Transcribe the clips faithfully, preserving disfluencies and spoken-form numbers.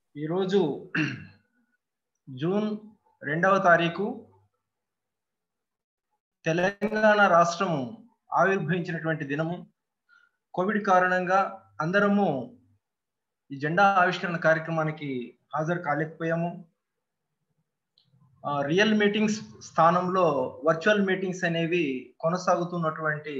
ఈరోజు జూన్ రెండవ తారీఖు తెలంగాణ రాష్ట్రం ఆవిర్భవించినటువంటి దినము. కోవిడ్ కారణంగా అందరము ఈ జెండా ఆవిష్కరణ కార్యక్రమానికి హాజరు కాలేకపోయాము. ఆహ్, రియల్ మీటింగ్స్ స్థానంలో వర్చువల్ మీటింగ్స్ అనేవి కొనసాగుతున్నటువంటి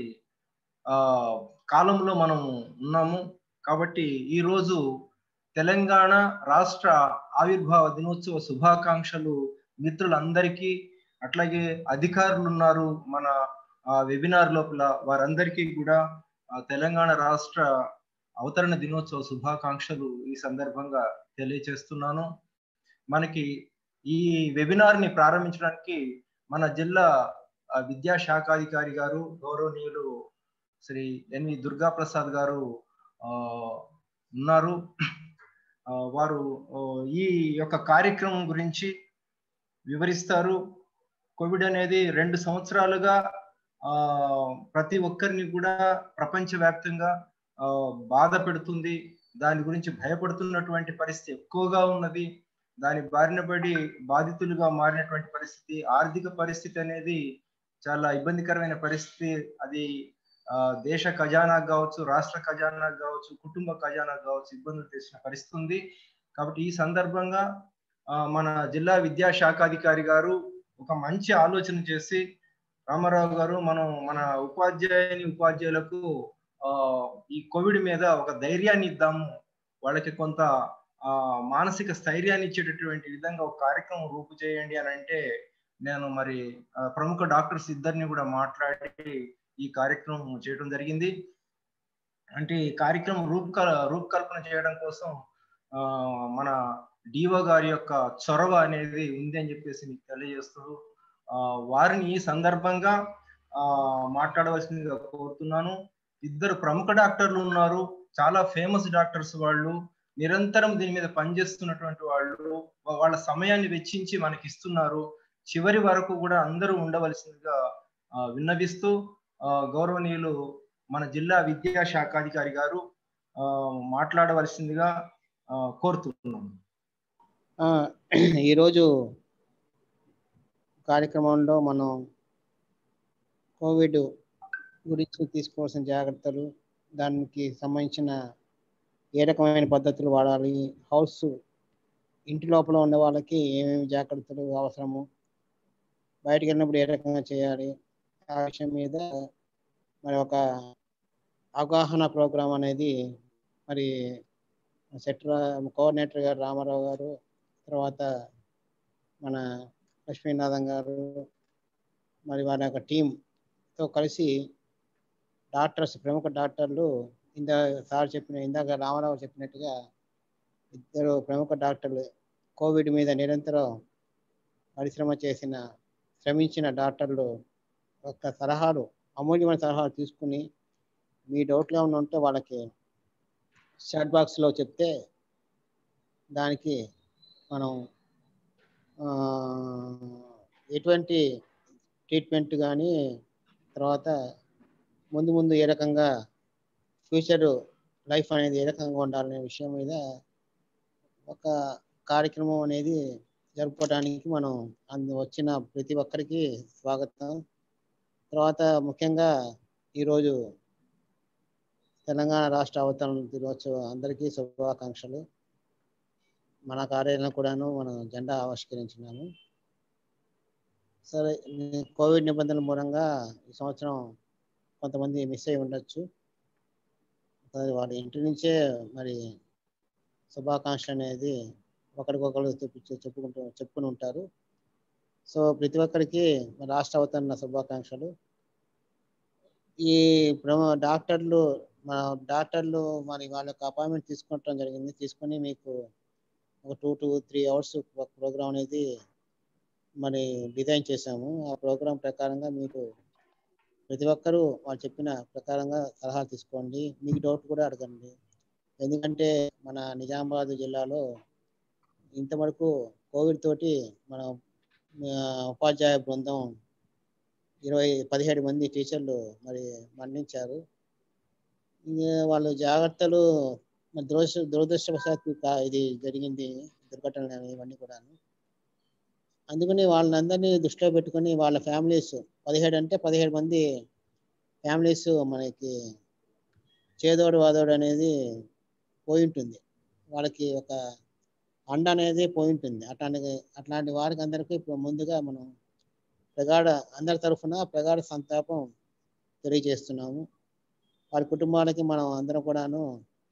ఆహ్, కాలంలో మనం ఉన్నాము. కాబట్టి ఈరోజు తెలంగాణ రాష్ట్ర ఆవిర్భావ దినోత్సవ శుభాకాంక్షలు మిత్రులందరికీ, అట్లాగే అధికారులున్నారు మన ఆహ్, వెబినార్ లోపల వారందరికీ కూడా ఆహ్, తెలంగాణ రాష్ట్ర అవతరణ దినోత్సవ శుభాకాంక్షలు ఈ సందర్భంగా తెలియచేస్తున్నాను. మనకి ఈ వెబినార్‌ని ప్రారంభించడానికి మన జిల్లా ఆహ్, విద్యా శాఖాధికారి గారు, గౌరవనీయులు శ్రీ ఎన్‌వి దుర్గాప్రసాద్ గారు ఆహ్, ఉన్నారు. ఆహ్, వారు ఓహ్, ఈ యొక్క కార్యక్రమం గురించి వివరిస్తారు. కోవిడ్ అనేది రెండు సంవత్సరాలుగా ఆహ్, ప్రతి ఒక్కరిని కూడా ప్రపంచవ్యాప్తంగా ఆహ్, బాధ పెడుతుంది. దాని గురించి భయపడుతున్నటువంటి పరిస్థితి ఎక్కువగా ఉన్నది. దాని బారిన పడి బాధితులుగా మారినటువంటి పరిస్థితి, ఆర్థిక పరిస్థితి అనేది చాలా ఇబ్బందికరమైన పరిస్థితి. అది ఆహ్, దేశ ఖజానాకు గావచ్చు, రాష్ట్ర ఖజానాకు గావచ్చు, కుటుంబ ఖజానాకు గావచ్చు ఇబ్బందులు తెచ్చిన పరిస్థితి ఉంది. కాబట్టి ఈ సందర్భంగా ఆహ్, మన జిల్లా విద్యా శాఖాధికారి గారు ఒక మంచి ఆలోచన చేసి, రామారావు గారు మనం మన ఉపాధ్యాయుని, ఉపాధ్యాయులకు ఆహ్, ఈ కోవిడ్ మీద ఒక ధైర్యాన్ని ఇద్దాము. వాళ్ళకి కొంత ఆహ్, మానసిక స్థైర్యాన్ని ఇచ్చేటటువంటి విధంగా ఒక కార్యక్రమం రూపు చేయండి అనంటే, నేను మరి ఆహ్, ప్రముఖ డాక్టర్స్ ఇద్దరిని కూడా మాట్లాడి ఈ కార్యక్రమం చేయడం జరిగింది. అంటే ఈ కార్యక్రమం రూపక రూపకల్పన చేయడం కోసం ఆహ్, మన డీఓ గారి యొక్క చొరవ అనేది ఉంది అని చెప్పేసి మీకు తెలియజేస్తూ ఆహ్, వారిని ఈ సందర్భంగా ఆహ్, మాట్లాడవలసిందిగా కోరుతున్నాను. ఇద్దరు ప్రముఖ డాక్టర్లు ఉన్నారు. చాలా ఫేమస్ డాక్టర్స్ వాళ్ళు. నిరంతరం దీని మీద పనిచేస్తున్నటువంటి వాళ్ళు. వాళ్ళ సమయాన్ని వెచ్చించి మనకిస్తున్నారు. చివరి వరకు కూడా అందరూ ఉండవలసిందిగా ఆహ్, విన్నవిస్తూ ఆహ్, గౌరవనీయులు మన జిల్లా విద్యా శాఖాధికారి గారు ఆహ్, మాట్లాడవలసిందిగా ఆహ్, కోరుతున్నాను. ఆ! ఈరోజు కార్యక్రమంలో మనం కోవిడ్ గురించి తీసుకోవాల్సిన జాగ్రత్తలు, దానికి సంబంధించిన ఏ రకమైన పద్ధతులు వాడాలి, హౌస్ ఇంటి లోపల ఉన్న వాళ్ళకి ఏమేమి జాగ్రత్తలు అవసరము, బయటికి వెళ్ళినప్పుడు ఏ రకంగా చేయాలి, ఆ విషయం మీద మరి ఒక అవగాహన ప్రోగ్రాం అనేది మరి సెక్టర్ కోఆర్డినేటర్ గారు రామారావు గారు, తర్వాత మన లక్ష్మీనాథం గారు, మరి వారి యొక్క టీంతో కలిసి డాక్టర్స్, ప్రముఖ డాక్టర్లు ఇందా సార్ చెప్పిన ఇందాక రామారావు చెప్పినట్టుగా ఇద్దరు ప్రముఖ డాక్టర్లు కోవిడ్ మీద నిరంతరం పరిశ్రమ చేసిన శ్రమించిన డాక్టర్లు యొక్క సలహాలు, అమూల్యమైన సలహాలు తీసుకుని మీ డౌట్లు ఏమైనా ఉంటే వాళ్ళకి చాట్ బాక్స్లో చెప్తే దానికి మనం ఎటువంటి ట్రీట్మెంట్ కానీ, తర్వాత ముందు ముందు ఏ రకంగా ఫ్యూచర్ లైఫ్ అనేది ఏ రకంగా ఉండాలనే విషయం మీద ఒక కార్యక్రమం అనేది జరుపుకోవడానికి మనం అందు వచ్చిన ప్రతి ఒక్కరికి స్వాగతం. తర్వాత ముఖ్యంగా ఈరోజు తెలంగాణ రాష్ట్ర అవతరణ దినోత్సవం అందరికీ శుభాకాంక్షలు. మన కార్యాలయం కూడాను మనం జెండా ఆవిష్కరించినాము. సరే, కోవిడ్ నిబంధనల మూలంగా ఈ సంవత్సరం కొంతమంది మిస్ అయి ఉండొచ్చు. వాళ్ళ ఇంటి నుంచే మరి శుభాకాంక్షలు అనేది ఒకరికొకరు తెప్పించి చెప్పుకుంటూ చెప్పుకుని ఉంటారు. సో ప్రతి ఒక్కరికి రాష్ట్ర అవతరణ శుభాకాంక్షలు. ఈ డాక్టర్లు మన డాక్టర్లు మరి వాళ్ళ యొక్క అపాయింట్మెంట్ తీసుకోవటం జరిగింది. తీసుకొని మీకు ఒక two to three hours program అనేది మరి డిజైన్ చేశాము. ఆ ప్రోగ్రాం ప్రకారంగా మీకు ప్రతి ఒక్కరూ వాళ్ళు చెప్పిన ప్రకారంగా సలహా తీసుకోండి. మీకు డౌట్ కూడా అడగండి. ఎందుకంటే మన నిజామాబాద్ జిల్లాలో ఇంతవరకు కోవిడ్ తోటి మన ఉపాధ్యాయ బృందం ఇరవై పదిహేడు మంది టీచర్లు మరి మరణించారు. వాళ్ళు జాగ్రత్తలు మరి దురదృష్ట దురదృష్టవశాత్తు కా- ఇది జరిగింది, దుర్ఘటనలు ఇవన్నీ కూడా. అందుకని వాళ్ళందరినీ దృష్టిలో పెట్టుకొని వాళ్ళ ఫ్యామిలీస్ పదిహేడు అంటే పదిహేడు మంది ఫ్యామిలీస్ మనకి చేదోడు వాదోడు అనేది పోయి ఉంటుంది. వాళ్ళకి ఒక అండ అనేది పోయి ఉంటుంది. అట్లాంటి అట్లాంటి వారికి అందరికీ ఇప్పుడు ముందుగా మనం ప్రగాఢ అందరి తరఫున ప్రగాఢ సంతాపం తెలియజేస్తున్నాము. వారి కుటుంబాలకి మనం అందరం కూడాను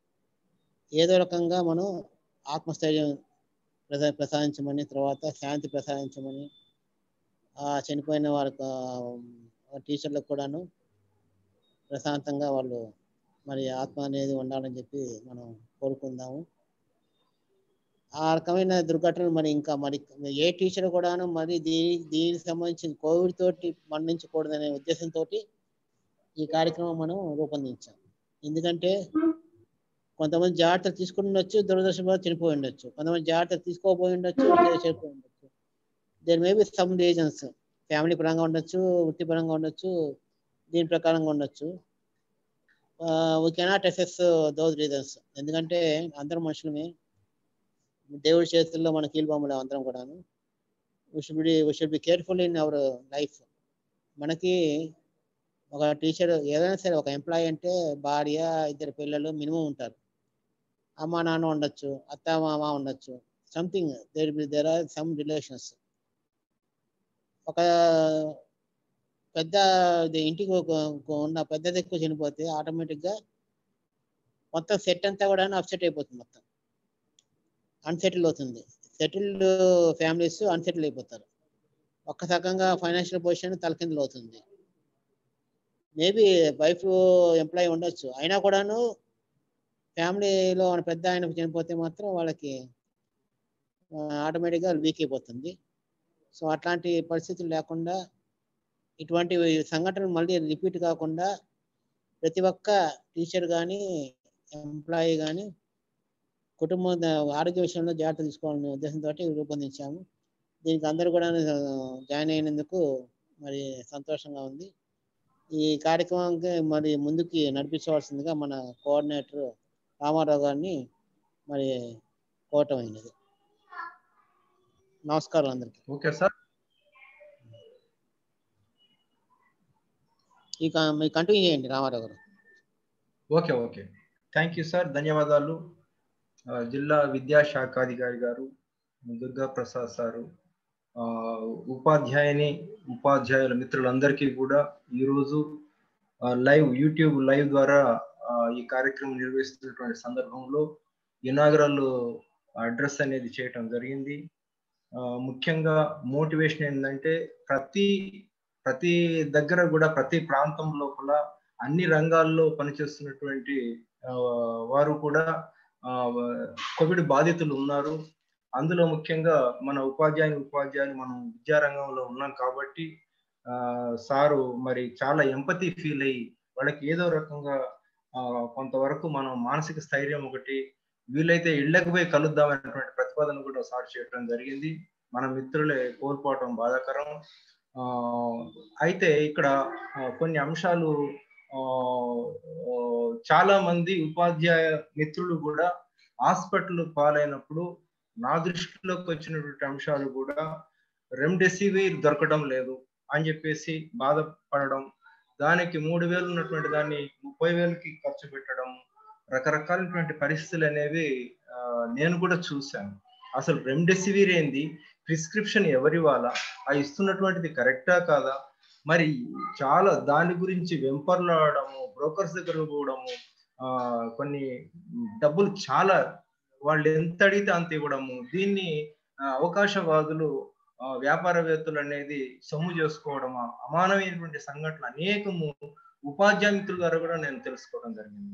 ఏదో రకంగా మనం ఆత్మస్థైర్యం ప్రసా ప్రసాదించమని, తర్వాత శాంతి ప్రసాదించమని, ఆ చనిపోయిన వారికి టీచర్లకు కూడాను ప్రశాంతంగా వాళ్ళు మరి ఆత్మ అనేది ఉండాలని చెప్పి మనం కోరుకుందాము. ఆ రకమైన దుర్ఘటనలు మరి ఇంకా మరి ఏ టీచర్ కూడాను మరి దీని దీనికి సంబంధించి కోవిడ్ తోటి మరణించకూడదనే ఉద్దేశంతో ఈ కార్యక్రమం మనం రూపొందించాం. ఎందుకంటే కొంతమంది జాగ్రత్తలు తీసుకుని ఉండొచ్చు, దురదృష్టంగా చనిపోయి ఉండొచ్చు. కొంతమంది జాగ్రత్తలు తీసుకోపోయి ఉండొచ్చు, చనిపోయి ఉండొచ్చు. There may be some reasons, family పరంగా ఉండొచ్చు, వృత్తిపరంగా ఉండొచ్చు, దీని ప్రకారంగా ఉండొచ్చు. We cannot assess those reasons. ఎందుకంటే అందరం మనుషులమే, దేవుడి చేతుల్లో మన కీలుబొమ్మలు అందరం కూడాను. We should be we should be careful in our life. మనకి ఒక టీచర్ ఏదైనా సరే, ఒక ఎంప్లాయీ అంటే భార్య, ఇద్దరు పిల్లలు మినిమం ఉంటారు. అమ్మ నాన్న ఉండొచ్చు, అత్త మామ ఉండొచ్చు, something there there are some relations. ఒక పెద్ద ఇంటికి ఉన్న పెద్ద దిక్కు చనిపోతే ఆటోమేటిక్గా మొత్తం సెట్ అంతా కూడా అప్సెట్ అయిపోతుంది, మొత్తం అన్సెటిల్ అవుతుంది. సెటిల్డ్ ఫ్యామిలీస్ అన్సెటిల్ అయిపోతారు. ఒక్క సకంగా ఫైనాన్షియల్ పొజిషన్ తలకిందులు అవుతుంది. మేబీ వైఫ్ ఎంప్లాయీ ఉండొచ్చు, అయినా కూడాను ఫ్యామిలీలో పెద్ద ఆయన చనిపోతే మాత్రం వాళ్ళకి ఆటోమేటిక్గా వీక్ అయిపోతుంది. సో అట్లాంటి పరిస్థితులు లేకుండా, ఇటువంటి సంఘటనలు మళ్ళీ రిపీట్ కాకుండా ప్రతి ఒక్క టీచర్ కానీ, ఎంప్లాయీ కానీ కుటుంబం ఆరోగ్య విషయంలో జాగ్రత్త తీసుకోవాలనే ఉద్దేశంతో రూపొందించాము. దీనికి అందరూ కూడా జాయిన్ అయినందుకు మరి సంతోషంగా ఉంది. ఈ కార్యక్రమానికి మరి ముందుకి నడిపించవలసిందిగా మన కోఆర్డినేటర్ రామారావు గారిని మరి కోరటం అయినది. నమస్కారం అందరికీ. Okay sir. ఇక మీరు కంటిన్యూ చేయండి రామారావు గారు. Okay okay thank you sir, ధన్యవాదాలు. జిల్లా విద్యాశాఖాధికారి గారు దుర్గా ప్రసాద్ సారు, ఉపాధ్యాయుని ఉపాధ్యాయుల మిత్రులందరికీ కూడా ఈరోజు లైవ్ యూట్యూబ్ లైవ్ ద్వారా ఈ కార్యక్రమం నిర్వహిస్తున్నటువంటి సందర్భంలో ఇనాగరల్ అడ్రస్ అనేది చేయటం జరిగింది. ముఖ్యంగా మోటివేషన్ ఏంటంటే ప్రతి ప్రతి దగ్గర కూడా ప్రతి ప్రాంతం లోపల అన్ని రంగాల్లో పనిచేస్తున్నటువంటి వారు కూడా కోవిడ్ బాధితులు ఉన్నారు. అందులో ముఖ్యంగా మన ఉపాధ్యాయుని ఉపాధ్యాయులు మనం విద్యారంగంలో ఉన్నాం కాబట్టి ఆ సారు మరి చాలా ఎంపతి ఫీల్ అయ్యి వాళ్ళకి ఏదో రకంగా ఆ కొంతవరకు మనం మానసిక స్థైర్యం ఒకటి, వీలైతే ఇళ్లకు పోయి కలుద్దాం అనేటువంటి ప్రతిపాదన కూడా సార్ చేయడం జరిగింది. మన మిత్రులే కోల్పోవటం బాధాకరం. ఆ అయితే ఇక్కడ కొన్ని అంశాలు, ఆ చాలా మంది ఉపాధ్యాయ మిత్రులు కూడా హాస్పిటల్ పాలైనప్పుడు నా దృష్టిలోకి వచ్చినటువంటి అంశాలు కూడా రెమ్డెసివిర్ దొరకడం లేదు అని చెప్పేసి బాధపడడం, దానికి మూడు వేలు ఉన్నటువంటి దాన్ని ముప్పై వేలకి ఖర్చు పెట్టడం, రకరకాలైనటువంటి పరిస్థితులు అనేవి నేను కూడా చూశాను. అసలు రెమ్డెసివిర్ ఏంది, ప్రిస్క్రిప్షన్ ఎవరి వాళ్ళ, ఆ ఇస్తున్నటువంటిది కరెక్టా కాదా, మరి చాలా దాని గురించి వెంపర్లాడము, బ్రోకర్స్ దగ్గర పోవడము, ఆ కొన్ని డబ్బులు చాలా వాళ్ళు ఎంత అడిగితే అంత ఇవ్వడము, దీన్ని అవకాశవాదులు వ్యాపారవేత్తలు అనేది సొమ్ము చేసుకోవడం, అమానమైనటువంటి సంఘటనలు అనేకము ఉపాధ్యాయ మిత్రుల ద్వారా కూడా నేను తెలుసుకోవడం జరిగింది.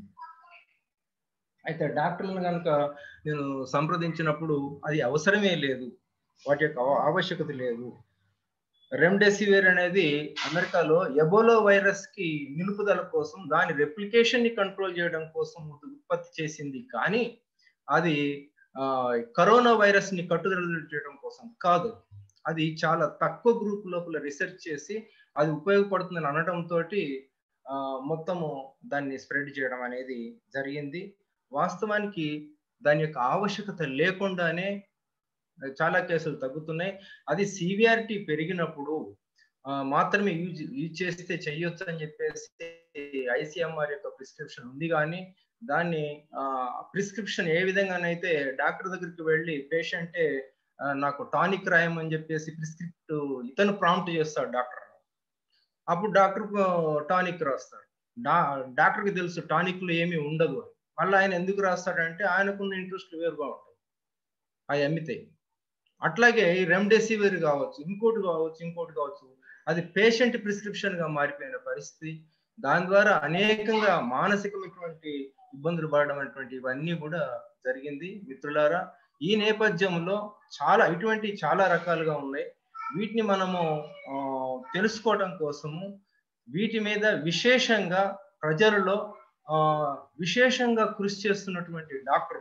అయితే డాక్టర్లను కనుక నేను సంప్రదించినప్పుడు అది అవసరమే లేదు, వాటి యొక్క ఆవశ్యకత లేదు. రెమ్డెసివిర్ అనేది అమెరికాలో ఎబోలా వైరస్ కి నిలుపుదల కోసం, దాని రెప్లికేషన్ ని కంట్రోల్ చేయడం కోసం ఉత్పత్తి చేసింది, కానీ అది ఆ కరోనా వైరస్ ని కట్టుదల చేయడం కోసం కాదు. అది చాలా తక్కువ గ్రూప్ లోపల రీసెర్చ్ చేసి అది ఉపయోగపడుతుందని అనడంతో ఆ మొత్తము దాన్ని స్ప్రెడ్ చేయడం అనేది జరిగింది. వాస్తవానికి దాని యొక్క ఆవశ్యకత లేకుండానే చాలా కేసులు తగ్గుతున్నాయి. అది సివియారిటీ పెరిగినప్పుడు మాత్రమే యూజ్ యూజ్ చేస్తే చెయ్యొచ్చు అని చెప్పేసి ఐసీఎంఆర్ యొక్క ప్రిస్క్రిప్షన్ ఉంది. కానీ దాన్ని ప్రిస్క్రిప్షన్ ఏ విధంగానైతే డాక్టర్ దగ్గరికి వెళ్ళి పేషెంటే నాకు టానిక్ రాయమని చెప్పేసి ప్రిస్క్రిప్ట్ ఇతను ప్రాంప్ట్ చేస్తాడు డాక్టర్. అప్పుడు డాక్టర్ టానిక్ రాస్తాడు. డా డాక్టర్కి తెలుసు టానిక్ లో ఏమీ ఉండదు. మళ్ళీ ఆయన ఎందుకు రాస్తాడంటే ఆయనకున్న ఇంట్రెస్ట్ వేరుగా ఉంటుంది అవి అమ్మితే. అట్లాగే ఈ రెమ్డెసివిర్ కావచ్చు, ఇంకోటి కావచ్చు ఇంకోటి కావచ్చు, అది పేషెంట్ ప్రిస్క్రిప్షన్ గా మారిపోయిన పరిస్థితి. దాని ద్వారా అనేకంగా మానసికమైనటువంటి ఇబ్బందులు పడడం అనేటువంటి ఇవన్నీ కూడా జరిగింది. మిత్రులారా, ఈ నేపథ్యంలో చాలా ఇటువంటి చాలా రకాలుగా ఉన్నాయి. వీటిని మనము తెలుసుకోవడం కోసము వీటి మీద విశేషంగా ప్రజలలో ఆ విశేషంగా కృషి చేస్తున్నటువంటి డాక్టర్,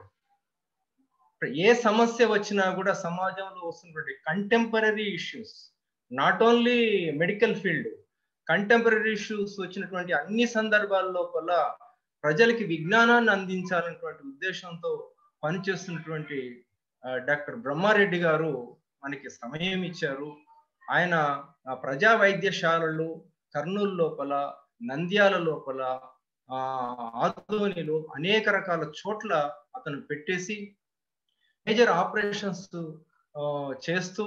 ఏ సమస్య వచ్చినా కూడా సమాజంలో వస్తున్నటువంటి contemporary issues, not only medical field, contemporary issues వచ్చినటువంటి అన్ని సందర్భాల్లో కూడా ప్రజలకి విజ్ఞానాన్ని అందించాలన్నటువంటి ఉద్దేశంతో పనిచేస్తున్నటువంటి డాక్టర్ బ్రహ్మారెడ్డి గారు మనకి సమయం ఇచ్చారు. ఆయన ప్రజా వైద్యశాలలు కర్నూలు లోపల, నంద్యాల లోపల, ఆ ఆదోనిలో అనేక రకాల చోట్ల అతను పెట్టేసి మేజర్ ఆపరేషన్స్ చేస్తూ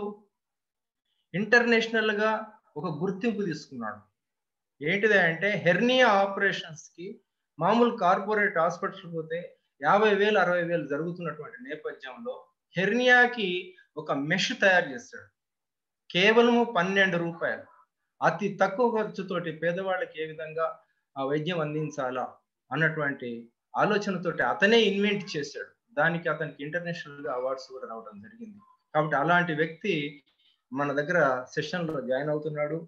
ఇంటర్నేషనల్ గా ఒక గుర్తింపు తీసుకున్నాడు. ఏంటిది అంటే హెర్నియా ఆపరేషన్స్ కి మామూలు కార్పొరేట్ హాస్పిటల్ పోతే యాభై వేలు అరవై వేలు జరుగుతున్నటువంటి నేపథ్యంలో హెర్నియాకి ఒక మెష్ తయారు చేస్తాడు. కేవలము పన్నెండు రూపాయలు, అతి తక్కువ ఖర్చుతోటి పేదవాళ్ళకి ఏ విధంగా ఆ వైద్యం అందించాలా అన్నటువంటి ఆలోచనతోటి అతనే ఇన్వెంట్ చేశాడు. దానికి అతనికి ఇంటర్నేషనల్ గా అవార్డ్స్ కూడా రావడం జరిగింది. కాబట్టి అలాంటి వ్యక్తి మన దగ్గర సెషన్ లో జాయిన్ అవుతున్నాడు.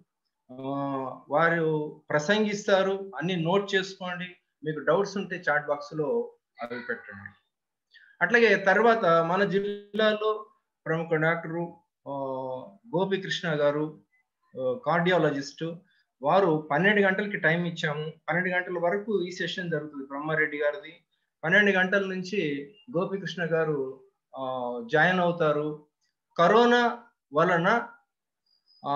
వారు ప్రసంగిస్తారు, అన్ని నోట్ చేసుకోండి, మీకు డౌట్స్ ఉంటే చాట్ బాక్స్ లో అవి పెట్టండి. అట్లాగే తర్వాత మన జిల్లాలో ప్రముఖ డాక్టరు గోపికృష్ణ గారు, కార్డియాలజిస్టు, వారు పన్నెండు గంటలకి టైం ఇచ్చాము. పన్నెండు గంటల వరకు ఈ సెషన్ జరుగుతుంది బ్రహ్మారెడ్డి గారిది. పన్నెండు గంటల నుంచి గోపికృష్ణ గారు ఆ జాయిన్ అవుతారు. కరోనా వలన ఆ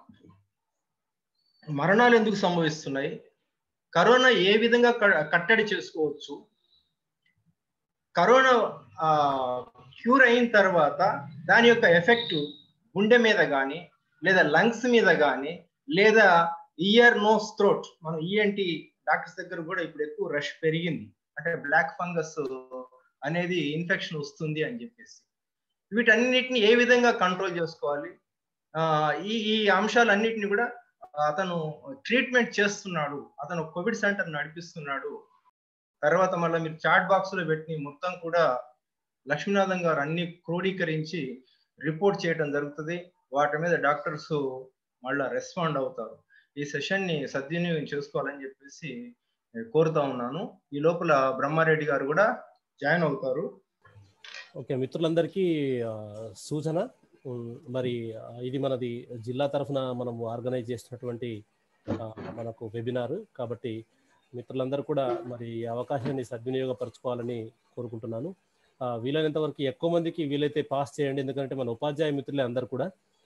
మరణాలు ఎందుకు సంభవిస్తున్నాయి, కరోనా ఏ విధంగా కట్టడి చేసుకోవచ్చు, కరోనా ఆ క్యూర్ అయిన తర్వాత దాని యొక్క ఎఫెక్ట్ గుండె మీద కానీ లేదా లంగ్స్ మీద కానీ లేదా ఇయర్ నోస్ థ్రోట్, మనం ఈఎన్టీ డాక్టర్స్ దగ్గర కూడా ఇప్పుడు ఎక్కువ రష్ పెరిగింది, అంటే బ్లాక్ ఫంగస్ అనేది ఇన్ఫెక్షన్ వస్తుంది అని చెప్పేసి వీటన్నిటిని ఏ విధంగా కంట్రోల్ చేసుకోవాలి, ఆ ఈ ఈ అంశాలన్నిటిని కూడా అతను ట్రీట్మెంట్ చేస్తున్నాడు. అతను కోవిడ్ సెంటర్ నడిపిస్తున్నాడు. తర్వాత మళ్ళీ మీరు చాట్ బాక్స్ లో పెట్టి మొత్తం కూడా లక్ష్మీనాథం గారు అన్ని క్రోడీకరించి రిపోర్ట్ చేయడం జరుగుతుంది. వాటి మీద డాక్టర్స్ మళ్ళా రెస్పాండ్ అవుతారు. ఈ సెషన్ ని సద్వినియోగం చేసుకోవాలని చెప్పేసి కోరుతా ఉన్నాను. ఈ లోపల బ్రహ్మారెడ్డి గారు కూడా జాయిన్ అవుతారు. ఓకే, మిత్రులందరికీ సూచన, మరి ఇది మనది జిల్లా తరఫున మనం ఆర్గనైజ్ చేస్తున్నటువంటి మనకు వెబినార్ కాబట్టి మిత్రులందరూ కూడా మరి ఈ అవకాశాన్ని సద్వినియోగపరచుకోవాలని కోరుకుంటున్నాను. వీలైనంత వరకు ఎక్కువ మందికి వీలైతే పాస్ చేయండి, ఎందుకంటే మన ఉపాధ్యాయ మిత్రులే అందరు కూడా.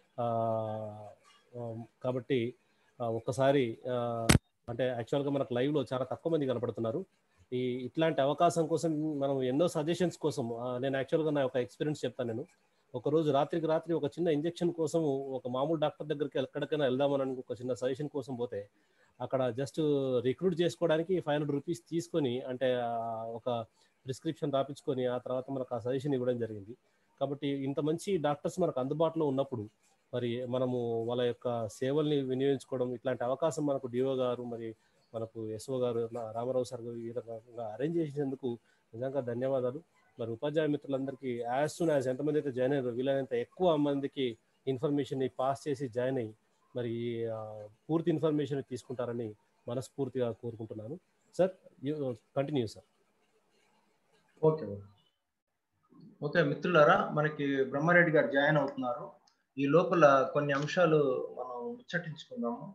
కాబట్టి ఒక్కసారి అంటే యాక్చువల్గా మనకు లైవ్లో చాలా తక్కువ మంది కనపడుతున్నారు. ఈ ఇట్లాంటి అవకాశం కోసం మనం ఎన్నో సజెషన్స్ కోసం, నేను యాక్చువల్గా నా ఒక ఎక్స్పీరియన్స్ చెప్తాను. నేను ఒకరోజు రాత్రికి రాత్రి ఒక చిన్న ఇంజెక్షన్ కోసం ఒక మామూలు డాక్టర్ దగ్గరికి ఎక్కడికైనా వెళ్దామని ఒక చిన్న సజెషన్ కోసం పోతే అక్కడ జస్ట్ రిక్రూట్ చేసుకోవడానికి ఫైవ్ హండ్రెడ్ రూపీస్ తీసుకొని, అంటే ఒక ప్రిస్క్రిప్షన్ రాపించుకొని ఆ తర్వాత మనకు ఆ సజెషన్ ఇవ్వడం జరిగింది. కాబట్టి ఇంత మంచి డాక్టర్స్ మనకు అందుబాటులో ఉన్నప్పుడు మరి మనము వాళ్ళ యొక్క సేవల్ని వినియోగించుకోవడం, ఇట్లాంటి అవకాశం మనకు డిఓ గారు మరి మనకు ఎస్ఓ గారు రామారావు సార్ గారు ఈ రకంగా అరేంజ్ చేసినందుకు నిజంగా ధన్యవాదాలు. మరి ఉపాధ్యాయ మిత్రులందరికీ యాజ్ సూన్ యాజ్ ఎంతమంది అయితే జాయిన్ అయ్యారో వీలైనంత ఎక్కువ మందికి ఇన్ఫర్మేషన్ని పాస్ చేసి జాయిన్ అయ్యి మరి పూర్తి ఇన్ఫర్మేషన్ తీసుకుంటారని మనస్ఫూర్తిగా కోరుకుంటున్నాను. Sir continue sir. Okay okay మిత్రులారా, మనకి బ్రహ్మారెడ్డి గారు జాయిన్ అవుతున్నారు. ఈ లోపల కొన్ని అంశాలు మనం ముచ్చటించుకుందాము.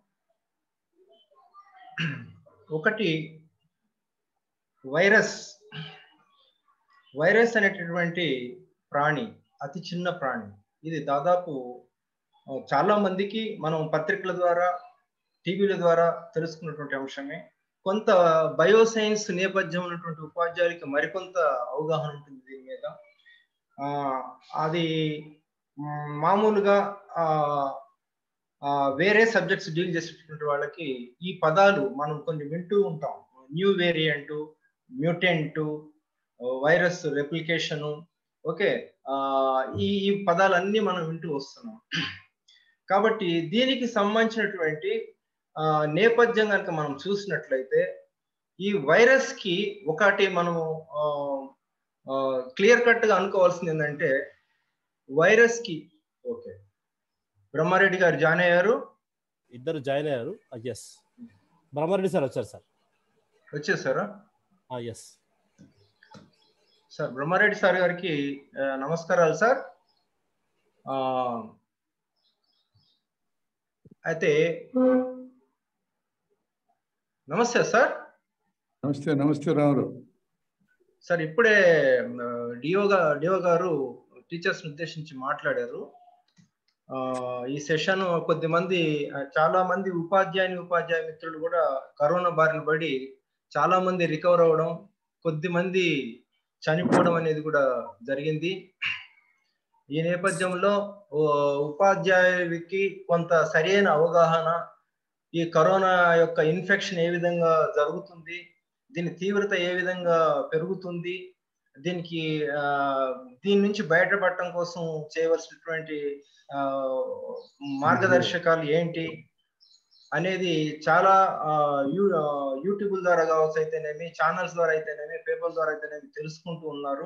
ఒకటి, వైరస్ వైరస్ అనేటటువంటి ప్రాణి అతి చిన్న ప్రాణి. ఇది దాదాపు చాలా మందికి మనం పత్రికల ద్వారా, టీవీల ద్వారా తెలుసుకున్నటువంటి అంశమే. కొంత బయోసైన్స్ నేపథ్యం ఉన్నటువంటి ఉపాధ్యాయులకి మరికొంత అవగాహన ఉంటుంది దీని మీద. అది మామూలుగా వేరే సబ్జెక్ట్స్ డీల్ చేసేటువంటి వాళ్ళకి ఈ పదాలు మనం కొన్ని వింటూ ఉంటాం. New variant, mutant, virus replication, okay, ఈ ఈ పదాలన్నీ మనం వింటూ వస్తున్నాం. కాబట్టి దీనికి సంబంధించినటువంటి నేపథ్యం కనుక మనం చూసినట్లయితే ఈ వైరస్ కి ఒకటి మనము క్లియర్ కట్ గా అనుకోవాల్సింది ఏంటంటే వైరస్ కి ఓకే బ్రహ్మారెడ్డి గారు జాయిన్ అయ్యారు, ఇద్దరు జాయిన్ అయ్యారు. ఎస్, బ్రహ్మారెడ్డి సార్ వచ్చారు సార్. వచ్చేసారా? ఎస్ సార్, బ్రహ్మారెడ్డి సార్ గారికి నమస్కారాలు సార్. అయితే నమస్తే సార్. నమస్తే నమస్తే రావు సార్. ఇప్పుడే డిఓ డిఓ గారు టీచర్స్ ఉద్దేశించి మాట్లాడారు. ఈ సెషన్ కొద్దిమంది చాలా మంది ఉపాధ్యాయుని ఉపాధ్యాయ మిత్రులు కూడా కరోనా బారిన పడి చాలా మంది రికవర్ అవ్వడం, కొద్ది మంది చనిపోవడం అనేది కూడా జరిగింది. ఈ నేపథ్యంలో ఉపాధ్యాయుడికి కొంత సరైన అవగాహన, ఈ కరోనా యొక్క ఇన్ఫెక్షన్ ఏ విధంగా జరుగుతుంది, దీని తీవ్రత ఏ విధంగా పెరుగుతుంది, దీనికి దీని నుంచి బయటపడటం కోసం చేయవలసినటువంటి మార్గదర్శకాలు ఏంటి అనేది చాలా యూ యూట్యూబ్ ద్వారా కావచ్చు అయితేనేమి, ఛానల్స్ ద్వారా అయితేనేమి, పేపర్ ద్వారా అయితేనేమి తెలుసుకుంటూ ఉన్నారు.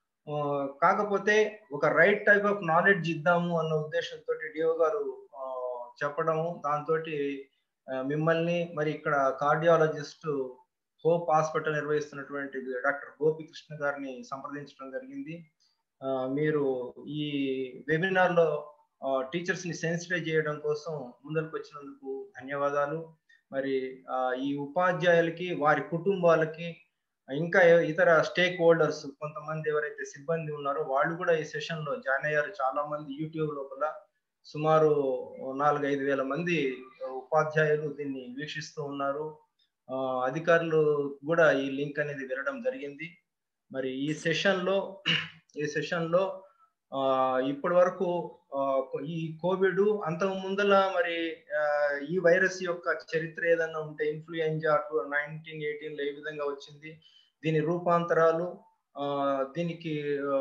కాకపోతే ఒక రైట్ టైప్ ఆఫ్ నాలెడ్జ్ ఇద్దాము అన్న ఉద్దేశంతో డిఓ గారు చెప్పడము, దాంతో మిమ్మల్ని మరి ఇక్కడ కార్డియాలజిస్ట్ హోప్ హాస్పిటల్ నిర్వహిస్తున్నటువంటి డాక్టర్ గోపికృష్ణ గారిని సంప్రదించడం జరిగింది. మీరు ఈ వెబినార్ లో టీచర్స్ ని సెన్సిటైజ్ చేయడం కోసం ముందరకు వచ్చినందుకు ధన్యవాదాలు. మరి ఈ ఉపాధ్యాయులకి, వారి కుటుంబాలకి, ఇంకా ఇతర స్టేక్ హోల్డర్స్ కొంతమంది ఎవరైతే సిబ్బంది ఉన్నారో వాళ్ళు కూడా ఈ సెషన్ లో జాయిన్ అయ్యారు. చాలా మంది యూట్యూబ్ లోపల సుమారు నాలుగైదు వేల మంది ఉపాధ్యాయులు దీన్ని వీక్షిస్తూ ఉన్నారు. అధికారులు కూడా ఈ లింక్ అనేది వెళ్ళడం జరిగింది. మరి ఈ సెషన్ లో ఈ సెషన్ లో ఆ ఇప్పటి వరకు ఈ కోవిడ్ అంతకు ముందల మరి ఈ వైరస్ యొక్క చరిత్ర ఏదన్నా ఉంటే ఇన్ఫ్లుయెంజా నైన్టీన్ ఎయిటీన్ లో ఏ విధంగా వచ్చింది, దీని రూపాంతరాలు, ఆ దీనికి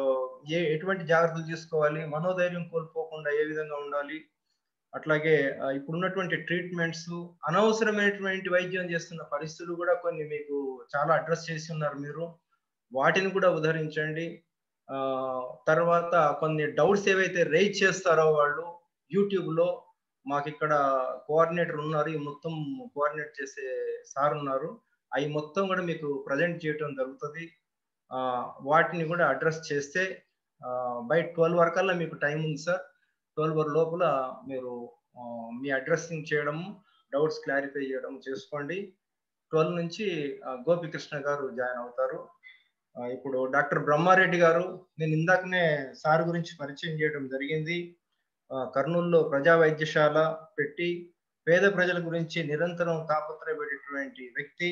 ఏ ఎటువంటి జాగ్రత్తలు తీసుకోవాలి, మనోధైర్యం కోల్పోకుండా ఏ విధంగా ఉండాలి, అట్లాగే ఇప్పుడున్నటువంటి ట్రీట్మెంట్స్, అనవసరమైనటువంటి వైద్యం చేస్తున్న పరిస్థితులు కూడా కొన్ని మీకు చాలా అడ్రస్ చేసి ఉన్నారు మీరు, వాటిని కూడా ఉదహరించండి. ఆ తర్వాత కొన్ని డౌట్స్ ఏవైతే రైజ్ చేస్తారో వాళ్ళు యూట్యూబ్ లో మాకు ఇక్కడ కోఆర్డినేటర్ ఉన్నారు, ఈ మొత్తం కోఆర్డినేట్ చేసే సార్ ఉన్నారు, అవి మొత్తం కూడా మీకు ప్రజెంట్ చేయడం జరుగుతుంది. ఆ వాటిని కూడా అడ్రస్ చేస్తే బై ట్వెల్వ్ వరకల్లా మీకు టైం ఉంది సార్. ట్వెల్వ్ వరకు లోపల మీరు మీ అడ్రస్సింగ్ చేయడం, డౌట్స్ క్లారిఫై చేయడం చేసుకోండి. ట్వెల్వ్ నుంచి గోపికృష్ణ గారు జాయిన్ అవుతారు. ఇప్పుడు డాక్టర్ బ్రహ్మారెడ్డి గారు, నేను ఇందాకనే సార్ గురించి పరిచయం చేయడం జరిగింది. కర్నూలులో ప్రజా వైద్యశాల పెట్టి పేద ప్రజల గురించి నిరంతరం తాపత్రయపడేటువంటి వ్యక్తి.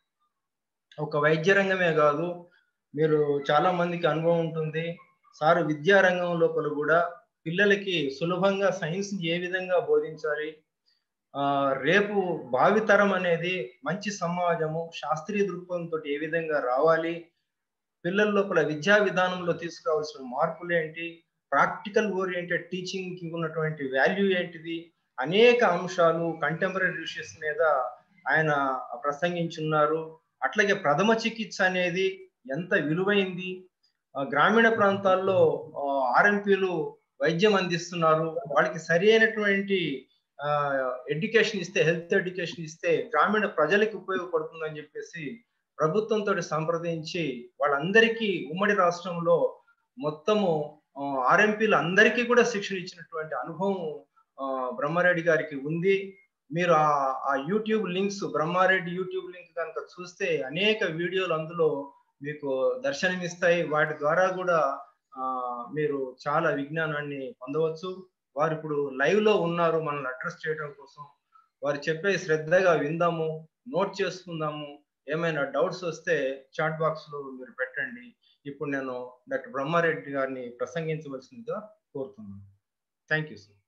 ఒక వైద్య రంగమే కాదు, మీరు చాలా మందికి అనుభవం ఉంటుంది. సారు విద్యారంగం లోపల కూడా పిల్లలకి సులభంగా సైన్స్ ఏ విధంగా బోధించాలి, ఆ రేపు భావితరం అనేది మంచి సమాజము, శాస్త్రీయ దృక్పథంతో ఏ విధంగా రావాలి, పిల్లల లోపల విద్యా విధానంలో తీసుకురావాల్సిన మార్పులు ఏంటి, ప్రాక్టికల్ ఓరియంటెడ్ టీచింగ్ కి ఉన్నటువంటి వాల్యూ ఏంటిది, అనేక అంశాలు కంటెంపరీ ఇష్యూస్ మీద ఆయన ప్రసంగించున్నారు. అట్లాగే ప్రథమ చికిత్స అనేది ఎంత విలువైంది, గ్రామీణ ప్రాంతాల్లో ఆర్ఎంపీలు వైద్యం అందిస్తున్నారు, వాళ్ళకి సరి అయినటువంటి ఎడ్యుకేషన్ ఇస్తే, హెల్త్ ఎడ్యుకేషన్ ఇస్తే గ్రామీణ ప్రజలకు ఉపయోగపడుతుందని చెప్పేసి ప్రభుత్వంతో సంప్రదించి వాళ్ళందరికీ ఉమ్మడి రాష్ట్రంలో మొత్తము ఆర్ఎంపీలు అందరికీ కూడా శిక్షణ ఇచ్చినటువంటి అనుభవం బ్రహ్మారెడ్డి గారికి ఉంది. మీరు ఆ YouTube links, Brahmareddy YouTube link కనుక చూస్తే అనేక వీడియోలు అందులో మీకు దర్శనమిస్తాయి. వాటి ద్వారా కూడా ఆ మీరు చాలా విజ్ఞానాన్ని పొందవచ్చు. వారు ఇప్పుడు లైవ్ లో ఉన్నారు మనల్ని అడ్రస్ చేయడం కోసం. వారు చెప్పే శ్రద్ధగా విందాము, నోట్ చేసుకుందాము. ఏమైనా డౌట్స్ వస్తే చాట్ బాక్స్ లో మీరు పెట్టండి. ఇప్పుడు నేను డాక్టర్ బ్రహ్మారెడ్డి గారిని ప్రసంగించవలసిందిగా కోరుతున్నాను. Thank you sir.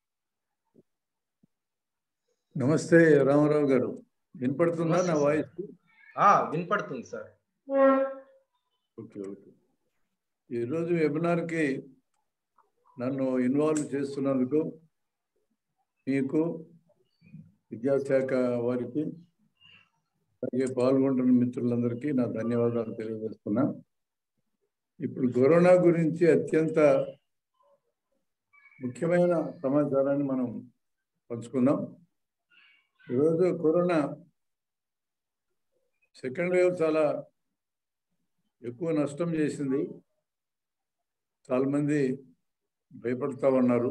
నమస్తే రామారావు గారు, వినపడుతుందా నా వాయిస్? వినపడుతుంది సార్. Okay okay. ఈరోజు వెబినార్కి నన్ను ఇన్వాల్వ్ చేస్తున్నందుకు మీకు, విద్యాశాఖ వారికి, అలాగే పాల్గొంటున్న మిత్రులందరికీ నా ధన్యవాదాలు తెలియజేస్తున్నా. ఇప్పుడు కరోనా గురించి అత్యంత ముఖ్యమైన సమాచారాన్ని మనం పంచుకుందాం. ఈరోజు కరోనా సెకండ్ వేవ్ చాలా ఎక్కువ నష్టం చేసింది. చాలామంది భయపడతా ఉన్నారు.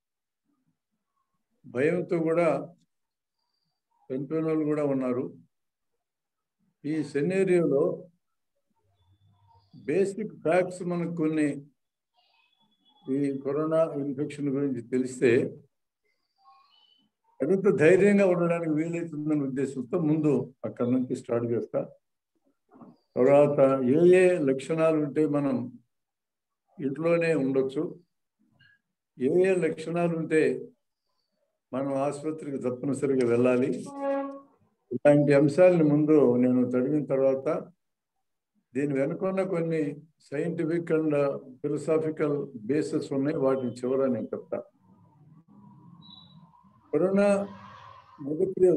భయంతో కూడా చనిపోయిన వాళ్ళు కూడా ఉన్నారు. ఈ సెనేరియోలో బేసిక్ ఫ్యాక్ట్స్ మనకు కొన్ని ఈ కరోనా ఇన్ఫెక్షన్ గురించి తెలిస్తే ఎంత ధైర్యంగా ఉండడానికి వీలవుతుందనే ఉద్దేశంతో ముందు అక్కడి నుంచి స్టార్ట్ చేస్తా. తర్వాత ఏ ఏ లక్షణాలు ఉంటే మనం ఇంట్లోనే ఉండొచ్చు, ఏ ఏ లక్షణాలు ఉంటే మనం ఆసుపత్రికి తప్పనిసరిగా వెళ్ళాలి, ఇలాంటి అంశాలని ముందు నేను చదివిన తర్వాత దీని వెనుకున్న కొన్ని సైంటిఫిక్ అండ్ ఫిలసాఫికల్ బేసెస్ ఉన్నాయి, వాటిని చివర నేను చెప్తా. కరోనా మొదటి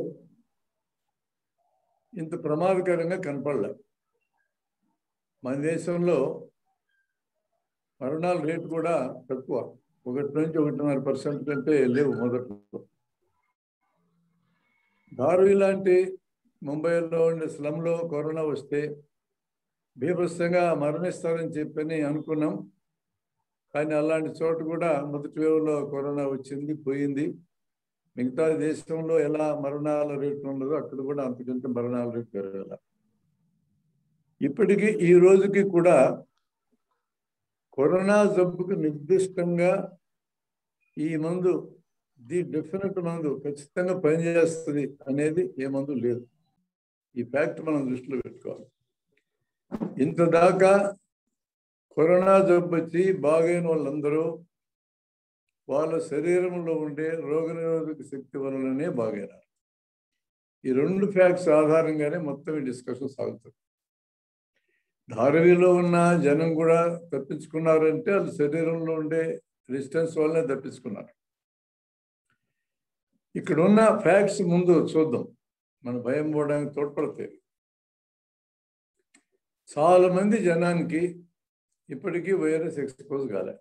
ఇంత ప్రమాదకరంగా కనపడలే. మన దేశంలో మరణాల రేటు కూడా తక్కువ, ఒకటి నుంచి ఒకటిన్నర పర్సెంట్ కంటే లేవు మొదట్లో. ధార్వి లాంటి ముంబైలో ఉండే స్లమ్లో కరోనా వస్తే బీభత్సంగా మరణిస్తారని చెప్పని అనుకున్నాం. కానీ అలాంటి చోట కూడా మొదటి వేవ్లో కరోనా వచ్చింది, పోయింది. మిగతా దేశంలో ఎలా మరణాల రేటు ఉన్నదో అక్కడ కూడా అంతకంటే మరణాల రేటు పెరగాల. ఇప్పటికీ ఈ రోజుకి కూడా కరోనా జబ్బుకు నిర్దిష్టంగా ఈ మందు, ది డెఫినెట్ మందు ఖచ్చితంగా పనిచేస్తుంది అనేది ఏ మందు లేదు. ఈ ఫ్యాక్ట్ మనం దృష్టిలో పెట్టుకోవాలి. ఇంత దాకా కరోనా జబ్బు వచ్చి బాగైన వాళ్ళందరూ వాళ్ళ శరీరంలో ఉండే రోగనిరోధక శక్తి వలననే బాగైనారు. ఈ రెండు ఫ్యాక్ట్స్ ఆధారంగానే మొత్తం ఈ డిస్కషన్ సాగుతుంది. ధారవిలో ఉన్న జనం కూడా తప్పించుకున్నారంటే వాళ్ళ శరీరంలో ఉండే రెసిస్టెన్స్ వల్లనే తప్పించుకున్నారు. ఇక్కడ ఉన్న ఫ్యాక్ట్స్ ముందు చూద్దాం, మన భయం పోవడానికి తోడ్పడతాయి. చాలా మంది జనానికి ఇప్పటికీ వైరస్ ఎక్స్పోజ్ కాలే,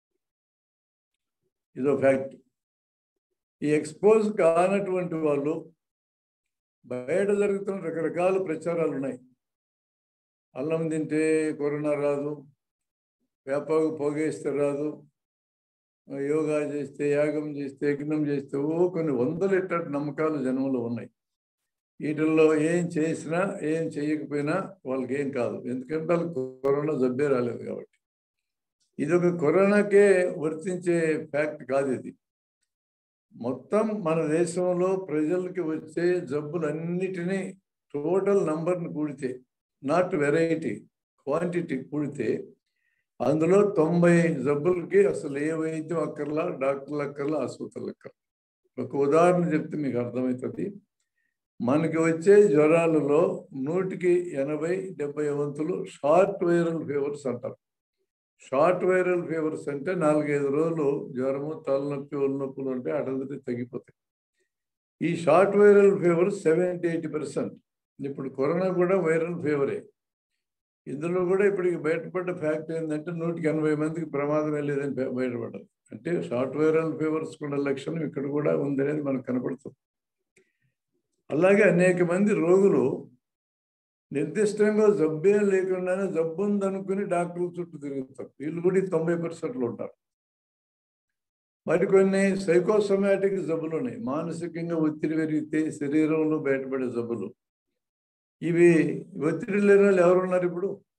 ఇదో ఫ్యాక్ట్. ఈ ఎక్స్పోజ్ కానటువంటి వాళ్ళు బయట జరుగుతున్న రకరకాల ప్రచారాలు ఉన్నాయి. అల్లం తింటే కరోనా రాదు, వేపాకు పొగేస్తే రాదు, యోగా చేస్తే, యాగం చేస్తే, యజ్ఞం చేస్తే, ఓ కొన్ని వందల ఎట్టటి నమ్మకాలు జనంలో ఉన్నాయి. వీటిల్లో ఏం చేసినా ఏం చేయకపోయినా వాళ్ళకి ఏం కాదు, ఎందుకంటే వాళ్ళకి కరోనా జబ్బే రాలేదు కాబట్టి. ఇది ఒక కరోనాకే వర్తించే ఫ్యాక్ట్ కాదు. ఇది మొత్తం మన దేశంలో ప్రజలకి వచ్చే జబ్బులన్నిటినీ టోటల్ నంబర్ని కూడితే, నాట్ వెరైటీ, క్వాంటిటీ కూడితే అందులో తొంభై జబ్బులకి అసలు ఏ వైద్యం అక్కర్లా, డాక్టర్లు అక్కర్లా, ఆసుపత్రులు అక్కర్లా. ఒక ఉదాహరణ చెప్తే మీకు అర్థమవుతుంది. మనకి వచ్చే జ్వరాలలో నూటికి ఎనభై డెబ్బై వంతులు షార్ట్ వైరల్ ఫీవర్స్ అంటారు. షార్ట్ వైరల్ ఫీవర్స్ అంటే నాలుగైదు రోజులు జ్వరము, తలనొప్పి, ఒళ్ళనొప్పులు ఉంటే అటంతటి తగ్గిపోతాయి. ఈ short viral fever seventy eighty percent ఇప్పుడు కరోనా కూడా వైరల్ ఫీవరే. ఇందులో కూడా ఇప్పటికి బయటపడ్డ ఫ్యాక్ట్ ఏంటంటే నూటికి ఎనభై మందికి ప్రమాదమే లేదని బయటపడ్డారు. అంటే షార్ట్ వైరల్ ఫీవర్స్ కూడా లక్షణం ఇక్కడ కూడా ఉందనేది మనకు కనపడుతుంది. అలాగే అనేక మంది రోగులు నిర్దిష్టంగా జబ్బే లేకుండానే జబ్బు ఉందనుకుని డాక్టర్ల చుట్టూ తిరుగుతారు. వీళ్ళు కూడా తొంభై పర్సెంట్లు ఉంటారు. మరికొన్ని సైకోసోమాటిక్ జబ్బులు ఉన్నాయి, మానసికంగా ఒత్తిడి పెరిగితే శరీరంలో బయటపడే జబ్బులు. ఇవి ఒత్తిడి లేని వాళ్ళు ఎవరున్నారు? ఇప్పుడు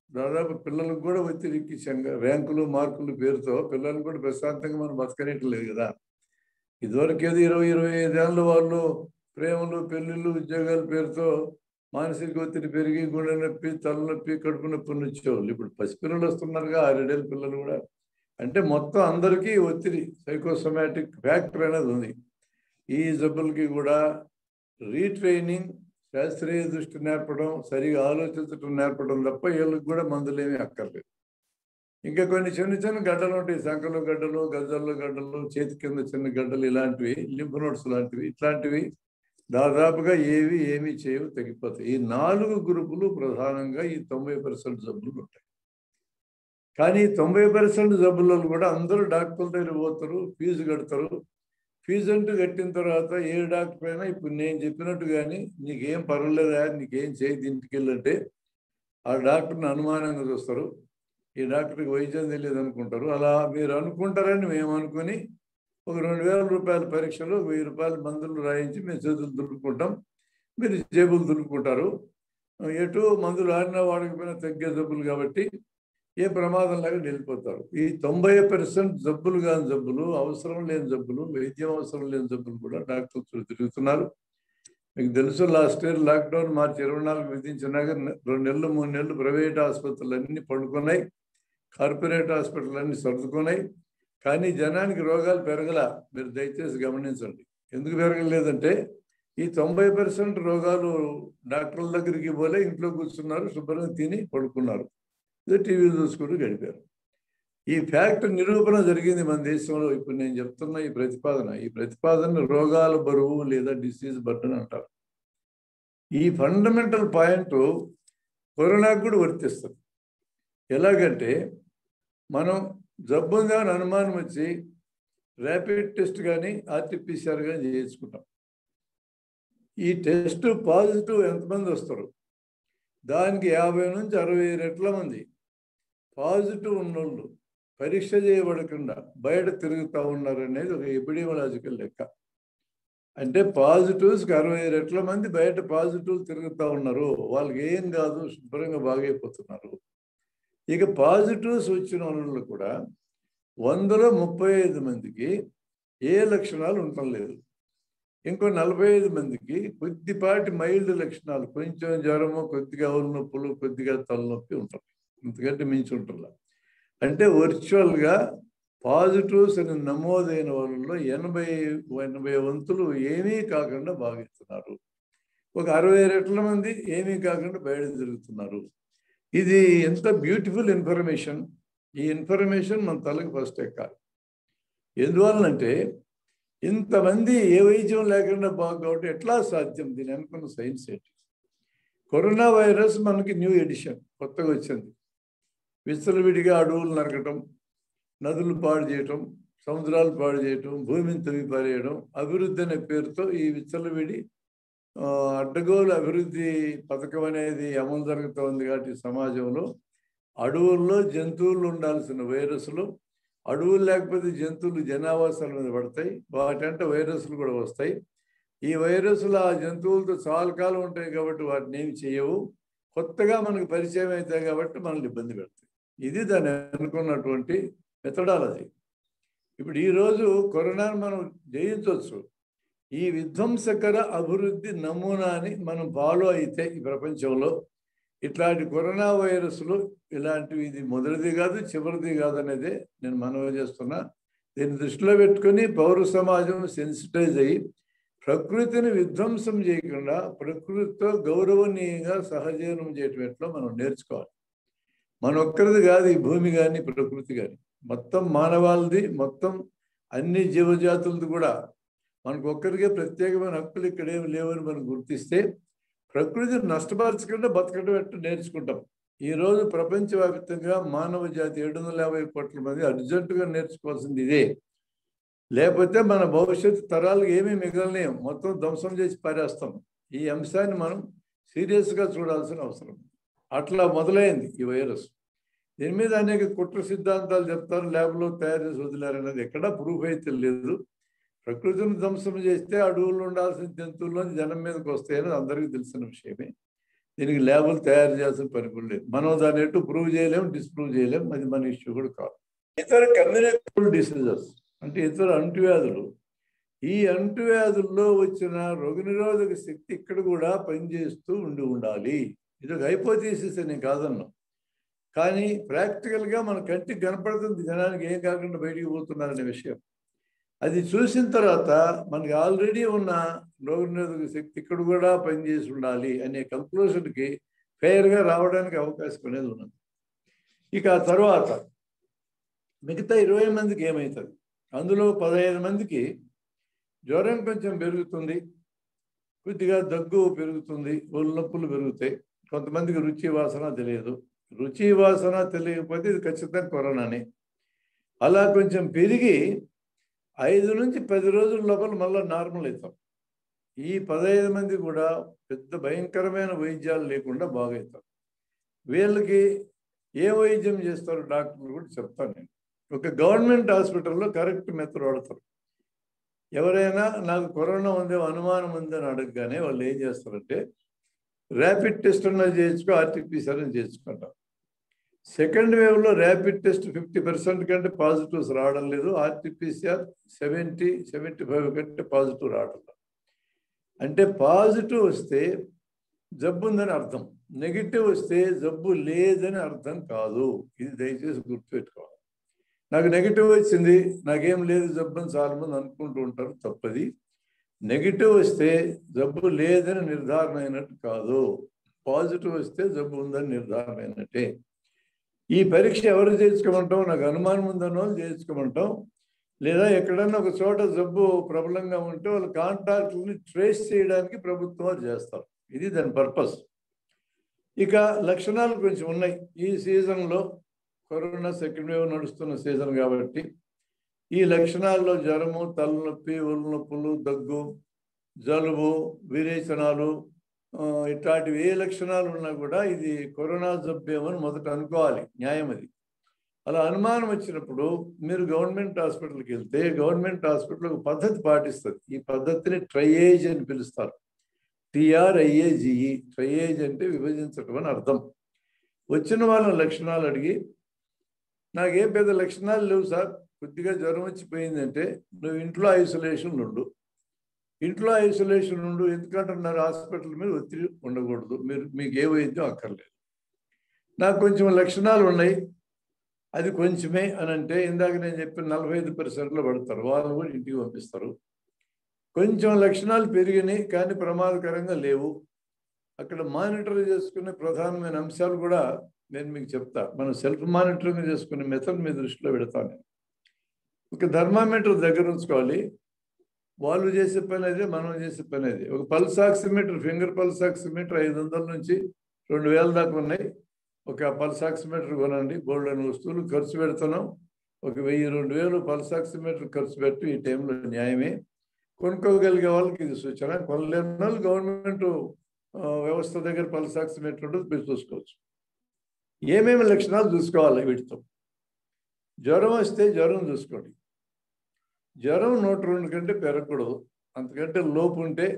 దాదాపు పిల్లలకు కూడా ఒత్తిడికి ర్యాంకులు మార్కులు పేరుతో పిల్లలు కూడా ప్రశాంతంగా మనం బతకనేట్లేదు కదా. ఇదివరకు ఏదో ఇరవై ఇరవై ఐదేళ్ళ వాళ్ళు ప్రేమలు పెళ్ళిళ్ళు ఉద్యోగాల పేరుతో మానసిక ఒత్తిడి పెరిగి గుండె నొప్పి తలనొప్పి కడుపు నొప్పి వచ్చేవాళ్ళు. ఇప్పుడు పసిపిల్లలు వస్తున్నారుగా, ఆరేడేళ్ళ పిల్లలు కూడా. అంటే మొత్తం అందరికీ ఒత్తిడి, సైకోసోమాటిక్ ఫ్యాక్టర్ అనేది ఉంది. ఈ జబ్బులకి కూడా రీట్రైనింగ్, శాస్త్రీయ దృష్టి నేర్పడం, సరిగా ఆలోచించడం నేర్పడం తప్ప వీళ్ళకి కూడా మందులేమీ అక్కర్లేదు. ఇంకా కొన్ని చిన్న చిన్న గడ్డలు ఉంటాయి, సంకలో గడ్డలు, గజ్జల్లో గడ్డలు, చేతి కింద చిన్న గడ్డలు, ఇలాంటివి లింఫ్ నోడ్స్ లాంటివి, ఇట్లాంటివి దాదాపుగా ఏవి ఏమీ చేయవు, తగ్గిపోతాయి. ఈ నాలుగు గ్రూపులు ప్రధానంగా ఈ తొంభై పర్సెంట్ జబ్బులు ఉంటాయి. కానీ తొంభై పర్సెంట్ జబ్బులలో కూడా అందరూ డాక్టర్ల దగ్గర పోతారు, ఫీజు కడతారు. ఫీజు అంటూ కట్టిన తర్వాత ఏ డాక్టర్ అయినా ఇప్పుడు నేను చెప్పినట్టు కానీ నీకేం పర్వాలేదా, నీకేం చేయి ఇంటికి వెళ్ళంటే ఆ డాక్టర్ని అనుమానంగా చూస్తారు. ఈ డాక్టర్కి వైద్యం తెలియదు అనుకుంటారు. అలా మీరు అనుకుంటారని మేము అనుకుని ఒక రెండు వేల రూపాయల పరీక్షలు, వెయ్యి రూపాయల మందులు రాయించి మేము చేతులు దులుపుకుంటాం, మీరు జేబులు దులుపుకుంటారు. ఎటు మందులు ఆడినా వాడకపోయినా తగ్గే జబ్బులు కాబట్టి ఏ ప్రమాదం లాగా వెళ్ళిపోతారు. ఈ తొంభై పర్సెంట్ జబ్బులు కాని జబ్బులు, అవసరం లేని జబ్బులు, వైద్యం అవసరం లేని జబ్బులు కూడా డాక్టర్లు తిరుగుతున్నారు. మీకు తెలుసు, లాస్ట్ ఇయర్ లాక్డౌన్ మార్చి ఇరవై నాలుగు విధించినాక రెండు నెలలు మూడు నెలలు ప్రైవేట్ ఆసుపత్రులు అన్నీ పడుకున్నాయి, కార్పొరేట్ హాస్పిటల్ అన్నీ సర్దుకున్నాయి. కానీ జనానికి రోగాలు పెరగల. మీరు దయచేసి గమనించండి. ఎందుకు పెరగలేదంటే ఈ తొంభై పర్సెంట్ రోగాలు డాక్టర్ల దగ్గరికి పోలే, ఇంట్లో కూర్చున్నారు, శుభ్రంగా తిని పడుకున్నారు, ఇదే టీవీలు చూసుకుంటూ గడిపారు. ఈ ఫ్యాక్ట్ నిరూపణ జరిగింది మన దేశంలో. ఇప్పుడు నేను చెప్తున్న ఈ ప్రతిపాదన ఈ ప్రతిపాదన రోగాల బరువు లేదా డిసీజ్ బర్డెన్ అంటారు. ఈ ఫండమెంటల్ పాయింట్ కరోనాకు కూడా వర్తిస్తుంది. ఎలాగంటే మనం జబ్బు ఉందని అనుమానం వచ్చి ర్యాపిడ్ టెస్ట్ కానీ ఆర్టీపీసీఆర్ కానీ చేయించుకుంటాం. ఈ టెస్ట్ పాజిటివ్ ఎంతమంది వస్తారు, దానికి యాభై నుంచి అరవై రెట్ల మంది పాజిటివ్ ఉన్నోళ్ళు పరీక్ష చేయబడకుండా బయట తిరుగుతూ ఉన్నారు అనేది ఒక ఎపిడెమియాలజికల్ లెక్క. అంటే పాజిటివ్స్కి అరవై రెట్ల మంది బయట పాజిటివ్ తిరుగుతూ ఉన్నారు, వాళ్ళకి ఏం కాదు, శుభ్రంగా బాగైపోతున్నారు. ఇక పాజిటివ్స్ వచ్చిన వాళ్ళు కూడా వందలో ముప్పై ఐదు మందికి ఏ లక్షణాలు ఉండటం లేదు. ఇంకో నలభై ఐదు మందికి కొద్దిపాటి మైల్డ్ లక్షణాలు, కొంచెం జ్వరము, కొద్దిగా ఒళ్ళు నొప్పులు, కొద్దిగా తలనొప్పి ఉంటుంది, ఎందుకంటే మించి ఉంటుందా. అంటే వర్చువల్గా పాజిటివ్స్ అని నమోదైన వాళ్ళలో ఎనభై ఎనభై వంతులు ఏమీ కాకుండా బాగుతున్నారు. ఒక అరవై రెట్ల మంది ఏమీ కాకుండా బయట తిరుగుతున్నారు. ఇది ఎంత బ్యూటిఫుల్ ఇన్ఫర్మేషన్. ఈ ఇన్ఫర్మేషన్ మన తలకు ఫస్ట్ ఎక్కాలి. ఎందువల్లంటే ఇంతమంది ఏ వైద్యం లేకుండా బాగోవడం ఎట్లా సాధ్యం? దీని అనుకున్న సైన్స్ ఏంటి? కరోనా వైరస్ మనకి న్యూ ఎడిషన్, కొత్తగా వచ్చింది. విచ్చలవిడిగా అడవులు నరకటం, నదులు పాడు చేయటం, సముద్రాలు పాడు చేయటం, భూమిని తవ్వి పారేయడం, అభివృద్ధి అనే పేరుతో ఈ విచ్చలవిడి అడ్డగోలు అభివృద్ధి పథకం అనేది అమలు జరుగుతోంది. కాబట్టి సమాజంలో అడవుల్లో జంతువులు ఉండాల్సిన వైరస్లు, అడవులు లేకపోతే జంతువులు జనావాసాల మీద పడతాయి, వాటంటే వైరస్లు కూడా వస్తాయి. ఈ వైరస్లు ఆ జంతువులతో చాలా కాలం ఉంటాయి కాబట్టి వాటిని ఏమి చేయవు, కొత్తగా మనకు పరిచయం అవుతాయి కాబట్టి మనల్ని ఇబ్బంది పెడతాయి. ఇది దాన్ని అనుకున్నటువంటి మెథడాలజీ. ఇప్పుడు ఈరోజు కరోనాను మనం జయించవచ్చు. ఈ విధ్వంసకర అభివృద్ధి నమూనాని మనం ఫాలో అయితే ఈ ప్రపంచంలో ఇట్లాంటి కరోనా వైరస్లు ఇలాంటివి ఇది మొదటిది కాదు, చివరిది కాదు అనేది నేను మనవి చేస్తున్నా. దీన్ని దృష్టిలో పెట్టుకొని పౌర సమాజం సెన్సిటైజ్ అయ్యి ప్రకృతిని విధ్వంసం చేయకుండా ప్రకృతితో గౌరవనీయంగా సహజీవనం చేయటం ఎట్లా మనం నేర్చుకోవాలి. మన ఒక్కరిది కాదు ఈ భూమి కానీ ప్రకృతి కానీ, మొత్తం మానవాళిది, మొత్తం అన్ని జీవజాతులది కూడా. మనకు ఒక్కరికే ప్రత్యేకమైన హక్కులు ఇక్కడేమి లేవని మనం గుర్తిస్తే ప్రకృతిని నష్టపరచకుండా బతకడం ఎట్లా నేర్చుకుంటాం. ఈరోజు ప్రపంచవ్యాప్తంగా మానవ జాతి ఏడు వందల యాభై కోట్ల మంది అర్జెంటుగా నేర్చుకోవాల్సింది ఇదే. లేకపోతే మన భవిష్యత్తు తరాలకు ఏమీ మిగలలేం, మొత్తం ధ్వంసం చేసి పారేస్తాం. ఈ అంశాన్ని మనం సీరియస్గా చూడాల్సిన అవసరం. అట్లా మొదలైంది ఈ వైరస్. దీని మీద అనేక కుట్ర సిద్ధాంతాలు చెప్తారు, ల్యాబ్లో తయారు చేసి వదిలేరనేది ఎక్కడా ప్రూఫ్ అయితే లేదు. ప్రకృతిని ధ్వంసం చేస్తే అడవుల్లో ఉండాల్సిన జంతువుల్లో జనం మీదకి వస్తాయని అందరికీ తెలిసిన విషయమే. దీనికి ల్యాబులు తయారు చేయాల్సిన పని కూడా లేదు. మనం దాన్ని ఎటు ప్రూవ్ చేయలేము, డిస్ప్రూవ్ చేయలేము. అది మన ఇష్యూ కూడా కాదు. ఇతర కమ్యూనికేబుల్ డిసీజెస్ అంటే ఇతర అంటువ్యాధులు, ఈ అంటువ్యాధుల్లో వచ్చిన రోగనిరోధక శక్తి ఇక్కడ కూడా పనిచేస్తూ ఉండి ఉండాలి. ఇది ఒక హైపోథీసిస్ అని కాదన్నాం. కానీ ప్రాక్టికల్గా మన కంటికి కనపడుతుంది జనానికి ఏం కాకుండా బయటికి పోతున్నారనే విషయం. అది చూసిన తర్వాత మనకి ఆల్రెడీ ఉన్న రోగనిరోధక శక్తి ఇక్కడ కూడా పనిచేసి ఉండాలి అనే కంక్లూషన్కి ఫెయిర్గా రావడానికి అవకాశం అనేది ఉన్నది. ఇక ఆ తర్వాత మిగతా ఇరవై మందికి ఏమవుతుంది? అందులో పదహైదు మందికి జ్వరం కొంచెం పెరుగుతుంది, కొద్దిగా దగ్గు పెరుగుతుంది, ఒళ్ళు నొప్పులు పెరుగుతాయి. కొంతమందికి రుచి వాసన తెలియదు. రుచి వాసన తెలియకపోతే ఇది ఖచ్చితంగా కరోనానే. అలా కొంచెం పెరిగి ఐదు నుంచి పది రోజుల లోపల మళ్ళీ నార్మల్ అవుతాం. ఈ పదహైదు మంది కూడా పెద్ద భయంకరమైన వైద్యాలు లేకుండా బాగవుతారు. వీళ్ళకి ఏ వైద్యం చేస్తారో డాక్టర్లు కూడా చెప్తాను నేను. ఒక గవర్నమెంట్ హాస్పిటల్లో కరెక్ట్ మెథడ్ వాడతారు. ఎవరైనా నాకు కరోనా ఉందేమో అనుమానం ఉందని అడగగానే వాళ్ళు ఏం చేస్తారంటే ర్యాపిడ్ టెస్ట్ అన్నా చేయించుకో, ఆర్టీపీసీఆర్ అని చేయించుకుంటాం. సెకండ్ వేవ్లో ర్యాపిడ్ టెస్ట్ ఫిఫ్టీ పర్సెంట్ కంటే పాజిటివ్స్ రావడం లేదు, ఆర్టీపీసీఆర్ సెవెంటీ సెవెంటీ ఫైవ్ కంటే పాజిటివ్ రావడం లేదు. అంటే పాజిటివ్ వస్తే జబ్బు ఉందని అర్థం, నెగిటివ్ వస్తే జబ్బు లేదని అర్థం కాదు. ఇది దయచేసి గుర్తుపెట్టుకోవాలి. నాకు నెగిటివ్ వచ్చింది, నాకేం లేదు జబ్బు అని చాలా మంది అనుకుంటూ ఉంటారు. తప్పది. నెగిటివ్ వస్తే జబ్బు లేదని నిర్ధారణ అయినట్టు కాదు, పాజిటివ్ వస్తే జబ్బు ఉందని నిర్ధారణ అయినట్టే. ఈ పరీక్ష ఎవరు చేయించుకోమంటాం? నాకు అనుమానం ఉందన్న వాళ్ళు చేయించుకోమంటాం. లేదా ఎక్కడన్నా ఒక చోట జబ్బు ప్రబలంగా ఉంటే వాళ్ళ కాంటాక్ట్ని ట్రేస్ చేయడానికి ప్రభుత్వం చేస్తారు. ఇది దాని పర్పస్. ఇక లక్షణాలు కొంచెం ఉన్నాయి. ఈ సీజన్లో కరోనా సెకండ్ వేవ్ నడుస్తున్న సీజన్ కాబట్టి ఈ లక్షణాల్లో జ్వరము, తలనొప్పి, ఒళ్ళు నొప్పులు, దగ్గు, జలుబు, విరేచనాలు ఇట్లాంటివి ఏ లక్షణాలు ఉన్నా కూడా ఇది కరోనా జబ్బేమని మొదట అనుకోవాలి. న్యాయం అది. అలా అనుమానం వచ్చినప్పుడు మీరు గవర్నమెంట్ హాస్పిటల్కి వెళ్తే గవర్నమెంట్ హాస్పిటల్ ఒక పద్ధతి పాటిస్తుంది. ఈ పద్ధతిని ట్రయేజ్ అని పిలుస్తారు. టిఆర్ఐఏజిఈ. ట్రయేజ్ అంటే విభజించటం అని అర్థం. వచ్చిన వాళ్ళ లక్షణాలు అడిగి నాకేం పెద్ద లక్షణాలు లేవు సార్, కొద్దిగా జ్వరం వచ్చిపోయిందంటే నువ్వు ఇంట్లో ఐసోలేషన్ ఉండు. ఇంట్లో ఐసోలేషన్ ఉండు ఎందుకంటున్నారు? హాస్పిటల్ మీద ఒత్తిడి ఉండకూడదు, మీరు మీకు ఏ వైద్యం అక్కర్లేదు. నాకు కొంచెం లక్షణాలు ఉన్నాయి, అది కొంచెమే అని అంటే ఇందాక నేను చెప్పిన నలభై ఐదు పర్సెంట్లో పడతారు, వాళ్ళు కూడా ఇంటికి పంపిస్తారు. కొంచెం లక్షణాలు పెరిగినాయి కానీ ప్రమాదకరంగా లేవు, అక్కడ మానిటర్ చేసుకునే ప్రధానమైన అంశాలు కూడా నేను మీకు చెప్తా. మనం సెల్ఫ్ మానిటరింగ్ చేసుకునే మెథడ్ మీ దృష్టిలో పెడతాను. ఒక థర్మామీటర్ దగ్గర ఉంచుకోవాలి. వాళ్ళు చేసే పని అదే, మనం చేసే పని అదే. ఒక pulse oximeter, finger pulse oximeter ఐదు వందల నుంచి రెండు వేల దాకా ఉన్నాయి. ఒక పల్స్ ఆక్సిమీటర్ కొనండి. గోల్డ్ అని వస్తువులు ఖర్చు పెడుతున్నాం. ఒక వెయ్యి రెండు వేలు పల్స్ ఆక్సిమీటర్ ఖర్చు పెట్టి ఈ టైంలో న్యాయమే. కొనుక్కోగలిగే వాళ్ళకి ఇది సూచన. కొనలేని వాళ్ళు గవర్నమెంట్ వ్యవస్థ దగ్గర పల్స్ ఆక్సిమీటర్ ఉంటుంది, మీరు చూసుకోవచ్చు. ఏమేమి లక్షణాలు చూసుకోవాలి వీటితో? జ్వరం వస్తే జ్వరం చూసుకోండి. జ్వరం నూట రెండు కంటే పెరగకూడదు, అంతకంటే లోపు ఉంటే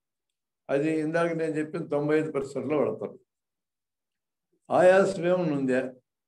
అది ఇందాక నేను చెప్పిన తొంభై ఐదు పర్సెంట్లో పడతారు. ఆయాసం ఏమైనా ఉందా?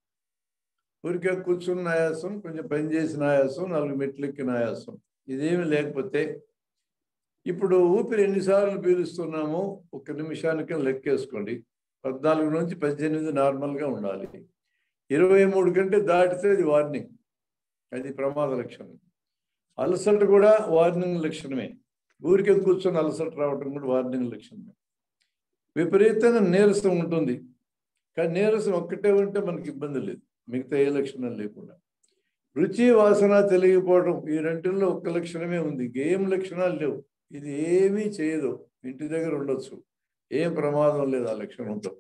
ఊరికే కూర్చున్న ఆయాసం, కొంచెం పని చేసిన ఆయాసం, నాలుగు మెట్లెక్కిన ఆయాసం, ఇదేమి లేకపోతే ఇప్పుడు ఊపిరి ఎన్నిసార్లు పీలుస్తున్నామో ఒక నిమిషానికి లెక్కేసుకోండి. పద్నాలుగు నుంచి పద్దెనిమిది నార్మల్గా ఉండాలి. ఇరవై మూడు కంటే దాటితే అది వార్నింగ్, అది ప్రమాద లక్షణం. అలసట కూడా వార్నింగ్ లక్షణమే. ఊరికే కూర్చొని అలసట రావటం కూడా వార్నింగ్ లక్షణమే. విపరీతంగా నీరసం ఉంటుంది, కానీ నీరసం ఒక్కటే ఉంటే మనకి ఇబ్బంది లేదు, మిగతా ఏ లక్షణం లేకుండా. రుచి వాసన తెలియకపోవడం, ఈ రెంటిల్లో ఒక్క లక్షణమే ఉంది, ఏం లక్షణాలు లేవు. ఇది ఏమీ చేయదు, ఇంటి దగ్గర ఉండొచ్చు, ఏం ప్రమాదం లేదు ఆ లక్షణంతో.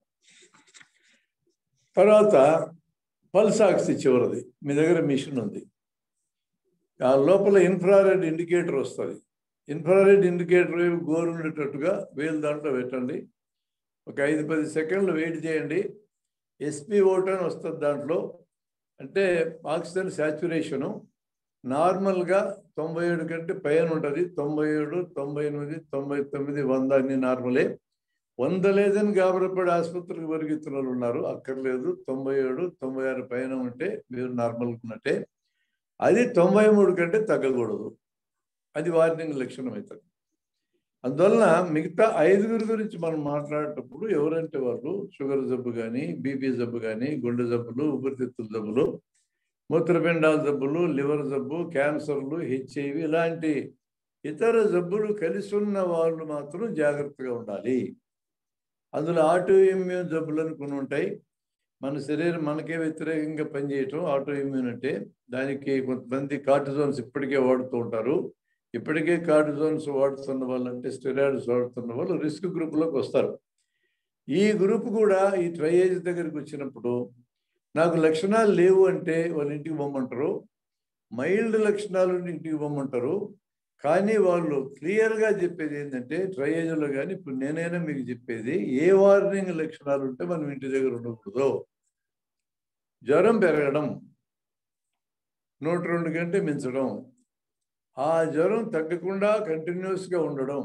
తర్వాత పల్స్ ఆక్సి చివరిది, మీ దగ్గర మిషన్ ఉంది, ఆ లోపల ఇన్ఫ్రారెడ్ ఇండికేటర్ వస్తుంది. ఇన్ఫ్రారెడ్ ఇండికేటర్ గోరు ఉండేటట్టుగా వేలు దాంట్లో పెట్టండి. ఒక ఐదు పది సెకండ్లు వెయిట్ చేయండి. ఎస్పీ ఓట్ అని వస్తుంది దాంట్లో, అంటే ఆక్సిజన్ శాచ్యురేషను నార్మల్గా తొంభై ఏడు కంటే పైన ఉంటుంది. తొంభై ఏడు, తొంభై ఎనిమిది, తొంభై తొమ్మిది, వంద అన్ని నార్మలే. వంద లేదని గాబరపడి ఆసుపత్రికి పరిగెత్తిన వాళ్ళు ఉన్నారు. అక్కర్లేదు, తొంభై ఏడు తొంభై ఆరు పైన ఉంటే మీరు నార్మల్గా ఉన్నట్టే. అది తొంభై మూడు కంటే తగ్గకూడదు. అది వార్నింగ్ లక్షణం అవుతుంది. అందువలన మిగతా ఐదుగురి గురించి మనం మాట్లాడేటప్పుడు ఎవరంటే వాళ్ళు షుగర్ జబ్బు కానీ, బీపీ జబ్బు కానీ, గుండె జబ్బులు, ఊపిరితిత్తుల జబ్బులు, మూత్రపిండాల జబ్బులు, లివర్ జబ్బు, క్యాన్సర్లు, హెచ్ఐవి ఇలాంటి ఇతర జబ్బులు కలిసి ఉన్న వాళ్ళు మాత్రం జాగ్రత్తగా ఉండాలి. అందులో ఆటో ఇమ్యూన్ జబ్బులు అనుకుని ఉంటాయి. మన శరీరం మనకే వ్యతిరేకంగా పనిచేయటం ఆటో ఇమ్యూన్ అంటే. దానికి కొంతమంది కార్టిజోన్స్ ఇప్పటికే వాడుతూ ఉంటారు. ఇప్పటికే కార్టిజోన్స్ వాడుతున్న వాళ్ళు అంటే స్టెరాయిడ్స్ వాడుతున్న వాళ్ళు రిస్క్ గ్రూప్లోకి వస్తారు. ఈ గ్రూప్ కూడా ఈ ట్రయేజ్ దగ్గరికి వచ్చినప్పుడు నాకు లక్షణాలు లేవు అంటే వాళ్ళ ఇంటికి పొమ్మంటారు. మైల్డ్ లక్షణాలు ఇంటికి పొమ్మంటారు. కానీ వాళ్ళు క్లియర్గా చెప్పేది ఏంటంటే ట్రయేజ్లో కానీ ఇప్పుడు నేనైనా మీకు చెప్పేది ఏ వార్నింగ్ లక్షణాలు ఉంటే మనం ఇంటి దగ్గర ఉండకూడదు. జ్వరం పెరగడం, నూట రెండు గంటలు మించడం, ఆ జ్వరం తగ్గకుండా కంటిన్యూస్గా ఉండడం,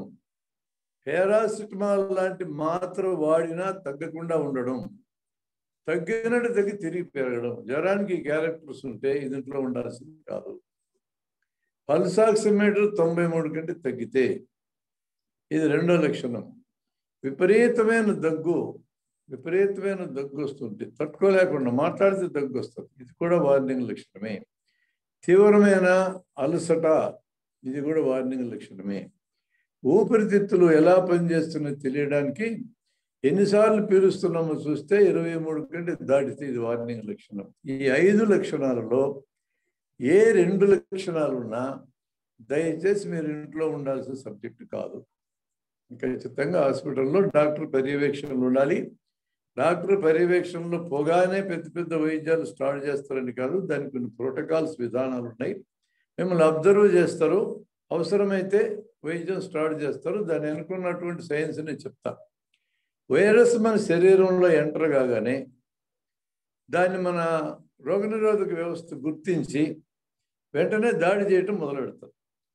పారాసిటమాల్ లాంటి మాత్ర వాడినా తగ్గకుండా ఉండడం, తగ్గినట్టు తగ్గి తిరిగి పెరగడం. జ్వరానికి క్యారెక్టర్స్ ఉంటే ఇంట్లో ఉండాల్సింది కాదు. పల్స్ ఆక్సిమీటర్ తొంభై మూడు కంటే తగ్గితే ఇది రెండో లక్షణం. విపరీతమైన దగ్గు, విపరీతమైన దగ్గు వస్తుంటే తట్టుకోలేకుండా మాట్లాడితే దగ్గు వస్తుంది, ఇది కూడా వార్నింగ్ లక్షణమే. తీవ్రమైన అలసట, ఇది కూడా వార్నింగ్ లక్షణమే. ఊపిరితిత్తులు ఎలా పనిచేస్తున్నాయో తెలియడానికి ఎన్నిసార్లు పీలుస్తున్నామో చూస్తే ఇరవై మూడు కంటే దాటితే ఇది వార్నింగ్ లక్షణం. ఈ ఐదు లక్షణాలలో ఏ రెండు లక్షణాలున్నా దయచేసి మీరు ఇంట్లో ఉండాల్సిన సబ్జెక్ట్ కాదు. ఖచ్చితంగా హాస్పిటల్లో డాక్టర్ పర్యవేక్షణలు ఉండాలి. డాక్టర్ పర్యవేక్షణలో పోగానే పెద్ద పెద్ద వైద్యాలు స్టార్ట్ చేస్తారని కాదు, దానికి కొన్ని ప్రోటోకాల్స్ విధానాలు ఉన్నాయి. మిమ్మల్ని అబ్జర్వ్ చేస్తారు, అవసరమైతే వైద్యం స్టార్ట్ చేస్తారు. దాన్ని అనుకున్నటువంటి సైన్స్ నేను చెప్తా. వైరస్ మన శరీరంలో ఎంటర్ కాగానే దాన్ని మన రోగనిరోధక వ్యవస్థ గుర్తించి వెంటనే దాడి చేయటం మొదలు పెడతారు.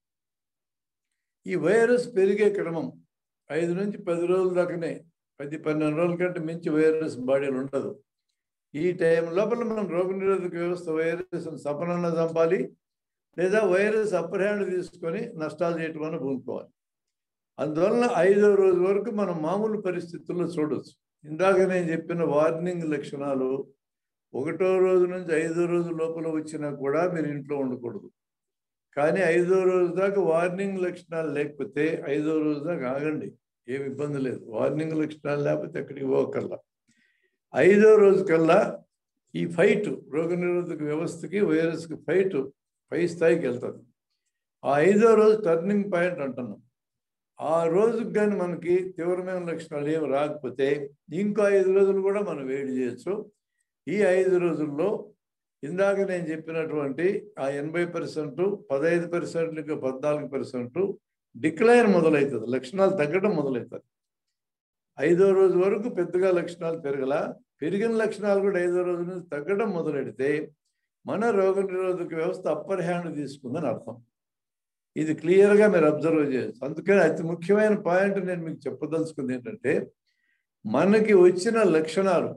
ఈ వైరస్ పెరిగే క్రమం ఐదు నుంచి పది రోజుల దాకానే, పది పన్నెండు రోజుల కంటే మించి వైరస్ బాడీలో ఉండదు. ఈ టైం లోపల మనం రోగనిరోధక వ్యవస్థ వైరస్ సపనన్న చంపాలి, లేదా వైరస్ అప్పర్ హ్యాండ్ తీసుకొని నష్టాలు చేయటం అని పూనుకోవాలి. అందువలన ఐదో రోజు వరకు మనం మామూలు పరిస్థితుల్లో చూడవచ్చు. ఇందాక నేను చెప్పిన వార్నింగ్ లక్షణాలు ఒకటో రోజు నుంచి ఐదో రోజు లోపల వచ్చినా కూడా మీరు ఇంట్లో ఉండకూడదు. కానీ ఐదో రోజు దాకా వార్నింగ్ లక్షణాలు లేకపోతే ఐదో రోజు దాకా ఆగండి, ఏమి ఇబ్బంది లేదు. వార్నింగ్ లక్షణాలు లేకపోతే ఎక్కడికి పోకల్లా. ఐదో రోజు కల్లా ఈ ఫైట్, రోగనిరోధక వ్యవస్థకి వైరస్కి ఫైట్ పై స్థాయికి వెళ్తుంది. ఆ ఐదో రోజు టర్నింగ్ పాయింట్ అంటున్నాం. ఆ రోజుకి కానీ మనకి తీవ్రమైన లక్షణాలు ఏమి రాకపోతే ఇంకో ఐదు రోజులు కూడా మనం వేడి చేయొచ్చు. ఈ ఐదు రోజుల్లో ఇందాక నేను చెప్పినటువంటి ఆ ఎనభై పర్సెంట్ పదహైదు పర్సెంట్ ఇంకా పద్నాలుగు పర్సెంట్ డిక్లైన్ మొదలవుతుంది, లక్షణాలు తగ్గడం మొదలవుతుంది. ఐదో రోజు వరకు పెద్దగా లక్షణాలు పెరగల, పెరిగిన లక్షణాలు కూడా ఐదో రోజు నుంచి తగ్గడం మొదలెడితే మన రోగనిరోధక వ్యవస్థ అప్పర్ హ్యాండ్ తీసుకుందని అర్థం. ఇది క్లియర్గా మీరు అబ్జర్వ్ చేయొచ్చు. అందుకని అతి ముఖ్యమైన పాయింట్ నేను మీకు చెప్పదలుచుకుంది ఏంటంటే, మనకి వచ్చిన లక్షణాలు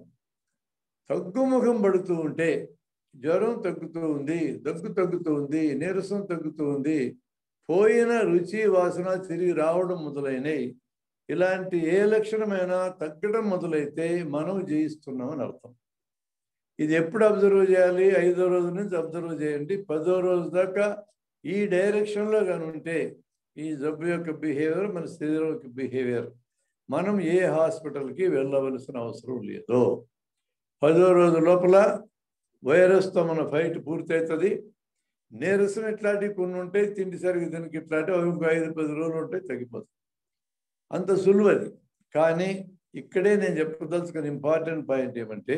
తగ్గుముఖం పడుతూ ఉంటే, జ్వరం తగ్గుతూ ఉంది, దగ్గు తగ్గుతూ ఉంది, నీరసం తగ్గుతూ ఉంది, పోయిన రుచి వాసన తిరిగి రావడం మొదలైనవి, ఇలాంటి ఏ లక్షణమైనా తగ్గడం మొదలైతే మనం జయిస్తున్నామని అర్థం. ఇది ఎప్పుడు అబ్జర్వ్ చేయాలి? ఐదో రోజు నుంచి అబ్జర్వ్ చేయండి. పదో రోజు దాకా ఈ డైరెక్షన్లో కానీ ఉంటే ఈ జబ్బు యొక్క బిహేవియర్ మన శరీరం యొక్క బిహేవియర్, మనం ఏ హాస్పిటల్కి వెళ్ళవలసిన అవసరం లేదు. పదో రోజు లోపల వైరస్తో మన ఫైట్ పూర్తవుతుంది. నీరసం ఇట్లాంటివి కొన్ని ఉంటాయి, తిండి సరిగ్గా దీనికి ఇట్లాంటివి ఇంకో ఐదు పది రోజులు ఉంటాయి, తగ్గిపోతుంది. అంత సులువు అది. కానీ ఇక్కడే నేను చెప్పదలుచుకున్న ఇంపార్టెంట్ పాయింట్ ఏమంటే,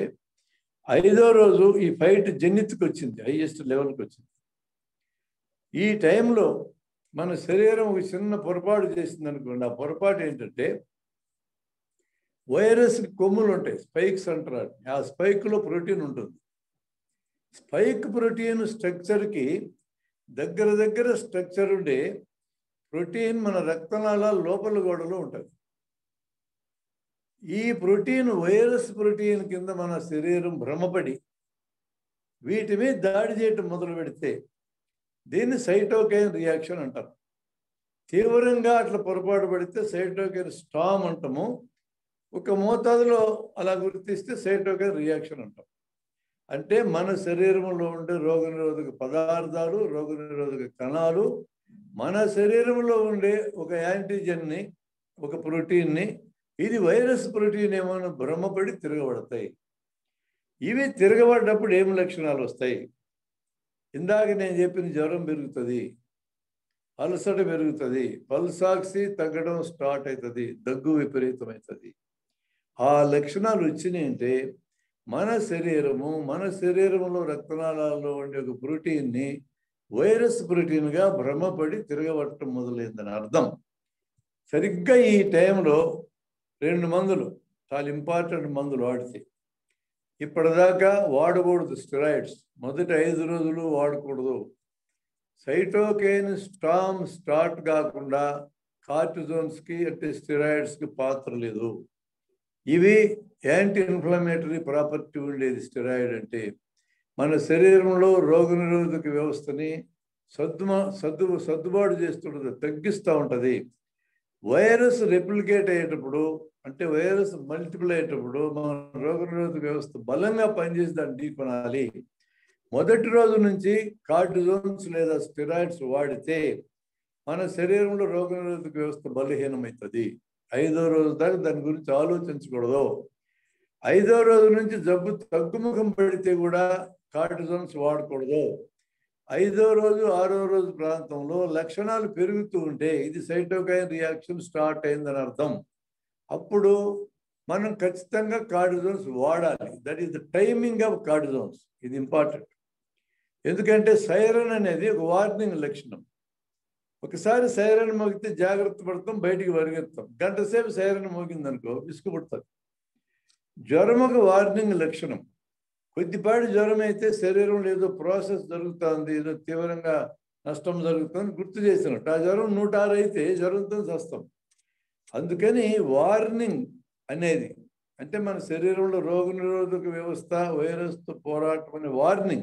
ఐదో రోజు ఈ ఫైట్ జన్నిత్కి వచ్చింది, హైయెస్ట్ లెవెల్కి వచ్చింది. ఈ టైంలో మన శరీరం ఒక చిన్న పొరపాటు చేసింది అనుకోండి. ఆ పొరపాటు ఏంటంటే, వైరస్కి కొమ్ములు ఉంటాయి, స్పైక్స్ అంటారు. ఆ స్పైక్లో ప్రోటీన్ ఉంటుంది. స్పైక్ ప్రోటీన్ స్ట్రక్చర్కి దగ్గర దగ్గర స్ట్రక్చర్ ఉండే ప్రోటీన్ మన రక్తనాళాల లోపల గోడలో ఉంటుంది. ఈ ప్రోటీన్ వైరస్ ప్రోటీన్ కింద మన శరీరం భ్రమపడి వీటి మీద దాడి చేయటం మొదలు పెడితే దీన్ని సైటోకైన్ రియాక్షన్ అంటారు. తీవ్రంగా అట్లా పొరపాటు పడితే సైటోకైన్ స్టామ్ అంటాము. ఒక మోతాదులో అలా గుర్తిస్తే సైటోకైన్ రియాక్షన్ అంటాం. అంటే మన శరీరంలో ఉండే రోగనిరోధక పదార్థాలు, రోగనిరోధక కణాలు మన శరీరంలో ఉండే ఒక యాంటీజన్ని, ఒక ప్రోటీన్ని, ఇది వైరస్ ప్రోటీన్ ఏమో భ్రమపడి తిరగబడతాయి. ఇవి తిరగబడ్డప్పుడు ఏం లక్షణాలు వస్తాయి? ఇందాక నేను చెప్పిన జ్వరం పెరుగుతుంది, అలసట పెరుగుతుంది, పల్సాక్సి తగ్గడం స్టార్ట్ అవుతుంది, దగ్గు విపరీతమవుతుంది. ఆ లక్షణాలు వచ్చినాయి అంటే మన శరీరము మన శరీరంలో రక్తనాళాల్లో ఉండే ఒక ప్రోటీన్ని వైరస్ ప్రోటీన్గా భ్రమపడి తిరగబట్టడం మొదలైందని అర్థం. సరిగ్గా ఈ టైంలో రెండు మందులు, చాలా ఇంపార్టెంట్ మందులు వాడితే, ఇప్పటిదాకా వాడకూడదు స్టెరాయిడ్స్, మొదటి ఐదు రోజులు వాడకూడదు. సైటోకైన్ స్టామ్ స్టార్ట్ కాకుండా కార్టిజోన్స్కి అంటే స్టెరాయిడ్స్కి పాత్ర లేదు. ఇవి యాంటీ ఇన్ఫ్లమేటరీ ప్రాపర్టీ ఉండేది. స్టెరాయిడ్ అంటే మన శరీరంలో రోగనిరోధక వ్యవస్థని సద్దుమ సద్దు సర్దుబాటు చేస్తుంటుంది, తగ్గిస్తూ ఉంటుంది. వైరస్ రెప్లికేట్ అయ్యేటప్పుడు అంటే వైరస్ మల్టిపుల్ అయ్యేటప్పుడు మన రోగనిరోధక వ్యవస్థ బలంగా పనిచేసి దాన్ని ఢీకొనాలి. మొదటి రోజు నుంచి కార్టిజోన్స్ లేదా స్టెరాయిడ్స్ వాడితే మన శరీరంలో రోగనిరోధక వ్యవస్థ బలహీనమవుతుంది. ఐదో రోజు దాకా దాని గురించి ఆలోచించకూడదు. ఐదో రోజు నుంచి జబ్బు తగ్గుముఖం పడితే కూడా కార్టిజోన్స్ వాడకూడదు. ఐదో రోజు ఆరో రోజు ప్రాంతంలో లక్షణాలు పెరుగుతూ ఉంటే ఇది సైటోకైన్ రియాక్షన్ స్టార్ట్ అయిందని అర్థం. అప్పుడు మనం ఖచ్చితంగా కార్టిజోన్స్ వాడాలి. That is the timing of cortisones. ఇది ఇంపార్టెంట్. ఎందుకంటే సైరన్ అనేది ఒక వార్నింగ్ లక్షణం. ఒకసారి సైరన్ మోగితే జాగ్రత్త పడతాం, బయటికి పరిగెత్తాం. గంట సేపు సైరన్ మోగిందనుకో విసుగుపడతాం. జ్వరం ఒక వార్నింగ్ లక్షణం. కొద్దిపాటి జ్వరం అయితే శరీరంలో ఏదో ప్రాసెస్ జరుగుతుంది, ఏదో తీవ్రంగా నష్టం జరుగుతుంది గుర్తు చేసినట్టు. ఆ జ్వరం నూట ఆరు అయితే జ్వరంతో చస్తాం. అందుకని వార్నింగ్ అనేది అంటే మన శరీరంలో రోగనిరోధక వ్యవస్థ వైరస్తో పోరాటం అనే వార్నింగ్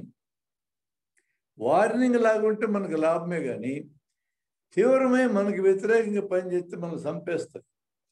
వార్నింగ్ లాగుంటే మనకు లాభమే. కానీ తీవ్రమై మనకి వ్యతిరేకంగా పనిచేస్తే మనం చంపేస్తుంది.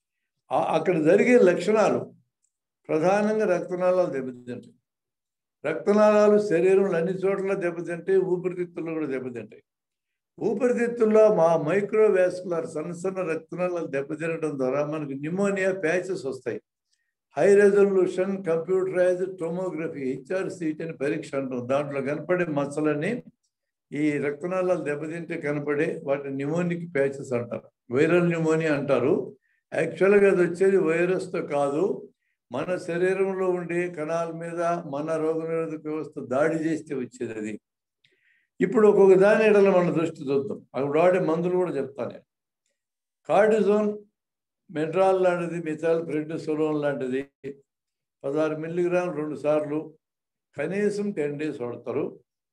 అక్కడ జరిగే లక్షణాలు ప్రధానంగా రక్తనాళాలు దెబ్బతింటాయి. రక్తనాళాలు శరీరంలో అన్ని చోట్ల దెబ్బతింటాయి, ఊపిరితిత్తుల్లో కూడా దెబ్బతింటాయి. ఊపిరితిత్తుల్లో మా మైక్రోవాస్కులర్ సన్న సన్న రక్తనాళాలు దెబ్బతినడం ద్వారా మనకు న్యూమోనియా ప్యాచెస్ వస్తాయి. High resolution computerised tomography HRCT అని పరీక్ష అంటాం. దాంట్లో కనపడే మచ్చలన్నీ ఈ రక్తనాళాలు దెబ్బతింటే కనపడే వాటి న్యూమోనిక్ ప్యాచెస్ అంటారు. వైరల్ న్యూమోనియా అంటారు. యాక్చువల్గా అది వచ్చేది వైరస్తో కాదు, మన శరీరంలో ఉండే కణాల మీద మన రోగనిరోధక వ్యవస్థ దాడి చేస్తే వచ్చేది అది. ఇప్పుడు ఒక్కొక్క దాని ఎడల మన దృష్టి చూద్దాం. అక్కడ వాడే మందులు కూడా చెప్తాను. కార్టిజోన్ మెడ్రాల్ లాంటిది, మిథైల్ ప్రెడ్నిసోలోన్ లాంటిది పదహారు మిల్లీగ్రామ్ రెండు సార్లు కనీసం టెన్ డేస్ వాడతారు.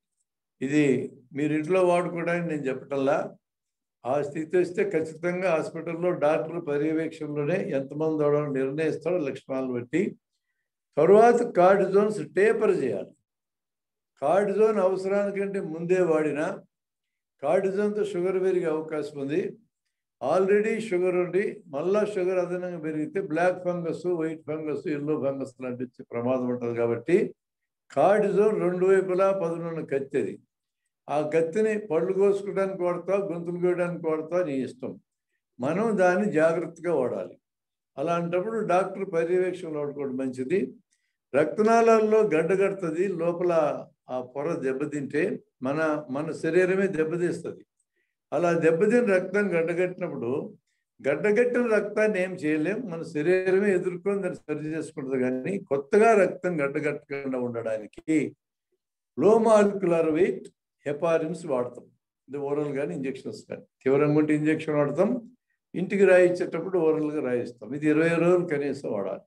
ఇది మీరు ఇంట్లో వాడుకోవడానికి నేను చెప్పటల్లా. ఆ స్థితి వస్తే ఖచ్చితంగా హాస్పిటల్లో డాక్టర్ పర్యవేక్షణలోనే ఎంతమంది వాడాలో నిర్ణయిస్తారో లక్షణాలను బట్టి. తరువాత కార్టిజోన్స్ టేపర్ చేయాలి. కార్టిజోన్ అవసరానికంటే ముందే వాడినా కార్టిజోన్తో షుగర్ పెరిగే అవకాశం ఉంది. ఆల్రెడీ షుగర్ ఉండి మళ్ళా షుగర్ అదనంగా పెరిగితే black fungus, white fungus, yellow fungus లాంటి ప్రమాదం ఉంటుంది. కాబట్టి కార్టిజోన్ రెండు వైపులా పదునున్న కత్తెది. ఆ కత్తిని పళ్ళు కోసుకోవడానికి వాడతా, గొంతులు కోయడానికి వాడతా, నీ ఇష్టం. మనం దాన్ని జాగ్రత్తగా వాడాలి. అలాంటప్పుడు డాక్టర్ పర్యవేక్షణలో వాడుకోవడం మంచిది. రక్తనాళాల్లో గడ్డగడుతుంది. లోపల ఆ పొర దెబ్బతింటే మన మన శరీరమే దెబ్బతీస్తుంది. అలా దెబ్బతిని రక్తం గడ్డగట్టినప్పుడు గడ్డగట్టిన రక్తాన్ని ఏం చేయలేం, మన శరీరమే ఎదుర్కొని దాన్ని సరి చేసుకుంటుంది. కానీ కొత్తగా రక్తం గడ్డగట్టకుండా ఉండడానికి లో మాలిక్యులర్ వెయిట్ హెపారిన్స్ వాడతాం. ఇది ఓరల్ కానీ ఇంజెక్షన్స్ కానీ. తీవ్రంగా ఉంటే ఇంజెక్షన్ వాడతాం, ఇంటికి రాయించేటప్పుడు ఓరల్గా రాయిస్తాం. ఇది ఇరవై రోజులు కనీసం వాడాలి.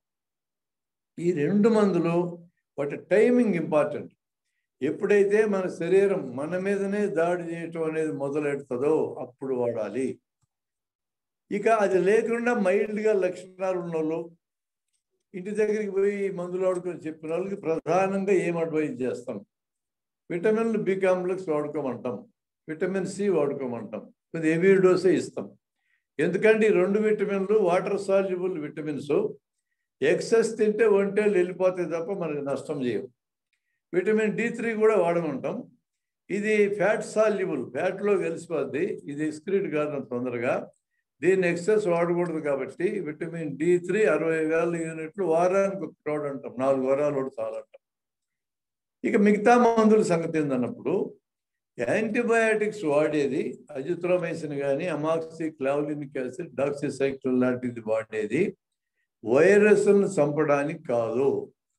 ఈ రెండు మందులు వాటి టైమింగ్ ఇంపార్టెంట్. ఎప్పుడైతే మన శరీరం మన మీదనే దాడి చేయటం అనేది మొదలెడుతుందో అప్పుడు వాడాలి. ఇక అది లేకుండా మైల్డ్గా లక్షణాలు ఉన్న వాళ్ళు, ఇంటి దగ్గరికి పోయి మందులు వాడుకొని చెప్పిన వాళ్ళకి ప్రధానంగా ఏం అడ్వైజ్ చేస్తాం? విటమిన్లు బి కాంప్లెక్స్ వాడుకోమంటాం, విటమిన్ సి వాడుకోమంటాం, కొద్ది హెవీ డోసే ఇస్తాం. ఎందుకంటే ఈ రెండు విటమిన్లు వాటర్ సాల్యుబుల్ విటమిన్స్, ఎక్సెస్ తింటే ఒంటేళ్ళు వెళ్ళిపోతాయి తప్ప మనకి నష్టం చేయవు. విటమిన్ డి త్రీ కూడా వాడమంటాం. ఇది ఫ్యాట్ సాల్యుబుల్, ఫ్యాట్లో కలిసిపోద్ది, ఇది ఎక్స్క్రీట్ కాదు తొందరగా. దీన్ని ఎక్సెస్ వాడకూడదు కాబట్టి విటమిన్ డి త్రీ అరవై వేల యూనిట్లు వారానికి ఒక క్రౌడ్ అంటాం, నాలుగు వారాలు కూడా చాలంటాం. ఇక మిగతా మందుల సంగతి ఏందన్నప్పుడు యాంటీబయాటిక్స్ వాడేది అజిత్రోమైసిన్ కానీ అమాక్సి క్లావ్లినిక్ యాసిడ్ డాక్సిసైక్లిన్ లాంటిది వాడేది వైరస్లను చంపడానికి కాదు.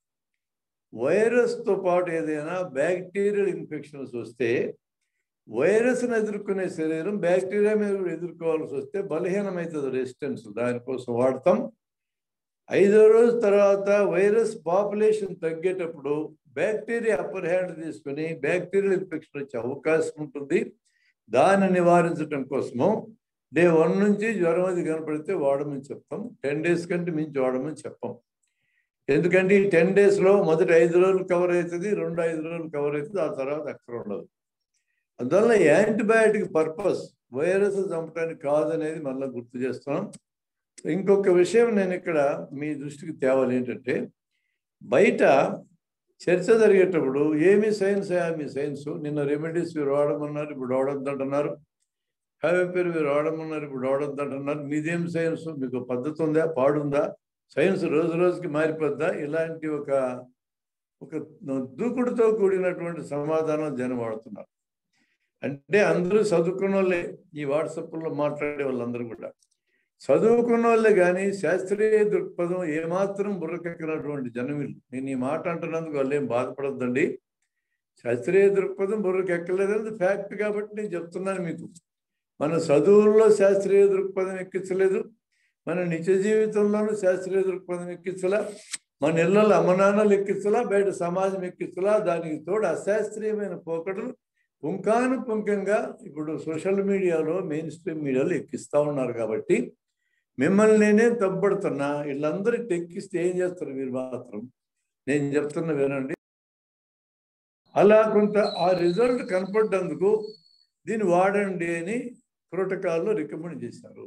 వైరస్తో పాటు ఏదైనా బ్యాక్టీరియల్ ఇన్ఫెక్షన్స్ వస్తే వైరస్ను ఎదుర్కొనే శరీరం బ్యాక్టీరియా మీద ఎదుర్కోవాల్సి వస్తే బలహీనమవుతుంది రెసిస్టెన్స్, దానికోసం వాడతాం. ఐదో రోజు తర్వాత వైరస్ పాపులేషన్ తగ్గేటప్పుడు బ్యాక్టీరియా అప్పర్ హ్యాండ్ తీసుకుని బ్యాక్టీరియల్ ఇన్ఫెక్షన్ వచ్చే అవకాశం ఉంటుంది. దాన్ని నివారించడం కోసము డే వన్ నుంచి జ్వరం అది కనపడితే వాడమని చెప్తాం. టెన్ డేస్ కంటే మించి వాడమని చెప్పాం. ఎందుకంటే ఈ టెన్ డేస్లో మొదటి ఐదు రోజులు కవర్ అవుతుంది, రెండు ఐదు రోజులు కవర్ అవుతుంది, ఆ తర్వాత అక్కడ ఉండదు. అందువల్ల యాంటీబయాటిక్ పర్పస్ వైరస్ చంపడానికి కాదనేది మళ్ళీ గుర్తు చేస్తున్నాం. ఇంకొక విషయం నేను ఇక్కడ మీ దృష్టికి తేవాలి ఏంటంటే, బయట చర్చ జరిగేటప్పుడు ఏమి సైన్స్ మీ సైన్స్, నిన్న రెమెడీస్ మీరు వాడమన్నారు, ఇప్పుడు వాడొద్దంటున్నారు, హ్యావీపేరు మీరు వాడమన్నారు, ఇప్పుడు వాడొద్దంటున్నారు. మీదేం సైన్స్? మీకు పద్ధతి ఉందా, పాడుందా? సైన్స్ రోజు రోజుకి మారిపోద్దా? ఇలాంటి ఒక ఒక దూకుడుతో కూడినటువంటి సమాధానం జనం వాడుతున్నారు. అంటే అందరూ చదువుకున్న వాళ్ళే, ఈ వాట్సాప్లో మాట్లాడే వాళ్ళందరూ కూడా చదువుకున్న వాళ్ళే, కానీ శాస్త్రీయ దృక్పథం ఏమాత్రం బుర్రకెక్కినటువంటి జనం వీళ్ళు. నేను ఈ మాట అంటున్నందుకు వాళ్ళు ఏం బాధపడద్దండి. శాస్త్రీయ దృక్పథం బుర్రకెక్కలేదనేది ఫ్యాక్ట్ కాబట్టి నేను చెప్తున్నాను మీకు. మన చదువుల్లో శాస్త్రీయ దృక్పథం ఎక్కించలేదు, మన నిత్య జీవితంలోనూ శాస్త్రీయ దృక్పథం ఎక్కించలా, మన ఇళ్ళలో అమ్మనాన్నలు ఎక్కించలా, బయట సమాజం ఎక్కించలా. దానికి తోడు అశాస్త్రీయమైన పోకడలు పుంకాను పుంకంగా ఇప్పుడు సోషల్ మీడియాలో మెయిన్ స్ట్రీమ్ మీడియాలో ఎక్కిస్తూ ఉన్నారు. కాబట్టి మిమ్మల్ని నేనే తప్పడుతున్నా, వీళ్ళందరూ ఎక్కిస్తే ఏం చేస్తారు మీరు మాత్రం? నేను చెప్తున్నా వినండి. అలా కొంత ఆ రిజల్ట్ కనపడ్డందుకు దీన్ని వాడండి అని ప్రోటోకాల్లో రికమెండ్ చేశారు.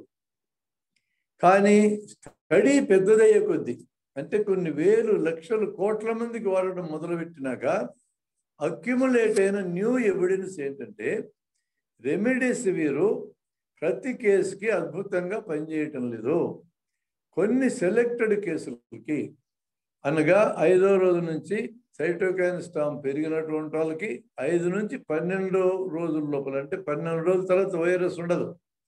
కానీ స్టడీ పెద్దదయ్యే కొద్దీ, అంటే కొన్ని వేలు లక్షలు కోట్ల మందికి వాడడం మొదలుపెట్టినాక అక్యుములేట్ అయిన న్యూ ఎవిడెన్స్ ఏంటంటే రెమిడెసివిర్ ప్రతి కేసుకి అద్భుతంగా పనిచేయటం లేదు. కొన్ని సెలెక్టెడ్ కేసులకి, అనగా ఐదో రోజు నుంచి సైటోకైన్ స్టామ్ పెరిగినటువంటి వాళ్ళకి ఐదు నుంచి పన్నెండు రోజుల లోపల, అంటే పన్నెండు రోజుల తర్వాత వైరస్ ఉండదు.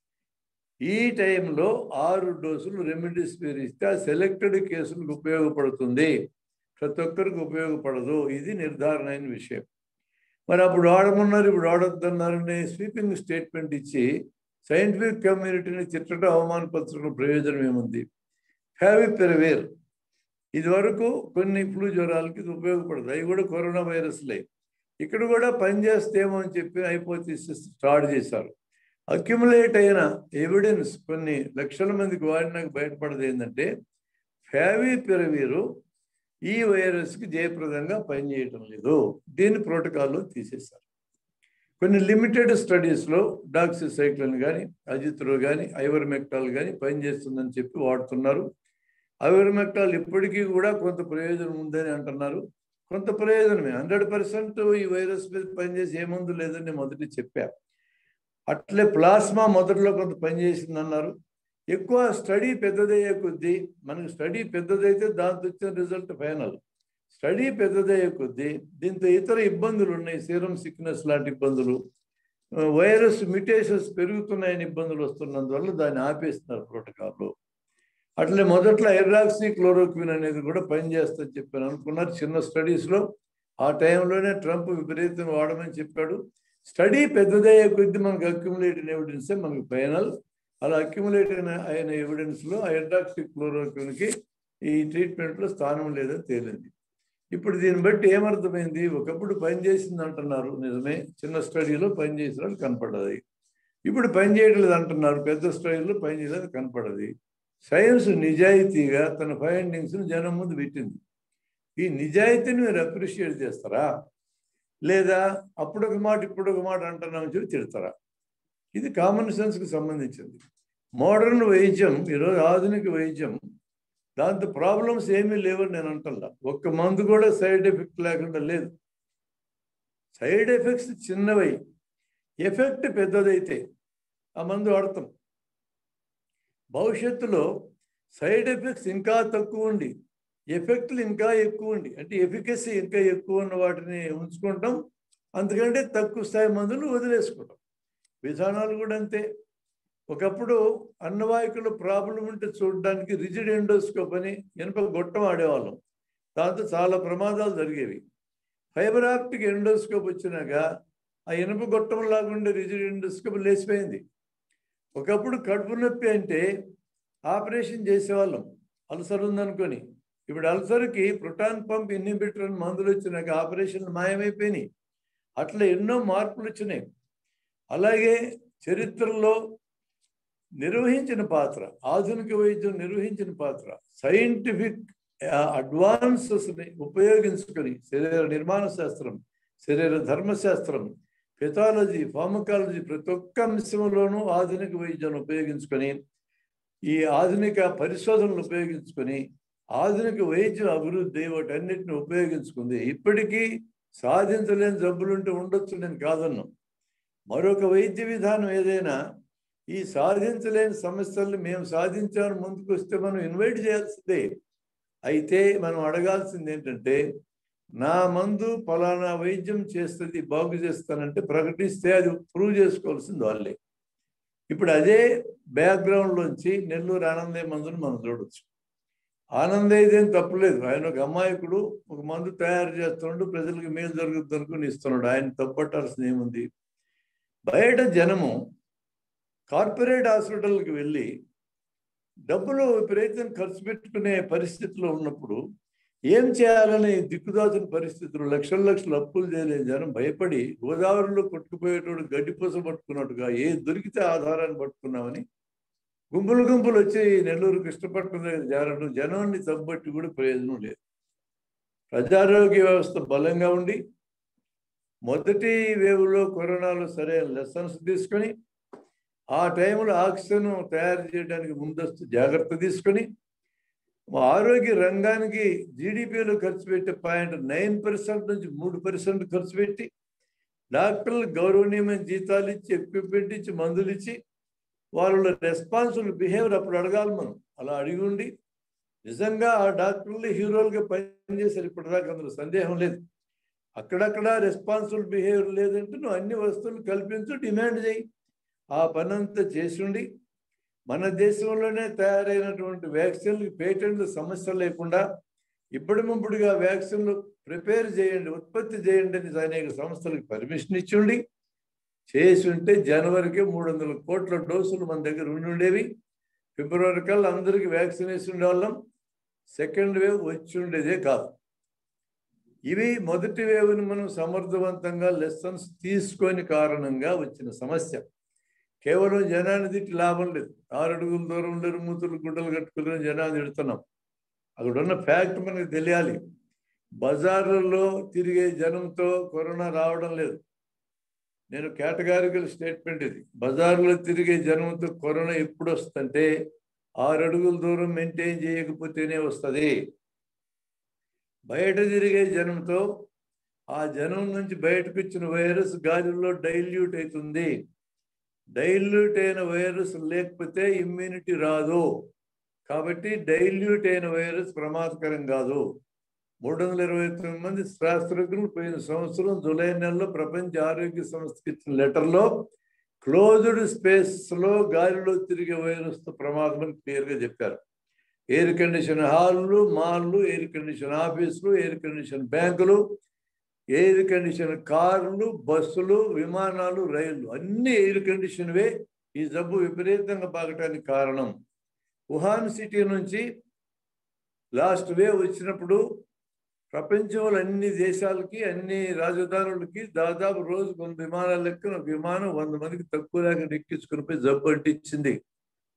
ఈ టైంలో ఆరు డోసులు రెమిడెసివిర్ ఇస్తే ఆ సెలెక్టెడ్ కేసులకు ఉపయోగపడుతుంది, ప్రతి ఒక్కరికి ఉపయోగపడదు. ఇది నిర్ధారణ అయిన విషయం. మరి అప్పుడు వాడమన్నారు, ఇప్పుడు వాడొద్దన్నారని స్వీపింగ్ స్టేట్మెంట్ ఇచ్చి సైంటిఫిక్ కమ్యూనిటీని తిట్టడం, అవమానపరచడం ప్రయోజనం ఏముంది? ఫ్యావిపిరవిర్ ఇది వరకు కొన్ని ఫ్లూ జ్వరాలకి ఇది ఉపయోగపడదు, అవి కూడా కరోనా వైరస్లే. ఇక్కడ కూడా పనిచేస్తేమో అని చెప్పి హైపోథిసిస్ స్టార్ట్ చేశారు. అక్యుములేట్ అయిన ఎవిడెన్స్ కొన్ని లక్షల మందికి వాడినాక బయటపడదు ఏంటంటే ఫ్యావిపిరవిర్ ఈ వైరస్కి జయప్రదంగా పనిచేయటం లేదు. దీన్ని ప్రోటోకాల్లో తీసేశారు. కొన్ని లిమిటెడ్ స్టడీస్లో డాక్సిసైక్లిన్ కానీ అజిత్రో కానీ ఐవర్మెక్టాల్ కానీ పనిచేస్తుందని చెప్పి వాడుతున్నారు. ఐవర్మెక్టాల్ ఇప్పటికీ కూడా కొంత ప్రయోజనం ఉందని అంటున్నారు. కొంత ప్రయోజనమే, హండ్రెడ్ పర్సెంట్ ఈ వైరస్ మీద పనిచేసి ఏ మందు లేదని మొదటి చెప్పారు. అట్లే ప్లాస్మా మొదట్లో కొంత పనిచేసింది అన్నారు. ఎక్కువ స్టడీ పెద్దదయ్యే కొద్దీ, మనకి స్టడీ పెద్దదైతే దాంతో వచ్చిన రిజల్ట్ ఫైనల్. స్టడీ పెద్దదయ్యే కొద్దీ దీంతో ఇతర ఇబ్బందులు ఉన్నాయి, సీరం సిక్నెస్ లాంటి ఇబ్బందులు, వైరస్ మ్యుటేషన్స్ పెరుగుతున్నాయని ఇబ్బందులు వస్తున్నందువల్ల దాన్ని ఆపేస్తున్నారు ప్రోటోకాల్లో. అట్లే మొదట్లో హైడ్రాక్సీ క్లోరోక్విన్ అనేది కూడా పనిచేస్తుందని చెప్పాను అనుకున్నారు చిన్న స్టడీస్లో. ఆ టైంలోనే ట్రంప్ విపరీతంగా వాడమని చెప్పాడు. స్టడీ పెద్దదయ్యే కొద్దీ మనకు అక్యుములేట్ అయిన ఎవిడెన్సే మనకు ఫైనల్. అలా అక్యుములేట్ అయిన అయిన ఎవిడెన్స్లో హైడ్రాక్సీ క్లోరోక్విన్కి ఈ ట్రీట్మెంట్లో స్థానం లేదని తేలింది. ఇప్పుడు దీన్ని బట్టి ఏమర్థమైంది? ఒకప్పుడు పనిచేసింది అంటున్నారు, నిజమే, చిన్న స్టడీలో పనిచేసినట్టు కనపడదు. ఇప్పుడు పనిచేయట్లేదు అంటున్నారు, పెద్ద స్టడీలో పనిచేయలేదు కనపడదు. సైన్స్ నిజాయితీగా తన ఫైండింగ్స్ని జనం ముందు పెట్టింది. ఈ నిజాయితీని మీరు అప్రిషియేట్ చేస్తారా, లేదా అప్పుడొక మాట ఇప్పుడొక మాట అంటున్నామని చెప్పి తిడతారా? ఇది కామన్ సెన్స్కి సంబంధించింది. మోడర్న్ వైద్యం, ఈరోజు ఆధునిక వైద్యం, దాంతో ప్రాబ్లమ్స్ ఏమీ లేవని నేను అంటల్లా. ఒక్క మందు కూడా సైడ్ ఎఫెక్ట్ లేకుండా లేదు. సైడ్ ఎఫెక్ట్స్ చిన్నవై, ఎఫెక్ట్ పెద్దదైతే ఆ మందు వాడతాం. భవిష్యత్తులో సైడ్ ఎఫెక్ట్స్ ఇంకా తక్కువ ఉండి ఎఫెక్ట్లు ఇంకా ఎక్కువ ఉండి, అంటే ఎఫికసీ ఇంకా ఎక్కువ ఉన్న వాటిని ఉంచుకుంటాం, అందుకంటే తక్కువ స్థాయి మందులు వదిలేసుకుంటాం. విధానాలు కూడా అంతే. ఒకప్పుడు అన్నవాహికలో ప్రాబ్లం ఉంటే చూడడానికి రిజిడ్ ఎండోస్కోప్ అని ఇనుప గొట్టం ఆడేవాళ్ళం. దాంతో చాలా ప్రమాదాలు జరిగేవి. ఫైబర్ ఆప్టిక్ ఎండోస్కోప్ వచ్చినాక ఆ ఇనుప గొట్టం లాగుండే రిజిడ్ ఎండోస్కోప్ లేచిపోయింది. ఒకప్పుడు కడుపు నొప్పి అంటే ఆపరేషన్ చేసేవాళ్ళం, అల్సర్ ఉందనుకొని. ఇప్పుడు అల్సర్కి ప్రోటాన్ పంప్ ఇన్హిబిటర్ అని మందులు వచ్చినాక ఆపరేషన్లు మాయమైపోయినాయి. అట్లా ఎన్నో మార్పులు వచ్చినాయి. అలాగే చరిత్రలో నిర్వహించిన పాత్ర, ఆధునిక వైద్యం నిర్వహించిన పాత్ర, సైంటిఫిక్ అడ్వాన్సెస్ని ఉపయోగించుకొని శరీర నిర్మాణ శాస్త్రం, శరీర ధర్మశాస్త్రం, పెథాలజీ, ఫార్మకాలజీ, ప్రతి ఒక్క అంశంలోనూ ఆధునిక వైద్యాన్ని ఉపయోగించుకొని, ఈ ఆధునిక పరిశోధనలు ఉపయోగించుకొని ఆధునిక వైద్యం అభివృద్ధి వాటన్నిటిని ఉపయోగించుకుంది. ఇప్పటికీ సాధించలేని జబ్బులుంటే ఉండొచ్చు, నేను కాదన్నాం. మరొక వైద్య విధానం ఏదైనా ఈ సాధించలేని సమస్యల్ని మేము సాధించామని ముందుకు వస్తే మనం ఇన్వైట్ చేయాల్సిందే. అయితే మనం అడగాల్సింది ఏంటంటే, నా మందు ఫలానా వైద్యం చేస్తుంది, బాగు చేస్తానంటే ప్రకటిస్తే అది ప్రూవ్ చేసుకోవాల్సింది వాళ్ళే. ఇప్పుడు అదే బ్యాక్గ్రౌండ్లోంచి నెల్లూరు ఆనందయ్య మందుని మనం చూడవచ్చు. ఆనందయ్య ఇదేం తప్పులేదు, ఆయన ఒక అమాయకుడు, ఒక మందు తయారు చేస్తున్నాడు, ప్రజలకు మేలు జరుగుతుంది అనుకుని ఇస్తున్నాడు, ఆయన తప్పట్టాల్సింది ఏముంది? బయట జనము కార్పొరేట్ హాస్పిటల్కి వెళ్ళి డబ్బులు విపరీతం ఖర్చు పెట్టుకునే పరిస్థితిలో ఉన్నప్పుడు ఏం చేయాలని దిక్కుదాచిన పరిస్థితులు, లక్షల లక్షలు అప్పులు చేయలేని జనం భయపడి గోదావరిలో కొట్టుకుపోయేటోడు గడ్డిపూస పట్టుకున్నట్టుగా ఏ దొరికితే ఆధారాన్ని పట్టుకున్నామని గుంపులు గుంపులు వచ్చి నెల్లూరు కృష్ణపట్నం దగ్గర చేరడం, జనాన్ని తప్పబట్టి కూడా ప్రయోజనం లేదు. ప్రజారోగ్య వ్యవస్థ బలంగా ఉండి మొదటి వేవ్లో కరోనాలో సరైన లెసన్స్ తీసుకొని ఆ టైంలో ఆక్సిజన్ తయారు చేయడానికి ముందస్తు జాగ్రత్త తీసుకొని ఆరోగ్య రంగానికి జీడిపిలో ఖర్చు పెట్టే పాయింట్ నైన్ పర్సెంట్ నుంచి మూడు పర్సెంట్ ఖర్చు పెట్టి డాక్టర్లు గౌరవనీయమైన జీతాలు ఇచ్చి, ఎక్విప్మెంట్ ఇచ్చి, మందులు ఇచ్చి వాళ్ళ రెస్పాన్సిబుల్ బిహేవియర్ అప్పుడు అడగాలి మనం. అలా అడిగి ఉండి నిజంగా ఆ డాక్టర్లు హీరోలుగా పనిచేశారు ఇప్పటిదాకా, అందులో సందేహం లేదు. అక్కడక్కడ రెస్పాన్సిబుల్ బిహేవియర్ లేదంటే నువ్వు అన్ని వస్తువులు కల్పించు, డిమాండ్ చేయి. ఆ పని అంతా చేసి ఉండి మన దేశంలోనే తయారైనటువంటి వ్యాక్సిన్లు పేటెంట్లు సమస్య లేకుండా ఇప్పటి ముప్పుడుగా వ్యాక్సిన్లు ప్రిపేర్ చేయండి, ఉత్పత్తి చేయండి అని అనేక సంస్థలకు పర్మిషన్ ఇచ్చి ఉండి చేసి ఉంటే జనవరికి మూడు వందల కోట్ల డోసులు మన దగ్గర ఉండి ఉండేవి. ఫిబ్రవరి కల్లా అందరికీ వ్యాక్సిన్ వేసి ఉండేవాళ్ళం. సెకండ్ వేవ్ వచ్చి ఉండేదే కాదు. ఇవి మొదటి వేవ్ని మనం సమర్థవంతంగా లెసన్స్ తీసుకొని కారణంగా వచ్చిన సమస్య. కేవలం జనాన్ని తిట్టి లాభం లేదు. ఆరు అడుగుల దూరం లేరు మూతులు గుడ్డలు కట్టుకుని జనాన్ని తిడుతున్నాం. అక్కడ ఉన్న ఫ్యాక్ట్ మనకు తెలియాలి. బజార్లలో తిరిగే జనంతో కరోనా రావడం లేదు. నేను కేటగారికల్ స్టేట్మెంట్ ఇది. బజార్లో తిరిగే జనంతో కరోనా ఎప్పుడు వస్తుందంటే ఆరు అడుగుల దూరం మెయింటైన్ చేయకపోతేనే వస్తుంది. బయట తిరిగే జనంతో ఆ జనం నుంచి బయటకు వచ్చిన వైరస్ గాలిలో డైల్యూట్ అవుతుంది. డైల్యూట్ అయిన వైరస్ లేకపోతే ఇమ్యూనిటీ రాదు. కాబట్టి డైల్యూట్ అయిన వైరస్ ప్రమాదకరం కాదు. మూడు వందల ఇరవై తొమ్మిది మంది శాస్త్రజ్ఞులు పోయిన సంవత్సరం జూలై నెలలో ప్రపంచ ఆరోగ్య సంస్థకి ఇచ్చిన లెటర్లో క్లోజ్డ్ స్పేస్లో గాలిలో తిరిగే వైరస్తో ప్రమాదం అని క్లియర్గా చెప్పారు. ఎయిర్ కండిషన్ హాళ్ళు, మాల్లు, ఎయిర్ కండిషన్ ఆఫీసులు, ఎయిర్ కండిషన్ బ్యాంకులు, ఎయిర్ కండిషన్ కార్లు, బస్సులు, విమానాలు, రైళ్లు అన్ని ఎయిర్ కండిషన్వే ఈ జబ్బు విపరీతంగా పాకటానికి కారణం. వుహాన్ సిటీ నుంచి లాస్ట్ వేవ్ వచ్చినప్పుడు ప్రపంచంలో అన్ని దేశాలకి, అన్ని రాజధానులకి దాదాపు రోజు కొన్ని విమానాలు లెక్కన ఒక విమానం వంద మందికి తక్కువ లేకుండా ఎక్కించుకుని పోయి జబ్బు అంటించింది.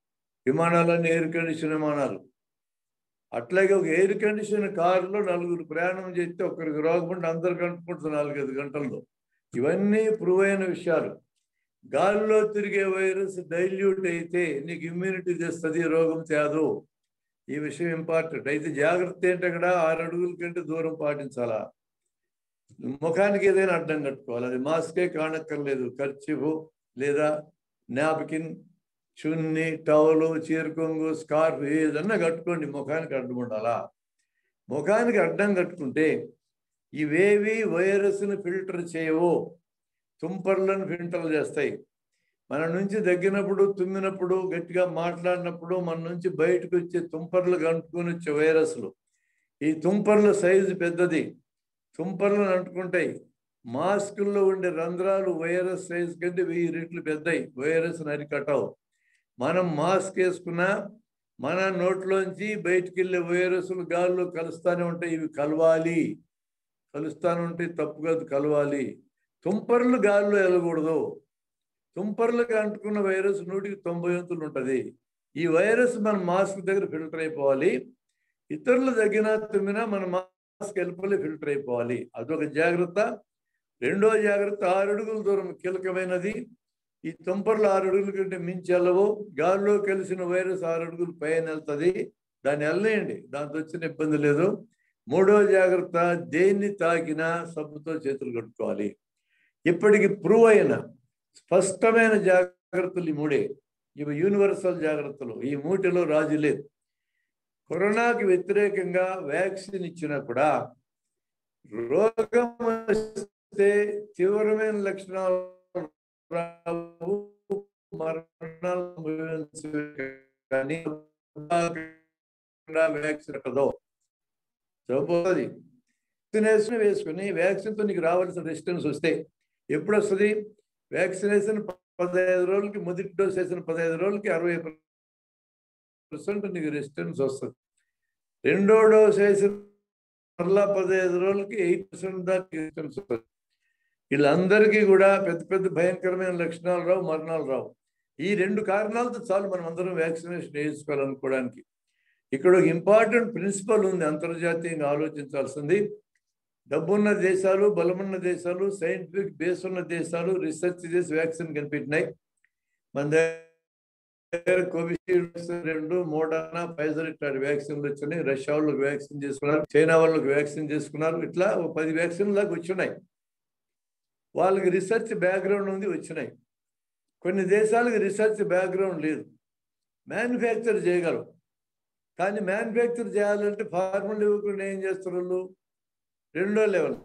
విమానాలన్నీ ఎయిర్ కండిషన్ విమానాలు. అట్లాగే ఒక ఎయిర్ కండిషన్ కారులో నలుగురు ప్రయాణం చేస్తే ఒకరికి రోగకుండా అందరు కనుక్కుంటుంది నాలుగైదు గంటల్లో. ఇవన్నీ ప్రూవ్ అయిన విషయాలు. గాలిలో తిరిగే వైరస్ డైల్యూట్ అయితే నీకు ఇమ్యూనిటీ తెస్తుంది, రోగం తేదు. ఈ విషయం ఇంపార్టెంట్. అయితే జాగ్రత్త ఏంటి, అక్కడ ఆరు అడుగుల కంటే దూరం పాటించాలా. ముఖానికి ఏదైనా అడ్డం కట్టుకోవాలి. అది మాస్కే కానక్కర్లేదు, కర్చీఫ్ లేదా నాప్కిన్, చున్ని, టవలు, చీరకొంగు, స్కార్ఫ్ ఏదన్నా కట్టుకోండి, ముఖానికి అడ్డం ఉండాలా. ముఖానికి అడ్డం కట్టుకుంటే ఇవేవి వైరస్ని ఫిల్టర్ చేయవు, తుంపర్లను ఫిల్టర్ చేస్తాయి. మన నుంచి దగ్గినప్పుడు, తుమ్మినప్పుడు, గట్టిగా మాట్లాడినప్పుడు మన నుంచి బయటకు వచ్చే తుంపర్లు అంటుకొని వచ్చే వైరస్లు. ఈ తుంపర్ల సైజు పెద్దది, తుంపర్లను అంటుకుంటాయి. మాస్కుల్లో ఉండే రంధ్రాలు వైరస్ సైజు కంటే వెయ్యి రెట్లు పెద్దయి, వైరస్ని అరికట్టవు. మనం మాస్క్ వేసుకున్నా మన నోట్లోంచి బయటికి వెళ్ళే వైరస్లు గాల్లో కలుస్తూనే ఉంటాయి. ఇవి కలవాలి, కలుస్తూనే ఉంటాయి, తప్పు కాదు, కలవాలి. తుంపర్లు గాల్లో వెళ్ళకూడదు. తుంపర్లకు అంటుకున్న వైరస్ నూటికి తొంభై వంతులు ఉంటుంది. ఈ వైరస్ మన మాస్క్ దగ్గర ఫిల్టర్ అయిపోవాలి. ఇతరులు తగ్గినా తుమ్మినా మన మాస్క్ వెళ్ళిపోయి ఫిల్టర్ అయిపోవాలి. అదొక జాగ్రత్త. రెండో జాగ్రత్త, ఆరు అడుగుల దూరం కీలకమైనది. ఈ తుంపర్లు ఆరు అడుగుల కంటే మించి వెళ్ళవు. గాల్లో కలిసిన వైరస్ ఆరు అడుగులు పైన వెళ్తుంది, దాన్ని వెళ్ళేయండి, దాంతో వచ్చిన ఇబ్బంది లేదు. మూడో జాగ్రత్త, దేన్ని తాకినా సబ్బుతో చేతులు కట్టుకోవాలి. ఇప్పటికి ప్రూవ్ అయిన స్పష్టమైన జాగ్రత్తలు ఈ మూడే. ఇవి యూనివర్సల్ జాగ్రత్తలు. ఈ మూటిలో రాజీ లేదు. కరోనాకి వ్యతిరేకంగా వ్యాక్సిన్ ఇచ్చినా కూడా రోగం వస్తే తీవ్రమైన లక్షణాలు రావు, మరణాలు కానీ వ్యాక్సిన్ కదో సరిపోతుంది. వ్యాక్సినేషన్ వేసుకుని వ్యాక్సిన్తో నీకు రావాల్సిన రెసిస్టెన్స్ వస్తే ఎప్పుడు వస్తుంది? వ్యాక్సినేషన్ పదహైదు రోజులకి, మొదటి డోస్ వేసిన పదహైదు రోజులకి అరవై పర్సెంట్ నీకు రెసిస్టెన్స్ వస్తుంది. రెండో డోస్ వేసిన మరలా పదహైదు రోజులకి ఎయిట్ పర్సెంట్ దాకా రెసిస్టెన్స్ వస్తుంది. వీళ్ళందరికీ కూడా పెద్ద పెద్ద భయంకరమైన లక్షణాలు రావు, మరణాలు రావు. ఈ రెండు కారణాలతో చాలు మనం అందరం వ్యాక్సినేషన్ వేసుకోవాలనుకోవడానికి. ఇక్కడ ఒక ఇంపార్టెంట్ ప్రిన్సిపల్ ఉంది అంతర్జాతీయంగా ఆలోచించాల్సింది. డబ్బున్న దేశాలు, బలమున్న దేశాలు, సైంటిఫిక్ బేస్ ఉన్న దేశాలు రీసెర్చ్ చేసి వ్యాక్సిన్ కనిపెట్టినాయి. మన దగ్గర కోవిషీల్డ్ రెండు, మోడర్నా, ఫైజర్ ఇట్లాంటి వ్యాక్సిన్లు వచ్చినాయి. రష్యా వాళ్ళకి వ్యాక్సిన్ చేసుకున్నారు, చైనా వాళ్ళకి వ్యాక్సిన్ చేసుకున్నారు. ఇట్లా ఒక పది వ్యాక్సిన్ దాకా వచ్చినాయి. వాళ్ళకి రీసెర్చ్ బ్యాక్గ్రౌండ్ ఉంది, వచ్చినాయి. కొన్ని దేశాలకు రీసెర్చ్ బ్యాక్గ్రౌండ్ లేదు, మ్యానుఫ్యాక్చర్ చేయగలరు. కానీ మ్యానుఫ్యాక్చర్ చేయాలంటే ఫార్ములా ఇవ్వకుండా ఏం చేస్తారు వాళ్ళు? రెండో లెవెల్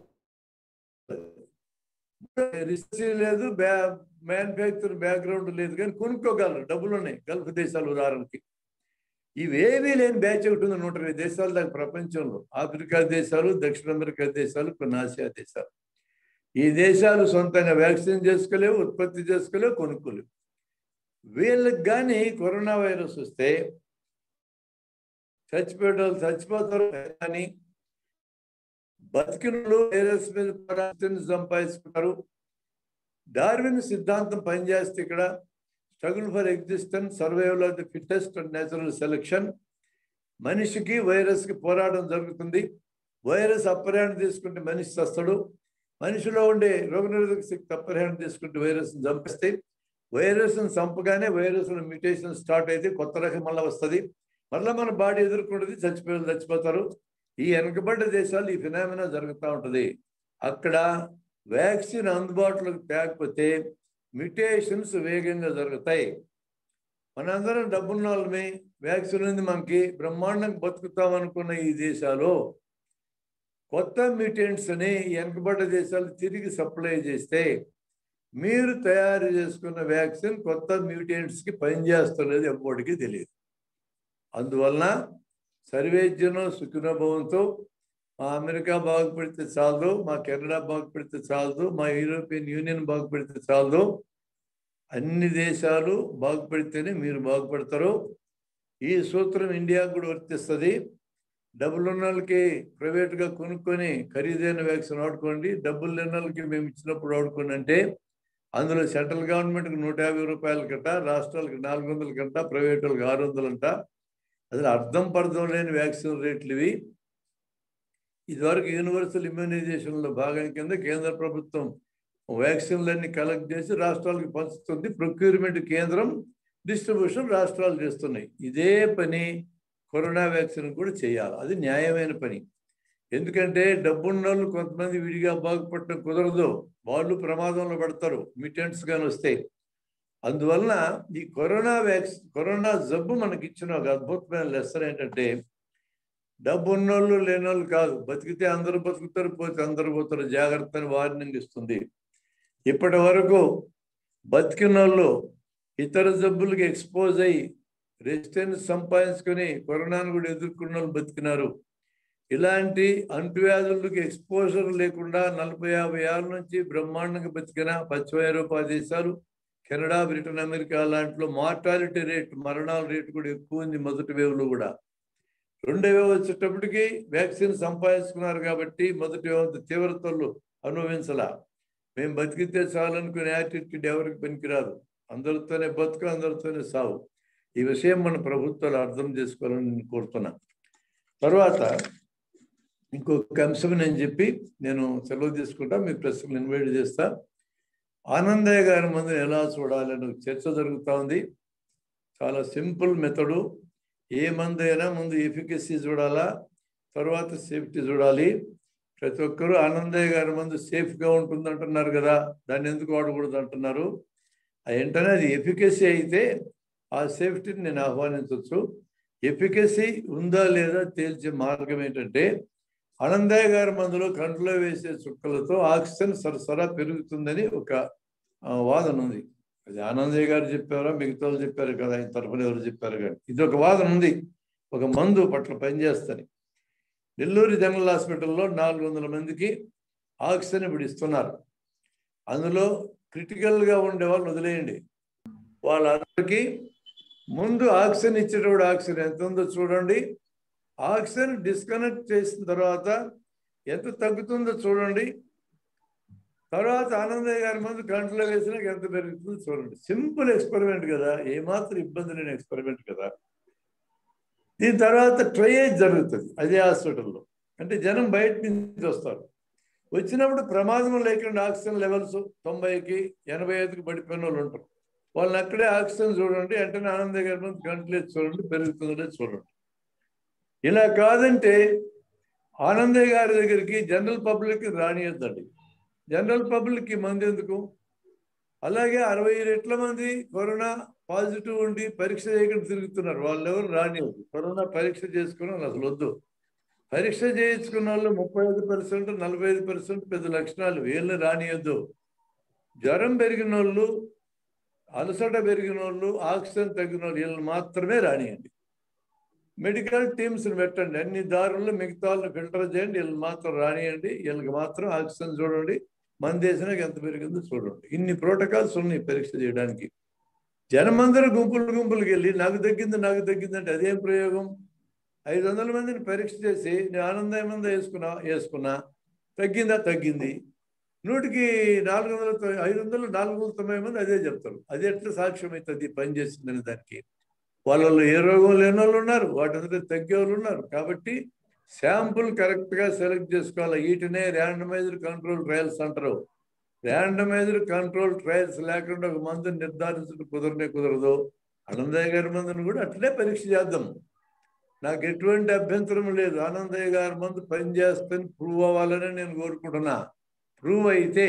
రీసెర్చ్ లేదు, బ్యా మ్యానుఫ్యాక్చర్ బ్యాక్గ్రౌండ్ లేదు, కానీ కొనుక్కోగలరు, డబ్బులు ఉన్నాయి. గల్ఫ్ దేశాలు ఉదాహరణకి ఇవేమీ లేని బ్యాచ్ ఒకటి ఉంది, నూట ఇరవై దేశాలు దాకా ప్రపంచంలో. ఆఫ్రికా దేశాలు, దక్షిణ అమెరికా దేశాలు, కొన్ని ఆసియా దేశాలు. ఈ దేశాలు సొంతంగా వ్యాక్సిన్ చేసుకోలేవు, ఉత్పత్తి చేసుకోలేవు, కొనుక్కోలేవు. వీళ్ళకి కానీ కరోనా వైరస్ వస్తే చచ్చిపోయేటోళ్ళు చచ్చిపోతారు, కానీ బతికినోళ్ళు వైరస్ మీద పరాక్తిని సంపాదించుకుంటారు. డార్విన్ సిద్ధాంతం పనిచేస్తే ఇక్కడ struggle for existence, survival of the fittest and natural selection. మనిషికి వైరస్కి పోరాటం జరుగుతుంది. వైరస్ అప్పర్యాన్ని తీసుకుంటే మనిషి చస్తాడు. మనిషిలో ఉండే రోగనిరోధక శక్తి అప్పర్యాన్ని తీసుకుంటే వైరస్ని చంపేస్తాయి. వైరస్ని చంపగానే వైరస్లో మ్యూటేషన్ స్టార్ట్ అయితే కొత్త రకం మళ్ళీ వస్తుంది. మళ్ళీ మన బాడీ ఎదుర్కొంటుంది, చచ్చిపోయి చచ్చిపోతారు. ఈ వెనకబడ్డ దేశాలు ఈ ఫినామినా జరుగుతూ ఉంటుంది. అక్కడ వ్యాక్సిన్ అందుబాటులోకి తేకపోతే మ్యూటేషన్స్ వేగంగా జరుగుతాయి. మనందరం డబ్బున్న వాళ్ళమే, వ్యాక్సిన్ ఉంది మనకి, బ్రహ్మాండంగా బతుకుతాం అనుకున్న ఈ దేశాలు కొత్త మ్యూటెంట్స్ అని వెనకబడ్డ దేశాలు తిరిగి సప్లై చేస్తే మీరు తయారు చేసుకున్న వ్యాక్సిన్ కొత్త మ్యూటెంట్స్కి పనిచేస్తలేదు, ఎప్పటికీ తెలియదు. అందువలన సర్వేజ్యనో సుఖినోభవంతో మా అమెరికా బాగుపడితే చాలదు, మా కెనడా బాగుపడితే చాలదు, మా యూరోపియన్ యూనియన్ బాగుపడితే చాలదు. అన్ని దేశాలు బాగుపడితేనే మీరు బాగుపడతారు. ఈ సూత్రం ఇండియాకు కూడా వర్తిస్తుంది. డబ్బులు ఉన్న వాళ్ళకి ప్రైవేట్గా కొనుక్కొని ఖరీదైన వ్యాక్సిన్ వాడుకోండి, డబ్బులు లేని వాళ్ళకి మేము ఇచ్చినప్పుడు వాడుకోండి అంటే అందులో సెంట్రల్ గవర్నమెంట్కి నూట యాభై రూపాయల కట్ట, రాష్ట్రాలకు నాలుగు వందల కంట, ప్రైవేట్ వాళ్ళకి ఆరు వందలు అంట. అసలు అర్థం పర్థం లేని వ్యాక్సిన్ రేట్లు ఇవి. ఇదివరకు యూనివర్సల్ ఇమ్యూనైజేషన్లో భాగం కింద కేంద్ర ప్రభుత్వం వ్యాక్సిన్లన్నీ కలెక్ట్ చేసి రాష్ట్రాలకు పంచుతుంది. ప్రొక్యూర్మెంట్ కేంద్రం, డిస్ట్రిబ్యూషన్ రాష్ట్రాలు చేస్తున్నాయి. ఇదే పని కరోనా వ్యాక్సిన్ కూడా చేయాలి. అది న్యాయమైన పని. ఎందుకంటే డబ్బున్న వాళ్ళు కొంతమంది విడిగా బాగుపడటం కుదరదు, వాళ్ళు ప్రమాదంలో పడతారు మిటెంట్స్ కానీ వస్తాయి. అందువలన ఈ కరోనా వ్యాక్సిన్ కరోనా జబ్బు మనకి ఇచ్చిన ఒక అద్భుతమైన లెసన్ ఏంటంటే, డబ్బు ఉన్నోళ్ళు లేనోళ్ళు కాదు, బతికితే అందరూ బతుకుతారు, పోతే అందరూ పోతారు, జాగ్రత్త అని వార్నింగ్ ఇస్తుంది. ఇప్పటి వరకు బతికిన వాళ్ళు ఇతర జబ్బులకి ఎక్స్పోజ్ అయ్యి రెసిస్టెన్స్ సంపాదించుకొని కరోనాను కూడా ఎదుర్కొన్న వాళ్ళు బతికినారు. ఇలాంటి అంటువ్యాధులకి ఎక్స్పోజర్ లేకుండా నలభై యాభై ఏళ్ళ నుంచి బ్రహ్మాండంగా బతికిన పశ్చిమ ఐరోపా దేశాలు, కెనడా, బ్రిటన్, అమెరికా లాంటిలో మార్టాలిటీ రేట్, మరణాల రేటు కూడా ఎక్కువ ఉంది మొదటి వేవ్లో కూడా. రెండో వేవ్ వచ్చేటప్పటికి వ్యాక్సిన్ సంపాదించుకున్నారు కాబట్టి మొదటి వేవ్ తీవ్రతలు అనుభవించలా. మేము బతికితే చాలనుకునే యాటిట్యూడ్ ఎవరికి పనికిరాదు. అందరితోనే బతుకు, అందరితోనే సావు. ఈ విషయం మన ప్రభుత్వాలు అర్థం చేసుకోవాలని నేను కోరుతున్నా. తర్వాత ఇంకొక అంశం నేను చెప్పి నేను సెలవు తీసుకుంటా, మీ ప్రశ్నలు ఇన్వైట్ చేస్తా. ఆనందయ్య గారి మందుని ఎలా చూడాలని చర్చ జరుగుతూ ఉంది. చాలా సింపుల్ మెథడు. ఏ మందు అయినా ముందు ఎఫికసీ చూడాలా, తర్వాత సేఫ్టీ చూడాలి. ప్రతి ఒక్కరూ ఆనందయ్య గారి మందు సేఫ్గా ఉంటుంది అంటున్నారు కదా, దాన్ని ఎందుకు వాడకూడదు అంటున్నారు. వెంటనే అది ఎఫికసీ అయితే ఆ సేఫ్టీని నేను ఆహ్వానించవచ్చు. ఎఫికసీ ఉందా లేదా తేల్చే మార్గం ఏంటంటే, ఆనందయ్య గారి మందులో కంట్లో వేసే చుక్కలతో ఆక్సిజన్ సరసరా పెరుగుతుందని ఒక వాదన ఉంది. అది ఆనందయ్య గారు చెప్పారో మిగతా వాళ్ళు చెప్పారు కదా, ఆయన తరఫున ఎవరు చెప్పారు కానీ ఇది ఒక వాదన ఉంది. ఒక మందు పట్ల పనిచేస్తుంది. నెల్లూరు జనరల్ హాస్పిటల్లో నాలుగు వందల మందికి ఆక్సిజన్ ఇప్పుడు ఇస్తున్నారు. అందులో క్రిటికల్గా ఉండే వాళ్ళు వదిలేయండి, వాళ్ళందరికీ ముందు ఆక్సిజన్ ఇచ్చేటప్పుడు ఆక్సిజన్ ఎంత ఉందో చూడండి. ఆక్సిజన్ డిస్కనెక్ట్ చేసిన తర్వాత ఎంత తగ్గుతుందో చూడండి. తర్వాత ఆనందయ్య గారి మందు కంట్లో వేసినాక ఎంత పెరుగుతుందో చూడండి. సింపుల్ ఎక్స్పెరిమెంట్ కదా, ఏమాత్రం ఇబ్బంది లేని ఎక్స్పెరిమెంట్ కదా. దీని తర్వాత ట్రయేజ్ జరుగుతుంది అదే హాస్పిటల్లో. అంటే జనం బయట నుంచి వస్తారు, వచ్చినప్పుడు ప్రమాదం లేకుండా ఆక్సిజన్ లెవెల్స్ తొంభైకి ఎనభై ఐదుకి పడిపోయిన వాళ్ళు ఉంటారు. వాళ్ళని అక్కడే ఆక్సిజన్ చూడండి, వెంటనే ఆనందయ్య గారి మందు కంట్లో వేసి చూడండి, పెరుగుతుందో చూడండి. ఇలా కాదంటే ఆనందయ్య గారి దగ్గరికి జనరల్ పబ్లిక్ రానియద్దండి. జనరల్ పబ్లిక్కి మంది ఎందుకు? అలాగే అరవై రెట్ల మంది కరోనా పాజిటివ్ ఉండి పరీక్ష చేయకుండా తిరుగుతున్నారు, వాళ్ళు ఎవరు రానివ్వద్దు. కరోనా పరీక్ష చేసుకుని అసలు వద్దు. పరీక్ష చేయించుకున్న వాళ్ళు ముప్పై ఐదు పర్సెంట్ నలభై ఐదు పర్సెంట్ పెద్ద లక్షణాలు, వీళ్ళని రానియద్దు. జ్వరం పెరిగిన వాళ్ళు, అలసట పెరిగిన వాళ్ళు, ఆక్సిజన్ తగ్గిన వాళ్ళు, వీళ్ళని మాత్రమే రానియండి. మెడికల్ టీమ్స్ని పెట్టండి, అన్ని దారుల్లో మిగతా వాళ్ళని ఫిల్టర్ చేయండి, వీళ్ళని మాత్రం రానియండి. వీళ్ళకి మాత్రం ఆక్సిజన్ చూడండి, మంది వేసినాక ఎంత పెరిగిందో చూడండి. ఇన్ని ప్రోటోకాల్స్ ఉన్నాయి పరీక్ష చేయడానికి. జనమందరూ గుంపులు గుంపులకి వెళ్ళి నాకు తగ్గింది నాకు తగ్గింది అంటే అదేం ప్రయోగం? ఐదు వందల మందిని పరీక్ష చేసి నేను ఆనందయ్య మంది వేసుకున్నా వేసుకున్నా తగ్గిందా తగ్గింది, నూటికి నాలుగు వందల ఐదు వందలు నాలుగు వందల తొంభై మంది అదే చెప్తారు. అది ఎట్లా సాక్ష్యం అవుతుంది పని చేసిందని? దానికి వాళ్ళలో ఏ రోగం లేని వాళ్ళు ఉన్నారు, వాటి తగ్గే వాళ్ళు ఉన్నారు. కాబట్టి శాంపుల్ కరెక్ట్గా సెలెక్ట్ చేసుకోవాలి. వీటినే ర్యాండమైజ్డ్ కంట్రోల్ ట్రయల్స్ అంటారు. ర్యాండమైజ్డ్ కంట్రోల్ ట్రయల్స్ లేకుండా ఒక మందుని నిర్ధారించడం కుదరనే కుదరదు. ఆనందయ్య గారి మందుని కూడా అట్లే పరీక్ష చేద్దాం. నాకు ఎటువంటి అభ్యంతరం లేదు. ఆనందయ్య గారి మందు పనిచేస్తుంది ప్రూవ్ అవ్వాలని నేను కోరుకుంటున్నా. ప్రూవ్ అయితే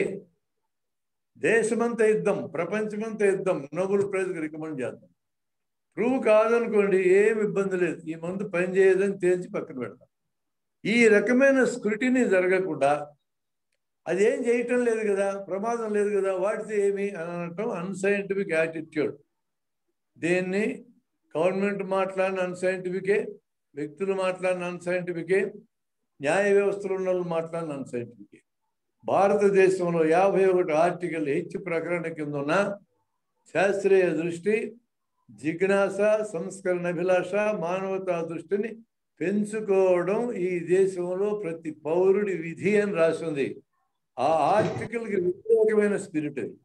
దేశమంతా ఇద్దాం, ప్రపంచమంతా ఇద్దాం, నోబెల్ ప్రైజ్కి రికమెండ్ చేద్దాం. ప్రూవ్ కాదనుకోండి ఏం ఇబ్బంది లేదు, ఈ మందు పనిచేయదని తేల్చి పక్కన పెడతాం. ఈ రకమైన స్క్రూటినీ జరగకుండా అది ఏం చేయటం లేదు కదా, ప్రమాదం లేదు కదా, వాటితో ఏమి అని అనటం అన్సైంటిఫిక్ యాటిట్యూడ్. దీన్ని గవర్నమెంట్ మాట్లాడిన అన్సైంటిఫికే, వ్యక్తులు మాట్లాడిన అన్సైంటిఫికే, న్యాయ వ్యవస్థలో ఉన్న వాళ్ళు మాట్లాడిన అన్సైంటిఫికే. భారతదేశంలో యాభై ఒకటి ఆర్టికల్ హెచ్ ప్రకరణ కింద ఉన్న శాస్త్రీయ దృష్టి, జిజ్ఞాస, సంస్కరణ అభిలాష, మానవతా దృష్టిని పెంచుకోవడం ఈ దేశంలో ప్రతి పౌరుడి విధి అని రాసింది. ఆ ఆర్టికల్కి వ్యతిరేకమైన స్పిరిట్ అది.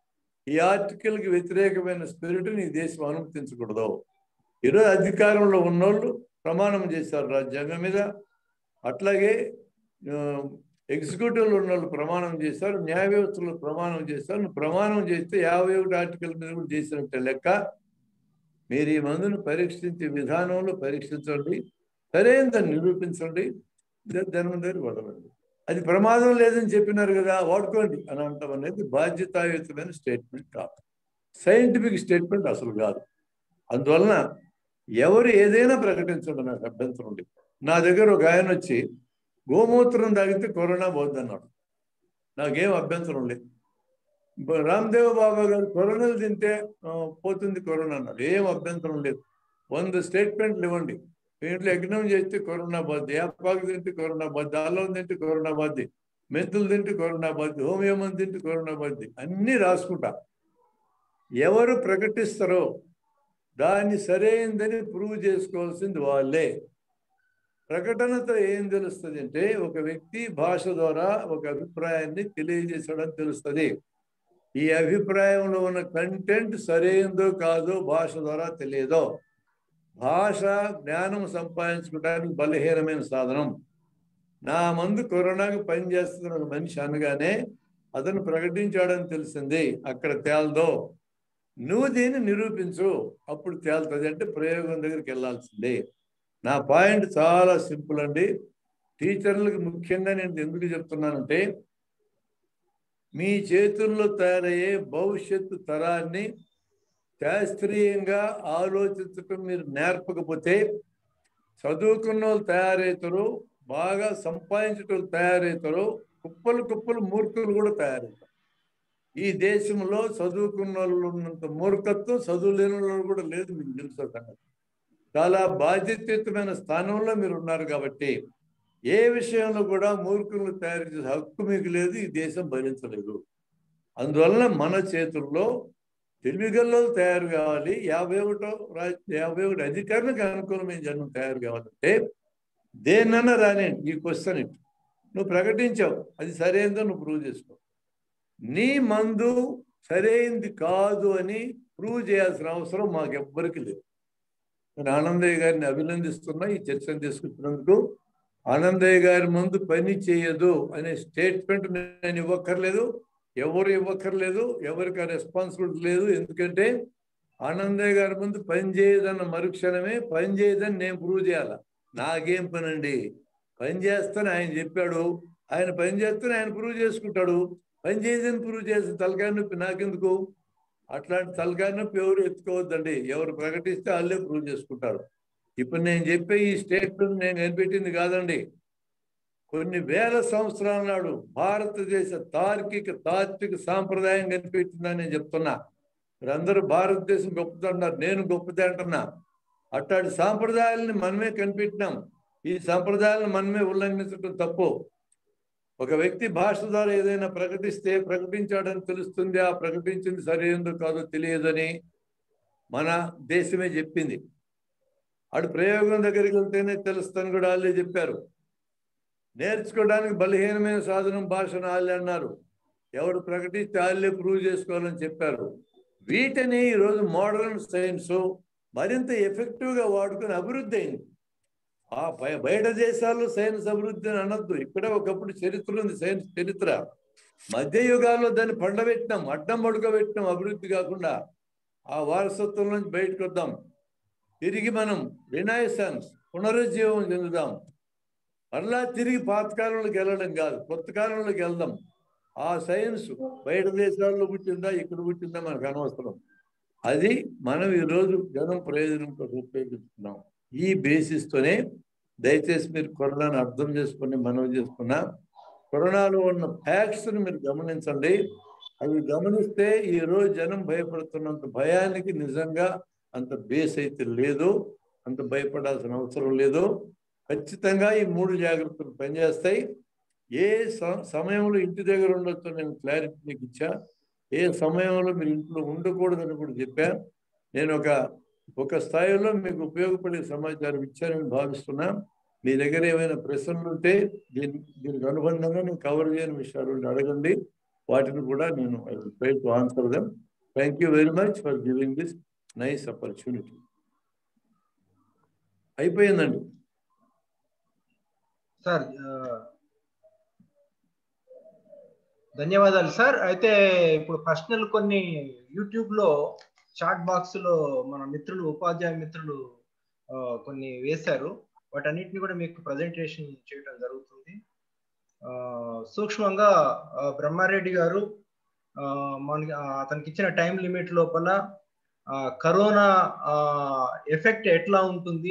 ఈ ఆర్టికల్కి వ్యతిరేకమైన స్పిరిట్ని ఈ దేశం అనుమతించకూడదు. ఈరోజు అధికారంలో ఉన్నోళ్ళు ప్రమాణం చేశారు రాజ్యాంగం మీద, అట్లాగే ఎగ్జిక్యూటివ్లో ఉన్న వాళ్ళు ప్రమాణం చేశారు, న్యాయ వ్యవస్థలో ప్రమాణం చేశారు. నువ్వు ప్రమాణం చేస్తే యాభై ఒకటి ఆర్టికల్ మీద కూడా చేసినట్టే లెక్క. మీరు ఈ మందును పరీక్షించే విధానంలో పరీక్షించండి, సరైనదని నిరూపించండి, ధర్మం దగ్గర వదలండి. అది ప్రమాదం లేదని చెప్పినారు కదా, వాడుకోండి అని అంటాం అనేది బాధ్యతాయుతమైన స్టేట్మెంట్ కాదు, సైంటిఫిక్ స్టేట్మెంట్ అసలు కాదు. అందువలన ఎవరు ఏదైనా ప్రకటించండి, నాకు అభ్యంతరం లేదు. నా దగ్గర ఒక ఆయన వచ్చి గోమూత్రం తాగితే కరోనా పోద్దన్నాడు, నాకేం అభ్యంతరం లేదు. రామ్దేవ్ బాబా గారు కరోనాలు తింటే పోతుంది కరోనా అన్నాడు, ఏం అభ్యంతరం లేదు. వంద స్టేట్మెంట్లు ఇవ్వండి, ఇంట్లో యజ్ఞం చేస్తే కరోనా బాధ్య, యాపాకు తింటే కరోనా బాధ్య, అల్లం తింటే కరోనా బాధ్య, మెంతులు తింటే కరోనా బాధ్య, హోమియోమం తింటే కరోనా బాధ్య, అన్నీ రాసుకుంటా. ఎవరు ప్రకటిస్తారో దాన్ని సరైందని ప్రూవ్ చేసుకోవాల్సింది వాళ్ళే. ప్రకటనతో ఏం తెలుస్తుంది అంటే ఒక వ్యక్తి భాష ద్వారా ఒక అభిప్రాయాన్ని తెలియజేసడం తెలుస్తుంది. ఈ అభిప్రాయంలో ఉన్న కంటెంట్ సరైందో కాదో భాష ద్వారా తెలియదో. భాష జ్ఞానం సంపాదించుకోవడానికి బలహీనమైన సాధనం. నా మందు కరోనాకు పనిచేస్తున్న ఒక మనిషి అనగానే అతను ప్రకటించాడని తెలిసింది, అక్కడ తేలదో. నువ్వు దీన్ని నిరూపించు, అప్పుడు తేలుతుంది. అంటే ప్రయోగం దగ్గరికి వెళ్ళాల్సిందే. నా పాయింట్ చాలా సింపుల్ అండి. టీచర్లకు ముఖ్యంగా నేను ఎందుకు చెప్తున్నానంటే, మీ చేతుల్లో తయారయ్యే భవిష్యత్తు తరాన్ని శాస్త్రీయంగా ఆలోచించటం మీరు నేర్పకపోతే చదువుకున్న వాళ్ళు తయారవుతారు, బాగా సంపాదించే వాళ్ళు తయారవుతారు, కుప్పలు కుప్పలు మూర్ఖులు కూడా తయారవుతారు. ఈ దేశంలో చదువుకున్న వాళ్ళు ఉన్నంత మూర్ఖత్వం చదువు లేని వాళ్ళు కూడా లేదు, మీకు తెలుసా సంగతి. చాలా బాధ్యతయుతమైన స్థానంలో మీరు ఉన్నారు కాబట్టి ఏ విషయంలో కూడా మూర్ఖులను తయారు చేసే హక్కు మీకు లేదు, ఈ దేశం భరించలేదు. అందువలన మన చేతుల్లో తెలివిగల్లో తయారు కావాలి. యాభై ఒకటో యాభై ఒకటి అధికారులకు అనుకూలమైన జనం తయారు కావాలంటే దేన్నన్నా రాని ఈ క్వశ్చన్ ఇటు నువ్వు ప్రకటించావు, అది సరైనదో నువ్వు ప్రూవ్ చేసుకో. నీ మందు సరైంది కాదు అని ప్రూవ్ చేయాల్సిన అవసరం మాకెవ్వరికి లేదు. నేను ఆనందయ్య గారిని అభినందిస్తున్నా ఈ చర్చను తీసుకుంటున్నందుకు. ఆనందయ్య గారి ముందు పని చేయదు అనే స్టేట్మెంట్ నేను ఇవ్వక్కర్లేదు, ఎవరు ఇవ్వక్కర్లేదు, ఎవరికి ఆ రెస్పాన్సిబిలిటీ లేదు. ఎందుకంటే ఆనందయ్య గారి ముందు పని చేయదన్న మరుక్షణమే పని చేయదని నేను ప్రూవ్ చేయాల. నాకేం పని అండి, పని చేస్తాను ఆయన చెప్పాడు, ఆయన పని చేస్తాను ఆయన ప్రూవ్ చేసుకుంటాడు. పని చేయదని ప్రూవ్ చేసిన తలకాయ నొప్పి నాకెందుకు? అట్లాంటి తలకాయ నొప్పి ఎవరు ఎత్తుకోవద్దండి. ఎవరు ప్రకటిస్తే వాళ్ళే ప్రూవ్ చేసుకుంటారు. ఇప్పుడు నేను చెప్పే ఈ స్టేట్మెంట్ నేను కనిపెట్టింది కాదండి. కొన్ని వేల సంవత్సరాల నాడు భారతదేశ తార్కిక తాత్విక సాంప్రదాయం కనిపెట్టిందని నేను చెప్తున్నా. మీరందరూ భారతదేశం గొప్పది అంటున్నారు, నేను గొప్పది అంటున్నా. అట్లాంటి సాంప్రదాయాలని మనమే కనిపెట్టినాం. ఈ సాంప్రదాయాలను మనమే ఉల్లంఘించడం తప్పు. ఒక వ్యక్తి భాష ద్వారా ఏదైనా ప్రకటిస్తే ప్రకటించాడని తెలుస్తుంది, ఆ ప్రకటించింది సరైనదో కాదో తెలియదని మన దేశమే చెప్పింది. అటు ప్రయోగం దగ్గరికి వెళ్తేనే తెలుస్తుందని కూడా వాళ్ళే చెప్పారు. నేర్చుకోవడానికి బలహీనమైన సాధనం భాషను వాళ్ళే అన్నారు. ఎవరు ప్రకటిస్తే వాళ్ళే ప్రూవ్ చేసుకోవాలని చెప్పారు. వీటిని ఈరోజు మోడర్న్ సైన్స్ మరింత ఎఫెక్టివ్గా వాడుకొని అభివృద్ధి అయింది. ఆ బయట దేశాల్లో సైన్స్ అభివృద్ధి అని అనొద్దు. ఇక్కడే ఒకప్పుడు చరిత్ర ఉంది, సైన్స్ చరిత్ర. మధ్యయుగాల్లో దాన్ని పండబెట్టినాం, అడ్డం పడుకోబెట్టినాం అభివృద్ధి కాకుండా. ఆ వారసత్వం నుంచి బయటకు వద్దాం. తిరిగి మనం రినైసెన్స్ పునరుజ్జీవం చెందుదాం. మరలా తిరిగి పాతకాలంలోకి వెళ్ళడం కాదు, కొత్త కాలంలోకి వెళ్దాం. ఆ సైన్స్ బయట దేశాల్లో పుట్టిందా ఇక్కడ పుట్టిందా మనకు అనవసరం. అది మనం ఈరోజు జనం ప్రయోజనం కోసం ఉపయోగిస్తున్నాం. ఈ బేసిస్తోనే దయచేసి మీరు కరోనాను అర్థం చేసుకుని మనవి చేసుకున్నా. కరోనాలో ఉన్న ఫ్యాక్ట్స్ని మీరు గమనించండి. అవి గమనిస్తే ఈరోజు జనం భయపడుతున్నంత భయానికి నిజంగా అంత బేస్ అయితే లేదు, అంత భయపడాల్సిన అవసరం లేదు. ఖచ్చితంగా ఈ మూడు జాగ్రత్తలు పనిచేస్తాయి. ఏ సమయంలో ఇంటి దగ్గర ఉండొచ్చో నేను క్లారిటీ మీకు ఇచ్చా. ఏ సమయంలో మీరు ఇంట్లో ఉండకూడదని కూడా చెప్పా. నేను ఒక ఒక స్థాయిలో మీకు ఉపయోగపడే సమాచారం ఇచ్చానని భావిస్తున్నా. మీ దగ్గర ఏమైనా ప్రశ్నలు ఉంటే దీని దీనికి అనుబంధంగా నేను కవర్ చేయని విషయాలు అడగండి. వాటిని కూడా నేను try to answer them. Thank you very much for giving this nice opportunity. అయిపోయిందండి సార్. ధన్యవాదాలు సార్. అయితే ఇప్పుడు ప్రశ్నలు కొన్ని యూట్యూబ్ లో చాట్ బాక్స్ లో మన మిత్రులు ఉపాధ్యాయ మిత్రులు కొన్ని వేశారు. వాటన్నిటిని కూడా మీకు ప్రజెంటేషన్ చేయడం జరుగుతుంది. సూక్ష్మంగా బ్రహ్మారెడ్డి గారు మనకి అతనికి ఇచ్చిన టైం లిమిట్ లోపల కరోనా ఎఫెక్ట్ ఎట్లా ఉంటుంది,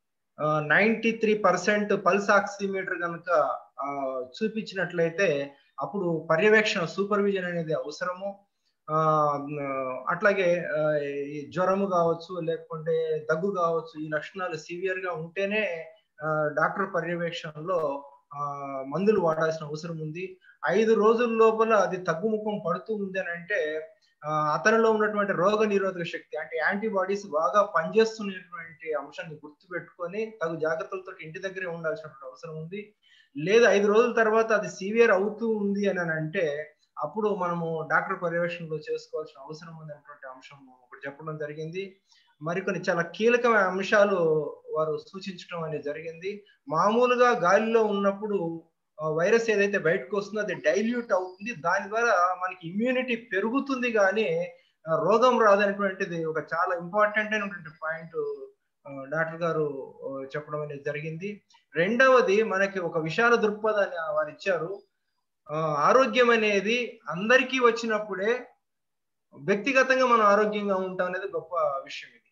ninety three percent pulse oximeter కనుక చూపించినట్లయితే అప్పుడు పర్యవేక్షణ సూపర్విజన్ అనేది అవసరము. ఆ అట్లాగే జ్వరము కావచ్చు, లేకుంటే దగ్గు కావచ్చు, ఈ లక్షణాలు సివియర్ గా ఉంటేనే డాక్టర్ పర్యవేక్షణలో ఆ మందులు వాడాల్సిన అవసరం ఉంది. ఐదు రోజుల లోపల అది తగ్గుముఖం పడుతూ ఉంది అని అంటే అతనిలో ఉన్నటువంటి రోగ నిరోధక శక్తి అంటే యాంటీబాడీస్ బాగా పనిచేస్తున్నటువంటి అంశాన్ని గుర్తు పెట్టుకొని తగు జాగ్రత్తలతో ఇంటి దగ్గరే ఉండాల్సినటువంటి అవసరం ఉంది. లేదా ఐదు రోజుల తర్వాత అది సివియర్ అవుతూ ఉంది అని అంటే అప్పుడు మనము డాక్టర్ పర్యవేక్షణలో చేసుకోవాల్సిన అవసరం ఉంది అనేటువంటి అంశం ఒకటి చెప్పడం జరిగింది. మరికొన్ని చాలా కీలకమైన అంశాలు వారు సూచించడం అనేది జరిగింది. మామూలుగా గాలిలో ఉన్నప్పుడు వైరస్ ఏదైతే బయటకు వస్తుందో అది డైల్యూట్ అవుతుంది, దాని ద్వారా మనకి ఇమ్యూనిటీ పెరుగుతుంది కానీ రోగం రాదనేటువంటిది ఒక చాలా ఇంపార్టెంట్ అయినటువంటి పాయింట్ డాక్టర్ గారు చెప్పడం అనేది జరిగింది. రెండవది మనకి ఒక విశాల దృక్పథాన్ని వారు ఇచ్చారు. ఆరోగ్యం అనేది అందరికీ వచ్చినప్పుడే వ్యక్తిగతంగా మనం ఆరోగ్యంగా ఉంటాం అనేది గొప్ప విషయం. ఇది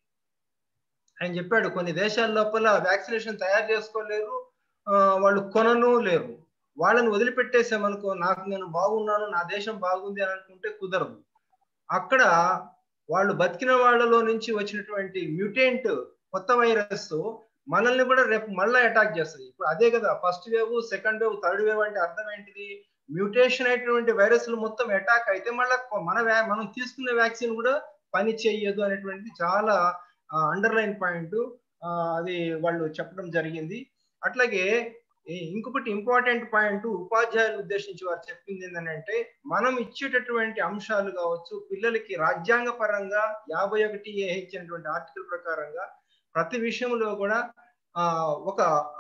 ఆయన చెప్పాడు, కొన్ని దేశాల లోపల వ్యాక్సినేషన్ తయారు చేసుకోలేరు, వాళ్ళు కొనను లేరు. వాళ్ళని వదిలిపెట్టేసామనుకో, నాకు నేను బాగున్నాను, నా దేశం బాగుంది అని అనుకుంటే కుదరదు. అక్కడ వాళ్ళు బతికిన వాళ్ళలో నుంచి వచ్చినటువంటి మ్యూటెంట్ కొత్త వైరస్ మనల్ని కూడా రేపు మళ్ళీ అటాక్ చేస్తుంది. ఇప్పుడు అదే కదా first wave, second wave, third wave అంటే అర్థం ఏంటిది? మ్యూటేషన్ అయినటువంటి వైరస్లు మొత్తం అటాక్ అయితే మళ్ళీ మన మనం తీసుకునే వ్యాక్సిన్ కూడా పని చేయదు అనేటువంటిది చాలా అండర్లైన్ పాయింట్. అది వాళ్ళు చెప్పడం జరిగింది. అట్లాగే ఇంకొకటి ఇంపార్టెంట్ పాయింట్ ఉపాధ్యాయులను ఉద్దేశించి వారు చెప్పింది ఏంటంటే, మనం ఇచ్చేటటువంటి అంశాలు కావచ్చు పిల్లలకి రాజ్యాంగ పరంగా యాభై ఒకటి ఏహెచ్ అనేటువంటి ఆర్టికల్ ప్రకారంగా ప్రతి విషయంలో కూడా ఆ ఒక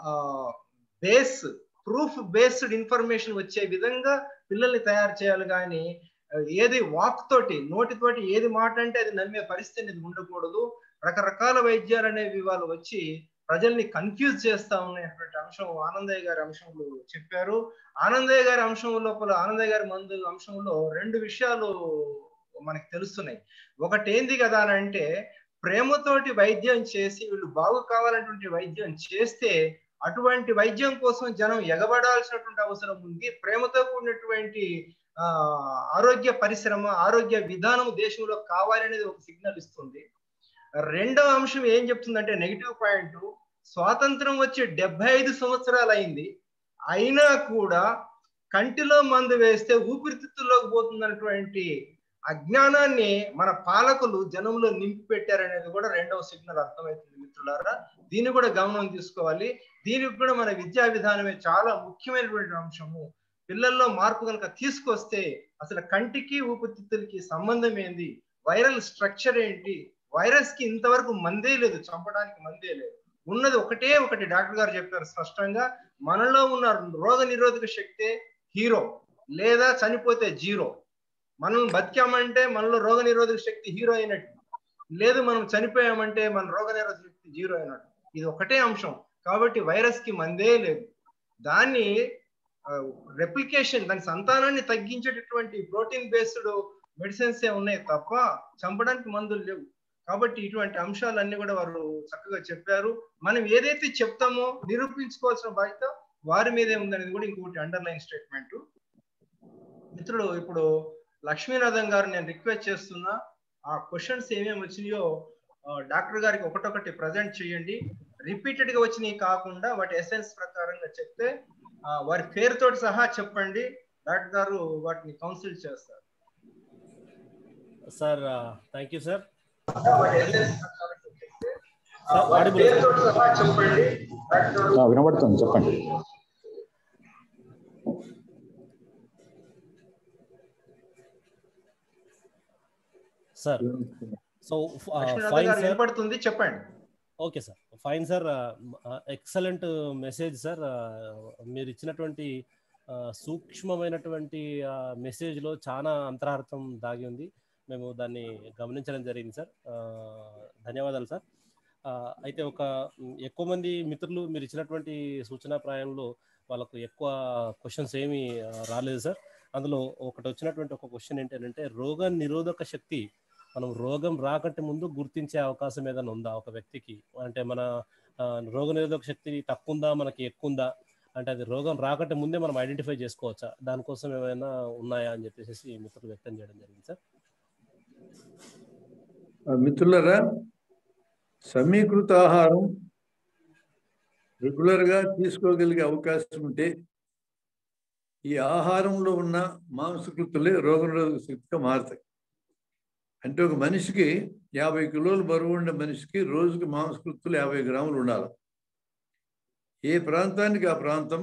బేస్ ప్రూఫ్ బేస్డ్ ఇన్ఫర్మేషన్ వచ్చే విధంగా పిల్లల్ని తయారు చేయాలి. కానీ ఏది వాక్ తోటి నోటితోటి ఏది మాట అంటే అది నమ్మే పరిస్థితి అనేది ఉండకూడదు. రకరకాల వైద్యాలు అనేవి వాళ్ళు వచ్చి ప్రజల్ని కన్ఫ్యూజ్ చేస్తా ఉన్నటువంటి అంశం ఆనందయ్య గారి అంశంలో చెప్పారు. ఆనందయ్య గారి అంశం లోపల ఆనందయ్య గారి మందు అంశంలో రెండు విషయాలు మనకి తెలుస్తున్నాయి. ఒకటి ఏంది కదా అని అంటే, ప్రేమతోటి వైద్యం చేసి వీళ్ళు బాగు కావాలన్నటువంటి వైద్యం చేస్తే అటువంటి వైద్యం కోసం జనం ఎగబడాల్సినటువంటి అవసరం ఉంది. ప్రేమతో కూడినటువంటి ఆ ఆరోగ్య పరిశ్రమ, ఆరోగ్య విధానం దేశంలో కావాలి అనేది ఒక సిగ్నల్ ఇస్తుంది. రెండవ అంశం ఏం చెప్తుందంటే నెగిటివ్ పాయింట్, స్వాతంత్రం వచ్చి డెబ్బై ఐదు సంవత్సరాలు అయింది, అయినా కూడా కంటిలో మందు వేస్తే ఊపిరితిత్తుల్లోకి పోతున్నటువంటి అజ్ఞానాన్ని మన పాలకులు జనంలో నింపి పెట్టారనేది కూడా రెండవ సిగ్నల్ అర్థమవుతుంది మిత్రులారా. దీన్ని కూడా గమనం తీసుకోవాలి. దీనికి కూడా మన విద్యా విధానమే చాలా ముఖ్యమైనటువంటి అంశము. పిల్లల్లో మార్పు కనుక తీసుకొస్తే అసలు కంటికి ఊపిరితిత్తులకి సంబంధం ఏంది, వైరల్ స్ట్రక్చర్ ఏంటి, వైరస్ కి ఇంతవరకు మందే లేదు, చంపడానికి మందే లేదు, ఉన్నది ఒకటే ఒకటి. డాక్టర్ గారు చెప్పారు స్పష్టంగా, మనలో ఉన్న రోగ నిరోధక శక్తే హీరో, లేదా చనిపోతే జీరో. మనం బతికామంటే మనలో రోగ నిరోధక శక్తి హీరో అయినట్టు, లేదు మనం చనిపోయామంటే మన రోగ నిరోధక శక్తి జీరో అయినట్టు. ఇది ఒకటే అంశం. కాబట్టి వైరస్ కి మందే లేదు. దాన్ని రెప్లికేషన్, దాని సంతానాన్ని తగ్గించేటటువంటి ప్రోటీన్ బేస్డ్ మెడిసిన్స్ ఏ ఉన్నాయి తప్ప చంపడానికి మందులు లేవు. కాబట్టి ఇటువంటి అంశాలన్నీ కూడా వారు చక్కగా చెప్పారు. మనం ఏదైతే చెప్తామో నిరూపించుకోవాల్సిన బాధ్యత వారి మీదే ఉందనేది కూడా ఇంకొకటి అండర్లైన్ స్టేట్మెంట్. మిత్రులు, ఇప్పుడు లక్ష్మీనాథన్ గారు నేను రిక్వెస్ట్ చేస్తున్నా, ఆ క్వశ్చన్స్ ఏమేమి వచ్చినాయో డాక్టర్ గారికి ఒకటొకటి ప్రజెంట్ చేయండి. రిపీటెడ్ గా వచ్చినాయి కాకుండా వాటి ఎసెన్స్ ప్రకారంగా చెప్తే వారి పేరుతోటి సహా చెప్పండి, డాక్టర్ గారు వాటిని కౌన్సిల్ చేస్తారు. Sir thank you sir. వినబడుతుంది, చెప్పండి. సార్ సో లక్ష్మీనాథ్ ఫైన్ గారు సార్, వినపడుతుంది, చెప్పండి. Okay sir, fine sir, excellent message sir. మీరు ఇచ్చినటువంటి ఆ, సూక్ష్మమైనటువంటి మెసేజ్లో చాలా అంతరార్థం దాగి ఉంది. మేము దాన్ని గమనించడం జరిగింది సార్. ఆ, ధన్యవాదాలు సార్. ఆ, అయితే ఒక మ్, ఎక్కువ మంది మిత్రులు మీరు ఇచ్చినటువంటి సూచనాప్రాయంలో వాళ్ళకు ఎక్కువ క్వశ్చన్స్ ఏమీ ఆ, రాలేదు సార్. అందులో ఒకటి వచ్చినటువంటి ఒక క్వశ్చన్ ఏంటంటే, రోగ నిరోధక శక్తి మనం రోగం రాకంటే ముందు గుర్తించే అవకాశం ఏదైనా ఉందా ఒక వ్యక్తికి? అంటే మన ఆ, రోగ నిరోధక శక్తి తక్కువ ఉందా, మనకి ఎక్కువ ఉందా, అంటే అది రోగం రాకంటే ముందే మనం ఐడెంటిఫై చేసుకోవచ్చా? దానికోసం ఏమైనా ఉన్నాయా అని చెప్పేసి మిత్రులు వ్యక్తం చేయడం జరిగింది సార్. మిత్రులరా, సమీకృత ఆహారం రెగ్యులర్గా తీసుకోగలిగే అవకాశం ఉంటే ఈ ఆహారంలో ఉన్న మాంసకృతులే రోగనిరోధక శక్తిగా మారుతాయి. అంటే ఒక మనిషికి యాభై కిలోలు బరువు ఉండే మనిషికి రోజుకి మాంసకృతులు యాభై గ్రాములు ఉండాలి. ఏ ప్రాంతానికి ఆ ప్రాంతం,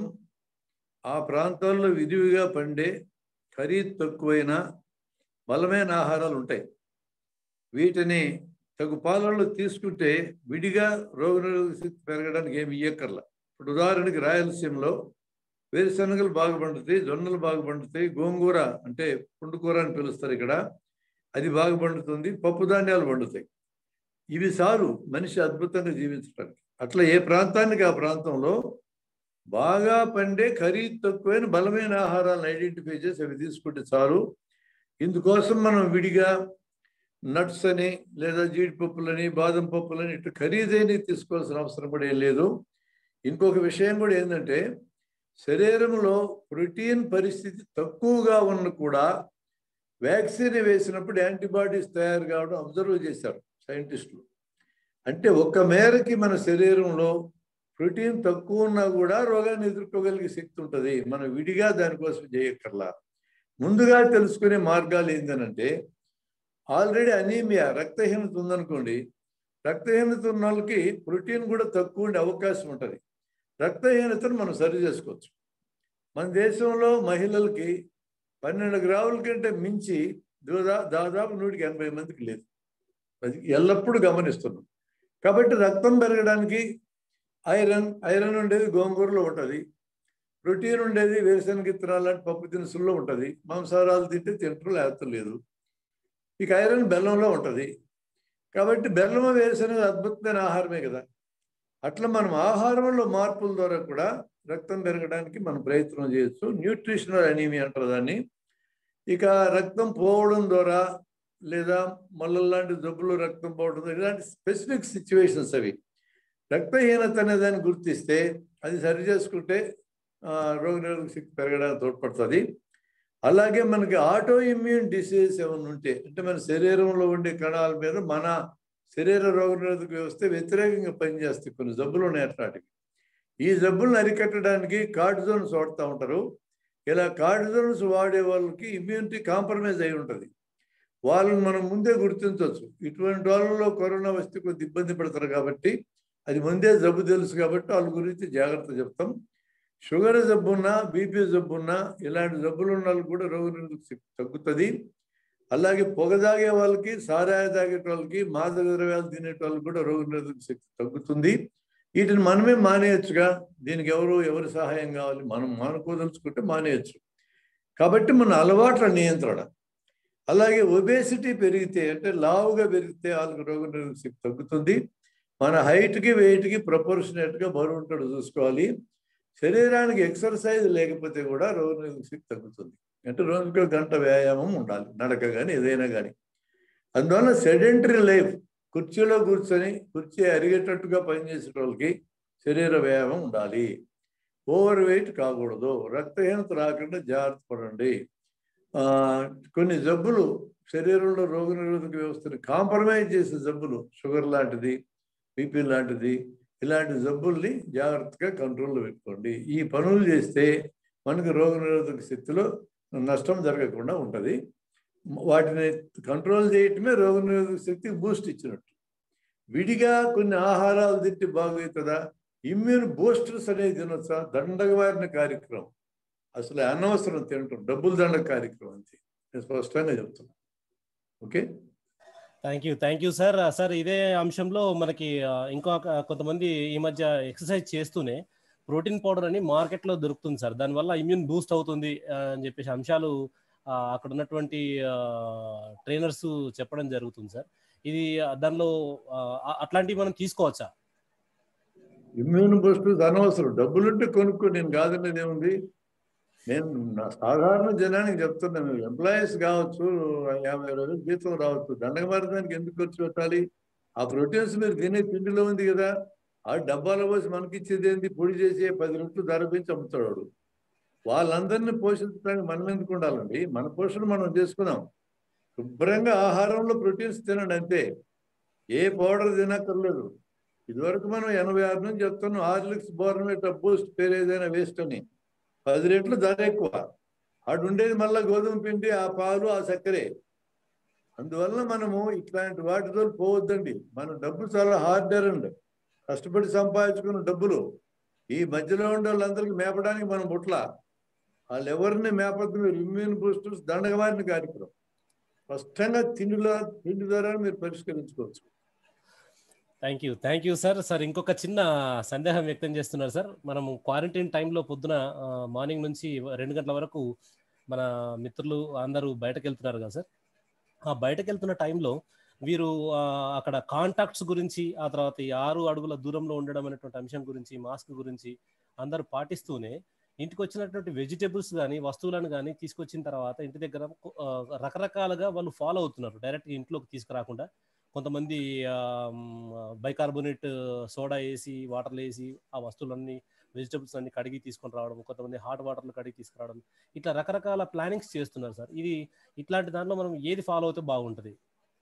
ఆ ప్రాంతాల్లో విరివిగా పండే ఖరీదు తక్కువైన బలమైన ఆహారాలు ఉంటాయి. వీటిని తగు పాలనలో తీసుకుంటే విడిగా రోగనిరోధక శక్తి పెరగడానికి ఏమి ఇయ్యక్కర్లా. ఇప్పుడు ఉదాహరణకి రాయలసీమలో వేరుశనగలు బాగా పండుతాయి, జొన్నలు బాగా పండుతాయి, గోంగూర అంటే పుండుకూర అని పిలుస్తారు ఇక్కడ, అది బాగా పండుతుంది, పప్పు ధాన్యాలు పండుతాయి. ఇవి చాలు మనిషి అద్భుతంగా జీవించడానికి. అట్లా ఏ ప్రాంతానికి ఆ ప్రాంతంలో బాగా పండే ఖరీదు తక్కువైన బలమైన ఆహారాలను ఐడెంటిఫై చేసి అవి తీసుకుంటే చాలు. ఇందుకోసం మనం విడిగా నట్స్ అని లేదా జీడిపప్పులని బాదం పప్పులని ఇట్లా ఖరీదైనవి తీసుకోవాల్సిన అవసరం కూడా ఏం లేదు. ఇంకొక విషయం కూడా ఏంటంటే, శరీరంలో ప్రోటీన్ పరిస్థితి తక్కువగా ఉన్న కూడా వ్యాక్సిన్ వేసినప్పుడు యాంటీబాడీస్ తయారు కావడం అబ్జర్వ్ చేశారు సైంటిస్టులు. అంటే ఒక్క మేరకి మన శరీరంలో ప్రోటీన్ తక్కువ ఉన్నా కూడా రోగాన్ని ఎదుర్కోగలిగే శక్తి ఉంటుంది. మనం విడిగా దానికోసం చేయక్కర్లా. ముందుగా తెలుసుకునే మార్గాలు ఏంటనంటే, ఆల్రెడీ అనీమియా రక్తహీనత ఉందనుకోండి, రక్తహీనత ఉన్న వాళ్ళకి ప్రోటీన్ కూడా తక్కువ ఉండే అవకాశం ఉంటుంది. రక్తహీనతను మనం సరి చేసుకోవచ్చు. మన దేశంలో మహిళలకి పన్నెండు గ్రాముల కంటే మించి దాదా దాదాపు నూటికి ఎనభై మందికి లేదు. అది ఎల్లప్పుడూ గమనిస్తున్నాం. కాబట్టి రక్తం పెరగడానికి ఐరన్ ఐరన్ ఉండేది గోంగూరలో ఉంటుంది, ప్రోటీన్ ఉండేది వేరుశనగ విత్తనాలు లాంటి పప్పు దినుసుల్లో ఉంటుంది, మాంసాహారాలు తింటే తింటారు లేకపోతే లేదు. ఇక ఐరన్ బెల్లంలో ఉంటుంది. కాబట్టి బెల్లం వేరుశనగ అద్భుతమైన ఆహారమే కదా. అట్లా మనం ఆహారంలో మార్పుల ద్వారా కూడా రక్తం పెరగడానికి మనం ప్రయత్నం చేయొచ్చు. న్యూట్రిషనల్ అనీమియా అంటారు దాన్ని. ఇక రక్తం పోవడం ద్వారా లేదా మళ్ళీ లాంటి జబ్బులు రక్తం పోవడం, ఇలాంటి స్పెసిఫిక్ సిచ్యువేషన్స్ అవి. రక్తహీనత అనే దాన్ని గుర్తిస్తే అది సరి చేసుకుంటే రోగనిరోధక శక్తి పెరగడానికి తోడ్పడుతుంది. అలాగే మనకి ఆటో ఇమ్యూన్ డిసీజెస్ ఏమైనా ఉంటే, అంటే మన శరీరంలో ఉండే కణాల మీద మన శరీర రోగనిరోధక వ్యవస్థ వ్యతిరేకంగా పనిచేస్తాయి. కొన్ని జబ్బులు ఉన్నాయి అట్లాంటివి. ఈ జబ్బులను అరికట్టడానికి కార్టిజోన్స్ వాడుతూ ఉంటారు. ఇలా కార్టిజోన్స్ వాడే వాళ్ళకి ఇమ్యూనిటీ కాంప్రమైజ్ అయి ఉంటుంది. వాళ్ళని మనం ముందే గుర్తించవచ్చు. ఇటువంటి వాళ్ళలో కరోనా వస్తే కొద్ది ఇబ్బంది పడతారు కాబట్టి, అది ముందే జబ్బు తెలుసు కాబట్టి వాళ్ళ గురించి జాగ్రత్త చెప్తాం. షుగర్ జబ్బున్నా, బీపీ జబ్బున్నా, ఇలాంటి జబ్బులు ఉన్న వాళ్ళకి కూడా రోగనిరోధక శక్తి తగ్గుతుంది. అలాగే పొగ తాగే వాళ్ళకి, సారాయి తాగే వాళ్ళకి, మాదక ద్రవ్యాలు తినే వాళ్ళకి కూడా రోగనిరోధక శక్తి తగ్గుతుంది. వీటిని మనమే మానేయచ్చుగా. దీనికి ఎవరు ఎవరి సహాయం కావాలి? మనం మానుకోదలుచుకుంటే మానేయచ్చు. కాబట్టి మన అలవాట్ల నియంత్రణ. అలాగే ఒబేసిటీ పెరిగితే, అంటే లావుగా పెరిగితే వాళ్ళకి రోగనిరోధక శక్తి తగ్గుతుంది. మన హైట్కి వెయిట్కి ప్రపోర్షనేట్గా బరువు ఉంటాడు చూసుకోవాలి. శరీరానికి ఎక్సర్సైజ్ లేకపోతే కూడా రోగనిరోధక శక్తి తగ్గుతుంది. అంటే రోజుకు గంట వ్యాయామం ఉండాలి, నడక కానీ ఏదైనా కానీ. అందువల్ల సెడెంటరీ లైఫ్, కుర్చీలో కూర్చొని కుర్చీ అరిగేటట్టుగా పనిచేసే వాళ్ళకి శరీర వ్యాయామం ఉండాలి. ఓవర్ వెయిట్ కాకూడదు. రక్తహీనత రాకుండా జాగ్రత్త పడండి. కొన్ని జబ్బులు శరీరంలో రోగనిరోధక వ్యవస్థని కాంప్రమైజ్ చేసే జబ్బులు, షుగర్ లాంటిది, బీపీ లాంటిది, ఇలాంటి జబ్బుల్ని జాగ్రత్తగా కంట్రోల్లో పెట్టుకోండి. ఈ పనులు చేస్తే మనకు రోగనిరోధక శక్తిలో నష్టం జరగకుండా ఉంటుంది. వాటిని కంట్రోల్ చేయటమే రోగనిరోధక శక్తికి బూస్ట్ ఇచ్చినట్టు. విడిగా కొన్ని ఆహారాలు తింటే బాగవుతుందా? ఇమ్యూన్ బూస్టర్స్ అనేది తినొచ్చా? దండగవారిన కార్యక్రమం. అసలు అనవసరం తినటం, డబ్బులు దండగ కార్యక్రమం అంతే. నేను స్పష్టంగా చెప్తున్నా. Okay, thank you thank you sir. Sir ఇదే అంశంలో మనకి ఇంకో కొంతమంది ఈ మధ్య ఎక్సర్సైజ్ చేస్తూనే ప్రోటీన్ పౌడర్ అని మార్కెట్లో దొరుకుతుంది సార్, దానివల్ల ఇమ్యూన్ బూస్ట్ అవుతుంది అని చెప్పేసి అంశాలు అక్కడ ఉన్నటువంటి ట్రైనర్స్ చెప్పడం జరుగుతుంది సార్. ఇది దానిలో అట్లాంటివి మనం తీసుకోవచ్చా? ఇమ్యూన్ బూస్ట్ అనవసరం, డబ్బులుంటే కొనుక్కో, నేను కాదనేది ఏముంది. నేను సాధారణ జనానికి చెప్తున్నాను, ఎంప్లాయీస్ కావచ్చు, యాభై రోజులు జీతం రావచ్చు, దండగ మారడానికి ఎందుకు ఖర్చు పెట్టాలి? ఆ ప్రోటీన్స్ మీరు తినే తిండిలో ఉంది కదా, ఆ డబ్బాలో పోసి మనకి ఇచ్చేది ఏంటి? పొడి చేసి పది రూపాయలు ధర పెంచి అమ్ముతాడు. వాళ్ళందరినీ పోషించడానికి మనం ఎందుకు ఉండాలండి? మన పోషణ మనం చేసుకున్నాం. శుభ్రంగా ఆహారంలో ప్రోటీన్స్ తినండి అంతే, ఏ పౌడర్ తినక్కర్లేదు. ఇదివరకు మనం ఎనభై ఆరు నుంచి చెప్తున్నాం హార్లిక్స్, బోర్నవిటా, బూస్ట్ పేరు ఏదైనా వేస్ట్ అని. పది రెట్లు ధర ఎక్కువ, ఆడు ఉండేది మళ్ళీ గోధుమ పిండి, ఆ పాలు, ఆ చక్కెరే. అందువల్ల మనము ఇట్లాంటి వాటితో పోవద్దండి. మన డబ్బు చాలా హార్డర్ అండ్ కష్టపడి సంపాదించుకున్న డబ్బులు ఈ మధ్యలో ఉండే వాళ్ళందరికీ మేపడానికి మనం బుట్ల, వాళ్ళు ఎవరిని మేపద్దు. మీరు ఇమ్యూన్ బూస్టర్స్ దండగమారిన కార్యక్రమం స్పష్టంగా తిండిలో తిండి ద్వారా మీరు పరిష్కరించుకోవచ్చు. Thank you thank you sir. Sir ఇంకొక చిన్న సందేహం వ్యక్తం చేస్తున్నారు సార్. మనం క్వారంటైన్ టైంలో పొద్దున మార్నింగ్ నుంచి రెండు గంటల వరకు మన మిత్రులు అందరూ బయటకు వెళ్తున్నారు కదా సార్, ఆ బయటకు వెళ్తున్న టైంలో వీరు అక్కడ కాంటాక్ట్స్ గురించి, ఆ తర్వాత ఈ ఆరు అడుగుల దూరంలో ఉండడం అనేటువంటి అంశం గురించి, మాస్క్ గురించి అందరూ పాటిస్తూనే ఇంటికి వచ్చినటువంటి వెజిటేబుల్స్ కానీ వస్తువులను కానీ తీసుకొచ్చిన తర్వాత ఇంటి దగ్గర రకరకాలుగా వాళ్ళు ఫాలో అవుతున్నారు. డైరెక్ట్గా ఇంట్లోకి తీసుకురాకుండా కొంతమంది బైకార్బోనేట్ సోడా వేసి వాటర్లో వేసి ఆ వస్తువులన్నీ వెజిటబుల్స్ అన్ని కడిగి తీసుకొని రావడం, కొంతమంది హాట్ వాటర్లో కడిగి తీసుకురావడం, ఇట్లా రకరకాల ప్లానింగ్స్ చేస్తున్నారు సార్. ఇది ఇట్లాంటి దాంట్లో మనం ఏది ఫాలో అవుతే బాగుంటుంది?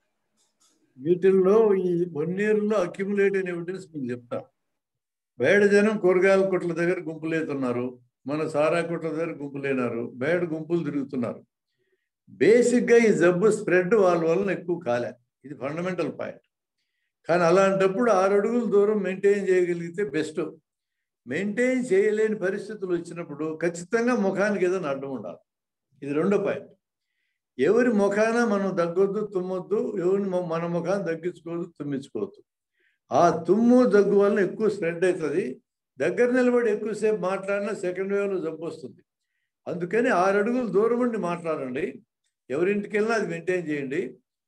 వీటిల్లో ఈ వన్ ఇయర్లో అక్యుములేట్ అయిన ఎవిడెన్స్ మీకు చెప్తా. బయట జనం కూరగాయల కొట్ల దగ్గర గుంపులేతున్నారు, మన సారా కొట్ల దగ్గర గుంపులేనారు, బయట గుంపులు తిరుగుతున్నారు. బేసిక్గా ఈ జబ్బు స్ప్రెడ్ వాళ్ళ వలన ఎక్కువ కాలే, ఇది ఫండమెంటల్ పాయింట్. కానీ అలాంటప్పుడు ఆరు అడుగుల దూరం మెయింటైన్ చేయగలిగితే బెస్ట్. మెయింటైన్ చేయలేని పరిస్థితులు వచ్చినప్పుడు ఖచ్చితంగా ముఖానికి ఏదైనా అడ్డం ఉండాలి. ఇది రెండో పాయింట్. ఎవరి ముఖాన మనం దగ్గొద్దు, తుమ్మొద్దు, ఎవరిని మన ముఖాన్ని తగ్గించుకోవద్దు, తుమ్మించుకోవద్దు. ఆ తుమ్ము దగ్గు వలన ఎక్కువ స్ప్రెడ్ అవుతుంది. దగ్గర నిలబడి ఎక్కువసేపు మాట్లాడినా సెకండ్ వేవ్లో జబ్బు వస్తుంది. అందుకని ఆరు అడుగులు దూరం ఉండి మాట్లాడండి. ఎవరింటికి వెళ్ళినా అది మెయింటైన్ చేయండి.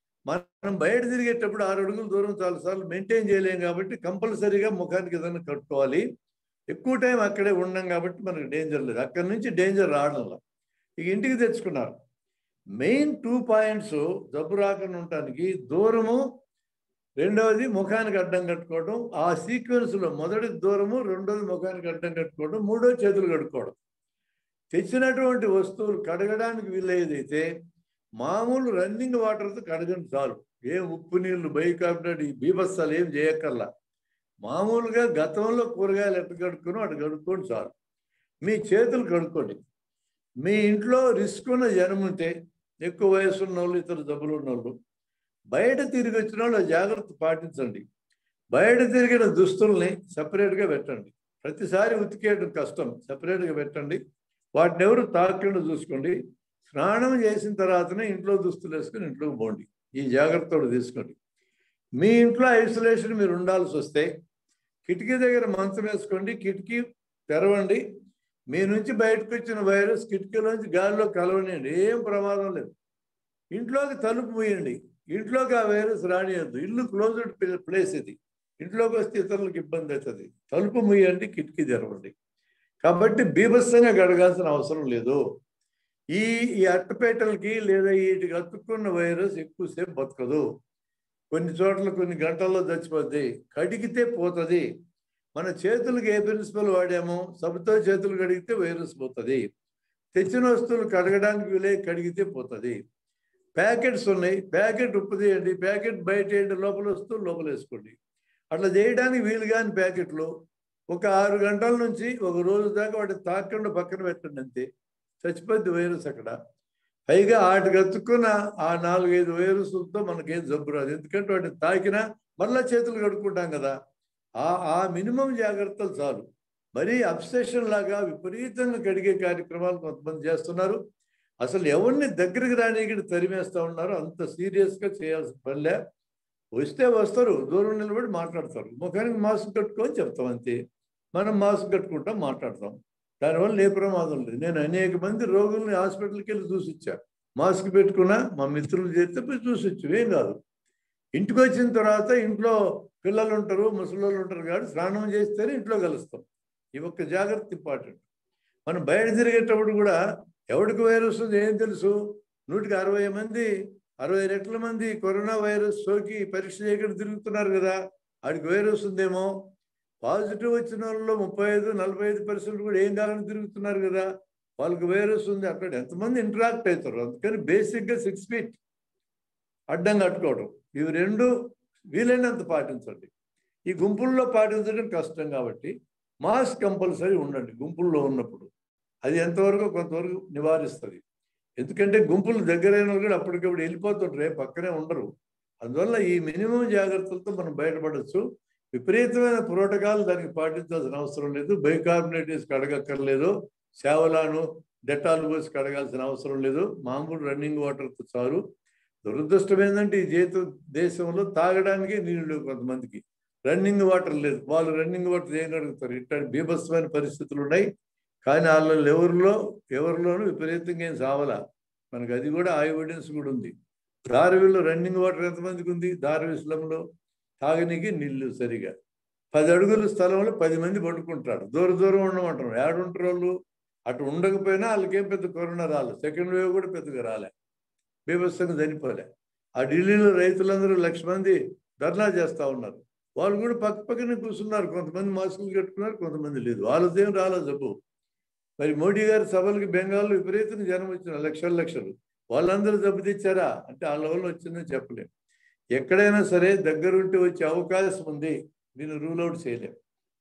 మనం బయట తిరిగేటప్పుడు ఆరు అడుగులు దూరం చాలాసార్లు మెయింటైన్ చేయలేం కాబట్టి కంపల్సరీగా ముఖానికి ఏదైనా కట్టుకోవాలి. ఎక్కువ టైం అక్కడే ఉండం కాబట్టి మనకు డేంజర్ లేదు. అక్కడి నుంచి డేంజర్ రావడంలో ఇక ఇంటికి తెచ్చుకున్నారు. మెయిన్ టూ పాయింట్స్ జబ్బు రాకుండా ఉండటానికి దూరము, రెండవది ముఖానికి అడ్డం కట్టుకోవడం. ఆ సీక్వెన్స్లో మొదటి దూరము, రెండోది ముఖానికి అడ్డం కట్టుకోవడం, మూడో చేతులు కట్టుకోవడం. తెచ్చినటువంటి వస్తువులు కడగడానికి వీలయ్యేదైతే మామూలు రన్నింగ్ వాటర్తో కడగండి చాలు. ఏం ఉప్పు నీళ్లు, బైకార్బోనేట్, ఈ బీభత్సాలు ఏం చేయక్కర్లా. మామూలుగా గతంలో కూరగాయలు ఎట్ట కడుక్కునో అటు కడుక్కోండి చాలు. మీ చేతులు కడుక్కోండి. మీ ఇంట్లో రిస్క్ ఉన్న జనం ఉంటే, ఎక్కువ వయసు ఉన్న వాళ్ళు, ఇతర జబ్బులు ఉన్న వాళ్ళు, బయట తిరిగి వచ్చిన వాళ్ళు జాగ్రత్త పాటించండి. బయట తిరిగిన దుస్తుల్ని సపరేట్గా పెట్టండి. ప్రతిసారి ఉతికేయడం కష్టం, సపరేట్గా పెట్టండి. వాటిని ఎవరు తాకుండా చూసుకోండి. స్నానం చేసిన తర్వాతనే ఇంట్లో దుస్తులు వేసుకొని ఇంట్లోకి పోండి. ఈ జాగ్రత్తలు తీసుకోండి. మీ ఇంట్లో ఐసోలేషన్ మీరు ఉండాల్సి వస్తే కిటికీ దగ్గర మంచం వేసుకోండి, కిటికీ తెరవండి. మీ నుంచి బయటకు వచ్చిన వైరస్ కిటికీలోంచి గాలిలో కలవనియండి, ఏం ప్రమాదం లేదు. ఇంట్లోకి తలుపు మూయండి, ఇంట్లోకి ఆ వైరస్ రానియద్దు. ఇల్లు క్లోజ్డ్ ప్లేస్ ఇది, ఇంట్లోకి వస్తే ఇతరులకు ఇబ్బంది అవుతుంది. తలుపు మూయండి, కిటికీ తెరవండి. కాబట్టి బీభత్సంగా గడగాల్సిన అవసరం లేదు. ఈ ఈ అట్టపేటలకి లేదా వీటికి అతుక్కున్న వైరస్ ఎక్కువసేపు బతకదు. కొన్ని చోట్ల కొన్ని గంటల్లో చచ్చిపోద్ది, కడిగితే పోతుంది. మన చేతులకు ఏ ప్రిన్సిపల్ వాడామో సబ్బుతో చేతులు కడిగితే వైరస్ పోతుంది. తెచ్చిన వస్తువులు కడగడానికి వీలే, కడిగితే పోతుంది. ప్యాకెట్స్ ఉన్నాయి, ప్యాకెట్ ఉప్పు తీయండి, ప్యాకెట్ బయట వేయండి, లోపల వస్తువులు లోపల వేసుకోండి. అట్లా చేయడానికి వీలు కాని ప్యాకెట్లు ఒక ఆరు గంటల నుంచి ఒక రోజు దాకా వాటిని తాకుండా పక్కన పెట్టండి, అంతే. చచ్చిపోద్ది వైరస్ అక్కడ. పైగా వాటికి అతుక్కున్న ఆ నాలుగైదు వైరస్లతో మనకేం జబ్బు రాదు. ఎందుకంటే వాటిని తాకినా మళ్ళా చేతులు కడుక్కుంటాం కదా. ఆ ఆ మినిమం జాగ్రత్తలు చాలు. మరీ అబ్సెషన్ లాగా విపరీతంగా కడిగే కార్యక్రమాలు కొంతమంది చేస్తున్నారు. అసలు ఎవరిని దగ్గరికి రానికటి తరిమేస్తూ ఉన్నారు. అంత సీరియస్గా చేయాల్సిన పనిలే. వస్తే వస్తారు, దూరం నిలబడి మాట్లాడతారు, ముఖానికి మాస్క్ కట్టుకొని చెప్తాం అంతే. మనం మాస్క్ కట్టుకుంటాం, మాట్లాడతాం, దానివల్ల ఏ ప్రమాదం లేదు. నేను అనేక మంది రోగుల్ని హాస్పిటల్కి వెళ్ళి చూసి ఇచ్చా, మాస్క్ పెట్టుకున్నా, మా మిత్రులు చేస్తే పోయి చూసి ఇచ్చు, ఏం కాదు. ఇంటికి వచ్చిన తర్వాత ఇంట్లో పిల్లలు ఉంటారు, ముసలోళ్ళు ఉంటారు కాబట్టి స్నానం చేస్తేనే ఇంట్లో కలుస్తాం. ఈ ఒక్క జాగ్రత్త ఇంపార్టెంట్. మనం బయట తిరిగేటప్పుడు కూడా ఎవరికి వైరస్ ఉంది ఏం తెలుసు? నూటికి అరవై మంది అరవై రెట్ల మంది కరోనా వైరస్ సోకి పరీక్ష చేయకుండా తిరుగుతున్నారు కదా, వాడికి వైరస్ ఉందేమో. పాజిటివ్ వచ్చిన వాళ్ళలో ముప్పై ఐదు నలభై ఐదు పర్సెంట్ కూడా ఏం కావాలని తిరుగుతున్నారు కదా, వాళ్ళకి వైరస్ ఉంది. అక్కడ ఎంతమంది ఇంటరాక్ట్ అవుతారు. అందుకని బేసిక్గా సిక్స్ ఫీట్ అడ్డం కట్టుకోవడం, ఇవి రెండు వీలైనంత పాటించండి. ఈ గుంపుల్లో పాటించడం కష్టం కాబట్టి మాస్క్ కంపల్సరీ ఉండండి గుంపుల్లో ఉన్నప్పుడు. అది ఎంతవరకు కొంతవరకు నివారిస్తుంది. ఎందుకంటే గుంపులు దగ్గరైన కూడా అప్పటికప్పుడు వెళ్ళిపోతుంటారే, పక్కనే ఉండరు. అందువల్ల ఈ మినిమం జాగ్రత్తలతో మనం బయటపడవచ్చు. విపరీతమైన ప్రోటోకాల్ దానికి పాటించాల్సిన అవసరం లేదు. బైకార్బోనేటివ్స్ కడగక్కర్లేదు, సేవలాను డెటాల్ పోసి కడగాల్సిన అవసరం లేదు. మామూలు రన్నింగ్ వాటర్తో చాలు. దురదృష్టం ఏంటంటే ఈ జీత దేశంలో తాగడానికి నీళ్ళు లేవు, కొంతమందికి రన్నింగ్ వాటర్ లేదు. వాళ్ళు రన్నింగ్ వాటర్ ఏం కడుగుతారు? ఇట్లాంటి బీభత్సమైన పరిస్థితులు ఉన్నాయి. కానీ వాళ్ళ ఎవరిలో ఎవరిలోనూ విపరీతంగా ఏం సావలా. మనకు అది కూడా ఆ ఎవిడెన్స్ కూడా ఉంది. దారివిలో రన్నింగ్ వాటర్ ఎంతమందికి ఉంది? దారివి స్లంలో తాగనీకి నీళ్ళు సరిగా పది అడుగుల స్థలంలో పది మంది పడుకుంటారు. దూర దూరం ఉండమంటారు. ఏడుంటారు వాళ్ళు? అటు ఉండకపోయినా వాళ్ళకేం పెద్ద కరోనా రాలేదు. సెకండ్ వేవ్ కూడా పెద్దగా రాలే, బీభత్సంగా చనిపోలే. ఆ ఢిల్లీలో రైతులందరూ లక్ష మంది ధర్నా చేస్తూ ఉన్నారు. వాళ్ళు కూడా పక్క పక్కనే కూర్చున్నారు. కొంతమంది మాస్కులు కట్టుకున్నారు, కొంతమంది లేదు. వాళ్ళదేం రాలేదు జబ్బు. మరి మోడీ గారి సభలకి బెంగాల్లో విపరీతంగా జనం వచ్చిన లక్షల లక్షలు, వాళ్ళందరూ జబ్బు తెచ్చారా అంటే ఆ లెవెల్లో వచ్చిందని చెప్పలేము. ఎక్కడైనా సరే దగ్గరుంటే వచ్చే అవకాశం ఉంది, దీన్ని రూల్ అవుట్ చేయలేము.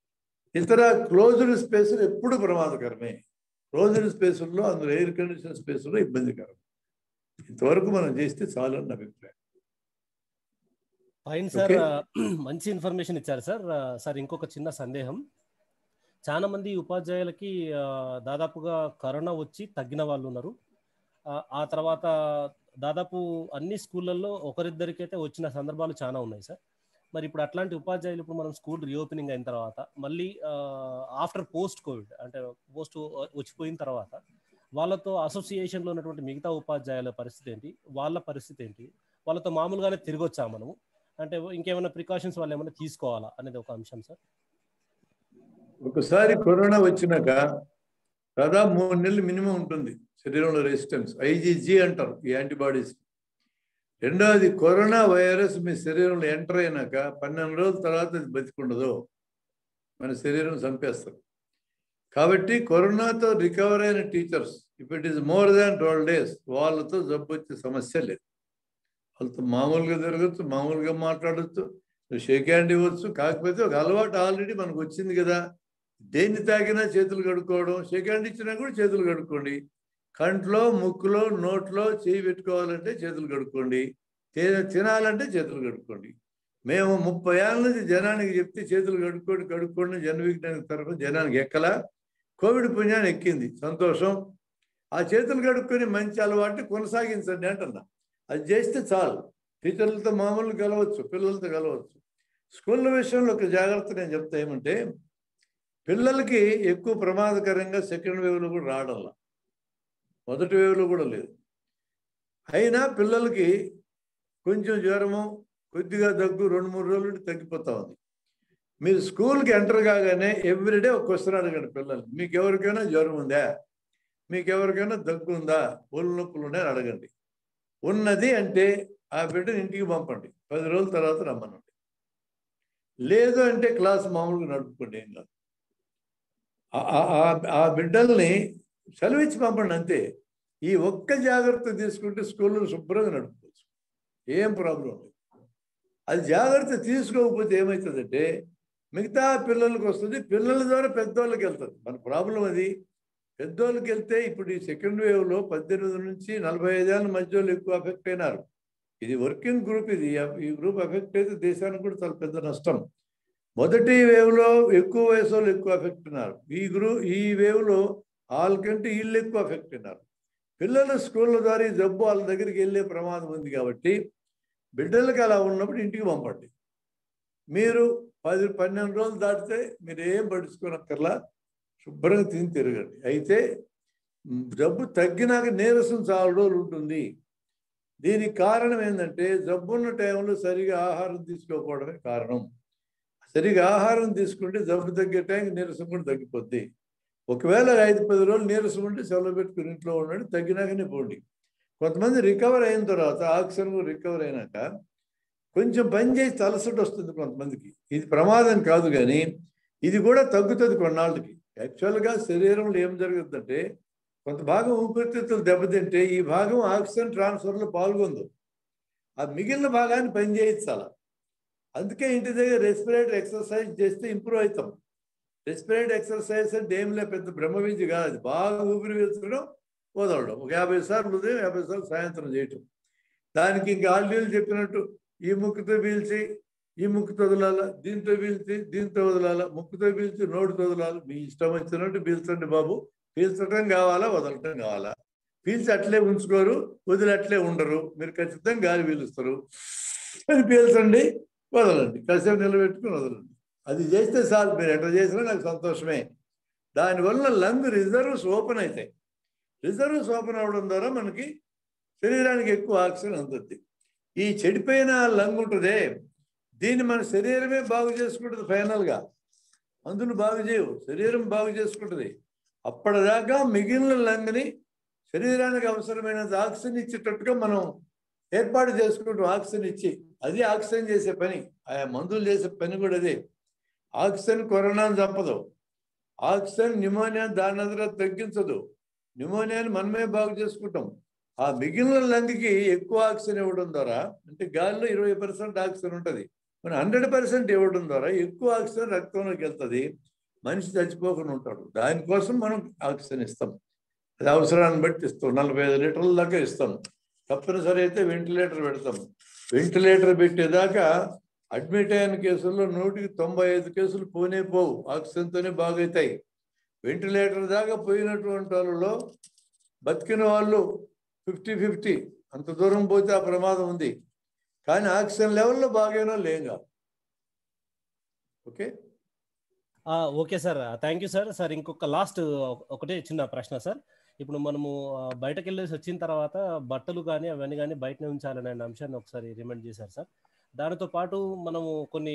ఇతర క్లోజ్డ్ స్పేసులు ఎప్పుడు ప్రమాదకరమే. క్లోజ్డ్ స్పేసుల్లో, అందులో ఎయిర్ కండిషన్ స్పేసుల్లో ఇబ్బందికరం. ఇంతవరకు మనం చేస్తే చాలు అని అభిప్రాయం. ఫైన్ సార్, మంచి ఇన్ఫర్మేషన్ ఇచ్చారు సార్. సార్ ఇంకొక చిన్న సందేహం. చాలా మంది ఉపాధ్యాయులకి దాదాపుగా కరోనా వచ్చి తగ్గిన వాళ్ళు ఉన్నారు. ఆ తర్వాత దాదాపు అన్ని స్కూళ్ళల్లో ఒకరిద్దరికి అయితే వచ్చిన సందర్భాలు చాలా ఉన్నాయి సార్. మరి ఇప్పుడు అట్లాంటి ఉపాధ్యాయులు ఇప్పుడు మనం స్కూల్ రీఓపెనింగ్ అయిన తర్వాత మళ్ళీ ఆఫ్టర్ పోస్ట్ కోవిడ్ అంటే పోస్ట్ వచ్చిపోయిన తర్వాత వాళ్ళతో అసోసియేషన్లో ఉన్నటువంటి మిగతా ఉపాధ్యాయుల పరిస్థితి ఏంటి, వాళ్ళ పరిస్థితి ఏంటి, వాళ్ళతో మామూలుగానే తిరిగి వచ్చా మనము అంటే ఇంకేమైనా ప్రికాషన్స్ వాళ్ళు ఏమైనా తీసుకోవాలా అనేది ఒక అంశం సార్. ఒకసారి కరోనా వచ్చినాక దాదాపు మూడు నెలలు మినిమం ఉంటుంది శరీరంలో రెసిస్టెన్స్, ఐజీజీ అంటారు ఈ యాంటీబాడీస్. రెండవది, కరోనా వైరస్ మీ శరీరంలో ఎంటర్ అయినాక పన్నెండు రోజుల తర్వాత అది బతికుండదు, మన శరీరం చంపేస్తారు. కాబట్టి కరోనాతో రికవర్ అయిన teachers if it is more than twelve days వాళ్ళతో జబ్బు వచ్చే సమస్య లేదు. వాళ్ళతో మామూలుగా తిరగచ్చు, మామూలుగా మాట్లాడచ్చు, షేక్ హ్యాండ్ ఇవ్వచ్చు. కాకపోతే ఒక అలవాటు ఆల్రెడీ మనకు వచ్చింది కదా, దేన్ని తాగినా చేతులు కడుక్కోవడం, షేక్ హ్యాండ్ ఇచ్చినా కూడా చేతులు కడుక్కోండి. కంట్లో, ముక్కులో, నోట్లో చేయి పెట్టుకోవాలంటే చేతులు కడుక్కోండి, తినాలంటే చేతులు కడుక్కోండి. మేము ముప్పై ఏళ్ళ నుంచి జనానికి చెప్తే చేతులు కడుక్కోండి కడుక్కోండి జన విజ్ఞాన తరఫున జనానికి ఎక్కలా. కోవిడ్ పుణ్యాన్ని ఎక్కింది, సంతోషం. ఆ చేతులు కడుక్కొని మంచి అలవాటు కొనసాగించండి అంటున్నా. అది చేస్తే చాలు. టీచర్లతో మామూలు కలవచ్చు, పిల్లలతో కలవచ్చు. స్కూళ్ళ విషయంలో ఒక జాగ్రత్త నేను చెప్తా ఏమంటే, పిల్లలకి ఎక్కువ ప్రమాదకరంగా సెకండ్ వేవ్లో కూడా రావడంలా, మొదటి వేవ్లో కూడా లేదు. అయినా పిల్లలకి కొంచెం జ్వరము, కొద్దిగా దగ్గు రెండు మూడు రోజులు తగ్గిపోతా ఉంది. మీరు స్కూల్కి ఎంటర్ కాగానే ఎవ్రీడే ఒక క్వశ్చన్ అడగండి పిల్లలు, మీకు ఎవరికైనా జ్వరం ఉందా, మీకు ఎవరికైనా దగ్గు ఉందా, ఒళ్ళు నొప్పులు ఉన్నాయని అడగండి. ఉన్నది అంటే ఆ బిడ్డని ఇంటికి పంపండి, పది రోజుల తర్వాత రమ్మనండి. లేదు అంటే క్లాస్ మామూలుగా నడుపుకోండి, ఏం కాదు. ఆ బిడ్డల్ని సెలవిచ్చి పంపండి అంతే. ఈ ఒక్క జాగ్రత్త తీసుకుంటే స్కూల్లో శుభ్రంగా నడుపుకోవచ్చు, ఏం ప్రాబ్లం లేదు. అది జాగ్రత్త తీసుకోకపోతే ఏమవుతుందంటే మిగతా పిల్లలకి వస్తుంది, పిల్లల ద్వారా పెద్దవాళ్ళకి వెళ్తుంది. మన ప్రాబ్లం అది. పెద్దోళ్ళకి వెళ్తే ఇప్పుడు ఈ సెకండ్ వేవ్లో పద్దెనిమిది నుంచి నలభై ఐదేళ్ళ మధ్య వాళ్ళు ఎక్కువ ఎఫెక్ట్ అయినారు. ఇది వర్కింగ్ గ్రూప్, ఇది ఈ గ్రూప్ ఎఫెక్ట్ అయితే దేశానికి కూడా చాలా పెద్ద నష్టం. మొదటి వేవ్లో ఎక్కువ వయసు వాళ్ళు ఎక్కువ ఎఫెక్ట్ ఉన్నారు. ఈ గ్రూ ఈ వేవ్లో వాళ్ళకంటే వీళ్ళు ఎక్కువ ఎఫెక్ట్ అయినారు. పిల్లలు స్కూళ్ళ ద్వారా ఈ జబ్బు వాళ్ళ దగ్గరికి వెళ్ళే ప్రమాదం ఉంది. కాబట్టి బిడ్డలకు అలా ఉన్నప్పుడు ఇంటికి పంపండి. మీరు పది పన్నెండు రోజులు దాటితే మీరు ఏం పడుచుకోనక్కర్లా, శుభ్రంగా తిని తిరగండి. అయితే జబ్బు తగ్గినాక నీరసం చాలా రోజులు ఉంటుంది. దీనికి కారణం ఏంటంటే జబ్బున్న టైంలో సరిగా ఆహారం తీసుకోకపోవడమే కారణం. సరిగా ఆహారం తీసుకుంటే జబ్బు తగ్గే టైంకి నీరసం కూడా తగ్గిపోద్ది. ఒకవేళ ఐదు పది రోజులు నీరసం ఉంటే సెలవు పెట్టుకుని ఇంట్లో ఉండండి, తగ్గినాకనే పోండి. కొంతమంది రికవర్ అయిన తర్వాత ఆక్సిజన్ రికవర్ అయినాక కొంచెం పని చేసి తలసట వస్తుంది కొంతమందికి. ఇది ప్రమాదం కాదు, కానీ ఇది కూడా తగ్గుతుంది కొన్నాళ్ళకి. యాక్చువల్గా శరీరంలో ఏం జరుగుతుందంటే కొంత భాగం ఊపిరితిత్తులు దెబ్బతింటే ఈ భాగం ఆక్సిజన్ ట్రాన్స్ఫర్లో పాల్గొందు, ఆ మిగిలిన భాగాన్ని పని చేయించాల. అందుకే ఇంటి దగ్గర రెస్పిరేటరీ ఎక్సర్సైజ్ చేస్తే ఇంప్రూవ్ అవుతాం. రెస్పిరేటరీ ఎక్సర్సైజ్ అంటే ఏం లే పెద్ద బ్రహ్మ విద్య కాదు, అది బాగా ఊపిరి పీల్చడం వదలడం. ఒక యాభై సార్లు ఉదయం యాభై సార్లు సాయంత్రం చేయటం. దానికి ఇంకా ఆల్డీలు చెప్పినట్టు ఈ ముక్కుతో పీల్చి ఈ ముక్కుతో వదలాల, దీంతో పీల్చి దీంతో వదలాల, ముక్కుతో పీల్చి నోటితో వదలాలి. మీ ఇష్టం వచ్చినట్టు పీల్చండి బాబు. పీల్చడం కావాలా, వదలటం కావాలా? పీల్చి అట్లే ఉంచుకోరు, వదిలి అట్లే ఉండరు. మీరు ఖచ్చితంగా గాలి పీలుస్తారు. అది పీల్చండి, వదలండి, కాసేపు నిలబెట్టుకుని వదలండి. అది చేస్తే చాలు. మీరు ఎట్లా చేసినా నాకు సంతోషమే. దానివల్ల లంగ్ రిజర్వ్స్ ఓపెన్ అవుతాయి. రిజర్వ్స్ ఓపెన్ అవడం ద్వారా మనకి శరీరానికి ఎక్కువ ఆక్సిజన్ అందుతుంది. ఈ చెడిపోయిన లంగ్ ఉంటుందే, దీన్ని మన శరీరమే బాగు చేసుకుంటుంది. ఫైనల్గా అందును బాగు చేయవు, శరీరం బాగు చేసుకుంటుంది. అప్పటిదాకా మిగిలిన లంగ్ని శరీరానికి అవసరమైనంత ఆక్సిజన్ ఇచ్చేటట్టుగా మనం ఏర్పాటు చేసుకుంటాం. ఆక్సిజన్ ఇచ్చి, అది ఆక్సిజన్ చేసే పని. ఆయా మందులు చేసే పని కూడా అదే. ఆక్సిజన్ కరోనాను చంపదు, ఆక్సిజన్ న్యూమోనియా దాని అంతటా తగ్గించదు. న్యూమోనియాని మనమే బాగు చేసుకుంటాం. ఆ మిగిలిన లంగ్కి ఎక్కువ ఆక్సిజన్ ఇవ్వడం ద్వారా, అంటే గాలిలో ఇరవై పర్సెంట్ ఆక్సిజన్ ఉంటుంది, మనం హండ్రెడ్ పర్సెంట్ ఇవ్వడం ద్వారా ఎక్కువ ఆక్సిజన్ రక్తంలోకి వెళ్తుంది, మనిషి చచ్చిపోకుండా ఉంటాడు. దానికోసం మనం ఆక్సిజన్ ఇస్తాం. అది అవసరాన్ని బట్టి ఇస్తాం. నలభై ఐదు లీటర్ల దాకా ఇస్తాం. తప్పనిసరి అయితే వెంటిలేటర్ పెడతాం. వెంటిలేటర్ పెట్టేదాకా అడ్మిట్ అయిన కేసుల్లో నూటికి తొంభై ఐదు కేసులు పోనే పోవు, ఆక్సిజన్తోనే బాగవుతాయి. వెంటిలేటర్ దాకా పోయినటువంటి వాళ్ళలో బతికిన వాళ్ళు ఫిఫ్టీ ఫిఫ్టీ, అంత దూరం పోతే ఆ ప్రమాదం ఉంది. కానీ ఆక్సిజన్ లెవెల్లో బాగైనా లేగా. Okay okay sir, thank you sir. Sir ఇంకొక లాస్ట్ ఒకటే చిన్న ప్రశ్న సార్. ఇప్పుడు మనము బయటకు వెళ్ళేసి వచ్చిన తర్వాత బట్టలు కానీ అవన్నీ కానీ బయటనే ఉంచాలనే అంశాన్ని ఒకసారి రిమైండ్ చేశారు సార్. దానితో పాటు మనము కొన్ని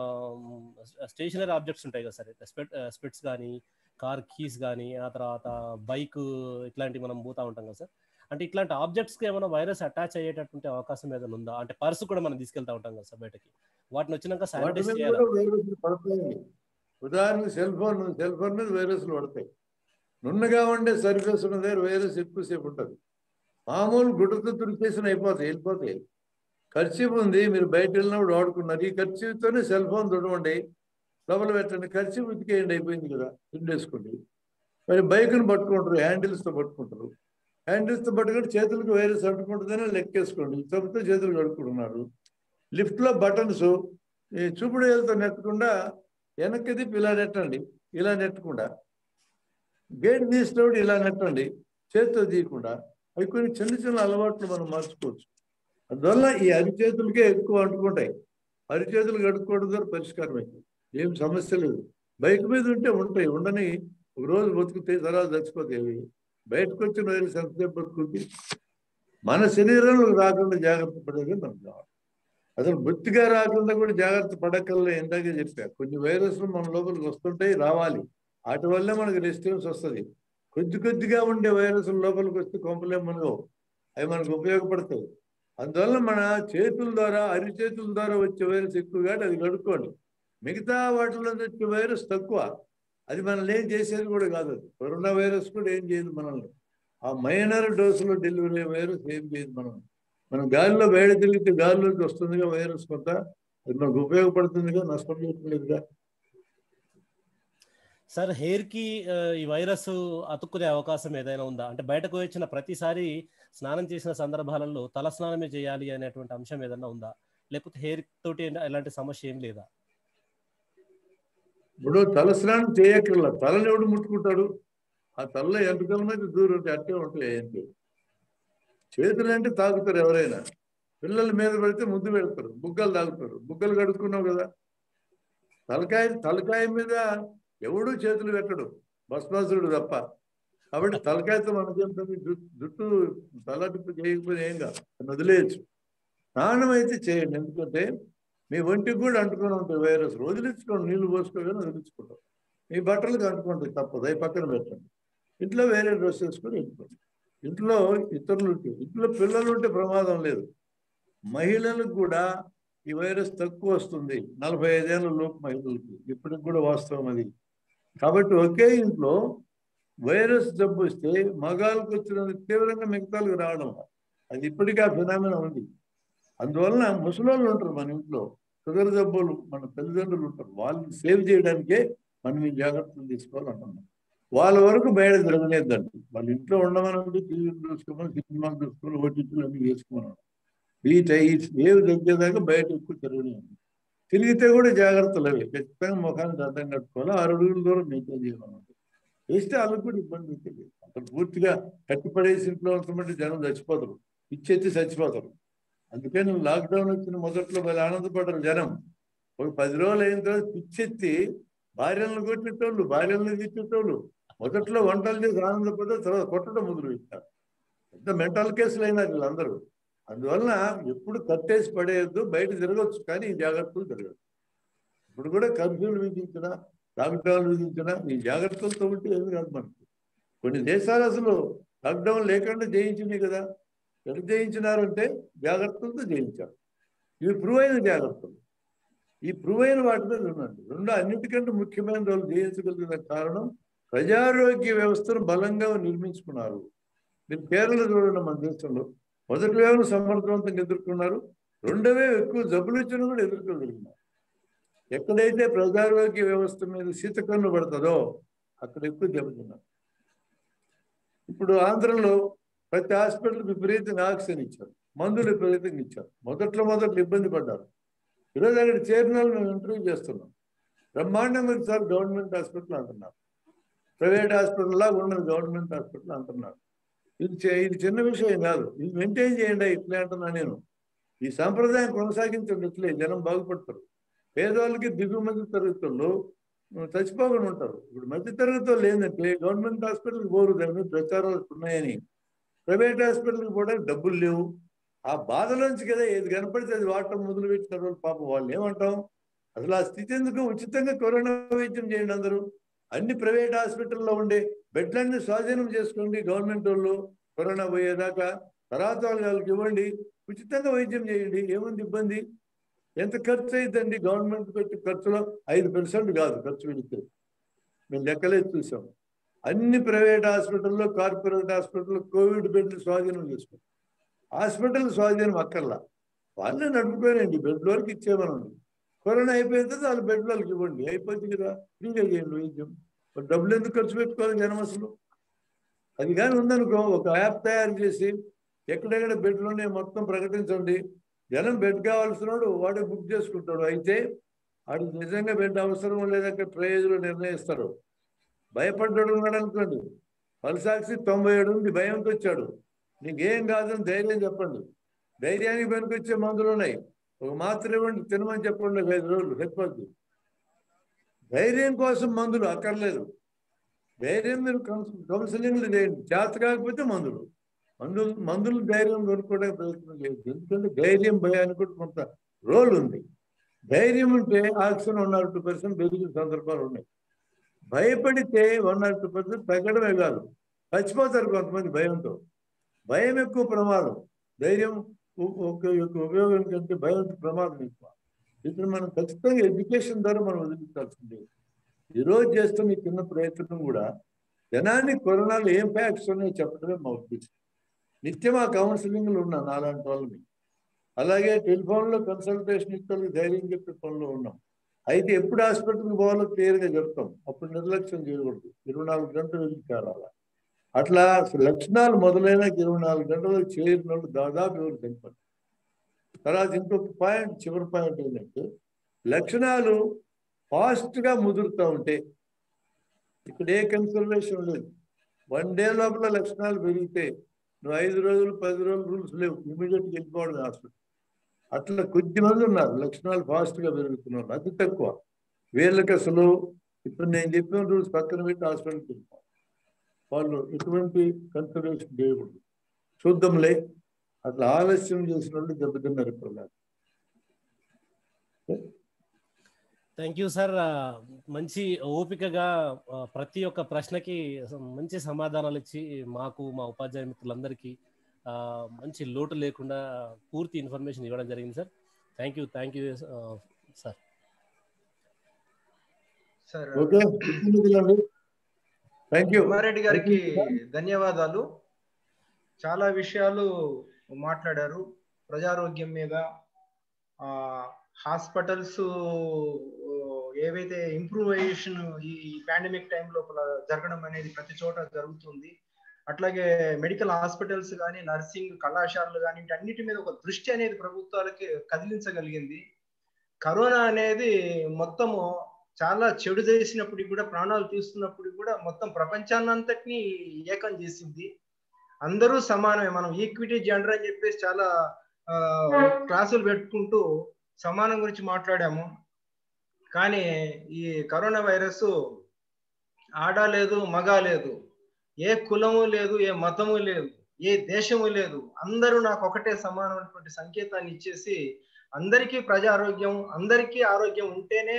స్టేషనరీ ఆబ్జెక్ట్స్ ఉంటాయి కదా సార్, స్పెట్ స్పెట్స్ కానీ కార్ కీస్ కానీ ఆ తర్వాత బైక్ ఇట్లాంటివి మనం పోతూ ఉంటాం కదా సార్. అంటే ఇట్లాంటి ఆబ్జెక్ట్స్కి ఏమైనా వైరస్ అటాచ్ అయ్యేటటువంటి అవకాశం ఏదైనా ఉందా? అంటే పర్సు కూడా మనం తీసుకెళ్తా ఉంటాం కదా సార్ బయటకి, వాటిని వచ్చినాక శానిటైజ్ చేయాలి. ఉదాహరణకు సెల్ ఫోన్, సెల్ ఫోన్ మీద వైరస్లు పడతాయి. నున్నగా ఉండే సర్ఫేస్ ఉన్న దగ్గర వైరస్ ఎక్కువసేపు ఉంటుంది. మామూలు గుడ్డతో తుడిచేసిన అయిపోతాయి, వెళ్ళిపోతాయి. ఖర్చీఫ్ ఉంది, మీరు బయట వెళ్ళినప్పుడు వాడుకున్నారు, ఈ ఖర్చీఫ్తోనే సెల్ ఫోన్ తుడవండి, లోపల పెట్టండి, ఖర్చీఫ్ ఉతికేయండి, అయిపోయింది కదా, తుండేసుకోండి. మరి బైక్ను పట్టుకుంటారు, హ్యాండిల్స్తో పట్టుకుంటారు. హ్యాండిల్స్తో పట్టుకుంటే చేతులకు వైరస్ అంటుకుంటుందని లెక్కేసుకోండి, సబ్బుతో చేతులు కడుక్కుంటున్నారు. లిఫ్ట్లో బటన్స్ ఈ చూపుడు వేలతో నెట్టకుండా వెనక్కి తిప్పి ఇలా నెట్టండి, ఇలా నెట్టకుండా. గేట్ తీసినప్పుడు ఇలా నెట్టండి, చేతితో తీయకుండా. అవి కొన్ని చిన్న చిన్న అలవాట్లు మనం మార్చుకోవచ్చు. అందువల్ల ఈ అరిచేతులకే ఎక్కువ అంటుకుంటాయి. అరిచేతులు కడుక్కోవడం ద్వారా పరిష్కారం అవుతుంది, ఏం సమస్య లేదు. బైక్ మీద ఉంటే ఉంటాయి, ఉండని ఒక రోజు బతుకుతాయి, తర్వాత చచ్చిపోతాయి. బయటకు వచ్చిన వైరస్ ఎంతసేపు బతుకుతుంది? మన శరీరంలో రాకుండా జాగ్రత్త పడేది మనకు కావాలి. అసలు బొత్తిగా రాకుండా కూడా జాగ్రత్త పడకల్లా ఇందాకే చెప్పా, కొన్ని వైరస్లు మన లోపలికి వస్తుంటాయి, రావాలి. వాటి వల్లే మనకు రెసిస్టెన్స్ వస్తుంది. కొద్ది కొద్దిగా ఉండే వైరస్ల లోపలికి వస్తే కొంపలే మనకు అవి మనకు ఉపయోగపడతాయి. అందువల్ల మన చేతుల ద్వారా, అరిచేతుల ద్వారా వచ్చే వైరస్ ఎక్కువగా అది కడుక్కోండి. మిగతా వాటిలో వచ్చే వైరస్ తక్కువ, అది మనల్ని ఏం చేసేది కూడా కాదు. అది కరోనా వైరస్ కూడా ఏం చేయదు మనల్ని. ఆ మైనర్ డోసులో డెలివరీ వైరస్ ఏం చేయదు మనల్ని. మనం గాలిలో వేడి తిరిగితే గాలిలోకి వస్తుందిగా వైరస్, కొంత అది మనకు ఉపయోగపడుతుందిగా, నష్టం చేయట్లేదుగా. సార్ హెయిర్ కి ఈ వైరస్ అతుక్కునే అవకాశం ఏదైనా ఉందా? అంటే బయటకు వచ్చిన ప్రతిసారి స్నానం చేసిన సందర్భాలలో తల స్నానమే చేయాలి అనేటువంటి అంశం ఏదైనా ఉందా? లేకపోతే హెయిర్ తోటి ఎలాంటి సమస్య ఏం లేదా? ఇప్పుడు తల స్నానం చేయక్కర్లా, తలని ఎవడు ముట్టుకుంటాడు? ఆ తలలో ఎంతకాలం మీద దూరం ఉంటే అట్టే ఉంటాయి. ఏంటి చేతులు అంటే తాగుతారు ఎవరైనా, పిల్లల మీద పడితే ముద్దు పెడతారు, బుగ్గలు తాగుతారు. బుగ్గలు కడుక్కున్నావు కదా, తలకాయ తలకాయ మీద ఎవడూ చేతులు పెట్టడు, భస్మాసురుడు తప్ప. కాబట్టి తలకాయతో మనకేం జుట్టు తలటిప్పు చేయకపోతే ఏం కాదు, వదిలేయచ్చు. స్నానం అయితే చేయండి, ఎందుకంటే మీ ఒంటికి కూడా అంటుకొని ఉంటాయి వైరస్. వదిలించుకోండి, నీళ్లు పోసుకోగానే వదిలించుకుంటాం. మీ బట్టలకు అంటుకుంటాయి, తప్పదు, అవి పక్కన పెట్టండి. ఇంట్లో వేరే డ్రెస్ వేసుకొని వెళ్ళిపోండి. ఇంట్లో ఇతరులు ఉంటే, ఇంట్లో పిల్లలు ఉంటే ప్రమాదం లేదు. మహిళలకు కూడా ఈ వైరస్ తక్కువ వస్తుంది, నలభై ఐదేళ్ల లోపు మహిళలకి. ఇప్పటికి కూడా వాస్తవం అది. కాబట్టి ఒకే ఇంట్లో వైరస్ జబ్బు వస్తే మగాళ్ళకు వచ్చిన తీవ్రంగా మిగతాలకు రావడం, అది ఇప్పటికీ ఆ ఫినామినా ఉంది. అందువలన ముసలోళ్ళు ఉంటారు మన ఇంట్లో, షుగర్ జబ్బులు మన తల్లిదండ్రులు ఉంటారు, వాళ్ళని సేవ్ చేయడానికే మనం ఈ జాగ్రత్తలు తీసుకోవాలంటున్నాం. వాళ్ళ వరకు బయట జరగలేదండి. వాళ్ళ ఇంట్లో ఉండమనండి, టీవీలు చూసుకోమని, సినిమాలు చూసుకోమని, ఓటీటీలు అన్ని వేసుకోమన్నాడు. ఈ ఏవి తగ్గేదాకా బయట ఎక్కువ తిరగలేదు. తిరిగితే కూడా జాగ్రత్తలు అవి ఖచ్చితంగా ముఖానికి అర్థం కట్టుకోవాలి, ఆరు అడుగుల దూరం మెయింటైన్ చేయాలన్నమాట. వేస్తే వాళ్ళకి కూడా ఇబ్బంది అవుతుంది. అసలు పూర్తిగా కట్టిపడేసి ఇంట్లో ఉంటున్నట్టు జనం చచ్చిపోతారు, ఇచ్చేసి చచ్చిపోతారు. అందుకని లాక్డౌన్ వచ్చిన మొదట్లో వాళ్ళు ఆనందపడ్డారు జనం. ఒక పది రోజులు అయిన తర్వాత పిచ్చెత్తి భార్యలను కొట్టేటోళ్ళు, భార్యలను తిట్టేటోళ్ళు. మొదట్లో వంటలు చేసి ఆనందపడ్డారు, తర్వాత కొట్టడం మొదలు పెట్టారు. ఎంత మెంటల్ కేసులు అయినారు వీళ్ళందరూ. అందువలన ఎప్పుడు కట్టేసి పడేయద్దు, బయట తిరగచ్చు కానీ ఈ జాగ్రత్తలు తిరగదు. ఇప్పుడు కూడా కర్ఫ్యూలు విధించిన, లాక్డౌన్ విధించిన ఈ జాగ్రత్తలతో ఉంటే ఏమి కాదు మనకి. కొన్ని దేశాలు అసలు లాక్డౌన్ లేకుండా జయించినాయి కదా. ఎక్కడ జయించినారు అంటే జాగ్రత్తలతో జయించారు. ఇవి ప్రూవ్ అయిన జాగ్రత్తలు. ఈ ప్రూవ్ అయిన వాటి మీద ఉండండి. రెండు అన్నిటికంటే ముఖ్యమైన రోజులు జయించగలిగిన కారణం ప్రజారోగ్య వ్యవస్థను బలంగా నిర్మించుకున్నారు. మీరు కేరళ చూడండి, మన దేశంలో మొదటి వేవ్ను సమర్థవంతంగా ఎదుర్కొన్నారు, రెండో వేవ్ ఎక్కువ జబ్బులు ఇచ్చినా కూడా ఎదుర్కోగలిగినారు. ఎక్కడైతే ప్రజారోగ్య వ్యవస్థ మీద శీతకన్ను పడుతుందో అక్కడ ఎక్కువ దెబ్బతిన్నారు. ఇప్పుడు ఆంధ్రలో ప్రతి హాస్పిటల్ విపరీతంగా ఆక్సిజన్ ఇచ్చారు, మందులు విపరీతంగా ఇచ్చారు. మొదట్లో మొదట్లో ఇబ్బంది పడ్డారు. ఈరోజు అక్కడ చేరిన వాళ్ళు మేము ఇంటర్వ్యూ చేస్తున్నాం. బ్రహ్మాండంగా సార్ గవర్నమెంట్ హాస్పిటల్ అంటున్నారు, ప్రైవేట్ హాస్పిటల్ లాగా ఉన్నది గవర్నమెంట్ హాస్పిటల్ అంటున్నారు. ఇది ఇది చిన్న విషయం కాదు, ఇది మెయింటైన్ చేయండి ఇట్లే అంటున్నా నేను. ఈ సాంప్రదాయం కొనసాగించండి, ఇట్లే జనం బాగుపడతారు. పేదవాళ్ళకి దిగువ మధ్య తరగతుల్లో చచ్చిపోకుండా ఉంటారు. ఇప్పుడు మధ్య తరగతులు ఏంటంటే గవర్నమెంట్ హాస్పిటల్కి పోరు, దాని మీద ప్రచారాలు ఉన్నాయని. ప్రైవేట్ హాస్పిటల్కి పోవడానికి డబ్బులు లేవు. ఆ బాధలోంచి కదా ఏది కనపడితే అది వాడటం మొదలు పెట్టిన వాళ్ళు పాపం వాళ్ళు ఏమంటాం. అసలు ఆ స్థితి ఎందుకు? ఉచితంగా కరోనా వైద్యం చేయండి అందరూ. అన్ని ప్రైవేట్ హాస్పిటల్లో ఉండే బెడ్లన్నీ స్వాధీనం చేసుకోండి గవర్నమెంట్ వాళ్ళు, కరోనా పోయేదాకా. తర్వాత వాళ్ళకి ఇవ్వండి, ఉచితంగా వైద్యం చేయండి, ఏముంది ఇబ్బంది? ఎంత ఖర్చు అయిందండి? గవర్నమెంట్ పెట్టి ఖర్చులో ఐదు పర్సెంట్ కాదు ఖర్చు పెడితే. మేము లెక్కలే చూసాం. అన్ని ప్రైవేట్ హాస్పిటల్లో, కార్పొరేట్ హాస్పిటల్లో కోవిడ్ బెడ్లు స్వాధీనం చేసుకోండి. హాస్పిటల్ స్వాధీనం అక్కర్లా, వాళ్ళే నడుపుకోనండి, బెడ్ వరకు ఇచ్చేమనండి. కరోనా అయిపోయిన తర్వాత వాళ్ళు బెడ్ వాళ్ళకి ఇవ్వండి, అయిపోతుంది కదా, ఫ్రీగా చేయండి వైద్యం. డబ్బులు ఎందుకు ఖర్చు పెట్టుకోవాలి జనం అసలు? అది కానీ ఉందనుకో, ఒక యాప్ తయారు చేసి ఎక్కడెక్కడ బెడ్లు ఉన్నాయి మొత్తం ప్రకటించండి. జనం బెడ్ కావాల్సినోడు వాడే బుక్ చేసుకుంటాడు. అయితే వాడికి నిజంగా బెడ్ అవసరం లేదంటే ప్రైవేజ్లో నిర్ణయిస్తారు. భయపడ్డాడు ఉన్నాడు అనుకోండి, పల్సాక్షి తొంభై ఏడు ఉంది, భయంతో వచ్చాడు, నీకేం కాదని ధైర్యం చెప్పండి. ధైర్యానికి పనికొచ్చే మందులు ఉన్నాయి, ఒక మాత్ర ఇవ్వండి, తినమని చెప్పండి, ఐదు రోజులు సరిపోద్ది. ధైర్యం కోసం మందులు అక్కర్లేదు. ధైర్యం మీరు కౌన్సిలింగ్లు చేయండి, చేత కాకపోతే మందులు మందులు మందులు ధైర్యం కొనుక్కోవడానికి ప్రయత్నం లేదు. ఎందుకంటే ధైర్యం భయానికి కూడా కొంత రోల్ ఉంది. ధైర్యం ఉంటే oxygen one or two percent పెరిగిన సందర్భాలు ఉన్నాయి. భయపడితే వన్ ఆర్ టూ పర్సెంట్ తగ్గడమే కాదు, చచ్చిపోతారు కొంతమంది భయంతో. భయం ఎక్కువ ప్రమాదం, ధైర్యం యొక్క ఉపయోగం కంటే భయం ప్రమాదం ఎక్కువ. ఇప్పుడు మనం ఖచ్చితంగా ఎడ్యుకేషన్ ద్వారా మనం వదిలించాల్సింది. ఈరోజు చేస్తున్న ఈ చిన్న ప్రయత్నం కూడా జనాన్ని కరోనాలో ఏం ఫ్యాక్ట్స్ ఉన్నాయో చెప్పడమే మా ఉద్దేశం. నిత్యం ఆ కౌన్సిలింగ్లు ఉన్నా నాలాంటి వాళ్ళని, అలాగే టెలిఫోన్లో కన్సల్టేషన్ ఇస్తే ధైర్యం చెప్పే పనులు ఉన్నాం. అయితే ఎప్పుడు హాస్పిటల్కి పోవాలో క్లియర్గా చెప్తాం, అప్పుడు నిర్లక్ష్యం చేయకూడదు, ఇరవై నాలుగు గంటలు వెళ్ళి చేరాలి. అట్లా లక్షణాలు మొదలైన ఇరవై నాలుగు గంటలకు చేరిన వాళ్ళు దాదాపు ఎవరు చనిపోతారు. తర్వాత ఇంకొక పాయింట్, చివరి పాయింట్ ఏంటంటే లక్షణాలు ఫాస్ట్గా ముదురుతూ ఉంటే ఇక్కడ ఏ కన్సర్వేషన్ లేదు. వన్ డే లోపల లక్షణాలు పెరిగితే నువ్వు ఐదు రోజులు పది రోజులు రూల్స్ లేవు, ఇమీడియట్గా వెళ్ళిపోవడం హాస్పిటల్. అట్లా కొద్దిమంది ఉన్నారు లక్షణాలు ఫాస్ట్గా పెరుగుతున్నారు, అతి తక్కువ. వీళ్ళకి అసలు ఇప్పుడు నేను చెప్పిన రూల్స్ పక్కన పెట్టి హాస్పిటల్కి వెళ్తాం, వాళ్ళు ఎటువంటి కన్సిడరేషన్ చేయకూడదు. చూద్దాంలే అట్లా ఆలస్యం చేసిన వాళ్ళు దెబ్బతిన్నారు ఇప్పుడు. Thank you sir. మంచి ఓపికగా ప్రతి ఒక్క ప్రశ్నకి మంచి సమాధానాలు ఇచ్చి మాకు మా ఉపాధ్యాయ మిత్రులందరికీ మంచి లోటు లేకుండా పూర్తి ఇన్ఫర్మేషన్ ఇవ్వడం జరిగింది sir. Thank you thank you sir. Sir Brahma Reddy గారికి ధన్యవాదాలు. చాలా విషయాలు మాట్లాడారు ప్రజారోగ్యం మీద, హాస్పిటల్స్ ఏవైతే ఇంప్రూవైజేషన్ ఈ పాండమిక్ టైం లోపల జరగడం అనేది ప్రతి చోట జరుగుతుంది. అట్లాగే మెడికల్ హాస్పిటల్స్ కానీ, నర్సింగ్ కళాశాలలు కానీ వీటన్నిటి మీద ఒక దృష్టి అనేది ప్రభుత్వాలకి కదిలించగలిగింది. కరోనా అనేది మొత్తము చాలా చెడు చేసినప్పటికి కూడా, ప్రాణాలు తీస్తున్నప్పటికి కూడా మొత్తం ప్రపంచాన్నంతటినీ ఏకం చేసింది. అందరూ సమానమే. మనం ఈక్విటీ జెండర్ అని చెప్పేసి చాలా క్లాసులు పెట్టుకుంటూ సమానం గురించి మాట్లాడాము. కానీ ఈ కరోనా వైరస్ ఆడ లేదు, మగ లేదు, ఏ కులము లేదు, ఏ మతము లేదు, ఏ దేశము లేదు, అందరూ నాకు ఒకటే సమానమైనటువంటి సంకేతాన్ని ఇచ్చేసి అందరికీ ప్రజారోగ్యం, అందరికీ ఆరోగ్యం ఉంటేనే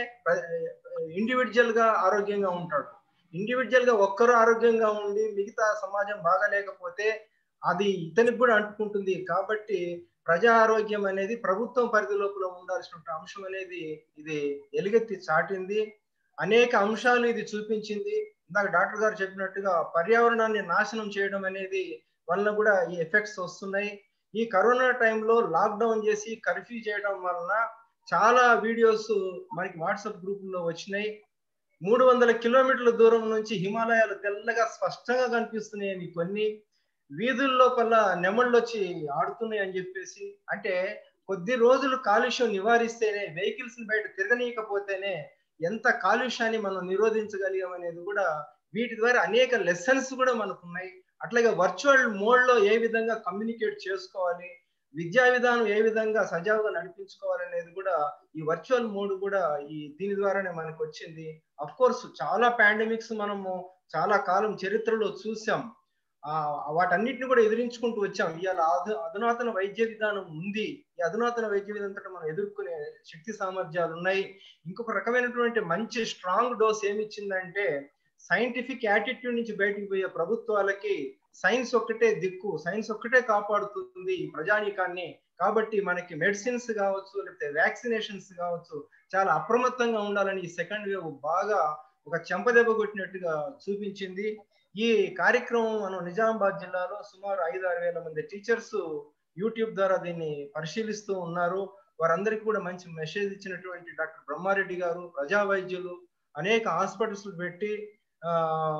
ఇండివిజువల్ గా ఆరోగ్యంగా ఉంటాడు. ఇండివిజువల్ గా ఒక్కరు ఆరోగ్యంగా ఉండి మిగతా సమాజం బాగాలేకపోతే అది ఇతనికి కూడా అంటుకుంటుంది. కాబట్టి ప్రజా ఆరోగ్యం అనేది ప్రభుత్వం పరిధి లోపల ఉండాల్సిన అంశం అనేది ఇది ఎలుగెత్తి చాటింది. అనేక అంశాలు ఇది చూపించింది. ఇందాక డాక్టర్ గారు చెప్పినట్టుగా పర్యావరణాన్ని నాశనం చేయడం అనేది వలన కూడా ఈ ఎఫెక్ట్స్ వస్తున్నాయి. ఈ కరోనా టైంలో లాక్డౌన్ చేసి కర్ఫ్యూ చేయడం వలన చాలా వీడియోస్ మనకి వాట్సాప్ గ్రూపుల్లో వచ్చినాయి. మూడు వందల కిలోమీటర్ల దూరం నుంచి హిమాలయాలు తెల్లగా స్పష్టంగా కనిపిస్తున్నాయని, కొన్ని వీధుల లోపల నెమళ్ళు వచ్చి ఆడుతున్నాయి అని చెప్పేసి, అంటే కొద్ది రోజులు కాలుష్యం నివారిస్తేనే, వెహికల్స్ ని బయట తిరగనీయకపోతేనే ఎంత కాలుష్యాన్ని మనం నిరోధించగలిగాం అనేది కూడా వీటి ద్వారా అనేక లెసన్స్ కూడా మనకు ఉన్నాయి. అట్లాగే వర్చువల్ మోడ్ లో ఏ విధంగా కమ్యూనికేట్ చేసుకోవాలి, విద్యా విధానం ఏ విధంగా సజావుగా నడిపించుకోవాలనేది కూడా ఈ వర్చువల్ మోడ్ కూడా ఈ దీని ద్వారానే మనకు వచ్చింది. అఫ్ కోర్స్ చాలా పాండమిక్స్ మనము చాలా కాలం చరిత్రలో చూసాం. ఆ వాటన్నిటిని కూడా ఎదిరించుకుంటూ వచ్చాం. ఇవాళ అధు అధునాతన వైద్య విధానం ఉంది. ఈ అధునాతన వైద్య విధానం మనం ఎదుర్కొనే శక్తి సామర్థ్యాలు ఉన్నాయి. ఇంకొక రకమైనటువంటి మంచి స్ట్రాంగ్ డోస్ ఏమిచ్చిందంటే, సైంటిఫిక్ యాటిట్యూడ్ నుంచి బయటికి పోయే ప్రభుత్వాలకి సైన్స్ ఒక్కటే దిక్కు, సైన్స్ ఒక్కటే కాపాడుతుంది ఈ ప్రజానీకాన్ని. కాబట్టి మనకి మెడిసిన్స్ కావచ్చు, లేకపోతే వ్యాక్సినేషన్స్ కావచ్చు, చాలా అప్రమత్తంగా ఉండాలని ఈ సెకండ్ వేవ్ బాగా ఒక చెంపదెబ్బ కొట్టినట్టుగా చూపించింది. ఈ కార్యక్రమం మనం నిజామాబాద్ జిల్లాలో సుమారు ఐదు ఆరు వేల మంది టీచర్స్ యూట్యూబ్ ద్వారా దీన్ని పరిశీలిస్తూ ఉన్నారు. వారందరికీ కూడా మంచి మెసేజ్ ఇచ్చినటువంటి డాక్టర్ బ్రహ్మారెడ్డి గారు, ప్రజా వైద్యులు, అనేక హాస్పిటల్స్ పెట్టి ఆ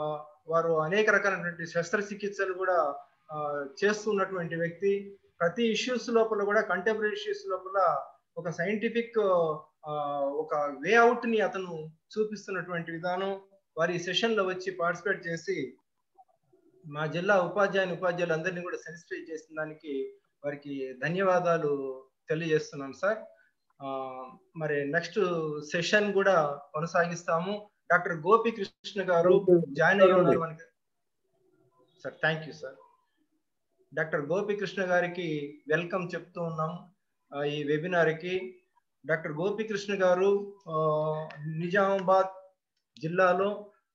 వారు అనేక రకాలైనటువంటి శస్త్రచికిత్సలు కూడా ఆ చేస్తున్నటువంటి వ్యక్తి. ప్రతి ఇష్యూస్ లోపల కూడా, కంటెంపరీ ఇష్యూస్ లోపల ఒక సైంటిఫిక్ ఆ ఒక వే అవుట్ ని అతను చూపిస్తున్నటువంటి విధానం. వారి సెషన్ లో వచ్చి పార్టిసిపేట్ చేసి మా జిల్లా ఉపాధ్యాయుని ఉపాధ్యాయులు అందరినీ కూడా సెన్సిటై చేసిన దానికి వారికి ధన్యవాదాలు తెలియజేస్తున్నాం సార్. ఆ మరి నెక్స్ట్ సెషన్ కూడా కొనసాగిస్తాము. డాక్టర్ గోపి కృష్ణ గారు జాయిన్ అయ్యి ఉన్నారు మనకి sir. Thank you sir. Doctor Gopi Krishna గారికి వెల్కమ్ చెప్తూ ఉన్నాం ఈ వెబినార్కి. డాక్టర్ గోపి కృష్ణ గారు నిజామాబాద్ జిల్లాలో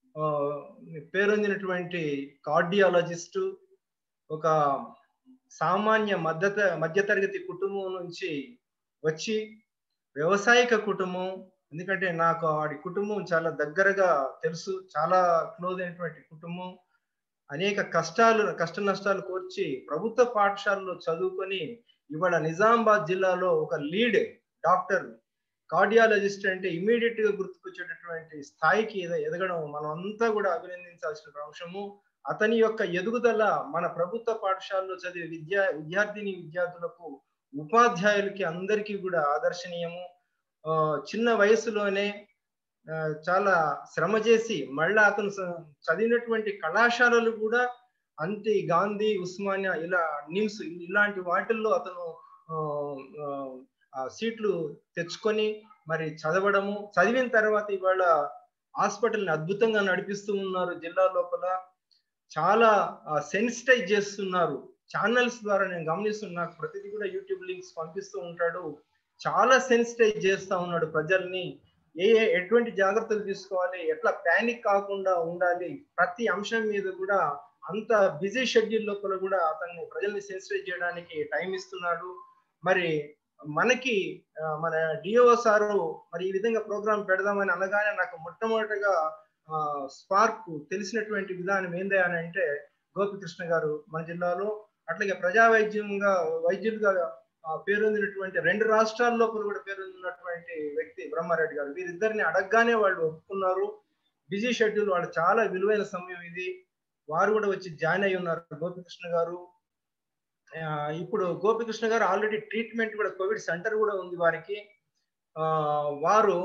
పేరొందినటువంటి కార్డియాలజిస్టు. ఒక సామాన్య మధ్య మధ్యతరగతి కుటుంబం నుంచి వచ్చి వ్యవసాయక కుటుంబం, ఎందుకంటే నాకు వాడి కుటుంబం చాలా దగ్గరగా తెలుసు, చాలా క్లోజ్ అయినటువంటి కుటుంబం. అనేక కష్టాలు కష్ట నష్టాలు కోర్చి ప్రభుత్వ పాఠశాలలో చదువుకొని ఇవాళ నిజామాబాద్ జిల్లాలో ఒక లీడ్ డాక్టర్, కార్డియాలజిస్ట్ అంటే ఇమీడియట్ గా గుర్తుకొచ్చేటటువంటి స్థాయికి ఎదగడం మనం అంతా కూడా అభినందించాల్సిన అంశము. అతని యొక్క ఎదుగుదల మన ప్రభుత్వ పాఠశాలలో చదివే విద్యా విద్యార్థిని విద్యార్థులకు, ఉపాధ్యాయులకి అందరికీ కూడా ఆదర్శనీయము. ఆ చిన్న వయసులోనే చాలా శ్రమ చేసి మళ్ళా అతను చదివినటువంటి కళాశాలలు కూడా అంతే, గాంధీ, ఉస్మానియా, ఇలా నిమ్స్ ఇలాంటి వాటిల్లో అతను సీట్లు తెచ్చుకొని మరి చదవడము, చదివిన తర్వాత ఇవాళ హాస్పిటల్ని అద్భుతంగా నడిపిస్తూ ఉన్నారు. జిల్లా లోపల చాలా సెన్సిటైజ్ చేస్తున్నారు. ఛానల్స్ ద్వారా నేను గమనిస్తున్నా, ప్రతిదీ కూడా యూట్యూబ్ లింక్స్ పంపిస్తూ ఉంటాడు. చాలా సెన్సిటైజ్ చేస్తా ఉన్నాడు ప్రజల్ని. ఏ ఎటువంటి జాగ్రత్తలు తీసుకోవాలి, ఎట్లా ప్యానిక్ కాకుండా ఉండాలి, ప్రతి అంశం మీద కూడా అంత బిజీ షెడ్యూల్ లోపల కూడా అతన్ని ప్రజల్ని సెన్సిటైజ్ చేయడానికి టైం ఇస్తున్నాడు. మరి మనకి మన డిఓ సారు మరి ఈ విధంగా ప్రోగ్రామ్ పెడదామని అనగానే నాకు మొట్టమొదటిగా స్పార్క్ తెలిసినటువంటి విధానం ఏంది అని అంటే గోపికృష్ణ గారు మన జిల్లాలో, అట్లాగే ప్రజా వైద్యంగా వైద్యులుగా పేరొందినటువంటి రెండు రాష్ట్రాల లోపల కూడా పేరొందినటువంటి వ్యక్తి బ్రహ్మారెడ్డి గారు. వీరిద్దరిని అడగగానే వాళ్ళు ఒప్పుకున్నారు. బిజీ షెడ్యూల్, వాళ్ళు చాలా విలువైన సమయం ఇది. వారు కూడా వచ్చి జాయిన్ అయి ఉన్నారు గోపికృష్ణ గారు. ఇప్పుడు గోపికృష్ణ గారు ఆల్రెడీ ట్రీట్మెంట్ కూడా కోవిడ్ సెంటర్ కూడా ఉంది వారికి. వారు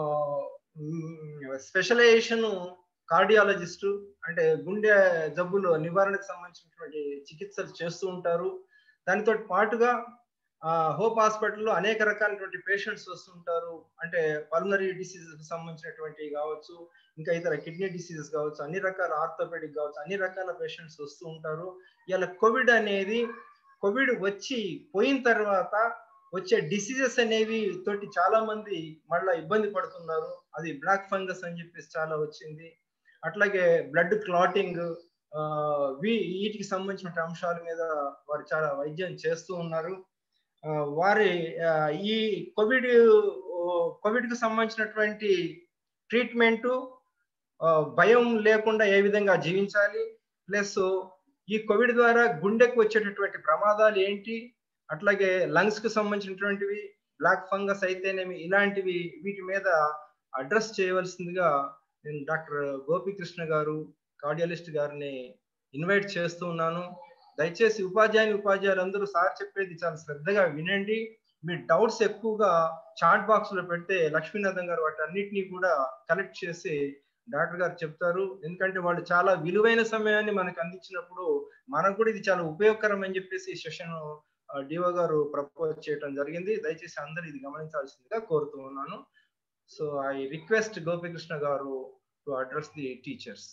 స్పెషలైజేషన్ కార్డియాలజిస్టు, అంటే గుండె జబ్బులు నివారణకు సంబంధించినటువంటి చికిత్సలు చేస్తూ ఉంటారు. దానితో పాటుగా హోప్ హాస్పిటల్లో అనేక రకాలైనటువంటి పేషెంట్స్ వస్తుంటారు. అంటే పల్మనరీ డిసీజెస్ సంబంధించినటువంటి కావచ్చు, ఇంకా ఇతర కిడ్నీ డిసీజెస్ కావచ్చు, అన్ని రకాల ఆర్థోపెడిక్ కావచ్చు, అన్ని రకాల పేషెంట్స్ వస్తూ ఉంటారు. ఇలా కోవిడ్ అనేది కోవిడ్ వచ్చి పోయిన తర్వాత వచ్చే డిసీజెస్ అనేవి తోటి చాలా మంది మళ్ళీ ఇబ్బంది పడుతున్నారు. అది బ్లాక్ ఫంగస్ అని చెప్పేసి చాలా వచ్చింది. అట్లాగే బ్లడ్ క్లాటింగ్, వీటికి సంబంధించిన అంశాల మీద వారు చాలా వైద్యం చేస్తూ ఉన్నారు. వారి ఈ కోవిడ్ కోవిడ్ కు సంబంధించినటువంటి ట్రీట్మెంటు భయం లేకుండా ఏ విధంగా జీవించాలి, ప్లస్ ఈ కోవిడ్ ద్వారా గుండెకు వచ్చేటటువంటి ప్రమాదాలు ఏంటి, అట్లాగే లంగ్స్ కు సంబంధించినటువంటివి, బ్లాక్ ఫంగస్ అయితేనేమి, ఇలాంటివి వీటి మీద అడ్రస్ చేయవలసిందిగా నేను డాక్టర్ గోపికృష్ణ గారు కార్డియాలజిస్ట్ గారిని ఇన్వైట్ చేస్తూ ఉన్నాను. దయచేసి ఉపాధ్యాయుని ఉపాధ్యాయులు అందరూ సార్ చెప్పేది చాలా శ్రద్ధగా వినండి. మీ డౌట్స్ ఎక్కువగా చాట్ బాక్స్ లో పెడితే లక్ష్మీనాథన్ గారు వాటి అన్నిటినీ కూడా కలెక్ట్ చేసి డాక్టర్ గారు చెప్తారు. ఎందుకంటే వాళ్ళు చాలా విలువైన సమయాన్ని మనకు అందించినప్పుడు మనకు కూడా ఇది చాలా ఉపయోగకరం అని చెప్పేసి ఈ సెషన్ డిఓ గారు ప్రపోజ్ చేయడం జరిగింది. దయచేసి అందరూ ఇది గమనించాల్సిందిగా కోరుతూ ఉన్నాను. సో ఐ రిక్వెస్ట్ గోపికృష్ణ గారు to address the teachers.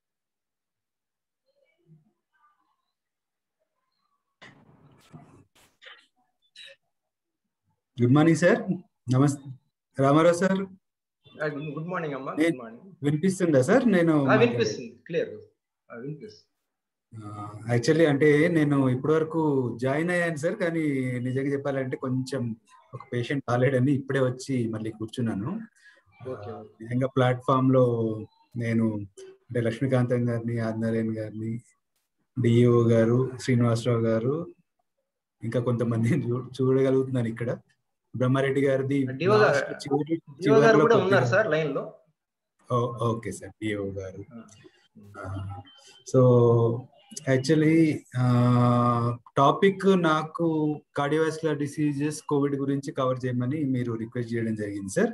Good morning sir. నమస్తే రామారావు సార్. గుడ్ మార్నింగ్ అమ్మా. Good morning. వినిపిస్తుందా సార్? నేను వినిపిస్తుంది, క్లియర్ వినిపిస్తుంది. యాక్చువల్లీ అంటే నేను ఇప్పటి వరకు జాయిన్ అయ్యాను సార్, కానీ నిజంగా చెప్పాలంటే కొంచెం ఒక పేషెంట్ కాలేడని ఇప్పుడే వచ్చి మళ్ళీ కూర్చున్నాను. నిజంగా ప్లాట్ఫామ్ లో నేను అంటే లక్ష్మీకాంతం గారిని, ఆదినారాయణ గారిని, డిఈఓ గారు, శ్రీనివాసరావు గారు, ఇంకా కొంతమంది చూడగలుగుతున్నాను. ఇక్కడ బ్రహ్మారెడ్డి గారిది ఓకే సార్, డిఓ గారు. సో యాక్చువల్లీ టాపిక్ నాకు కార్డియోవాస్కులర్ డిసీజెస్ కోవిడ్ గురించి కవర్ చేయమని మీరు రిక్వెస్ట్ చేయడం జరిగింది సార్.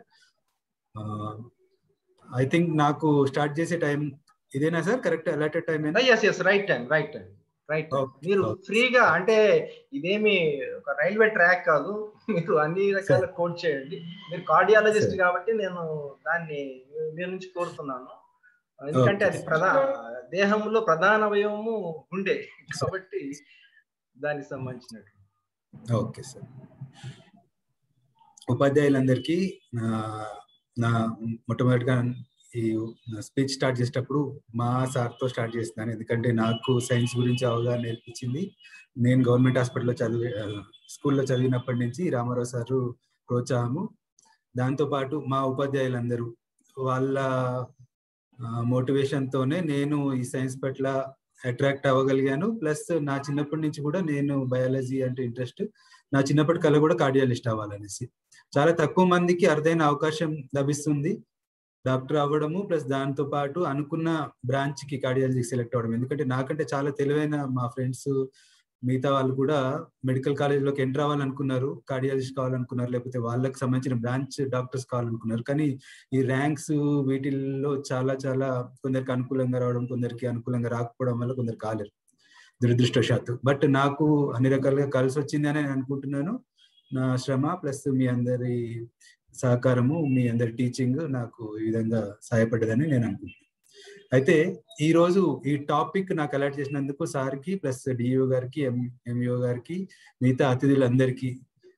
ఐ థింక్ నాకు స్టార్ట్ చేసే టైం ఇదేనా సార్? Correct allotted time? Right time, right time, right. మీరు ఫ్రీగా, అంటే ఇదేమి ఒక రైల్వే ట్రాక్ కాదు, మీరు అన్ని రకాల కోడ్ చేయండి. మీరు కార్డియాలజిస్ట్ కాబట్టి నేను దాన్ని మీ నుంచి కోరుతున్నాను. ఎందుకంటే అది ప్రధాన దేహంలో ప్రధాన అవయవము గుండె కాబట్టి దానికి సంబంధించినట్టు. Okay sir. ఉపాధ్యాయులందరికీ నా మొట్టమొదటిగా ఈ స్పీచ్ స్టార్ట్ చేసేటప్పుడు మా సార్తో స్టార్ట్ చేస్తున్నాను. ఎందుకంటే నాకు సైన్స్ గురించి అవగాహన నేర్పించింది. నేను గవర్నమెంట్ హాస్పిటల్లో చదివి స్కూల్లో చదివినప్పటి నుంచి రామారావు సారు ప్రోత్సాహము, దాంతోపాటు మా ఉపాధ్యాయులందరూ వాళ్ళ మోటివేషన్తోనే నేను ఈ సైన్స్ పట్ల అట్రాక్ట్ అవ్వగలిగాను. ప్లస్ నా చిన్నప్పటి నుంచి కూడా నేను బయాలజీ అంటే ఇంట్రెస్ట్, నా చిన్నప్పటి కళ కూడా కార్డియాలజిస్ట్ అవ్వాలనేసి. చాలా తక్కువ మందికి అరుదైన అవకాశం లభిస్తుంది డాక్టర్ అవ్వడము, ప్లస్ దాంతో పాటు అనుకున్న బ్రాంచ్ కి కార్డియాలజీకి సెలెక్ట్ అవ్వడం. ఎందుకంటే నాకంటే చాలా తెలివైన మా ఫ్రెండ్స్ మిగతా వాళ్ళు కూడా మెడికల్ కాలేజ్లోకి ఎంటర్ అవ్వాలనుకున్నారు, కార్డియాలజిస్ట్ కావాలనుకున్నారు, లేకపోతే వాళ్ళకి సంబంధించిన బ్రాంచ్ డాక్టర్స్ కావాలనుకున్నారు. కానీ ఈ ర్యాంక్స్ వీటిల్లో చాలా చాలా కొందరికి అనుకూలంగా రావడం, కొందరికి అనుకూలంగా రాకపోవడం వల్ల కొందరు కాలేరు దురదృష్టవశాత్తు. బట్ నాకు అన్ని రకాలుగా కలిసి వచ్చింది అని అనుకుంటున్నాను. నా శ్రమ ప్లస్ మీ అందరి సహకారము, మీ అందరి టీచింగ్ నాకు ఈ విధంగా సహాయపడ్డదని నేను అనుకుంటున్నాను. అయితే ఈ రోజు ఈ టాపిక్ నాకు అలర్ట్ చేసినందుకు సార్కి ప్లస్ డిఓ గారికి, ఎం ఎంఈఓ గారికి, మిగతా అతిథులందరికీ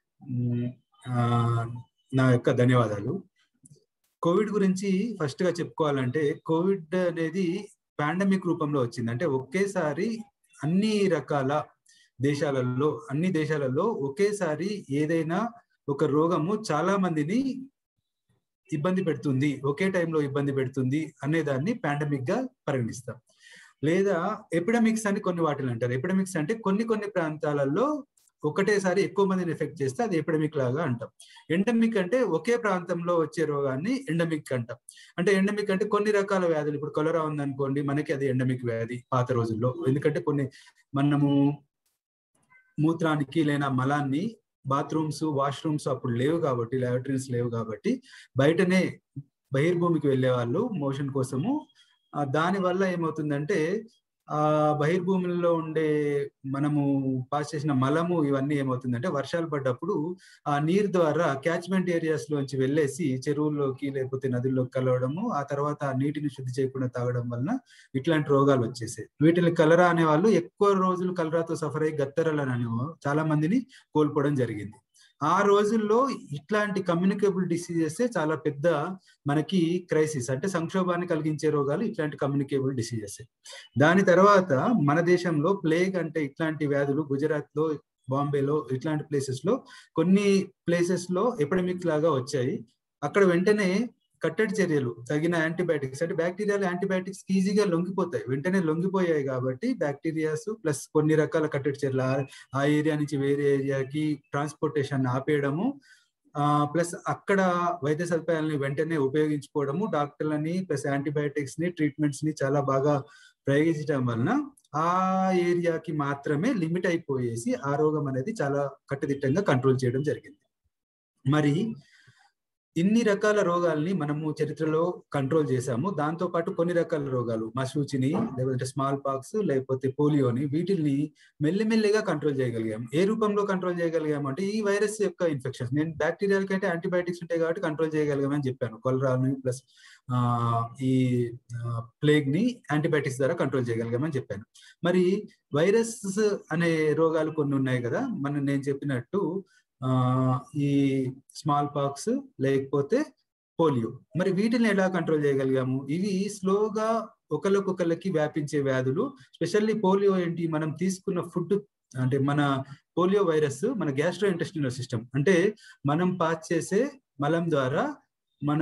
నా యొక్క ధన్యవాదాలు. కోవిడ్ గురించి ఫస్ట్ గా చెప్పుకోవాలంటే, కోవిడ్ అనేది పాండమిక్ రూపంలో వచ్చింది. అంటే ఒకేసారి అన్ని రకాల దేశాలలో అన్ని దేశాలలో ఒకేసారి ఏదైనా ఒక రోగము చాలా మందిని ఇబ్బంది పెడుతుంది, ఒకే టైంలో ఇబ్బంది పెడుతుంది అనే దాన్ని పాండమిక్ గా పరిగణిస్తాం. లేదా ఎపిడమిక్స్ అని కొన్ని వాటిని అంటారు. ఎపిడమిక్స్ అంటే కొన్ని కొన్ని ప్రాంతాలలో ఒకటేసారి ఎక్కువ మందిని ఎఫెక్ట్ చేస్తే అది ఎపిడమిక్ లాగా అంటాం. ఎండమిక్ అంటే ఒకే ప్రాంతంలో వచ్చే రోగాన్ని ఎండమిక్ అంటాం. అంటే ఎండమిక్ అంటే కొన్ని రకాల వ్యాధులు, ఇప్పుడు కొలరా ఉందనుకోండి, మనకి అది ఎండమిక్ వ్యాధి పాత రోజుల్లో. ఎందుకంటే కొన్ని మనము మూత్రానికి లేదా మలాన్ని బాత్రూమ్స్, వాష్రూమ్స్ అప్పుడు లేవు కాబట్టి, లాబరేటరీస్ లేవు కాబట్టి బయటనే బహిర్భూమికి వెళ్ళే వాళ్ళు మోషన్ కోసము. దాని వల్ల ఏమవుతుందంటే ఆ బహిర్భూములలో ఉండే మనము పాస్ చేసిన మలము ఇవన్నీ ఏమవుతుందంటే వర్షాలు పడ్డప్పుడు ఆ నీరు ద్వారా క్యాచ్మెంట్ ఏరియాస్ లోంచి వెళ్ళేసి చెరువుల్లోకి లేకపోతే నదుల్లోకి కలవడము, ఆ తర్వాత ఆ నీటిని శుద్ధి చేయకుండా తాగడం వలన ఇట్లాంటి రోగాలు వచ్చేసాయి. వీటిని కలరా అనే వాళ్ళు ఎక్కువ రోజులు కలరాతో సఫర్ అయ్యి గత్తరలు అనే చాలా మందిని కోల్పోవడం జరిగింది. ఆ రోజుల్లో ఇట్లాంటి కమ్యూనికేబుల్ డిసీజెస్ చాలా పెద్ద మనకి క్రైసిస్, అంటే సంక్షోభాన్ని కలిగించే రోగాలు ఇట్లాంటి కమ్యూనికేబుల్ డిసీజెస్. దాని తర్వాత మన దేశంలో ప్లేగ్ అంటే ఇట్లాంటి వ్యాధులు గుజరాత్ లో, బాంబేలో ఇట్లాంటి ప్లేసెస్ లో కొన్ని ప్లేసెస్ లో ఎపిడమిక్ లాగా వచ్చాయి. అక్కడ వెంటనే కట్టడి చర్యలు, తగిన యాంటీబయాటిక్స్, అంటే బ్యాక్టీరియాలు యాంటీబయాటిక్స్ ఈజీగా లొంగిపోతాయి, వెంటనే లొంగిపోయాయి కాబట్టి బ్యాక్టీరియాస్ ప్లస్ కొన్ని రకాల కట్టడి చర్యలు, ఆ ఏరియా నుంచి వేరే ఏరియాకి ట్రాన్స్పోర్టేషన్ ఆపేయడము, ప్లస్ అక్కడ వైద్య సదుపాయాలని వెంటనే ఉపయోగించుకోవడము, డాక్టర్లని ప్లస్ యాంటీబయాటిక్స్ ని ట్రీట్మెంట్స్ ని చాలా బాగా ప్రయోగించడం వలన ఆ ఏరియాకి మాత్రమే లిమిట్ అయిపోయేసి ఆ రోగం అనేది చాలా కట్టుదిట్టంగా కంట్రోల్ చేయడం జరిగింది. మరి ఇన్ని రకాల రోగాల్ని మనము చరిత్రలో కంట్రోల్ చేశాము. దాంతో పాటు కొన్ని రకాల రోగాలు, మశూచిని లేకపోతే స్మాల్ పాక్స్ లేకపోతే పోలియోని, వీటిని మెల్లిమెల్లిగా కంట్రోల్ చేయగలిగాం. ఏ రూపంలో కంట్రోల్ చేయగలిగాము అంటే ఈ వైరస్ యొక్క ఇన్ఫెక్షన్. నేను బ్యాక్టీరియల్ కంటే యాంటీబయాటిక్స్ ఉంటాయి కాబట్టి కంట్రోల్ చేయగలిగామని చెప్పాను. కొలరాని ప్లస్ ఆ ఈ ప్లేగ్ ని యాంటీబయాటిక్స్ ద్వారా కంట్రోల్ చేయగలిగామని చెప్పాను. మరి వైరస్ అనే రోగాలు కొన్ని ఉన్నాయి కదా, మనం నేను చెప్పినట్టు ఆ ఈ స్మాల్ పాక్స్ లేకపోతే పోలియో. మరి వీటిని ఎలా కంట్రోల్ చేయగలిగాము? ఇవి స్లోగా ఒకరికొకరికి వ్యాపించే వ్యాధులు. స్పెషల్లీ పోలియో ఏంటి, మనం తీసుకున్న ఫుడ్, అంటే మన పోలియో వైరస్ మన గ్యాస్ట్రో ఇంటెస్టినల్ సిస్టమ్, అంటే మనం పాస్ చేసే మలం ద్వారా మన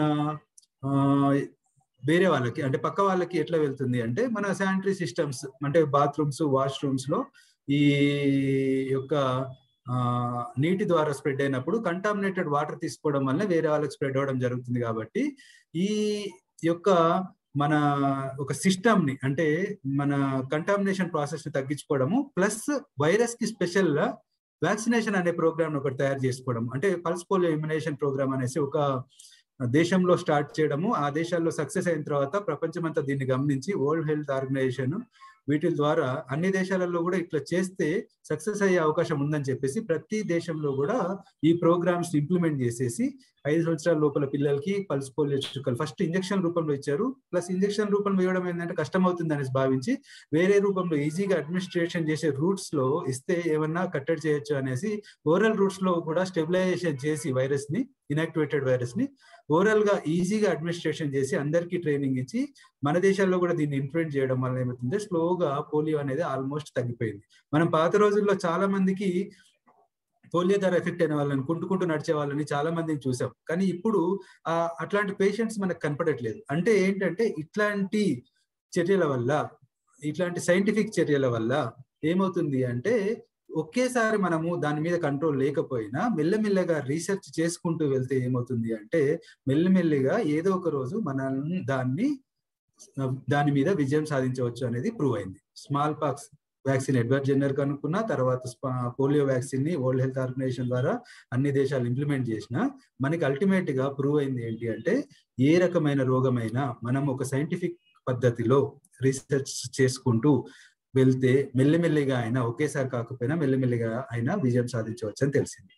వేరే వాళ్ళకి, అంటే పక్క వాళ్ళకి ఎట్లా వెళ్తుంది అంటే మన శానిటరీ సిస్టమ్స్, అంటే బాత్రూమ్స్, వాష్రూమ్స్ లో ఈ యొక్క ఆ నీటి ద్వారా స్ప్రెడ్ అయినప్పుడు కంటామినేటెడ్ వాటర్ తీసుకోవడం వల్ల వేరే వాళ్ళకి స్ప్రెడ్ అవ్వడం జరుగుతుంది. కాబట్టి ఈ యొక్క మన ఒక సిస్టమ్ ని, అంటే మన కంటామినేషన్ ప్రాసెస్ ని తగ్గించుకోవడము, ప్లస్ వైరస్ కి స్పెషల్ గా వ్యాక్సినేషన్ అనే ప్రోగ్రామ్ ఒకటి తయారు చేసుకోవడం, అంటే పల్స్ పోలియో ఇమ్యునేషన్ ప్రోగ్రామ్ అనేసి ఒక దేశంలో స్టార్ట్ చేయడము. ఆ దేశాల్లో సక్సెస్ అయిన తర్వాత ప్రపంచమంతా దీన్ని గమనించి వరల్డ్ హెల్త్ ఆర్గనైజేషన్ వీటి ద్వారా అన్ని దేశాలలో కూడా ఇట్లా చేస్తే సక్సెస్ అయ్యే అవకాశం ఉందని చెప్పేసి ప్రతి దేశంలో కూడా ఈ ప్రోగ్రామ్స్ ఇంప్లిమెంట్ చేసేసి ఐదు సంవత్సరాల లోపల పిల్లలకి పల్స్ పోలియో చుక్కలు ఫస్ట్ ఇంజక్షన్ రూపంలో ఇచ్చారు. ప్లస్ ఇంజక్షన్ రూపంలో ఇవ్వడం ఏంటంటే కష్టం అవుతుంది అనేసి భావించి వేరే రూపంలో ఈజీగా అడ్మినిస్ట్రేషన్ చేసే రూట్స్ లో ఇస్తే ఏమన్నా కట్టడి చేయొచ్చు అనేసి ఓరల్ రూట్స్ లో కూడా స్టెబిలైజేషన్ చేసి వైరస్ ని, ఇనాక్టివేటెడ్ వైరస్ ని ఓరల్ గా ఈజీగా అడ్మినిస్ట్రేషన్ చేసి అందరికీ ట్రైనింగ్ ఇచ్చి మన దేశాల్లో కూడా దీన్ని ఇంప్లిమెంట్ చేయడం వల్ల ఏమవుతుంది, స్లోగా పోలియో అనేది ఆల్మోస్ట్ తగ్గిపోయింది. మనం పాత రోజుల్లో చాలా మందికి పోలియో ద్వారా ఎఫెక్ట్ అయిన వాళ్ళని, కుంటుకుంటూ నడిచే వాళ్ళని చాలా మందిని చూసాం. కానీ ఇప్పుడు ఆ అట్లాంటి పేషెంట్స్ మనకు కనపడట్లేదు. అంటే ఏంటంటే ఇట్లాంటి చర్యల వల్ల, ఇట్లాంటి సైంటిఫిక్ చర్యల వల్ల ఏమవుతుంది అంటే ఒకేసారి మనము దాని మీద కంట్రోల్ లేకపోయినా మెల్లమెల్లగా రీసెర్చ్ చేసుకుంటూ వెళ్తే ఏమవుతుంది అంటే మెల్లమెల్లిగా ఏదో ఒక రోజు మనం దాన్ని దాని మీద విజయం సాధించవచ్చు అనేది ప్రూవ్ అయింది. Smallpox vaccine Edward Jenner కనుక్కున్న తర్వాత పోలియో వ్యాక్సిన్ ని వరల్డ్ హెల్త్ ఆర్గనైజేషన్ ద్వారా అన్ని దేశాలు ఇంప్లిమెంట్ చేసిన మనకి అల్టిమేట్ గా ప్రూవ్ అయింది ఏంటి అంటే ఏ రకమైన రోగమైనా మనం ఒక సైంటిఫిక్ పద్ధతిలో రీసెర్చ్ చేసుకుంటూ వెళ్తే మెల్లిమెల్లిగా అయినా, ఒకేసారి కాకపోయినా మెల్లిమెల్లిగా అయినా విజయం సాధించవచ్చు అని తెలిసింది.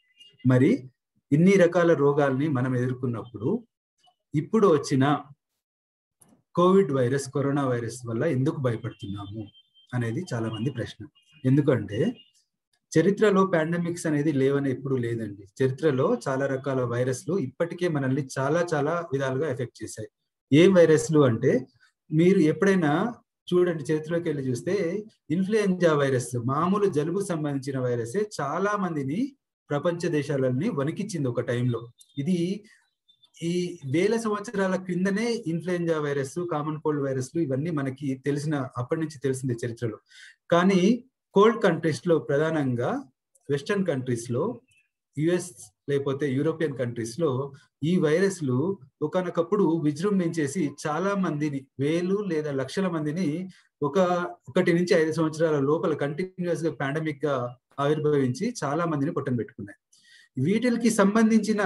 మరి ఇన్ని రకాల రోగాల్ని మనం ఎదుర్కొన్నప్పుడు ఇప్పుడు వచ్చిన కోవిడ్ వైరస్, కరోనా వైరస్ వల్ల ఎందుకు భయపడుతున్నాము అనేది చాలా మంది ప్రశ్న. ఎందుకంటే చరిత్రలో పాండమిక్స్ అనేది లేవని ఎప్పుడు లేదండి. చరిత్రలో చాలా రకాల వైరస్లు ఇప్పటికే మనల్ని చాలా చాలా విధాలుగా ఎఫెక్ట్ చేశాయి. ఏం వైరస్లు అంటే మీరు ఎప్పుడైనా చూడండి, చరిత్రలోకి వెళ్ళి చూస్తే ఇన్ఫ్లుయెంజా వైరస్, మామూలు జలుబు సంబంధించిన వైరసే చాలా మందిని ప్రపంచ దేశాలన్నీ వణికిచ్చింది ఒక టైంలో. ఇది ఈ వేల సంవత్సరాల క్రిందనే ఇన్ఫ్లుయెంజా వైరస్, కామన్ కోల్డ్ వైరస్లు ఇవన్నీ మనకి తెలిసిన అప్పటి నుంచి తెలిసిందే చరిత్రలో. కానీ కోల్డ్ కంట్రీస్ లో, ప్రధానంగా వెస్టర్న్ కంట్రీస్ లో, యుఎస్ లేకపోతే యూరోపియన్ కంట్రీస్ లో ఈ వైరస్లు ఒకనొకప్పుడు విజృంభించేసి చాలా మందిని, వేలు లేదా లక్షల మందిని ఒక ఒకటి నుంచి ఐదు సంవత్సరాల లోపల కంటిన్యూస్ గా పాండమిక్ గా ఆవిర్భవించి చాలా మందిని పొట్టన పెట్టుకున్నాయి. వీటికి సంబంధించిన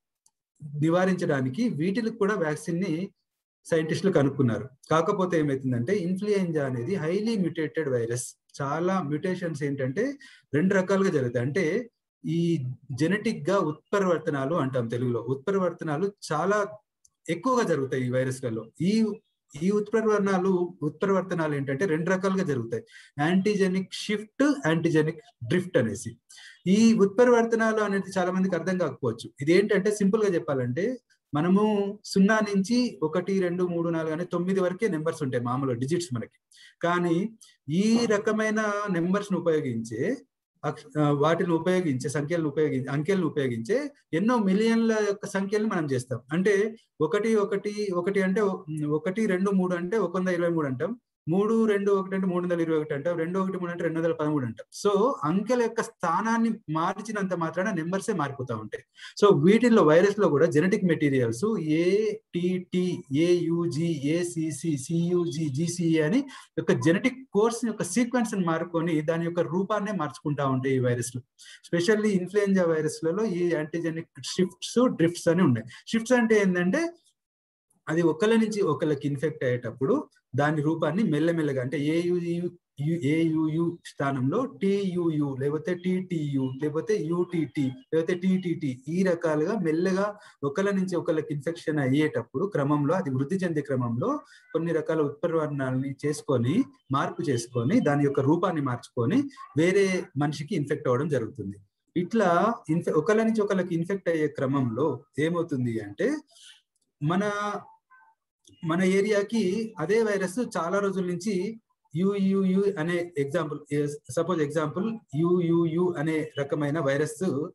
నివారించడానికి వీటికి కూడా వ్యాక్సిన్ ని సైంటిస్టులు కనుక్కున్నారు. కాకపోతే ఏమైతుందంటే ఇన్ఫ్లుయెంజా అనేది హైలీ మ్యూటేటెడ్ వైరస్. చాలా మ్యూటేషన్స్ ఏంటంటే రెండు రకాలుగా జరుగుతాయి. అంటే ఈ జెనెటిక్ గా ఉత్పరివర్తనాలు అంటాం తెలుగులో. ఉత్పరివర్తనాలు చాలా ఎక్కువగా జరుగుతాయి ఈ వైరస్లలో. ఈ ఈ ఉత్పరివర్తనాలు ఉత్పరివర్తనాలు ఏంటంటే రెండు రకాలుగా జరుగుతాయి. యాంటీజెనిక్ షిఫ్ట్, యాంటీజెనిక్ డ్రిఫ్ట్ అనేసి. ఈ ఉత్పరివర్తనాలు అనేది చాలా మందికి అర్థం కాకపోవచ్చు. ఇది ఏంటంటే సింపుల్ గా చెప్పాలంటే మనము సున్నా నుంచి ఒకటి, రెండు, మూడు, నాలుగు అనే తొమ్మిది వరకే నెంబర్స్ ఉంటాయి మామూలు డిజిట్స్ మనకి. కానీ ఈ రకమైన నెంబర్స్ ను ఉపయోగించే వాటిని ఉపయోగించే సంఖ్యలను ఉపయోగించి అంకెలను ఉపయోగించే ఎన్నో మిలియన్ల యొక్క సంఖ్యలను మనం చేస్తాం. అంటే ఒకటి ఒకటి ఒకటి అంటే ఒకటి రెండు మూడు అంటే ఒక వంద ఇరవై మూడు అంటాం. మూడు రెండు ఒకటి అంటే మూడు వందల ఇరవై ఒకటి అంటాం. రెండు ఒకటి మూడు అంటే రెండు వందల పదమూడు అంటాం. సో అంకెల యొక్క స్థానాన్ని మార్చినంత మాత్రాన నెంబర్సే మారిపోతూ ఉంటాయి. సో వీటిల్లో వైరస్ లో కూడా genetic materials A TT, AUG, ACC, CUG, GCA అని యొక్క జెనెటిక్ కోర్స్ యొక్క సీక్వెన్స్ ని మారుకొని దాని యొక్క రూపాన్నే మార్చుకుంటా ఉంటాయి ఈ వైరస్లు. స్పెషల్లీ ఇన్ఫ్లుయెంజా వైరస్లలో ఈ యాంటీజెనిక్ షిఫ్ట్స్, డ్రిఫ్ట్స్ అని ఉన్నాయి. షిఫ్ట్స్ అంటే ఏంటంటే అది ఒకళ్ళ నుంచి ఒకళ్ళకి ఇన్ఫెక్ట్ అయ్యేటప్పుడు దాని రూపాన్ని మెల్లమెల్లగా, అంటే ఏయుయు ఏయుయు స్థానంలో టియుయు లేకపోతే టిటియు లేకపోతే యూటిటి లేకపోతే టిటిటి ఈ రకాలుగా మెల్లగా ఒకళ్ళ నుంచి ఒకళ్ళకి ఇన్ఫెక్షన్ అయ్యేటప్పుడు క్రమంలో అది వృద్ధి చెందే క్రమంలో కొన్ని రకాల ఉత్పరివర్తనాలని చేసుకొని మార్పు చేసుకొని దాని యొక్క రూపాన్ని మార్చుకొని వేరే మనిషికి ఇన్ఫెక్ట్ అవ్వడం జరుగుతుంది. ఇట్లా ఇన్ఫె ఒకళ్ళ నుంచి ఒకళ్ళకి ఇన్ఫెక్ట్ అయ్యే క్రమంలో ఏమవుతుంది అంటే మన మన ఏరియాకి అదే వైరస్ చాలా రోజుల నుంచి యుయుయు అనే ఎగ్జాంపుల్ సపోజ్ ఎగ్జాంపుల్ యుయుయు అనే రకమైన వైరస్,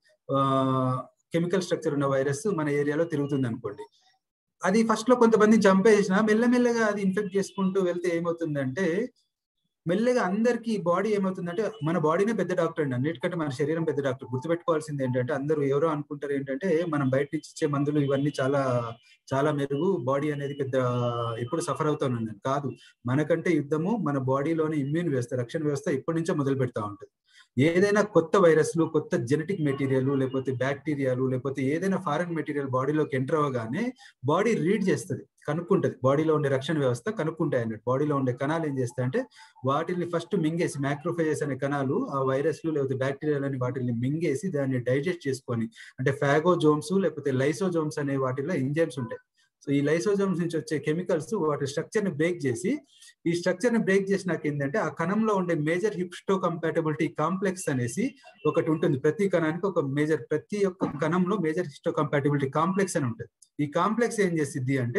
కెమికల్ స్ట్రక్చర్ ఉన్న వైరస్ మన ఏరియాలో తిరుగుతుంది అనుకోండి. అది ఫస్ట్ లో కొంతమంది చంపేసినా మెల్లమెల్లగా అది ఇన్ఫెక్ట్ చేసుకుంటూ వెళ్తే ఏమవుతుందంటే మెల్లగా అందరికి బాడీ ఏమవుతుందంటే మన బాడీనే పెద్ద డాక్టర్ అండి. అన్నిటికంటే మన శరీరం పెద్ద డాక్టర్. గుర్తుపెట్టుకోవాల్సింది ఏంటంటే అందరూ ఎవరో అనుకుంటారు ఏంటంటే మనం బయట నుంచి ఇచ్చే మందులు ఇవన్నీ చాలా చాలా మెరుగు, బాడీ అనేది పెద్ద ఎప్పుడు సఫర్ అవుతాను కాదు. మనకంటే యుద్ధము మన బాడీలోని ఇమ్యూన్ వ్యవస్థ, రక్షణ వ్యవస్థ ఎప్పటి నుంచో మొదలు పెడతా ఉంటుంది. ఏదైనా కొత్త వైరస్లు, కొత్త జెనెటిక్ మెటీరియల్ లేకపోతే బ్యాక్టీరియాలు లేకపోతే ఏదైనా ఫారెన్ మెటీరియల్ బాడీలోకి ఎంటర్ అవ్వగానే బాడీ రీడ్ చేస్తుంది, కనుక్కుంటది. బాడీలో ఉండే రక్షణ వ్యవస్థ కనుక్కుంటాయి అన్నట్టు. బాడీలో ఉండే కణాలు ఏం చేస్తాయంటే వాటిని ఫస్ట్ మింగేసి, మ్యాక్రోఫేజెస్ అనే కణాలు ఆ వైరస్లు లేకపోతే బ్యాక్టీరియాలు అని వాటిని మింగేసి దాన్ని డైజెస్ట్ చేసుకొని, అంటే ఫాగోజోమ్స్ లేకపోతే లైసోజోమ్స్ అనే వాటిలో ఎంజైమ్స్ ఉంటాయి. సో ఈ లైసోజోమ్స్ నుంచి వచ్చే కెమికల్స్ వాటి స్ట్రక్చర్ ని బ్రేక్ చేసి, ఈ స్ట్రక్చర్ ని బ్రేక్ చేసినాక ఏంటంటే ఆ కణంలో ఉండే మేజర్ హిస్టో కంపాటబిలిటీ కాంప్లెక్స్ అనేసి ఒకటి ఉంటుంది. ప్రతి కణానికి ఒక మేజర్, ప్రతి ఒక్క కణంలో మేజర్ హిస్టో కంపాటబిలిటీ కాంప్లెక్స్ అని ఉంటుంది. ఈ కాంప్లెక్స్ ఏం చేసిద్ది అంటే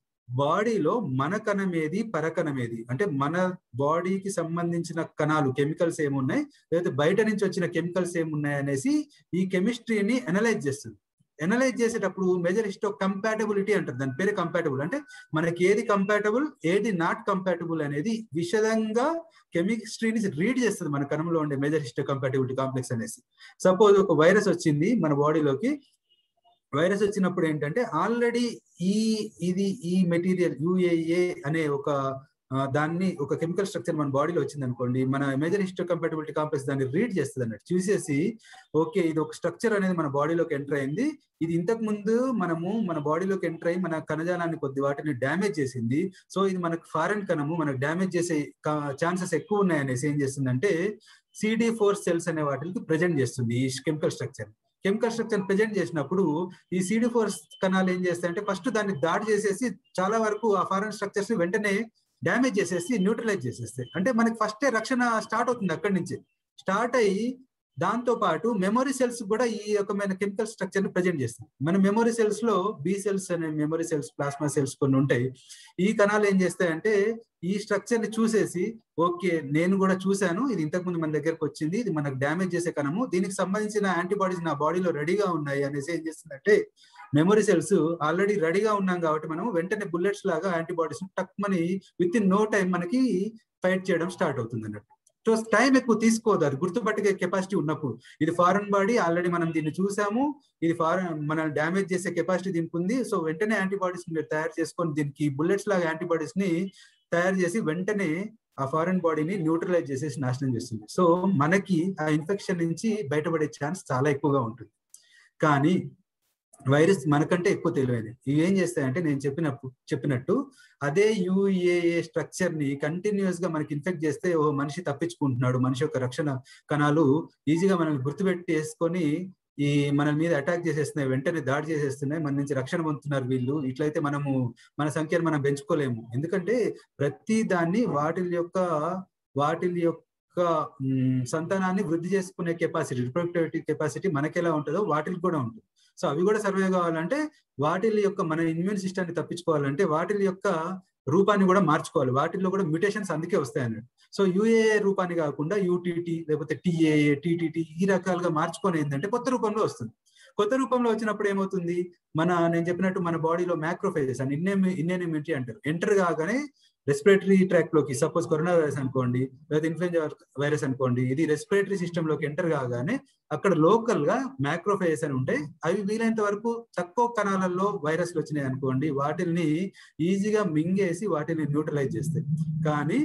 బాడీలో మన కణం ఏది, పరకణం ఏది, అంటే మన బాడీకి సంబంధించిన కణాలు కెమికల్స్ ఏమున్నాయి లేకపోతే బయట నుంచి వచ్చిన కెమికల్స్ ఏమున్నాయి అనేసి ఈ కెమిస్ట్రీని అనలైజ్ చేస్తుంది. అనలైజ్ చేసేటప్పుడు మెజర్ హిస్టో కంపాటబిలిటీ అంటారు. దాని పేరు కంపాటబుల్. అంటే మనకి ఏది కంపాటబుల్ ఏది నాట్ కంపాటబుల్ అనేది విశదంగా కెమిస్ట్రీని రీడ్ చేస్తుంది మన కణంలో ఉండే మెజర్ హిస్టో కంపాటబిలిటీ కాంప్లెక్స్ అనేసి. సపోజ్ ఒక వైరస్ వచ్చింది మన బాడీలోకి. వైరస్ వచ్చినప్పుడు ఏంటంటే ఆల్రెడీ ఈ ఇది ఈ మెటీరియల్ యుఏఏ అనే ఒక దాన్ని ఒక కెమికల్ స్ట్రక్చర్ మన బాడీలో వచ్చింది అనుకోండి, మన మేజర్ హిస్టో కంపాటబిలిటీ కాంప్లెక్స్ దాన్ని రీడ్ చేస్తుంది అన్నట్టు. చూసేసి ఓకే ఇది ఒక స్ట్రక్చర్ అనేది మన బాడీలోకి ఎంటర్ అయింది, ఇది ఇంతకు ముందు మనము మన బాడీలోకి ఎంటర్ అయ్యి మన కణజాలాన్ని కొద్ది వాటిని డ్యామేజ్ చేసింది, సో ఇది మనకు ఫారెన్ కణము, మనకు డ్యామేజ్ చేసే ఛాన్సెస్ ఎక్కువ ఉన్నాయనేసి ఏం చేస్తుందంటే సిడి ఫోర్ సెల్స్ అనే వాటికి ప్రజెంట్ చేస్తుంది ఈ chemical structure. Chemical structure present చేసినప్పుడు ఈ సిడి ఫోర్ కణాలు ఏం చేస్తాయంటే ఫస్ట్ దాన్ని దాడి చేసేసి చాలా వరకు ఆ ఫారెన్ స్ట్రక్చర్స్ వెంటనే డ్యామేజ్ చేసేసి న్యూట్రలైజ్ చేసేస్తాయి. అంటే మనకి ఫస్టే రక్షణ స్టార్ట్ అవుతుంది అక్కడి నుంచి. స్టార్ట్ అయ్యి దాంతో పాటు మెమొరీ సెల్స్ కూడా ఈ రకమైన కెమికల్ స్ట్రక్చర్ ని ప్రెజెంట్ చేస్తాయి. మన మెమొరీ సెల్స్ లో బి సెల్స్ అనే మెమొరీ సెల్స్, ప్లాస్మా సెల్స్ కొన్ని ఉంటాయి. ఈ కణాలు ఏం చేస్తాయంటే ఈ స్ట్రక్చర్ ని చూసేసి ఓకే నేను కూడా చూశాను, ఇది ఇంతకుముందు మన దగ్గరకు వచ్చింది, ఇది మనకు డ్యామేజ్ చేసే కణము, దీనికి సంబంధించిన యాంటీబాడీస్ నా బాడీలో రెడీగా ఉన్నాయి అనేసి ఏం చేస్తుందంటే మెమొరీ సెల్స్ ఆల్రెడీ రెడీగా ఉన్నాం కాబట్టి మనం వెంటనే బుల్లెట్స్ లాగా యాంటీబాడీస్ టక్ మని విత్ ఇన్ నో టైం మనకి ఫైట్ చేయడం స్టార్ట్ అవుతుంది అన్నట్టు. సో టైం ఎక్కువ తీసుకోదు, అది గుర్తుపట్టే కెపాసిటీ ఉన్నప్పుడు. ఇది ఫారెన్ బాడీ, ఆల్రెడీ మనం దీన్ని చూసాము, ఇది ఫారెన్ మన డ్యామేజ్ చేసే కెపాసిటీ దీనికి ఉంది. సో వెంటనే యాంటీబాడీస్ మీరు తయారు చేసుకొని దీనికి బుల్లెట్స్ లాగా యాంటీబాడీస్ ని తయారు చేసి వెంటనే ఆ ఫారెన్ బాడీని న్యూట్రలైజ్ చేసేసి నాశనం చేస్తుంది. సో మనకి ఆ ఇన్ఫెక్షన్ నుంచి బయటపడే ఛాన్స్ చాలా ఎక్కువగా ఉంటుంది. కానీ వైరస్ మనకంటే ఎక్కువ తెలివైనవి. ఇవి ఏం చేస్తాయంటే నేను చెప్పినప్పుడు చెప్పినట్టు అదే యూఏఏ స్ట్రక్చర్ ని కంటిన్యూస్ గా మనకి ఇన్ఫెక్ట్ చేస్తే ఓ మనిషి తప్పించుకుంటున్నాడు, మనిషి యొక్క రక్షణ కణాలు ఈజీగా మనల్ని గుర్తుపెట్టి వేసుకొని ఈ మన మీద అటాక్ చేసేస్తున్నాయి, వెంటనే దాడి చేసేస్తున్నాయి, మన నుంచి రక్షణ పొందుతున్నారు వీళ్ళు. ఇట్లయితే మనము మన సంఖ్యను మనం పెంచుకోలేము. ఎందుకంటే ప్రతి దాన్ని వాటి యొక్క వాటి యొక్క సంతానాన్ని వృద్ధి చేసుకునే కెపాసిటీ, రిప్రొడక్టివిటీ కెపాసిటీ మనకి ఎలా ఉంటుందో వాటికి కూడా ఉంటుంది. సో అవి కూడా సర్వే కావాలంటే వాటి యొక్క మన ఇమ్యూన్ సిస్టమ్ని తప్పించుకోవాలంటే వాటి యొక్క రూపాన్ని కూడా మార్చుకోవాలి. వాటిల్లో కూడా మ్యూటేషన్స్ అందుకే వస్తాయి అన్నట్టు. సో యూఏఏ రూపాన్ని కాకుండా యూటీటీ లేకపోతే టీఏఏ, టీటీటీ ఈ రకాలుగా మార్చుకొని ఏంటంటే కొత్త రూపంలో వస్తుంది. కొత్త రూపంలో వచ్చినప్పుడు ఏమవుతుంది, మన నేను చెప్పినట్టు మన బాడీలో మ్యాక్రోఫేజెస్ అని ఇన్నే ఇన్నేన్ ఇమ్యూనిటీ అంటారు, ఎంటర్ కాగానే రెస్పిరేటరీ ట్రాక్ లోకి, సపోజ్ కరోనా వైరస్ అనుకోండి లేదా ఇన్ఫ్లుయెంజా వైరస్ అనుకోండి, ఇది రెస్పిరేటరీ సిస్టమ్ లోకి ఎంటర్ కాగానే అక్కడ లోకల్ గా మ్యాక్రోఫేజెస్ అని ఉంటాయి. అవి వీలైనంత వరకు తక్కువ కణాలలో వైరస్లు వచ్చినాయి అనుకోండి, వాటిని ఈజీగా మింగేసి వాటిని న్యూట్రలైజ్ చేస్తాయి. కానీ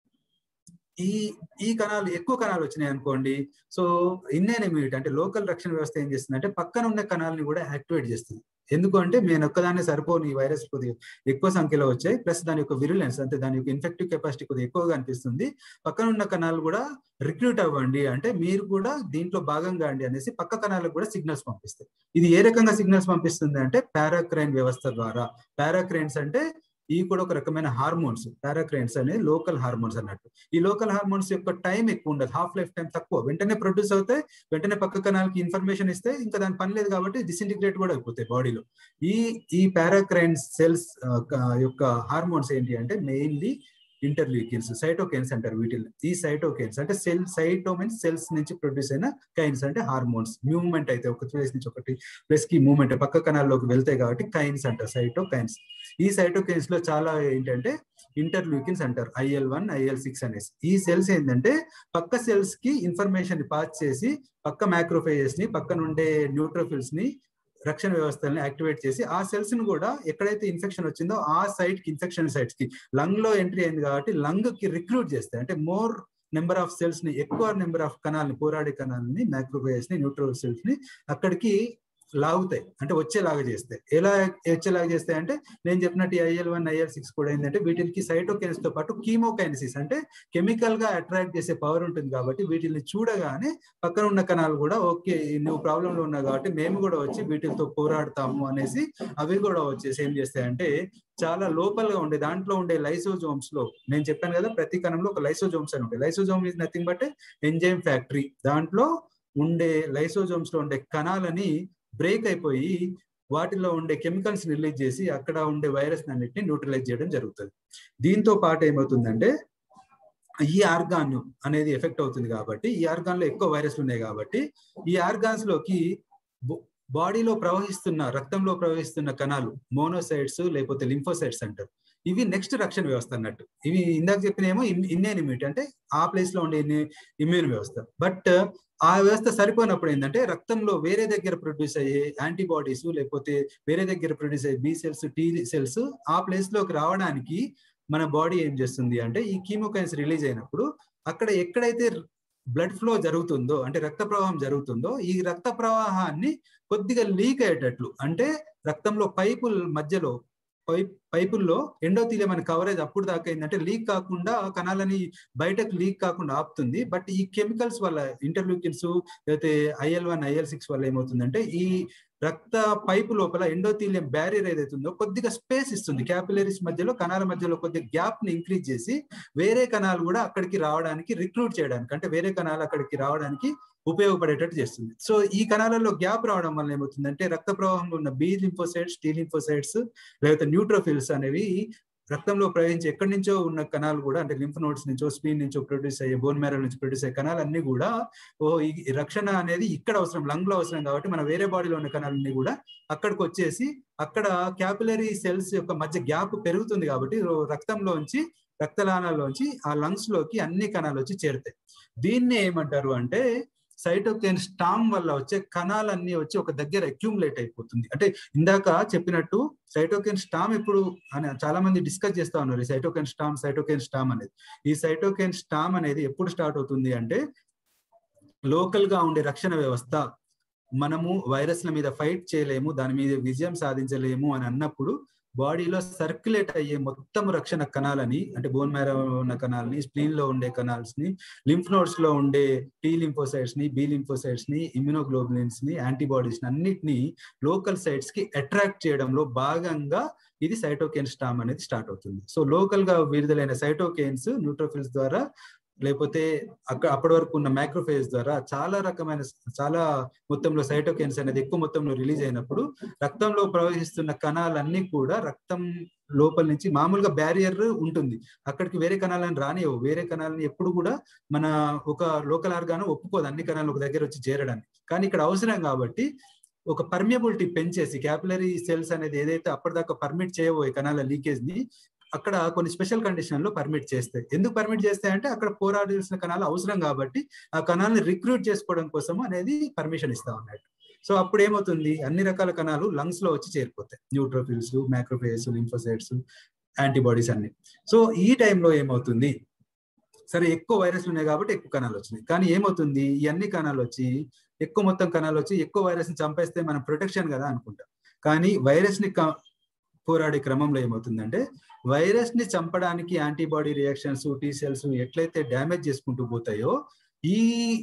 ఈ ఈ కణాలు ఎక్కువ కణాలు వచ్చినాయి అనుకోండి, సో ఇన్నేన్ ఇమ్యూనిటీ అంటే లోకల్ రక్షణ వ్యవస్థ ఏం చేస్తుంది అంటే పక్కన ఉన్న కణాలని కూడా యాక్టివేట్ చేస్తుంది. ఎందుకు అంటే నేను ఒక్కదాన్ని సరిపోని ఈ వైరస్ కొద్దిగా ఎక్కువ సంఖ్యలో వచ్చాయి, ప్లస్ దాని యొక్క విరులెన్స్ అంటే దాని యొక్క ఇన్ఫెక్టివ్ కెపాసిటీ కొద్దిగా ఎక్కువగా అనిపిస్తుంది, పక్కన ఉన్న కణాలు కూడా రిక్రూట్ అవ్వండి అంటే మీరు కూడా దీంట్లో భాగంగా అండి అనేసి పక్క కణాలకు కూడా సిగ్నల్స్ పంపిస్తాయి. ఇది ఏ రకంగా సిగ్నల్స్ పంపిస్తుంది అంటే పారాక్రైన్ వ్యవస్థ ద్వారా. పారాక్రైన్స్ అంటే ఈ కూడా ఒక రకమైన హార్మోన్స్, పారాక్రైన్స్ అనే లోకల్ హార్మోన్స్ అన్నట్టు. ఈ లోకల్ హార్మోన్స్ యొక్క టైం ఎక్కువ ఉండదు, హాఫ్ లైఫ్ టైం తక్కువ, వెంటనే ప్రొడ్యూస్ అవుతాయి, వెంటనే పక్క కణాలకి ఇన్ఫర్మేషన్ ఇస్తే ఇంకా దాని పని లేదు కాబట్టి డిసింటిగ్రేట్ కూడా అయిపోతాయి బాడీలో. ఈ ఈ పారాక్రైన్ సెల్స్ యొక్క హార్మోన్స్ ఏంటి అంటే మెయిన్లీ ఇంటర్లీకిన్స్, సైటోకైన్స్ అంటారు వీటిని. ఈ సైటోకైన్స్ అంటే సెల్, సైటో మీన్స్ సెల్స్ నుంచి ప్రొడ్యూస్ అయిన కైన్స్ అంటే హార్మోన్స్. మూవ్మెంట్ అయితే ఒక ప్లేస్ నుంచి ఒకటి ప్లేస్ కి మూవ్మెంట్ పక్క కణాల్లోకి వెళ్తాయి కాబట్టి కైన్స్ అంటారు, సైటోకైన్స్. ఈ సైటోకైన్స్ లో చాలా ఏంటంటే ఇంటర్లూకిన్స్ అంటారు, ఐఎల్ వన్ ఐఎల్ సిక్స్ అనేసి. ఈ సెల్స్ ఏంటంటే పక్క సెల్స్ కి ఇన్ఫర్మేషన్ పాస్ చేసి పక్క మ్యాక్రోఫేజెస్ ని, పక్కన ఉండే న్యూట్రోఫిల్స్ ని, రక్షణ వ్యవస్థల్ని యాక్టివేట్ చేసి ఆ సెల్స్ ని కూడా ఎక్కడైతే ఇన్ఫెక్షన్ వచ్చిందో ఆ సైట్ కి, ఇన్ఫెక్షన్ సైట్స్ కి లంగ్ లో ఎంట్రీ అయింది కాబట్టి లంగ్ కి రిక్రూట్ చేస్తాయి. అంటే మోర్ నెంబర్ ఆఫ్ సెల్స్ ని, ఎక్కువ నెంబర్ ఆఫ్ కణాలని, పోరాడే కణాలని, మ్యాక్రోఫేజెస్ ని, న్యూట్రోఫిల్స్ ని అక్కడికి లాగుతాయి, అంటే వచ్చేలాగా చేస్తాయి. ఎలా వచ్చేలాగా చేస్తాయి అంటే నేను చెప్పినట్టు ఐఎల్ వన్ ఐఎల్ సిక్స్ కూడా ఏంటంటే వీటికి సైటోకైన్స్ తో పాటు కీమోకైనసిస్ అంటే కెమికల్ గా అట్రాక్ట్ చేసే పవర్ ఉంటుంది కాబట్టి వీటిని చూడగానే పక్కన ఉన్న కణాలు కూడా ఓకే నువ్వు ప్రాబ్లం లో ఉన్నావు కాబట్టి మేము కూడా వచ్చి వీటితో పోరాడతాము అనేసి అవి కూడా వచ్చేసి ఏం చేస్తాయంటే చాలా లోపల్ గా ఉండే దాంట్లో ఉండే లైసోజోమ్స్ లో, నేను చెప్పాను కదా ప్రతి కణంలో ఒక లైసోజోమ్స్ అని ఉంటాయి. Lysosome is nothing but enzyme factory. దాంట్లో ఉండే లైసోజోమ్స్ లో ఉండే కణాలని బ్రేక్ అయిపోయి వాటిలో ఉండే కెమికల్స్ రిలీజ్ చేసి అక్కడ ఉండే వైరస్ అన్నిటిని న్యూట్రలైజ్ చేయడం జరుగుతుంది. దీంతో పాటు ఏమవుతుందంటే ఈ ఆర్గాన్ అనేది ఎఫెక్ట్ అవుతుంది కాబట్టి, ఈ ఆర్గాన్ లో ఎక్కువ వైరస్లు ఉన్నాయి కాబట్టి ఈ ఆర్గాన్స్ లోకి బాడీలో ప్రవహిస్తున్న, రక్తంలో ప్రవహిస్తున్న కణాలు మోనోసైట్స్ లేకపోతే లింఫోసైట్స్ అంటారు. ఇవి నెక్స్ట్ రక్షణ వ్యవస్థ అన్నట్టు. ఇవి ఇందాక చెప్పినేమో ఇన్నేన్ ఇమ్యూనిటీ అంటే ఆ ప్లేస్ లో ఉండే ఇమ్యూన్ వ్యవస్థ. బట్ ఆ వ్యవస్థ సరిపోయినప్పుడు ఏంటంటే రక్తంలో వేరే దగ్గర ప్రొడ్యూస్ అయ్యే యాంటీబాడీస్ లేకపోతే వేరే దగ్గర ప్రొడ్యూస్ అయ్యే బి సెల్స్, టీ సెల్స్ ఆ ప్లేస్ లోకి రావడానికి మన బాడీ ఏం చేస్తుంది అంటే ఈ కీమోకైన్స్ రిలీజ్ అయినప్పుడు అక్కడ ఎక్కడైతే బ్లడ్ ఫ్లో జరుగుతుందో అంటే రక్త ప్రవాహం జరుగుతుందో ఈ రక్త ప్రవాహాన్ని కొద్దిగా లీక్ అయ్యేటట్లు, అంటే రక్తంలో పైపుల మధ్యలో పైప్ పైపుల్లో ఎండోథీలియం అనే కవరేజ్ అప్పుడు దాకా ఏంటంటే లీక్ కాకుండా కణాలని బయటకు లీక్ కాకుండా ఆపుతుంది. బట్ ఈ కెమికల్స్ వల్ల ఇంటర్లూకిన్స్ లేకపోతే ఐఎల్ వన్ ఐఎల్ సిక్స్ వల్ల ఏమవుతుందంటే ఈ రక్త పైపు లోపల ఎండోథీలియం బ్యారియర్ ఏదైతే ఉందో కొద్దిగా స్పేస్ ఇస్తుంది. క్యాపిలరీస్ మధ్యలో కణాల మధ్యలో కొద్దిగా గ్యాప్ ని ఇంక్రీజ్ చేసి వేరే కణాలు కూడా అక్కడికి రావడానికి రిక్రూట్ చేయడానికి అంటే వేరే కణాలు అక్కడికి రావడానికి ఉపయోగపడేటట్టు చేస్తుంది. సో ఈ కణాలలో గ్యాప్ రావడం వల్ల ఏమవుతుందంటే రక్త ప్రవాహంలో ఉన్న బి లింఫోసైట్స్, టీ లింఫోసైట్స్ లేకపోతే న్యూట్రోఫిల్స్ అనేవి రక్తంలో ప్రవహించి ఎక్కడి నుంచో ఉన్న కణాలు కూడా అంటే లింఫ్ నోడ్స్ నుంచో స్ప్లీన్ నుంచో ప్రొడ్యూస్ అయ్యే బోన్ మ్యారో నుంచి ప్రొడ్యూస్ అయ్యే కణాలన్నీ కూడా ఓ ఈ రక్షణ అనేది ఇక్కడ అవసరం, లంగ్ లో అవసరం కాబట్టి మన వేరే బాడీలో ఉన్న కణాలన్నీ కూడా అక్కడికి వచ్చేసి అక్కడ క్యాపిలరీ సెల్స్ యొక్క మధ్య గ్యాప్ పెరుగుతుంది కాబట్టి రక్తంలోంచి రక్తనాళాల్లోంచి ఆ లంగ్స్ లోకి అన్ని కణాలు వచ్చి చేరుతాయి. దీన్ని ఏమంటారు అంటే సైటోకైన్ స్టామ్ వల్ల వచ్చే కణాలన్నీ వచ్చి ఒక దగ్గర అక్యూములేట్ అయిపోతుంది. అంటే ఇందాక చెప్పినట్టు సైటోకైన్ స్టామ్ ఇప్పుడు చాలా మంది డిస్కస్ చేస్తా ఉన్నారు. ఈ సైటోకైన్ స్టామ్ సైటోకైన్ స్టామ్ అనేది ఈ సైటోకైన్ స్టామ్ అనేది ఎప్పుడు స్టార్ట్ అవుతుంది అంటే లోకల్ గా ఉండే రక్షణ వ్యవస్థ మనము వైరస్ల మీద ఫైట్ చేయలేము, దాని మీద విజయం సాధించలేము అని అన్నప్పుడు బాడీలో సర్క్యులేట్ అయ్యే మొత్తం రక్షణ కణాలని అంటే బోన్ మ్యారో ఉన్న కణాలని, స్ప్లీన్ లో ఉండే కణాల్స్ ని, లింఫ్ నోడ్స్ లో ఉండే టీ లింఫోసైట్స్ ని, బి లింఫోసైట్స్ ని, ఇమ్యునోగ్లోబులిన్స్ ని, యాంటీబాడీస్ ని అన్నిటిని లోకల్ సైట్స్ కి అట్రాక్ట్ చేయడంలో భాగంగా ఇది సైటోకైన్ స్టామ్ అనేది స్టార్ట్ అవుతుంది. సో లోకల్ గా విడుదలైన సైటోకైన్స్ న్యూట్రోఫిల్స్ ద్వారా లేకపోతే అక్కడ అప్పటి వరకు ఉన్న మైక్రోఫేజ్ ద్వారా చాలా రకమైన చాలా మొత్తంలో సైటోకైన్స్ అనేది ఎక్కువ మొత్తంలో రిలీజ్ అయినప్పుడు రక్తంలో ప్రవహిస్తున్న కణాలన్నీ కూడా రక్తం లోపల నుంచి మామూలుగా బ్యారియర్ ఉంటుంది, అక్కడికి వేరే కణాలను రానివ్వవు. వేరే కణాలను ఎప్పుడు కూడా మన ఒక లోకల్ ఆర్గాన్ ఒప్పుకోదు అన్ని కణాలు ఒక దగ్గర వచ్చి చేరడానికి. కానీ ఇక్కడ అవసరం కాబట్టి ఒక పర్మియబిలిటీ పెంచేసి క్యాపిలరీ సెల్స్ అనేది ఏదైతే అప్పటిదాకా పర్మిట్ చేయబోయే కణాల లీకేజ్ ని అక్కడ కొన్ని స్పెషల్ కండిషన్ లో పర్మిట్ చేస్తాయి. ఎందుకు పర్మిట్ చేస్తాయి అంటే అక్కడ పోరాడాల్సిన కణాలు అవసరం కాబట్టి ఆ కణాలను రిక్రూట్ చేసుకోవడం కోసం అనేది పర్మిషన్ ఇస్తా ఉన్నట్టు. సో అప్పుడు ఏమవుతుంది అన్ని రకాల కణాలు లంగ్స్ లో వచ్చి చేరిపోతాయి, న్యూట్రోఫిల్స్, మైక్రోఫేజ్, లింఫోసైట్స్, యాంటీబాడీస్ అన్ని. సో ఈ టైంలో ఏమవుతుంది సరే ఎక్కువ వైరస్లు ఉన్నాయి కాబట్టి ఎక్కువ కణాలు వచ్చినాయి, కానీ ఏమవుతుంది ఈ అన్ని కణాలు వచ్చి ఎక్కువ మొత్తం కణాలు వచ్చి ఎక్కువ వైరస్ ని చంపేస్తే మనం ప్రొటెక్షన్ కదా అనుకుంటాం. కానీ వైరస్ ని పోరాడే క్రమంలో ఏమవుతుందంటే వైరస్ ని చంపడానికి యాంటీబాడీ రియాక్షన్స్, టీ సెల్స్ ఎట్లయితే డ్యామేజ్ చేసుకుంటూ పోతాయో ఈ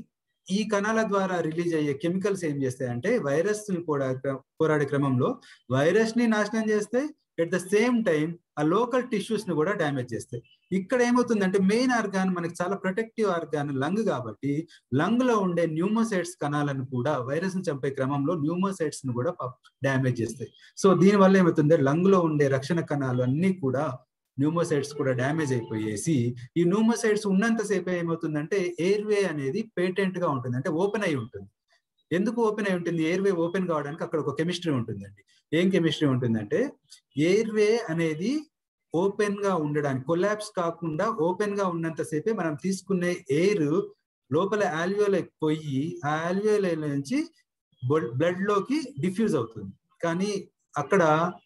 ఈ కణాల ద్వారా రిలీజ్ అయ్యే కెమికల్స్ ఏం చేస్తాయంటే వైరస్ ని పోరాడే క్రమంలో వైరస్ ని నాశనం చేస్తాయి, ఎట్ ద సేమ్ టైం ఆ లోకల్ టిష్యూస్ ని కూడా డ్యామేజ్ చేస్తాయి. ఇక్కడ ఏమవుతుందంటే మెయిన్ ఆర్గాన్ మనకి చాలా ప్రొటెక్టివ్ ఆర్గాన్ లంగ్ కాబట్టి లంగ్ లో ఉండే న్యూమోసైట్స్ కణాలను కూడా వైరస్ ని చంపే క్రమంలో న్యూమోసైట్స్ ని కూడా డ్యామేజ్ చేస్తాయి. సో దీని వల్ల ఏమవుతుంది లంగ్ లో ఉండే రక్షణ కణాలు అన్ని కూడా న్యూమోసైట్స్ కూడా డ్యామేజ్ అయిపోయేసి ఈ న్యూమోసైట్స్ ఉన్నంతసేపు ఏమవుతుందంటే ఎయిర్వే అనేది పేటెంట్ గా ఉంటుంది, అంటే ఓపెన్ అయి ఉంటుంది. ఎందుకు ఓపెన్ అయి ఉంటుంది? ఎయిర్వే ఓపెన్ కావడానికి అక్కడ ఒక కెమిస్ట్రీ ఉంటుందండి. ఏం కెమిస్ట్రీ ఉంటుందంటే ఎయిర్వే అనేది ఓపెన్ గా ఉండడానికి, కొలాప్స్ కాకుండా ఓపెన్ గా ఉన్నంతసేపే మనం తీసుకునే ఎయిర్ లోపల ఆల్వియోలకి పోయి ఆ ఆల్వియోల నుంచి బ్లడ్ లోకి డిఫ్యూజ్ అవుతుంది. కానీ అక్కడ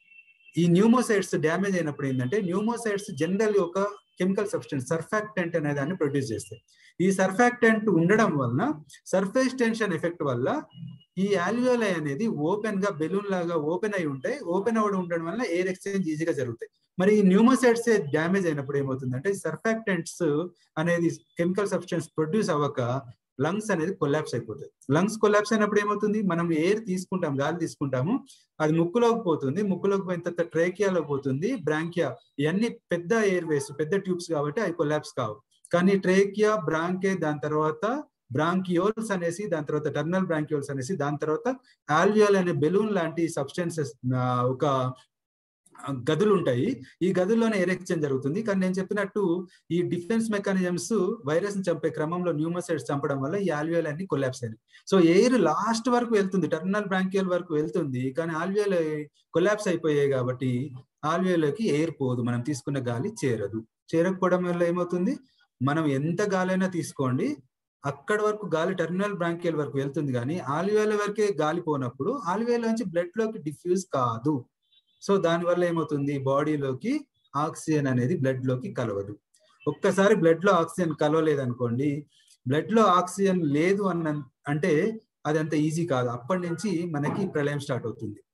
ఈ న్యూమోసైట్స్ డ్యామేజ్ అయినప్పుడు ఏంటంటే న్యూమోసైట్స్ జనరల్ ఒక కెమికల్ సబ్స్టెన్స్ సర్ఫాక్టెంట్ అనే దాన్ని ప్రొడ్యూస్ చేస్తాయి. ఈ సర్ఫాక్టెంట్ ఉండడం వలన సర్ఫేస్ టెన్షన్ ఎఫెక్ట్ వల్ల ఈ ఆల్వియోలై అనేది ఓపెన్ గా బెలూన్ లాగా ఓపెన్ అయి ఉంటాయి. ఓపెన్ అవ్వడం ఉండడం వల్ల ఎయిర్ ఎక్స్చేంజ్ ఈజీగా జరుగుతాయి. మరి ఈ న్యూమోసైట్స్ డ్యామేజ్ అయినప్పుడు ఏమవుతుందంటే సర్ఫాక్టెంట్స్ అనేది కెమికల్ సబ్స్టెన్స్ ప్రొడ్యూస్ అవ్వక లంగ్స్ అనేది కొలాప్స్ అయిపోతాయి. లంగ్స్ కొలాప్స్ అయినప్పుడు ఏమవుతుంది, మనం ఎయిర్ తీసుకుంటాం, గాలి తీసుకుంటాము, అది ముక్కులోకి పోతుంది, ముక్కులోకి పోయిన తర్వాత ట్రేకియాలోకి పోతుంది, బ్రాంకియా, ఇవన్నీ పెద్ద ఎయిర్ వేస్, పెద్ద ట్యూబ్స్ కాబట్టి అవి కొలాప్స్ కావు. కానీ ట్రేకియా, బ్రాంకే, దాని తర్వాత బ్రాంకియోల్స్ అనేసి, దాని తర్వాత టర్నల్ బ్రాంకియోల్స్ అనేసి, దాని తర్వాత ఆల్వియోల్ అనే బెలూన్ లాంటి సబ్స్టెన్సెస్ ఒక గదులు ఉంటాయి. ఈ గదుల్లోనే ఎయిర్ ఎక్స్చేంజ్ జరుగుతుంది. కానీ నేను చెప్పినట్టు ఈ డిఫెన్స్ మెకానిజమ్స్ వైరస్ ని చంపే క్రమంలో న్యూమోసైట్స్ చంపడం వల్ల ఈ ఆల్వియోల్ అన్ని కొలాప్స్ అయినాయి. సో ఎయిర్ లాస్ట్ వరకు వెళ్తుంది, టర్మినల్ బ్రాంకియల్ వరకు వెళ్తుంది, కానీ ఆల్వియోల్ కొలాప్స్ అయిపోయాయి కాబట్టి ఆల్వియోలోకి ఎయిర్ పోదు, మనం తీసుకున్న గాలి చేరదు. చేరకపోవడం వల్ల ఏమవుతుంది, మనం ఎంత గాలైనా తీసుకోండి అక్కడ వరకు గాలి టర్మినల్ బ్రాంకియల్ వరకు వెళ్తుంది, కానీ ఆల్వియోల వరకే గాలి పోనప్పుడు ఆల్వియోల నుంచి బ్లడ్ లోకి డిఫ్యూజ్ కాదు. సో దానివల్ల ఏమవుతుంది, బాడీలోకి ఆక్సిజన్ అనేది బ్లడ్ లోకి కలవదు. ఒక్కసారి బ్లడ్ లో ఆక్సిజన్ కలవలేదనుకోండి, బ్లడ్ లో ఆక్సిజన్ లేదు అన్న అంటే అది అంత ఈజీ కాదు. అప్పటి నుంచి మనకి ప్రళయం స్టార్ట్ అవుతుంది.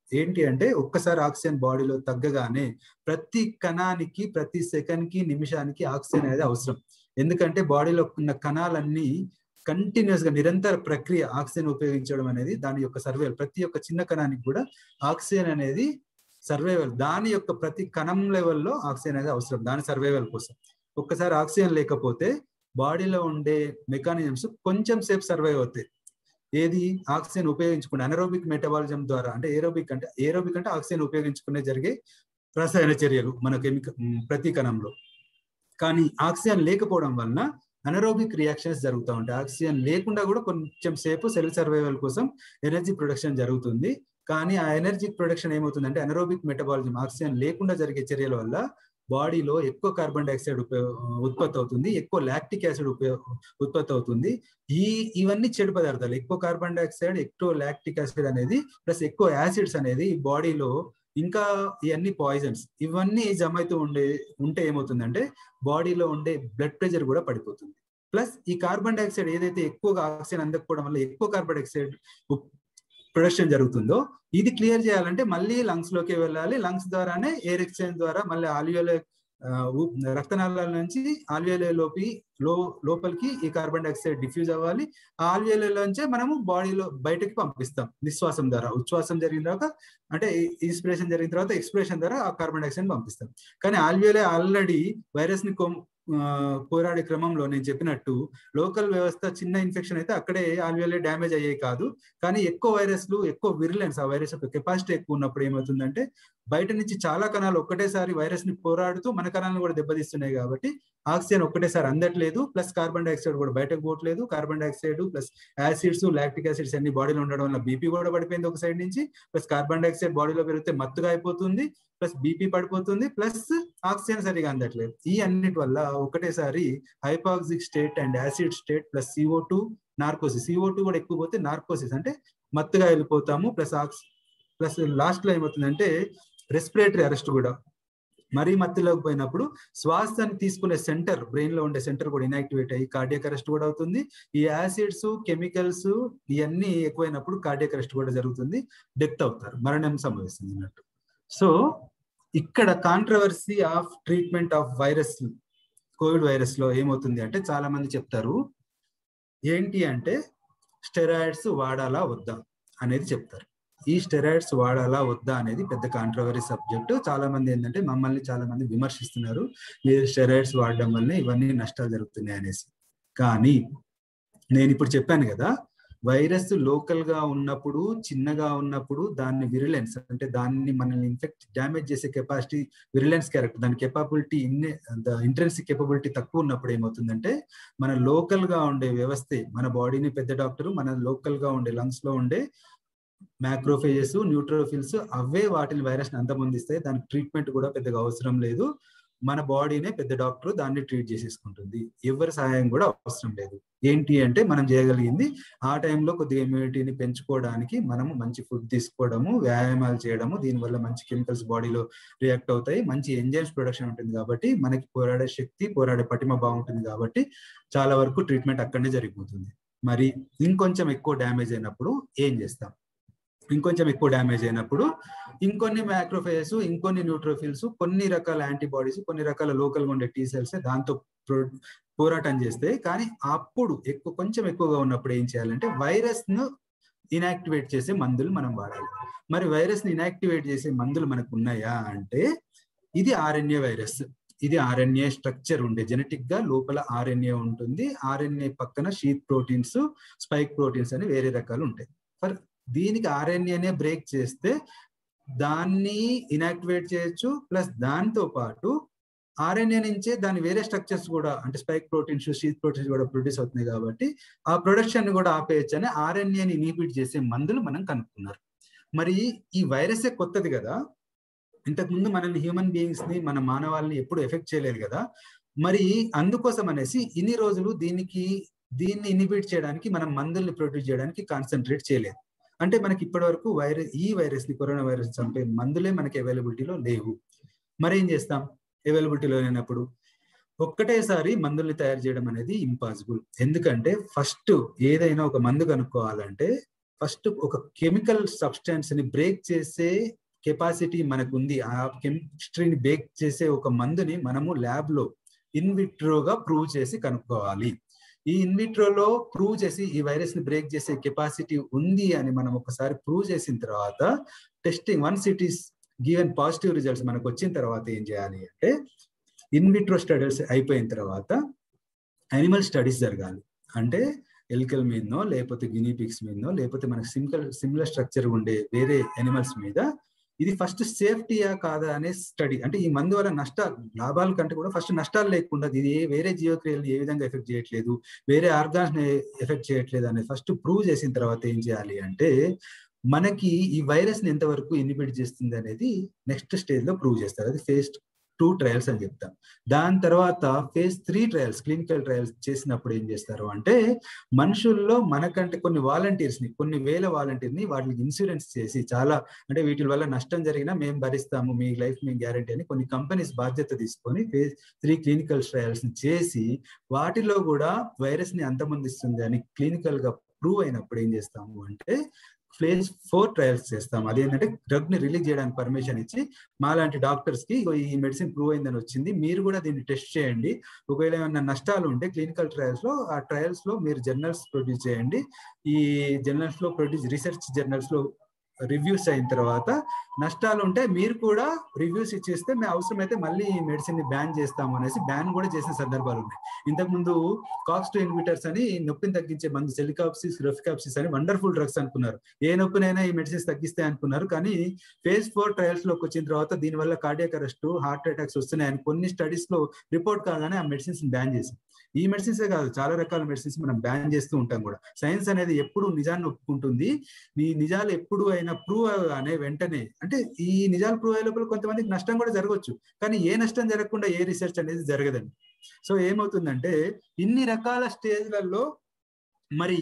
ఏంటి అంటే ఒక్కసారి ఆక్సిజన్ బాడీలో తగ్గగానే ప్రతి కణానికి ప్రతి సెకండ్ కి నిమిషానికి ఆక్సిజన్ అనేది అవసరం. ఎందుకంటే బాడీలో ఉన్న కణాలన్నీ కంటిన్యూస్ గా నిరంతర ప్రక్రియ ఆక్సిజన్ ఉపయోగించడం అనేది దాని యొక్క సర్వైవల్. ప్రతి ఒక్క చిన్న కణానికి కూడా ఆక్సిజన్ అనేది సర్వైవల్, దాని యొక్క ప్రతి కణం లెవెల్లో ఆక్సిజన్ అనేది అవసరం దాని సర్వైవల్ కోసం. ఒక్కసారి ఆక్సిజన్ లేకపోతే బాడీలో ఉండే మెకానిజమ్స్ కొంచెం సేపు సర్వైవ్ అవుతాయి. ఏది ఆక్సిజన్ ఉపయోగించుకునే అనరోబిక్ మెటబాలిజం ద్వారా, అంటే ఏరోబిక్ అంటే ఏరోబిక్ అంటే ఆక్సిజన్ ఉపయోగించుకునే జరిగే రసాయన చర్యలు మన కెమికల్ ప్రతి కణంలో. కానీ ఆక్సిజన్ లేకపోవడం వలన అనరోబిక్ రియాక్షన్స్ జరుగుతూ ఉంటాయి. ఆక్సిజన్ లేకుండా కూడా కొంచెం సేపు సెల్ సర్వైవల్ కోసం ఎనర్జీ ప్రొడక్షన్ జరుగుతుంది. కానీ ఆ ఎనర్జీ ప్రొడక్షన్ ఏమవుతుందంటే అనరోబిక్ మెటబాలిజం, ఆక్సిజన్ లేకుండా జరిగే చర్యల వల్ల బాడీలో ఎక్కువ కార్బన్ డైఆక్సైడ్ ఉత్పత్తి అవుతుంది, ఎక్కువ లాక్టిక్ యాసిడ్ ఉత్పత్తి అవుతుంది. ఈ ఇవన్నీ చెడు పదార్థాలు, ఎక్కువ కార్బన్ డైఆక్సైడ్, ఎక్కువ లాక్టిక్ యాసిడ్ అనేది ప్లస్ ఎక్కువ యాసిడ్స్ అనేది బాడీలో, ఇంకా ఇవన్నీ పాయిజన్స్, ఇవన్నీ జమ అవుతూ ఉండే ఉంటే ఏమవుతుందంటే బాడీలో ఉండే బ్లడ్ ప్రెషర్ కూడా పడిపోతుంది. ప్లస్ ఈ కార్బన్ డైఆక్సైడ్ ఏదైతే ఎక్కువగా ఆక్సిజన్ అందకపోవడం వల్ల ఎక్కువ కార్బన్ డైఆక్సైడ్ ప్రొడక్షన్ జరుగుతుందో ఇది క్లియర్ చేయాలంటే మళ్ళీ లంగ్స్ లోకి వెళ్ళాలి. లంగ్స్ ద్వారానే ఎయిర్ ఎక్స్చేంజ్ ద్వారా మళ్ళీ ఆల్వియోలే రక్తనాళాల నుంచి ఆల్వియోలే లోపి లో లోపలికి ఈ కార్బన్ డైఆక్సైడ్ డిఫ్యూజ్ అవ్వాలి. ఆ ఆల్వియోలేలోంచే మనము బాడీలో బయటకి పంపిస్తాం నిశ్వాసం ద్వారా. ఉచ్ఛ్వాసం జరిగిన తర్వాత అంటే ఇన్స్పిరేషన్ జరిగిన తర్వాత ఎక్స్పిరేషన్ ద్వారా ఆ కార్బన్ డైఆక్సైడ్ పంపిస్తాం. కానీ ఆల్వియోలే ఆల్రెడీ వైరస్ ని పోరాడే క్రమంలో నేను చెప్పినట్టు లోకల్ వ్యవస్థ చిన్న ఇన్ఫెక్షన్ అయితే అక్కడే ఆల్వియోలే డ్యామేజ్ అయ్యే కాదు. కానీ ఎక్కువ వైరస్లు, ఎక్కువ విరులెన్స్, ఆ వైరస్ యొక్క కెపాసిటీ ఎక్కువ ఉన్నప్పుడు ఏమవుతుందంటే బయట నుంచి చాలా కణాలు ఒక్కటేసారి వైరస్ ని పోరాడుతూ మన కణాలను కూడా దెబ్బతీస్తున్నాయి. కాబట్టి ఆక్సిజన్ ఒక్కటేసారి అందట్లేదు, ప్లస్ కార్బన్ డైఆక్సైడ్ కూడా బయటకు పోవట్లేదు. Carbon dioxide plus acids, lactic acids అన్ని బాడీలో ఉండడం వల్ల బీపీ కూడా పడిపోయింది ఒక సైడ్ నుంచి. ప్లస్ కార్బన్ డైఆక్సైడ్ బాడీలో పెరిగితే మత్తుగా అయిపోతుంది, ప్లస్ బీపీ పడిపోతుంది, ప్లస్ ఆక్సిజన్ సరిగా అందట్లేదు. ఈ అన్నిటి వల్ల ఒకటేసారి hypoxic state and acid state plus CO two narcosis, CO two కూడా ఎక్కువ పోతే నార్కోసిస్ అంటే మత్తుగా వెళ్ళిపోతాము. ప్లస్ ఆక్సి ప్లస్ లాస్ట్ లో ఏమవుతుందంటే రెస్పిరేటరీ అరెస్ట్ కూడా. మరీ మత్తులోకి పోయినప్పుడు శ్వాసని తీసుకునే సెంటర్, బ్రెయిన్ లో ఉండే సెంటర్ కూడా ఇన్యాక్టివేట్ అయ్యి కార్డియాక్ అరెస్ట్ కూడా అవుతుంది. ఈ యాసిడ్స్, కెమికల్స్ ఇవన్నీ ఎక్కువైనప్పుడు కార్డియాక్ అరెస్ట్ కూడా జరుగుతుంది, డెత్ అవుతారు, మరణం సంభవిస్తుంది అన్నట్టు. సో ఇక్కడ controversy of treatment of virus, covid virus లో ఏమవుతుంది అంటే చాలా మంది చెప్తారు ఏంటి అంటే స్టెరాయిడ్స్ వాడాలా వద్దా అనేది చెప్తారు. ఈ స్టెరాయిడ్స్ వాడాలా వద్దా అనేది పెద్ద కాంట్రవర్సీ సబ్జెక్ట్. చాలా మంది ఏంటంటే మమ్మల్ని చాలా మంది విమర్శిస్తున్నారు, మీరు స్టెరాయిడ్స్ వాడడం వల్లనే ఇవన్నీ నష్టాలు జరుగుతున్నాయి అనేసి. కానీ నేను ఇప్పుడు చెప్పాను కదా, వైరస్ లోకల్ గా ఉన్నప్పుడు, చిన్నగా ఉన్నప్పుడు దాన్ని విరులెన్స్ అంటే దాన్ని మనల్ని ఇన్ఫెక్ట్ డ్యామేజ్ చేసే కెపాసిటీ, విరులెన్స్ క్యారెక్టర్, దాని కెపాబిలిటీ ఇన్నే ఇంట్రెన్సిక్ కెపబిలిటీ తక్కువ ఉన్నప్పుడు ఏమవుతుందంటే మన లోకల్ గా ఉండే వ్యవస్థే, మన బాడీని పెద్ద డాక్టర్, మన లోకల్ గా ఉండే లంగ్స్ లో ఉండే మ్యాక్రోఫేజెస్, న్యూట్రోఫిల్స్ అవే వాటిని వైరస్ ని అంతమొందిస్తాయి. దానికి ట్రీట్మెంట్ కూడా పెద్దగా అవసరం లేదు. మన బాడీనే పెద్ద డాక్టర్ దాన్ని ట్రీట్ చేసేసుకుంటుంది. ఎవరి సహాయం కూడా అవసరం లేదు. ఏంటి అంటే మనం చేయగలిగింది ఆ టైంలో కొద్దిగా ఇమ్యూనిటీని పెంచుకోవడానికి మనము మంచి ఫుడ్ తీసుకోవడము, వ్యాయామాలు చేయడము, దీనివల్ల మంచి కెమికల్స్ బాడీలో రియాక్ట్ అవుతాయి, మంచి ఎంజైమ్స్ ప్రొడక్షన్ ఉంటుంది కాబట్టి మనకి పోరాడే శక్తి, పోరాడే పటిమ బాగుంటుంది. కాబట్టి చాలా వరకు ట్రీట్మెంట్ అక్కడనే జరిగిపోతుంది. మరి ఇంకొంచెం ఎక్కువ డ్యామేజ్ అయినప్పుడు ఏం చేస్తాం? ఇంకొంచెం ఎక్కువ డ్యామేజ్ అయినప్పుడు ఇంకొన్ని మ్యాక్రోఫేజెస్, ఇంకొన్ని న్యూట్రోఫిల్స్, కొన్ని రకాల యాంటీబాడీస్, కొన్ని రకాల లోకల్గా ఉండే టీ సెల్స్ దాంతో పోరాటం చేస్తే, కానీ అప్పుడు ఎక్కువ కొంచెం ఎక్కువగా ఉన్నప్పుడు ఏం చేయాలంటే వైరస్ ను ఇనాక్టివేట్ చేసే మందులు మనం వాడాలి. మరి వైరస్ ని ఇనాక్టివేట్ చేసే మందులు మనకు ఉన్నాయా అంటే ఇది ఆర్ఎన్ఏ వైరస్. ఇది ఆర్ఎన్ఏ స్ట్రక్చర్ ఉండే, జెనెటిక్ గా లోపల ఆర్ఎన్ఏ ఉంటుంది. ఆర్ఎన్ఏ పక్కన షీత్ ప్రోటీన్స్, స్పైక్ ప్రోటీన్స్ అని వేరే రకాలు ఉంటాయి. ఫర్ దీనికి ఆర్ఎన్ఏనే బ్రేక్ చేస్తే దాన్ని ఇనాక్టివేట్ చేయొచ్చు. ప్లస్ దాంతో పాటు ఆర్ఎన్ఏ నుంచే దాని వేరే స్ట్రక్చర్స్ కూడా అంటే స్పైక్ ప్రోటీన్స్, షీత్ ప్రోటీన్స్ కూడా ప్రొడ్యూస్ అవుతున్నాయి కాబట్టి ఆ ప్రొడక్షన్ కూడా ఆపేయచ్చు అని ఆర్ఎన్ఏని ఇన్హిబిట్ చేసే మందులు మనం కనుక్కున్నారు. మరి ఈ వైరసే కొత్తది కదా, ఇంతకుముందు మనల్ని హ్యూమన్ బీయింగ్స్ ని, మన మానవాళ్ళని ఎప్పుడు ఎఫెక్ట్ చేయలేదు కదా. మరి అందుకోసం అనేసి ఇన్ని రోజులు దీనికి దీన్ని ఇన్హిబిట్ చేయడానికి మనం మందుల్ని ప్రొడ్యూస్ చేయడానికి కాన్సన్ట్రేట్ చేయలేదు. అంటే మనకి ఇప్పటి వరకు వైరస్ ఈ వైరస్ ని, కరోనా వైరస్ చంపే మందులే మనకి అవైలబిలిటీలో లేవు. మరి ఏం చేస్తాం? అవైలబిలిటీలో లేనప్పుడు ఒక్కటేసారి మందుల్ని తయారు చేయడం అనేది ఇంపాసిబుల్. ఎందుకంటే ఫస్ట్ ఏదైనా ఒక మందు కనుక్కోవాలంటే ఫస్ట్ ఒక కెమికల్ సబ్స్టెన్స్ ని బ్రేక్ చేసే కెపాసిటీ మనకు ఉంది. ఆ కెమిస్ట్రీని బ్రేక్ చేసే ఒక మందుని మనము ల్యాబ్ లో ఇన్విట్రోగా ప్రూవ్ చేసి కనుక్కోవాలి. ఈ ఇన్విట్రోలో ప్రూవ్ చేసి ఈ వైరస్ ని బ్రేక్ చేసే కెపాసిటీ ఉంది అని మనం ఒకసారి ప్రూవ్ చేసిన తర్వాత testing once it is given positive results మనకు వచ్చిన తర్వాత ఏం చేయాలి అంటే ఇన్విట్రో స్టడీస్ అయిపోయిన తర్వాత యానిమల్ స్టడీస్ జరగాలి. అంటే ఎలికల్ మీదనో లేకపోతే గినీ పిగ్స్ మీదనో లేకపోతే మనకు సింపుల్ సిమిలర్ స్ట్రక్చర్ ఉండే వేరే యానిమల్స్ మీద ఇది ఫస్ట్ సేఫ్టీయా కాదా అనే స్టడీ. అంటే ఈ మందు వల్ల నష్ట లాభాల కంటే కూడా ఫస్ట్ నష్టాలు లేకుండా ఇది వేరే జీవక్రియలు ఏ విధంగా ఎఫెక్ట్ చేయట్లేదు, వేరే ఆర్గాన్స్ ని ఎఫెక్ట్ చేయట్లేదు అనేది ఫస్ట్ ప్రూవ్ చేసిన తర్వాత ఏం చేయాలి అంటే మనకి ఈ వైరస్ ని ఎంతవరకు ఇన్హిబిట్ చేస్తుంది అనేది నెక్స్ట్ స్టేజ్ లో ప్రూవ్ చేస్తారు. అది ఫేజ్ టూ ట్రయల్స్ అని చెప్తాం. దాని తర్వాత phase three trials clinical trials చేసినప్పుడు ఏం చేస్తారు అంటే మనుషుల్లో మనకంటే కొన్ని వాలంటీర్స్ ని కొన్ని వేల వాలంటీర్ ని వాటికి ఇన్సూరెన్స్ చేసి చాలా అంటే వీటి వల్ల నష్టం జరిగినా మేము భరిస్తాము, మీ లైఫ్ మేము గ్యారంటీ అని కొన్ని కంపెనీస్ బాధ్యత తీసుకొని ఫేజ్ త్రీ క్లినికల్ ట్రయల్స్ ని చేసి వాటిలో కూడా వైరస్ ని అంతమొందిస్తుంది అని క్లినికల్ గా ప్రూవ్ అయినప్పుడు ఏం చేస్తాము అంటే ఫేజ్ ఫోర్ ట్రయల్స్ చేస్తాం. అదేంటంటే డ్రగ్ ని రిలీజ్ చేయడానికి పర్మిషన్ ఇచ్చి మాలాంటి డాక్టర్స్ కి ఈ మెడిసిన్ ప్రూవ్ అయిందని వచ్చింది, మీరు కూడా దీన్ని టెస్ట్ చేయండి, ఒకవేళ ఏమైనా నష్టాలు ఉంటే క్లినికల్ ట్రయల్స్ లో ఆ ట్రయల్స్ లో మీరు జర్నల్స్ ప్రొడ్యూస్ చేయండి. ఈ జర్నల్స్ లో ప్రొడ్యూస్ రీసెర్చ్ జర్నల్స్ లో రివ్యూస్ అయిన తర్వాత నష్టాలు ఉంటే మీరు కూడా రివ్యూస్ ఇచ్చేస్తే మేము అవసరమైతే మళ్ళీ ఈ మెడిసిన్ ని బ్యాన్ చేస్తాము అనేసి బ్యాన్ కూడా చేసిన సందర్భాలు ఉన్నాయి. ఇంతకుముందు కాక్స్ టూ ఇన్హిబిటర్స్ అని నొప్పిని తగ్గించే మందు సెలికాప్సిస్ రెఫికాప్సిస్ అని వండర్ఫుల్ డ్రగ్స్ అనుకున్నారు, ఏ నొప్పినైనా ఈ మెడిసిన్స్ తగ్గిస్తాయి అనుకున్నారు. కానీ ఫేజ్ ఫోర్ ట్రయల్స్ లోకి వచ్చిన తర్వాత దీనివల్ల కార్డియాక్ అరెస్ట్ హార్ట్ అటాక్స్ వస్తున్నాయని కొన్ని స్టడీస్ లో రిపోర్ట్ కాగానే ఆ మెడిసిన్స్ బ్యాన్ చేశాం. ఈ మెడిసిన్సే కాదు చాలా రకాల మెడిసిన్స్ మనం బ్యాన్ చేస్తూ ఉంటాం కూడా. సైన్స్ అనేది ఎప్పుడు నిజాన్ని ఒప్పుకుంటుంది, ఈ నిజాలు ఎప్పుడు అయినా ప్రూవ్ అనే వెంటనే అంటే ఈ నిజాలు ప్రూవ్ అయ్యే లోపల కొంతమందికి నష్టం కూడా జరగవచ్చు, కానీ ఏ నష్టం జరగకుండా ఏ రీసెర్చ్ అనేది జరగదండి. సో ఏమవుతుందంటే ఇన్ని రకాల స్టేజ్లలో మరి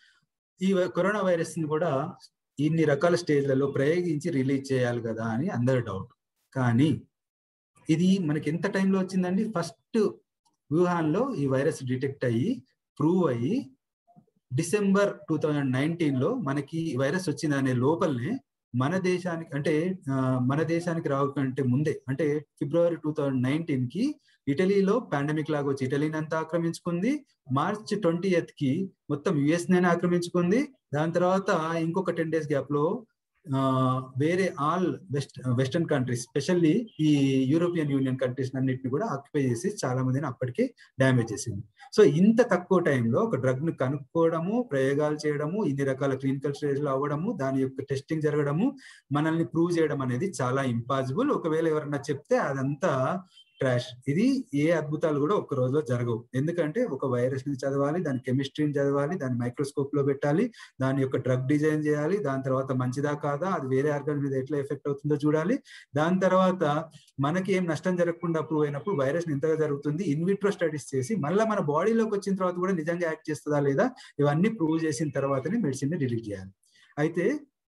ఈ కరోనా వైరస్ ని కూడా ఇన్ని రకాల స్టేజ్లలో ప్రయోగించి రిలీజ్ చేయాలి కదా అని అందరి డౌట్. కానీ ఇది మనకి ఎంత టైంలో వచ్చిందండి, ఫస్ట్ వుహాన్లో ఈ వైరస్ డిటెక్ట్ అయ్యి ప్రూవ్ అయ్యి డిసెంబర్ టూ థౌజండ్ నైన్టీన్ లో మనకి వైరస్ వచ్చిందనే లోపలనే మన దేశానికి అంటే మన దేశానికి రావకంటే ముందే అంటే ఫిబ్రవరి టూ థౌజండ్ నైన్టీన్ కి ఇటలీలో పాండమిక్ లాగా వచ్చి ఇటలీని అంతా ఆక్రమించుకుంది. మార్చ్ ట్వంటీ ఎయిత్ కి మొత్తం యుఎస్ నే ఆక్రమించుకుంది. దాని తర్వాత ఇంకొక టెన్ డేస్ గ్యాప్ లో ఆ వేరే all west western countries specially ఈ యూరోపియన్ యూనియన్ కంట్రీస్ అన్నిటిని కూడా ఆక్యుపై చేసి చాలా మందిని అప్పటికే డ్యామేజ్ చేసింది. సో ఇంత తక్కువ టైంలో ఒక డ్రగ్ ని కనుక్కోవడము, ప్రయోగాలు చేయడము, ఇన్ని రకాల క్లినికల్ స్టేజ్ లో అవ్వడము, దాని యొక్క టెస్టింగ్ జరగడము, మనల్ని ప్రూవ్ చేయడం అనేది చాలా ఇంపాసిబుల్. ఒకవేళ ఎవరన్నా చెప్తే అదంతా ట్రాష్. ఇది ఏ అద్భుతాలు కూడా ఒక్క రోజులో జరగవు. ఎందుకంటే ఒక వైరస్ ని చదవాలి, దాని కెమిస్ట్రీని చదవాలి, దాన్ని మైక్రోస్కోప్ లో పెట్టాలి, దాని యొక్క డ్రగ్ డిజైన్ చేయాలి, దాని తర్వాత మంచిదా కాదా, అది వేరే ఆర్గాన్ మీద ఎట్లా ఎఫెక్ట్ అవుతుందో చూడాలి, దాని తర్వాత మనకి ఏం నష్టం జరగకుండా ప్రూవ్ అయినప్పుడు వైరస్ ఇంతగా జరుగుతుంది ఇన్విట్రో స్టడీస్ చేసి మళ్ళీ మన బాడీలోకి వచ్చిన తర్వాత కూడా నిజంగా యాక్ట్ చేస్తుందా లేదా ఇవన్నీ ప్రూవ్ చేసిన తర్వాతనే మెడిసిన్ ని రిలీజ్ చేయాలి. అయితే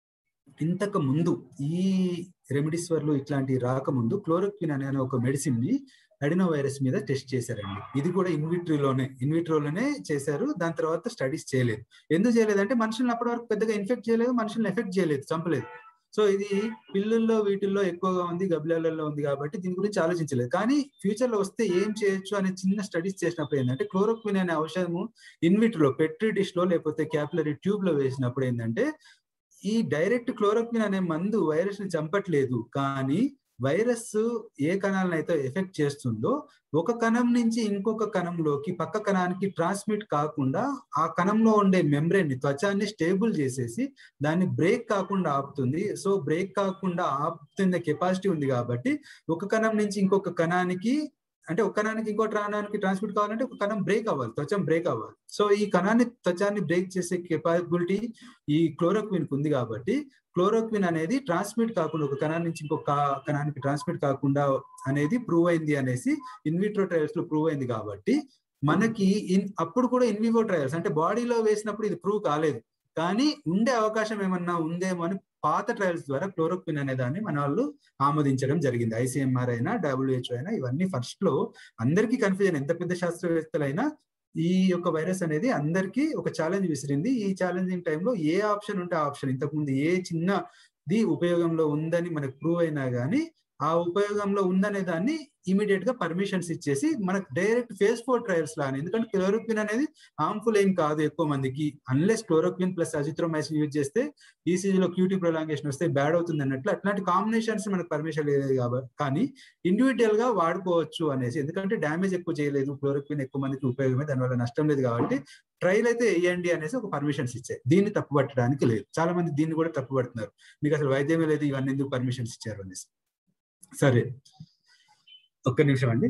ఇంతకు ముందు ఈ రెమిడిసివిర్లు ఇట్లాంటి రాకముందు క్లోరోక్విన్ అనే ఒక మెడిసిన్ ని అడినో వైరస్ మీద టెస్ట్ చేశారండి. ఇది కూడా ఇన్విట్రోలోనే ఇన్విట్రోలోనే చేశారు. దాని తర్వాత స్టడీస్ చేయలేదు. ఎందుకు చేయలేదంటే మనుషులను అప్పటి వరకు పెద్దగా ఇన్ఫెక్ట్ చేయలేదు, మనుషులను ఎఫెక్ట్ చేయలేదు, చంపలేదు. సో ఇది పిల్లుల్లో వీటిల్లో ఎక్కువగా ఉంది, గబ్బిలాలలో ఉంది కాబట్టి దీని గురించి ఆలోచించలేదు. కానీ ఫ్యూచర్ లో వస్తే ఏం చేయొచ్చు అనే చిన్న స్టడీస్ చేసినప్పుడు ఏంటంటే క్లోరోక్విన్ అనే ఔషధము ఇన్విట్రో పెట్రీ డిష్ లో లేకపోతే క్యాపిలరీ ట్యూబ్ లో వేసినప్పుడు ఏంటంటే ఈ డైరెక్ట్ క్లోరోక్విన్ అనే మందు వైరస్ ని చంపట్లేదు, కానీ వైరస్ ఏ కణాలను అయితే ఎఫెక్ట్ చేస్తుందో ఒక కణం నుంచి ఇంకొక కణంలోకి పక్క కణానికి ట్రాన్స్మిట్ కాకుండా ఆ కణంలో ఉండే మెంబ్రేన్ ని త్వచాన్ని స్టేబుల్ చేసేసి దాన్ని బ్రేక్ కాకుండా ఆపుతుంది. సో బ్రేక్ కాకుండా ఆపుతున్న కెపాసిటీ ఉంది కాబట్టి ఒక కణం నుంచి ఇంకొక కణానికి అంటే ఒక కణానికి ఇంకో కణానికి ట్రాన్స్మిట్ కావాలంటే ఒక కణం బ్రేక్ అవ్వాలి, త్వచం బ్రేక్ అవ్వాలి. సో ఈ కణాన్ని త్వచాన్ని బ్రేక్ చేసే కెపాబిలిటీ ఈ క్లోరోక్విన్ ఉంది కాబట్టి క్లోరోక్విన్ అనేది ట్రాన్స్మిట్ కాకుండా ఒక కణాన్ని నుంచి ఇంకొక కణానికి ట్రాన్స్మిట్ కాకుండా అనేది ప్రూవ్ అయింది అనేసి ఇన్విట్రో ట్రయల్స్ లో ప్రూవ్ అయింది. కాబట్టి మనకి ఇన్ అప్పుడు కూడా ఇన్వివో ట్రయల్స్ అంటే బాడీలో వేసినప్పుడు ఇది ప్రూవ్ కాలేదు, కానీ ఉండే అవకాశం ఏమన్నా ఉందేమో అని పాత ట్రయల్స్ ద్వారా క్లోరోక్విన్ అనే దాన్ని మన వాళ్ళు ఆమోదించడం జరిగింది. ఐసీఎంఆర్ అయినా డబ్ల్యూహెచ్ఓ అయినా ఇవన్నీ ఫస్ట్ లో అందరికీ కన్ఫ్యూజన్, ఎంత పెద్ద శాస్త్రవేత్తలైనా ఈ యొక్క వైరస్ అనేది అందరికీ ఒక ఛాలెంజ్ విసిరింది. ఈ ఛాలెంజింగ్ టైంలో ఏ ఆప్షన్ ఉంటే ఆ ఆప్షన్, ఇంతకుముందు ఏ చిన్నది ఉపయోగంలో ఉందని మనకు ప్రూవ్ అయినా కానీ ఆ ఉపయోగంలో ఉందనే దాన్ని ఇమీడియట్ గా పర్మిషన్స్ ఇచ్చేసి మనకు డైరెక్ట్ ఫేజ్ ఫోర్ ట్రయల్స్ లానే, ఎందుకంటే క్లోరోక్విన్ అనేది హార్మ్ఫుల్ ఏం కాదు ఎక్కువ మందికి, unless chloroquine plus azithromycin use చేస్తే ఈసీజీలో క్యూటీ ప్రొలాంగేషన్ వస్తే బ్యాడ్ అవుతుంది అన్నట్లు అట్లాంటి కాంబినేషన్స్ మనకు పర్మిషన్ లేదు కాబట్టి, కానీ ఇండివిజువల్ గా వాడుకోవచ్చు అనేసి, ఎందుకంటే డ్యామేజ్ ఎక్కువ చేయలేదు, క్లోరోక్విన్ ఎక్కువ మందికి ఉపయోగమే, దానివల్ల నష్టం లేదు కాబట్టి ట్రయల్ అయితే వేయండి అనేసి ఒక పర్మిషన్స్ ఇచ్చాయి. దీన్ని తప్పుపట్టడానికి లేదు. చాలా మంది దీన్ని కూడా తప్పుపడుతున్నారు, మీకు అసలు వైద్యమే లేదు, ఇవన్నీ ఎందుకు పర్మిషన్స్ ఇచ్చారు అనేసి. సరే, ఒక్క నిమిషం అండి.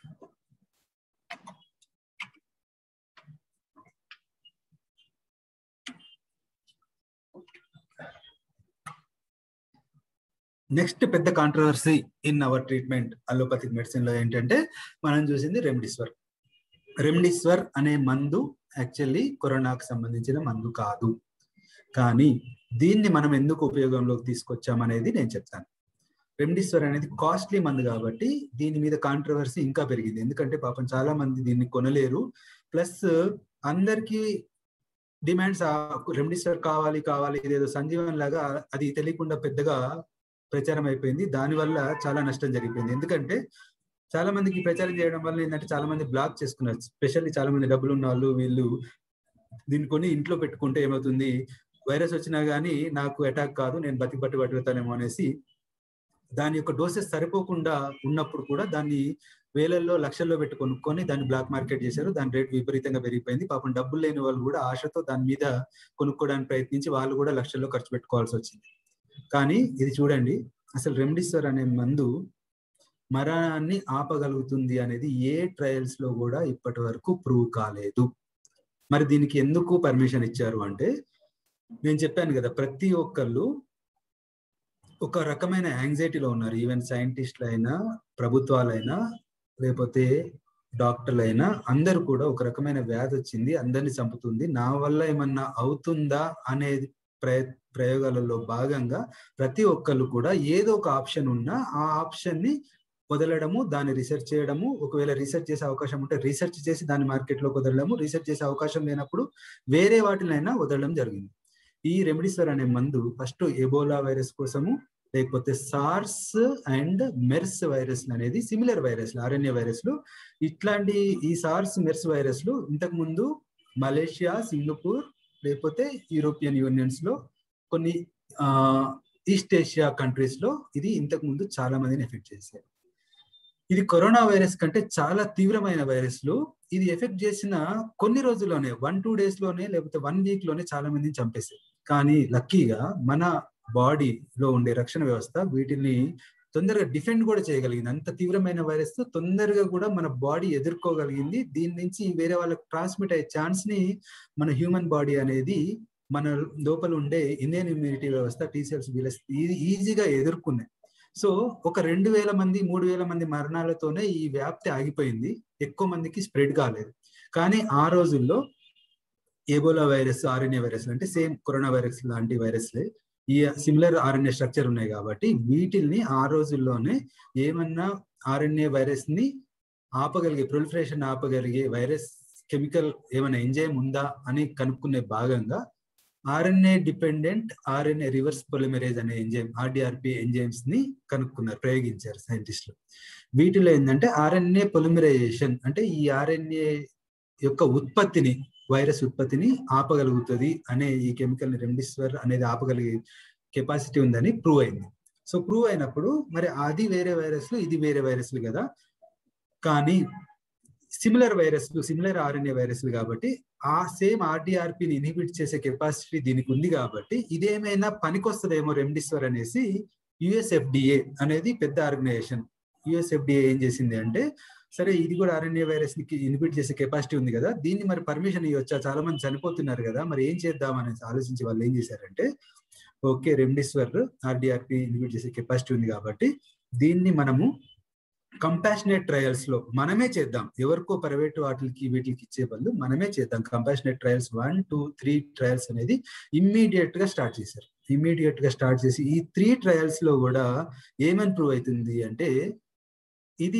నెక్స్ట్ పెద్ద controversy in our treatment allopathic medicine లో ఏంటంటే మనం చూసింది రెమ్డిసివిర్. రెమ్డిసివిర్ అనే మందు యాక్చువల్లీ కరోనాకు సంబంధించిన మందు కాదు, కానీ దీన్ని మనం ఎందుకు ఉపయోగంలోకి తీసుకొచ్చామనేది నేను చెప్తాను. రెమ్డిసివిర్ అనేది కాస్ట్లీ మందు కాబట్టి దీని మీద కాంట్రవర్సీ ఇంకా పెరిగింది, ఎందుకంటే పాపం చాలా మంది దీన్ని కొనలేరు, ప్లస్ అందరికీ డిమాండ్స్ రెమ్డిసివిర్ కావాలి కావాలి ఇదేదో సంజీవన్ లాగా అది తెలియకుండా పెద్దగా ప్రచారం అయిపోయింది. దానివల్ల చాలా నష్టం జరిగిపోయింది, ఎందుకంటే చాలా మందికి ప్రచారం చేయడం వల్ల ఏంటంటే చాలా మంది బ్లాక్ చేసుకున్నారు. స్పెషల్లీ చాలా మంది డబ్బులు ఉన్న వాళ్ళు వీళ్ళు దీన్ని కొని ఇంట్లో పెట్టుకుంటే ఏమవుతుంది, వైరస్ వచ్చినా కానీ నాకు అటాక్ కాదు, నేను బతికి పట్టి పట్టుతానేమో అనేసి దాని యొక్క డోసెస్ సరిపోకుండా ఉన్నప్పుడు కూడా దాన్ని వేలల్లో లక్షల్లో పెట్టి కొనుక్కొని దాన్ని బ్లాక్ మార్కెట్ చేశారు. దాని రేట్ విపరీతంగా పెరిగిపోయింది. పాపం డబ్బులు లేని వాళ్ళు కూడా ఆశతో దాని మీద కొనుక్కోవడానికి ప్రయత్నించి వాళ్ళు కూడా లక్షల్లో ఖర్చు పెట్టుకోవాల్సి వచ్చింది. కానీ ఇది చూడండి, అసలు రెమ్డిసివిర్ అనే మందు మరణాన్ని ఆపగలుగుతుంది అనేది ఏ ట్రయల్స్ లో కూడా ఇప్పటి వరకు ప్రూవ్ కాలేదు. మరి దీనికి ఎందుకు పర్మిషన్ ఇచ్చారు అంటే, నేను చెప్పాను కదా, ప్రతి ఒక్కళ్ళు ఒక రకమైన యాంగ్జైటీలో ఉన్నారు. ఈవెన్ సైంటిస్టులు అయినా, ప్రభుత్వాలైనా, లేకపోతే డాక్టర్లు అయినా, అందరూ కూడా ఒక రకమైన వ్యాధి వచ్చింది, అందరినీ చంపుతుంది, నా వల్ల ఏమన్నా అవుతుందా అనేది ప్రయ ప్రయోగాలలో భాగంగా ప్రతి ఒక్కళ్ళు కూడా ఏదో ఒక ఆప్షన్ ఉన్నా ఆ ఆప్షన్ ని వదలడము, దాన్ని రీసెర్చ్ చేయడము, ఒకవేళ రీసెర్చ్ చేసే అవకాశం ఉంటే రీసెర్చ్ చేసి దాన్ని మార్కెట్లోకి వదలడము, రీసెర్చ్ చేసే అవకాశం లేనప్పుడు వేరే వాటినైనా వదలడం జరిగింది. ఈ రెమ్డిసివిర్ అనే మందు ఫస్ట్ ఎబోలా వైరస్ కోసము, లేకపోతే సార్స్ అండ్ మెర్స్ వైరస్ అనేది సిమిలర్ వైరస్లు, ఆర్ఎన్ఏ వైరస్లు. ఇట్లాంటి ఈ సార్స్ మెర్స్ వైరస్లు ఇంతకు ముందు మలేషియా, సింగపూర్, లేకపోతే యూరోపియన్ యూనియన్స్ లో కొన్ని ఆ ఈస్ట్ ఏషియా కంట్రీస్ లో ఇది ఇంతకు ముందు చాలా మందిని ఎఫెక్ట్ చేశారు. ఇది కరోనా వైరస్ కంటే చాలా తీవ్రమైన వైరస్లు. ఇది ఎఫెక్ట్ చేసిన కొన్ని రోజుల్లోనే, వన్ టూ డేస్ లోనే లేకపోతే వన్ వీక్ లోనే చాలా మందిని చంపేశారు. కానీ లక్కీగా మన బాడీలో ఉండే రక్షణ వ్యవస్థ వీటిని తొందరగా డిఫెండ్ కూడా చేయగలిగింది. అంత తీవ్రమైన వైరస్ తొందరగా కూడా మన బాడీ ఎదుర్కోగలిగింది. దీని నుంచి వేరే వాళ్ళకి ట్రాన్స్మిట్ అయ్యే ఛాన్స్ ని మన హ్యూమన్ బాడీ అనేది, మన లోపల ఉండే ఇన్నేన్ ఇమ్యూనిటీ వ్యవస్థ, టీ సెల్స్, ఈజీగా ఎదుర్కొన్నాయి. సో ఒక రెండు వేల మంది మూడు వేల మంది మరణాలతోనే ఈ వ్యాప్తి ఆగిపోయింది, ఎక్కువ మందికి స్ప్రెడ్ కాలేదు. కానీ ఆ రోజుల్లో ఎబోలా వైరస్, ఆర్ఎన్ఏ వైరస్ అంటే సేమ్ కరోనా వైరస్ లాంటి వైరస్లే, ఈ సిమిలర్ ఆర్ఎన్ఏ స్ట్రక్చర్ ఉన్నాయి కాబట్టి వీటిల్ని ఆ రోజుల్లోనే ఏమన్నా ఆర్ఎన్ఏ వైరస్ ని ఆపగలిగే, ప్రొలిఫరేషన్ ఆపగలిగే వైరస్ కెమికల్ ఏమైనా ఎంజైమ్ ఉందా అని కనుక్కునే భాగంగా RNA dependent RNA reverse polymerase అనే ఎంజైమ్, ఆర్డిఆర్పి ఎంజైమ్స్ ని కనుక్కున్నారు, ప్రయోగించారు సైంటిస్టులు. వీటిలో ఏంటంటే ఆర్ఎన్ఏ పొలిమరైజేషన్ అంటే ఈ ఆర్ఎన్ఏ యొక్క ఉత్పత్తిని, వైరస్ ఉత్పత్తిని ఆపగలుగుతుంది అనే ఈ కెమికల్ ని రెమ్డిసివిర్ అనేది ఆపగలిగే కెపాసిటీ ఉందని ప్రూవ్ అయింది. సో ప్రూవ్ అయినప్పుడు మరి అది వేరే వైరస్లు, ఇది వేరే వైరస్లు కదా, కానీ సిమిలర్ వైరస్లు, సిమిలర్ ఆర్ఎన్ఏ వైరస్లు కాబట్టి ఆ సేమ్ ఆర్డిఆర్పిని ఇన్హిబిట్ చేసే కెపాసిటీ దీనికి ఉంది కాబట్టి ఇదేమైనా పనికొస్తుందేమో రెమ్డిసివిర్ అనేసి యుఎస్ఎఫ్డిఏ అనేది పెద్ద ఆర్గనైజేషన్, యుఎస్ఎఫ్డిఏ ఏం చేసింది అంటే, సరే ఇది కూడా ఆర్ఎన్ఏ వైరస్ ని ఇన్హిబిట్ చేసే కెపాసిటీ ఉంది కదా, దీన్ని మరి పర్మిషన్ ఇవ్వచ్చా, చాలా మంది చనిపోతున్నారు కదా, మరి ఏం చేద్దాం అనేసి ఆలోచించి వాళ్ళు ఏం చేశారంటే, ఓకే రెమ్డిసివిర్ ఆర్డిఆర్పి ఇన్హిబిట్ చేసే కెపాసిటీ ఉంది కాబట్టి దీన్ని మనము కంపాషనేట్ ట్రయల్స్ లో మనమే చేద్దాం, ఎవరికో ప్రైవేట్ వాటికి వీటికి ఇచ్చే బదులు మనమే చేద్దాం. Compassionate trials one two three trials అనేది ఇమ్మీడియట్ గా స్టార్ట్ చేశారు. ఇమ్మీడియట్ గా స్టార్ట్ చేసి ఈ త్రీ ట్రయల్స్ లో కూడా ఏమని ప్రూవ్ అవుతుంది అంటే, ఇది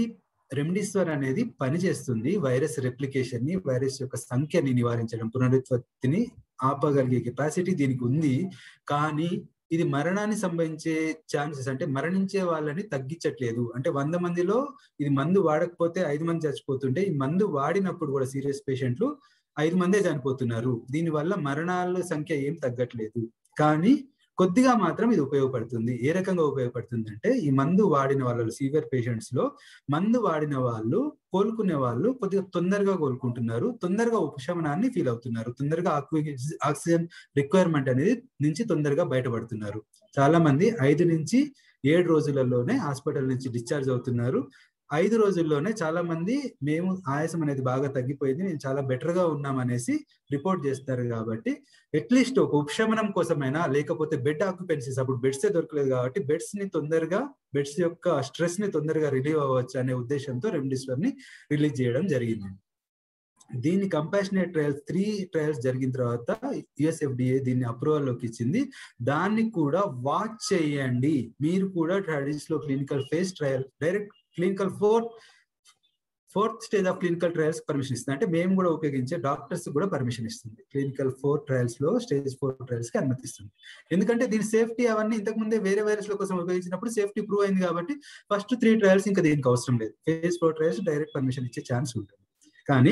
రెమ్డెసివిర్ అనేది పనిచేస్తుంది వైరస్ రెప్లికేషన్ ని, వైరస్ యొక్క సంఖ్యని నివారించడం, పునరుత్పత్తిని ఆపగలిగే కెపాసిటీ దీనికి ఉంది. కానీ ఇది మరణాన్ని సంభవించే ఛాన్సెస్ అంటే మరణించే వాళ్ళని తగ్గించట్లేదు. అంటే వంద మందిలో ఇది మందు వాడకపోతే ఐదు మంది చచ్చిపోతుంటే ఈ మందు వాడినప్పుడు కూడా సీరియస్ పేషెంట్లు ఐదు మందే చనిపోతున్నారు. దీనివల్ల మరణాల సంఖ్య ఏం తగ్గట్లేదు. కానీ కొద్దిగా మాత్రం ఇది ఉపయోగపడుతుంది. ఏ రకంగా ఉపయోగపడుతుంది అంటే ఈ మందు వాడిన వాళ్ళు సీవియర్ పేషెంట్స్ లో మందు వాడిన వాళ్ళు కోలుకునే వాళ్ళు కొద్దిగా తొందరగా కోలుకుంటున్నారు, తొందరగా ఉపశమనాన్ని ఫీల్ అవుతున్నారు, తొందరగా ఆక్సిజన్ రిక్వైర్మెంట్ అనేది నుంచి తొందరగా బయటపడుతున్నారు. చాలా మంది ఐదు నుంచి ఏడు రోజులలోనే హాస్పిటల్ నుంచి డిశ్చార్జ్ అవుతున్నారు. ఐదు రోజుల్లోనే చాలా మంది మేము ఆయాసం అనేది బాగా తగ్గిపోయింది, మేము చాలా బెటర్ గా ఉన్నాం అనేసి రిపోర్ట్ చేస్తారు. కాబట్టి అట్లీస్ట్ ఒక ఉపశమనం కోసమైనా, లేకపోతే బెడ్ ఆక్యుపెన్సీస్ అప్పుడు బెడ్స్ దొరకలేదు కాబట్టి బెడ్స్ ని తొందరగా బెడ్స్ యొక్క స్ట్రెస్ ని తొందరగా రిలీవ్ అవ్వచ్చు అనే ఉద్దేశంతో రెమ్డెసివిర్ ని రిలీజ్ చేయడం జరిగింది. దీన్ని కంపాషనేట్ ట్రయల్స్ త్రీ ట్రయల్స్ జరిగిన తర్వాత యుఎస్ఎఫ్డిఏ దీన్ని అప్రూవల్ లోకి ఇచ్చింది. దాన్ని కూడా వాచ్ చేయండి. మీరు కూడా ట్రయల్స్ లో clinical phase trial direct clinical fourth fourth stage of clinical trials permission ఇస్తుంది. అంటే మేము కూడా ఉపయోగించే డాక్టర్స్ కూడా పర్మిషన్ ఇస్తుంది. క్లినికల్ ఫోర్ ట్రయల్స్ లో స్టేజ్ ఫోర్ ట్రయల్స్ కి అనుమతిస్తుంది. ఎందుకంటే దీని సేఫ్టీ అవన్నీ ఇంతకు ముందే వేరే వైరస్ ల కోసం ఉపయోగించినప్పుడు సేఫ్టీ ప్రూవ్ అయింది కాబట్టి ఫస్ట్ త్రీ ట్రయల్స్ ఇంకా దీనికి అవసరం లేదు. Phase four trials direct permission ఇచ్చే ఛాన్స్ ఉంటుంది. కానీ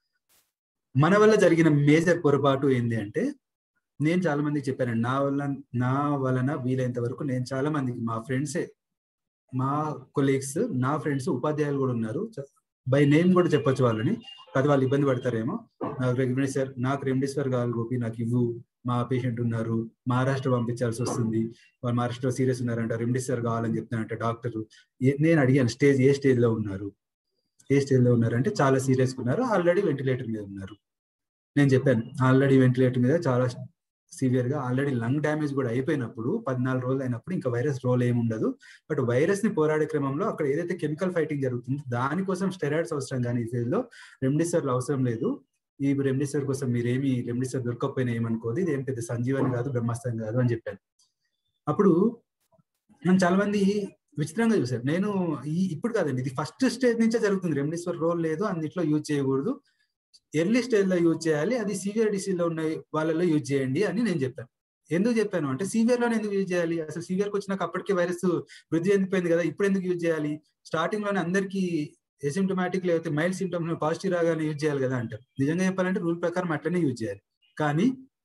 మన వల్ల జరిగిన మేజర్ పొరపాటు ఏంటి అంటే, నేను చాలా మందికి చెప్పానండి, నా వల్ల నా వలన వీలైనంత వరకు నేను చాలా మందికి మా ఫ్రెండ్సే, మా కొలీగ్స్, నా ఫ్రెండ్స్ ఉపాధ్యాయులు కూడా ఉన్నారు, బై నేమ్ కూడా చెప్పొచ్చు వాళ్ళని, అది వాళ్ళు ఇబ్బంది పడతారేమో. నాకు రెమ్డెసివిర్ నాకు రెమ్డెసివిర్ కావాలి గోపి, నాకు ఇవ్వు, మా పేషెంట్ ఉన్నారు, మహారాష్ట్ర పంపించాల్సి వస్తుంది, వాళ్ళు మహారాష్ట్రలో సీరియస్ ఉన్నారంట, రెమ్డెసివిర్ కావాలని చెప్తానంట డాక్టర్. నేను అడిగాను స్టేజ్ ఏ స్టేజ్ లో ఉన్నారు, ఏ స్టేజ్ లో ఉన్నారు అంటే చాలా సీరియస్ ఉన్నారు, ఆల్రెడీ వెంటిలేటర్ మీద ఉన్నారు. నేను చెప్పాను ఆల్రెడీ వెంటిలేటర్ మీద చాలా సివియర్ గా ఆల్రెడీ లంగ్ డ్యామేజ్ కూడా అయిపోయినప్పుడు పద్నాలుగు రోజులు అయినప్పుడు ఇంకా వైరస్ రోల్ ఏమి ఉండదు. బట్ వైరస్ ని పోరాడే క్రమంలో అక్కడ ఏదైతే కెమికల్ ఫైటింగ్ జరుగుతుందో దానికోసం స్టెరాయిడ్స్ అవసరం, కానీ ఈ ఫేజ్ లో రెమ్డెసివిర్ అవసరం లేదు. ఈ రెమ్డెసివిర్ కోసం మీరేమి రెమ్డెసివిర్ దొరకకపోయినా ఏమనుకోదు, ఇది ఏం పెద్ద సంజీవని కాదు, బ్రహ్మాస్త్రం కాదు అని చెప్పాను. అప్పుడు మనం చాలా మంది విచిత్రంగా చూసారు. నేను ఈ ఇప్పుడు కాదండి, ఇది ఫస్ట్ స్టేజ్ నుంచే జరుగుతుంది. రెమ్డెసివిర్ రోల్ లేదు, అన్నిట్లో యూజ్ చేయకూడదు, ఎర్లీ స్టేజ్ లో యూజ్ చేయాలి, అది సివియర్ డిసీజ్ లో ఉన్న వాళ్ళలో యూజ్ చేయండి అని నేను చెప్పాను. ఎందుకు చెప్పాను అంటే సివియర్ లోనే ఎందుకు యూజ్ చేయాలి, అసలు సివియర్కి వచ్చినాక అప్పటికే వైరస్ వృద్ధి చెందిపోయింది కదా, ఇప్పుడు ఎందుకు యూజ్ చేయాలి, స్టార్టింగ్ లోనే అందరికీ ఎసిమ్టమాటిక్ లేకపోతే మైల్డ్ సిమ్టమ్స్ పాజిటివ్ రాగానే యూజ్ చేయాలి కదా అంటారు. నిజంగా చెప్పాలంటే రూల్ ప్రకారం అట్లనే యూజ్ చేయాలి. కానీ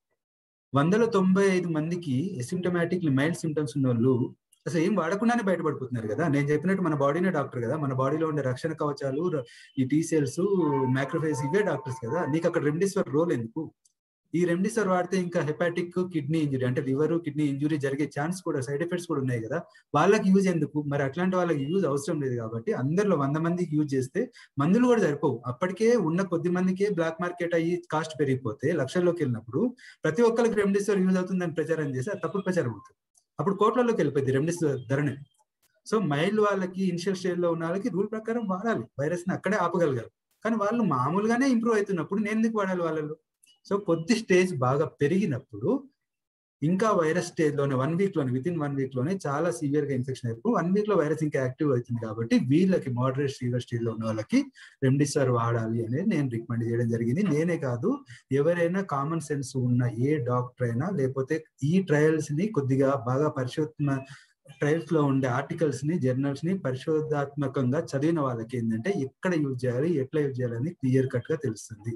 వందలో తొంభై ఐదు మందికి ఎసిమ్టమాటిక్ మైల్డ్ సిమ్టమ్స్ ఉన్న వాళ్ళు అసలు ఏం వాడకుండానే బయటపడిపోతున్నారు కదా. నేను చెప్పినట్టు మన బాడీనే డాక్టర్ కదా, మన బాడీలో ఉండే రక్షణ కవచాలు, ఈ టీ సెల్స్, మైక్రోఫేజ్ ఇవే డాక్టర్స్ కదా. నీకు అక్కడ రెమ్డెసివిర్ రోల్ ఎందుకు? ఈ రెమ్డెసివిర్ వాడితే ఇంకా హెపాటిక్ కిడ్నీ ఇంజురీ అంటే లివర్ కిడ్నీ ఇంజురీ జరిగే ఛాన్స్ కూడా, సైడ్ ఎఫెక్ట్స్ కూడా ఉన్నాయి కదా, వాళ్ళకి యూజ్ ఎందుకు? మరి అట్లాంటి వాళ్ళకి యూజ్ అవసరం లేదు కాబట్టి అందరిలో వంద మందికి యూజ్ చేస్తే మందులు కూడా సరిపోవు. అప్పటికే ఉన్న కొద్ది మందికే బ్లాక్ మార్కెట్ అయ్యి కాస్ట్ పెరిగిపోతే లక్షల్లోకి వెళ్ళినప్పుడు ప్రతి ఒక్కరికి రెమ్డెసివిర్ యూజ్ అవుతుందని ప్రచారం చేస్తే అది తప్పుడు ప్రచారం అవుతుంది. అప్పుడు కోట్లలోకి వెళ్ళిపోయింది రెమ్డెసివిర్ ధరనే. సో మైల్డ్ వాళ్ళకి, ఇనిషియల్ స్టేజ్ లో ఉన్న వాళ్ళకి రూల్ ప్రకారం వాడాలి, వైరస్ ని అక్కడే ఆపగలగాలి. కానీ వాళ్ళు మామూలుగానే ఇంప్రూవ్ అవుతున్నప్పుడు నేను ఎందుకు వాడాలి వాళ్ళలో? సో కొద్ది స్టేజ్ బాగా పెరిగినప్పుడు ఇంకా వైరస్ స్టేజ్ లోనే వన్ వీక్ లోనే విత్ ఇన్ వన్ వీక్ లోనే చాలా సివియర్ గా ఇన్ఫెక్షన్ అయిపోయి వన్ వీక్ లో వైరస్ ఇంకా యాక్టివ్ అవుతుంది. కాబట్టి వీళ్ళకి మోడరేట్ సివియర్ స్టేజ్ లో ఉన్న వాళ్ళకి రెమ్డెసివిర్ వాడాలి అనేది నేను రికమెండ్ చేయడం జరిగింది. నేనే కాదు, ఎవరైనా కామన్ సెన్స్ ఉన్న ఏ డాక్టర్ అయినా, లేకపోతే ఈ ట్రయల్స్ ని కొద్దిగా బాగా పరిశోధన ట్రయల్స్ లో ఉండే ఆర్టికల్స్ ని, జర్నల్స్ ని పరిశోధాత్మకంగా చదివిన వాళ్ళకి ఏంటంటే ఎక్కడ యూజ్ చేయాలి, ఎట్లా యూజ్ చేయాలని క్లియర్ కట్ గా తెలుస్తుంది.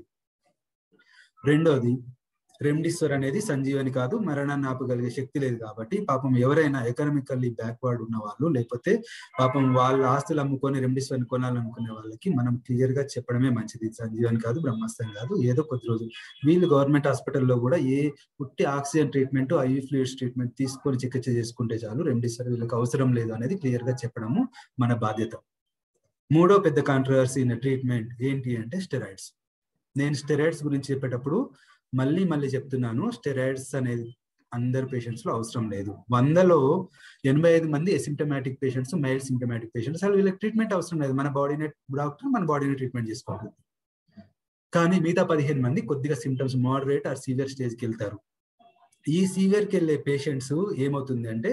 రెండోది, రెమ్డెసివిర్ అనేది సంజీవని కాదు, మరణాన్ని ఆపగలిగే శక్తి లేదు. కాబట్టి పాపం ఎవరైనా ఎకనామికల్లీ బ్యాక్వర్డ్ ఉన్న వాళ్ళు, లేకపోతే పాపం వాళ్ళ ఆస్తులు అమ్ముకొని రెమ్డెసివిర్ కొనాలనుకునే వాళ్ళకి మనం క్లియర్ గా చెప్పడమే మంచిది. సంజీవని కాదు, బ్రహ్మాస్త్రం కాదు, ఏదో కొద్ది రోజులు వీళ్ళు గవర్నమెంట్ హాస్పిటల్లో కూడా ఏ పుట్టి oxygen treatment, IV fluids treatment తీసుకొని చికిత్స చేసుకుంటే చాలు, రెమ్డెసివిర్ వీళ్ళకి అవసరం లేదు అనేది క్లియర్ గా చెప్పడము మన బాధ్యత. మూడో పెద్ద కాంట్రవర్సీ ఇన్ ట్రీట్మెంట్ ఏంటి అంటే స్టెరాయిడ్స్. నేను స్టెరాయిడ్స్ గురించి చెప్పేటప్పుడు మళ్ళీ మళ్ళీ చెప్తున్నాను, స్టెరాయిడ్స్ అనేది అందరు పేషెంట్స్ లో అవసరం లేదు. వందలో ఎనభై ఐదు మంది asymptomatic patients, mild symptomatic patients, అసలు వీళ్ళకి ట్రీట్మెంట్ అవసరం లేదు. మన బాడీని డాక్టర్ మన బాడీని ట్రీట్మెంట్ చేసుకోవాలి. కానీ మిగతా పదిహేను మంది కొద్దిగా సిమ్టమ్స్ మోడరేట్ ఆర్ సివియర్ స్టేజ్కి వెళ్తారు. ఈ సివియర్కి వెళ్ళే పేషెంట్స్ ఏమవుతుంది అంటే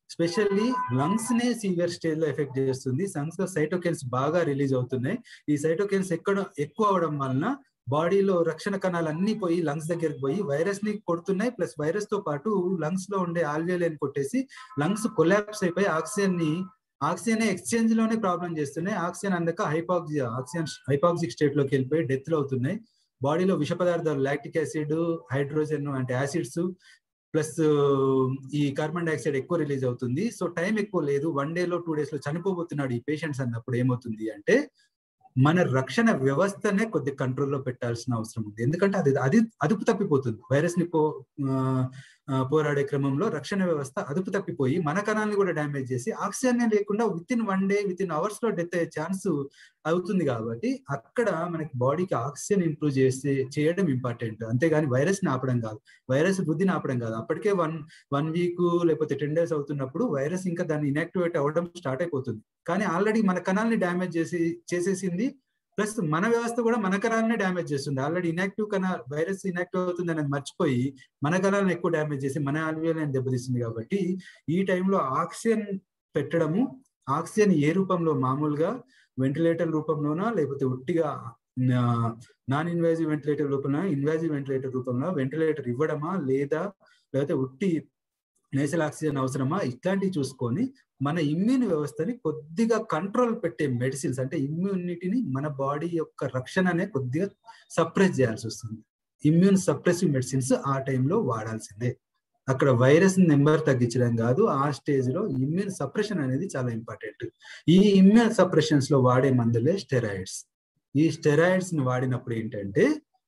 స్పెషల్లీ లంగ్స్ నే సివియర్ స్టేజ్ లో ఎఫెక్ట్ చేస్తుంది. లంగ్స్ లో సైటోకెన్స్ బాగా రిలీజ్ అవుతున్నాయి. ఈ సైటోకెన్స్ ఎక్కడ ఎక్కువ అవడం వలన బాడీలో రక్షణ కణాలు అన్ని పోయి లంగ్స్ దగ్గరికి పోయి వైరస్ ని కొడుతున్నాయి. ప్లస్ వైరస్ తో పాటు లంగ్స్ లో ఉండే ఆల్వియోలైని కొట్టేసి లంగ్స్ కొలాప్స్ అయిపోయి ఆక్సిజన్ ని ఆక్సిజన్ ఎక్స్చేంజ్ లోనే ప్రాబ్లం చేస్తున్నాయి. ఆక్సిజన్ అందక హైపాక్సి ఆక్సిజన్ హైపాక్సిక్ స్టేట్ లోకి వెళ్ళిపోయి డెత్ అవుతున్నాయి. బాడీలో విష పదార్థాలు లాక్టిక్ యాసిడ్, హైడ్రోజన్ అంటే యాసిడ్స్ ప్లస్ ఈ కార్బన్ డైఆక్సైడ్ ఎక్కువ రిలీజ్ అవుతుంది. సో టైం ఎక్కువ లేదు, వన్ డే లో టూ డేస్ లో చనిపోబోతున్నాడు ఈ పేషెంట్స్ అన్నప్పుడు ఏమవుతుంది అంటే మన రక్షణ వ్యవస్థనే కొద్ది కంట్రోల్లో పెట్టాల్సిన అవసరం ఉంది. ఎందుకంటే అది అది అదుపు తప్పిపోతుంది. వైరస్ ని పో పోరాడే క్రమంలో రక్షణ వ్యవస్థ అదుపు తప్పిపోయి మన కణాలను కూడా డ్యామేజ్ చేసి ఆక్సిజన్ లేకుండా within one day within hours లో డెత్ అయ్యే ఛాన్స్ అవుతుంది. కాబట్టి అక్కడ మనకి బాడీకి ఆక్సిజన్ ఇంప్రూవ్ చేసి చేయడం ఇంపార్టెంట్, అంతేగాని వైరస్ ని ఆపడం కాదు, వైరస్ వృద్ధిని ఆపడం కాదు. అప్పటికే వన్ వన్ వీక్ లేకపోతే టెన్ డేస్ అవుతున్నప్పుడు వైరస్ ఇంకా దాన్ని ఇనాక్టివేట్ అవ్వడం స్టార్ట్ అయిపోతుంది. కానీ ఆల్రెడీ మన కణాలని డ్యామేజ్ చేసి చేసేసింది. ప్లస్ మన వ్యవస్థ కూడా మన కణాలనే డ్యామేజ్ చేస్తుంది. ఆల్రెడీ ఇనాక్టివ్ కణాలు వైరస్ ఇనాక్టివ్ అవుతుంది అనేది మర్చిపోయి మన కణాలను ఎక్కువ డ్యామేజ్ చేసి మన ఆల్వియోలైని దెబ్బతీస్తుంది. కాబట్టి ఈ టైంలో ఆక్సిజన్ పెట్టడము, ఆక్సిజన్ ఏ రూపంలో మామూలుగా వెంటిలేటర్ రూపంలోనా లేకపోతే ఉట్టిగా నాన్ ఇన్వాజివ్ వెంటిలేటర్ రూపంలో ఇన్వాజివ్ వెంటిలేటర్ రూపంలో వెంటిలేటర్ ఇవ్వడమా లేదా లేకపోతే ఉట్టి నేసల్ ఆక్సిజన్ అవసరమా ఇట్లాంటివి చూసుకొని మన ఇమ్యూన్ వ్యవస్థని కొద్దిగా కంట్రోల్ పెట్టే మెడిసిన్స్ అంటే ఇమ్యూనిటీని మన బాడీ యొక్క రక్షణనే కొద్దిగా సప్రెస్ చేయాల్సి వస్తుంది. ఇమ్యూన్ సప్రెసివ్ మెడిసిన్స్ ఆ టైంలో వాడాల్సిందే. అక్కడ వైరస్ నెంబర్ తగ్గించడం కాదు, ఆ స్టేజ్ లో ఇమ్యూన్ సప్రెషన్ అనేది చాలా ఇంపార్టెంట్. ఈ ఇమ్యూన్ సప్రెషన్స్ లో వాడే మందులే స్టెరాయిడ్స్. ఈ స్టెరాయిడ్స్ ని వాడినప్పుడు ఏంటంటే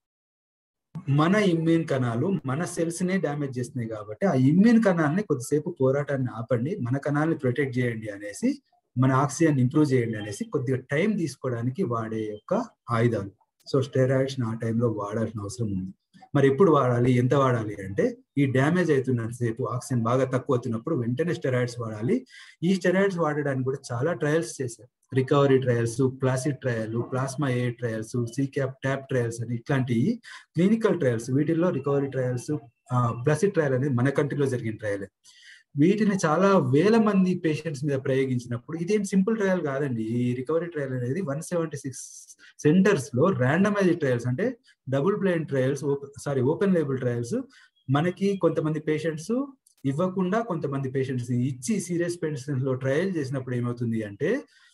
మన ఇమ్యూన్ కణాలు మన సెల్స్ నే డ్యామేజ్ చేస్తున్నాయి. కాబట్టి ఆ ఇమ్యూన్ కణాలని కొద్దిసేపు పోరాటాన్ని ఆపండి, మన కణాలని ప్రొటెక్ట్ చేయండి అనేసి, మన ఆక్సిజన్ ఇంప్రూవ్ చేయండి అనేసి కొద్దిగా టైం తీసుకోవడానికి వాడే యొక్క ఆయుధాలు. సో స్టెరాయిడ్స్ ఆ టైంలో వాడాల్సిన అవసరం ఉంది. మరి ఎప్పుడు వాడాలి, ఎంత వాడాలి అంటే ఈ డ్యామేజ్ అవుతున్నంతసేపు ఆక్సిజన్ బాగా తక్కువ అవుతున్నప్పుడు వెంటనే స్టెరాయిడ్స్ వాడాలి. ఈ స్టెరాయిడ్స్ వాడడానికి కూడా చాలా ట్రయల్స్ చేశారు. Recovery trials, placid trial, plasma ఏ ట్రయల్స్, సీక్యాప్ ట్యాప్ ట్రయల్స్ అని ఇట్లాంటి క్లినికల్ ట్రయల్స్. వీటిల్లో రికవరీ ట్రయల్స్, ప్లాసిడ్ ట్రయల్ అనేది మన కంట్రీలో జరిగిన ట్రయల్. వీటిని చాలా వేల మంది పేషెంట్స్ మీద ప్రయోగించినప్పుడు ఇదేం సింపుల్ ట్రయల్ కాదండి. ఈ రికవరీ ట్రయల్ అనేది వన్ సెవెంటీ సిక్స్ సెంటర్స్ లో ర్యాండమైజ్డ్ ట్రయల్స్ అంటే double blind trials, sorry open label trials. మనకి కొంతమంది పేషెంట్స్ ఇవ్వకుండా కొంతమంది పేషెంట్స్ ఇచ్చి సీరియస్ పేషెంట్స్ లో ట్రయల్ చేసినప్పుడు ఏమవుతుంది అంటే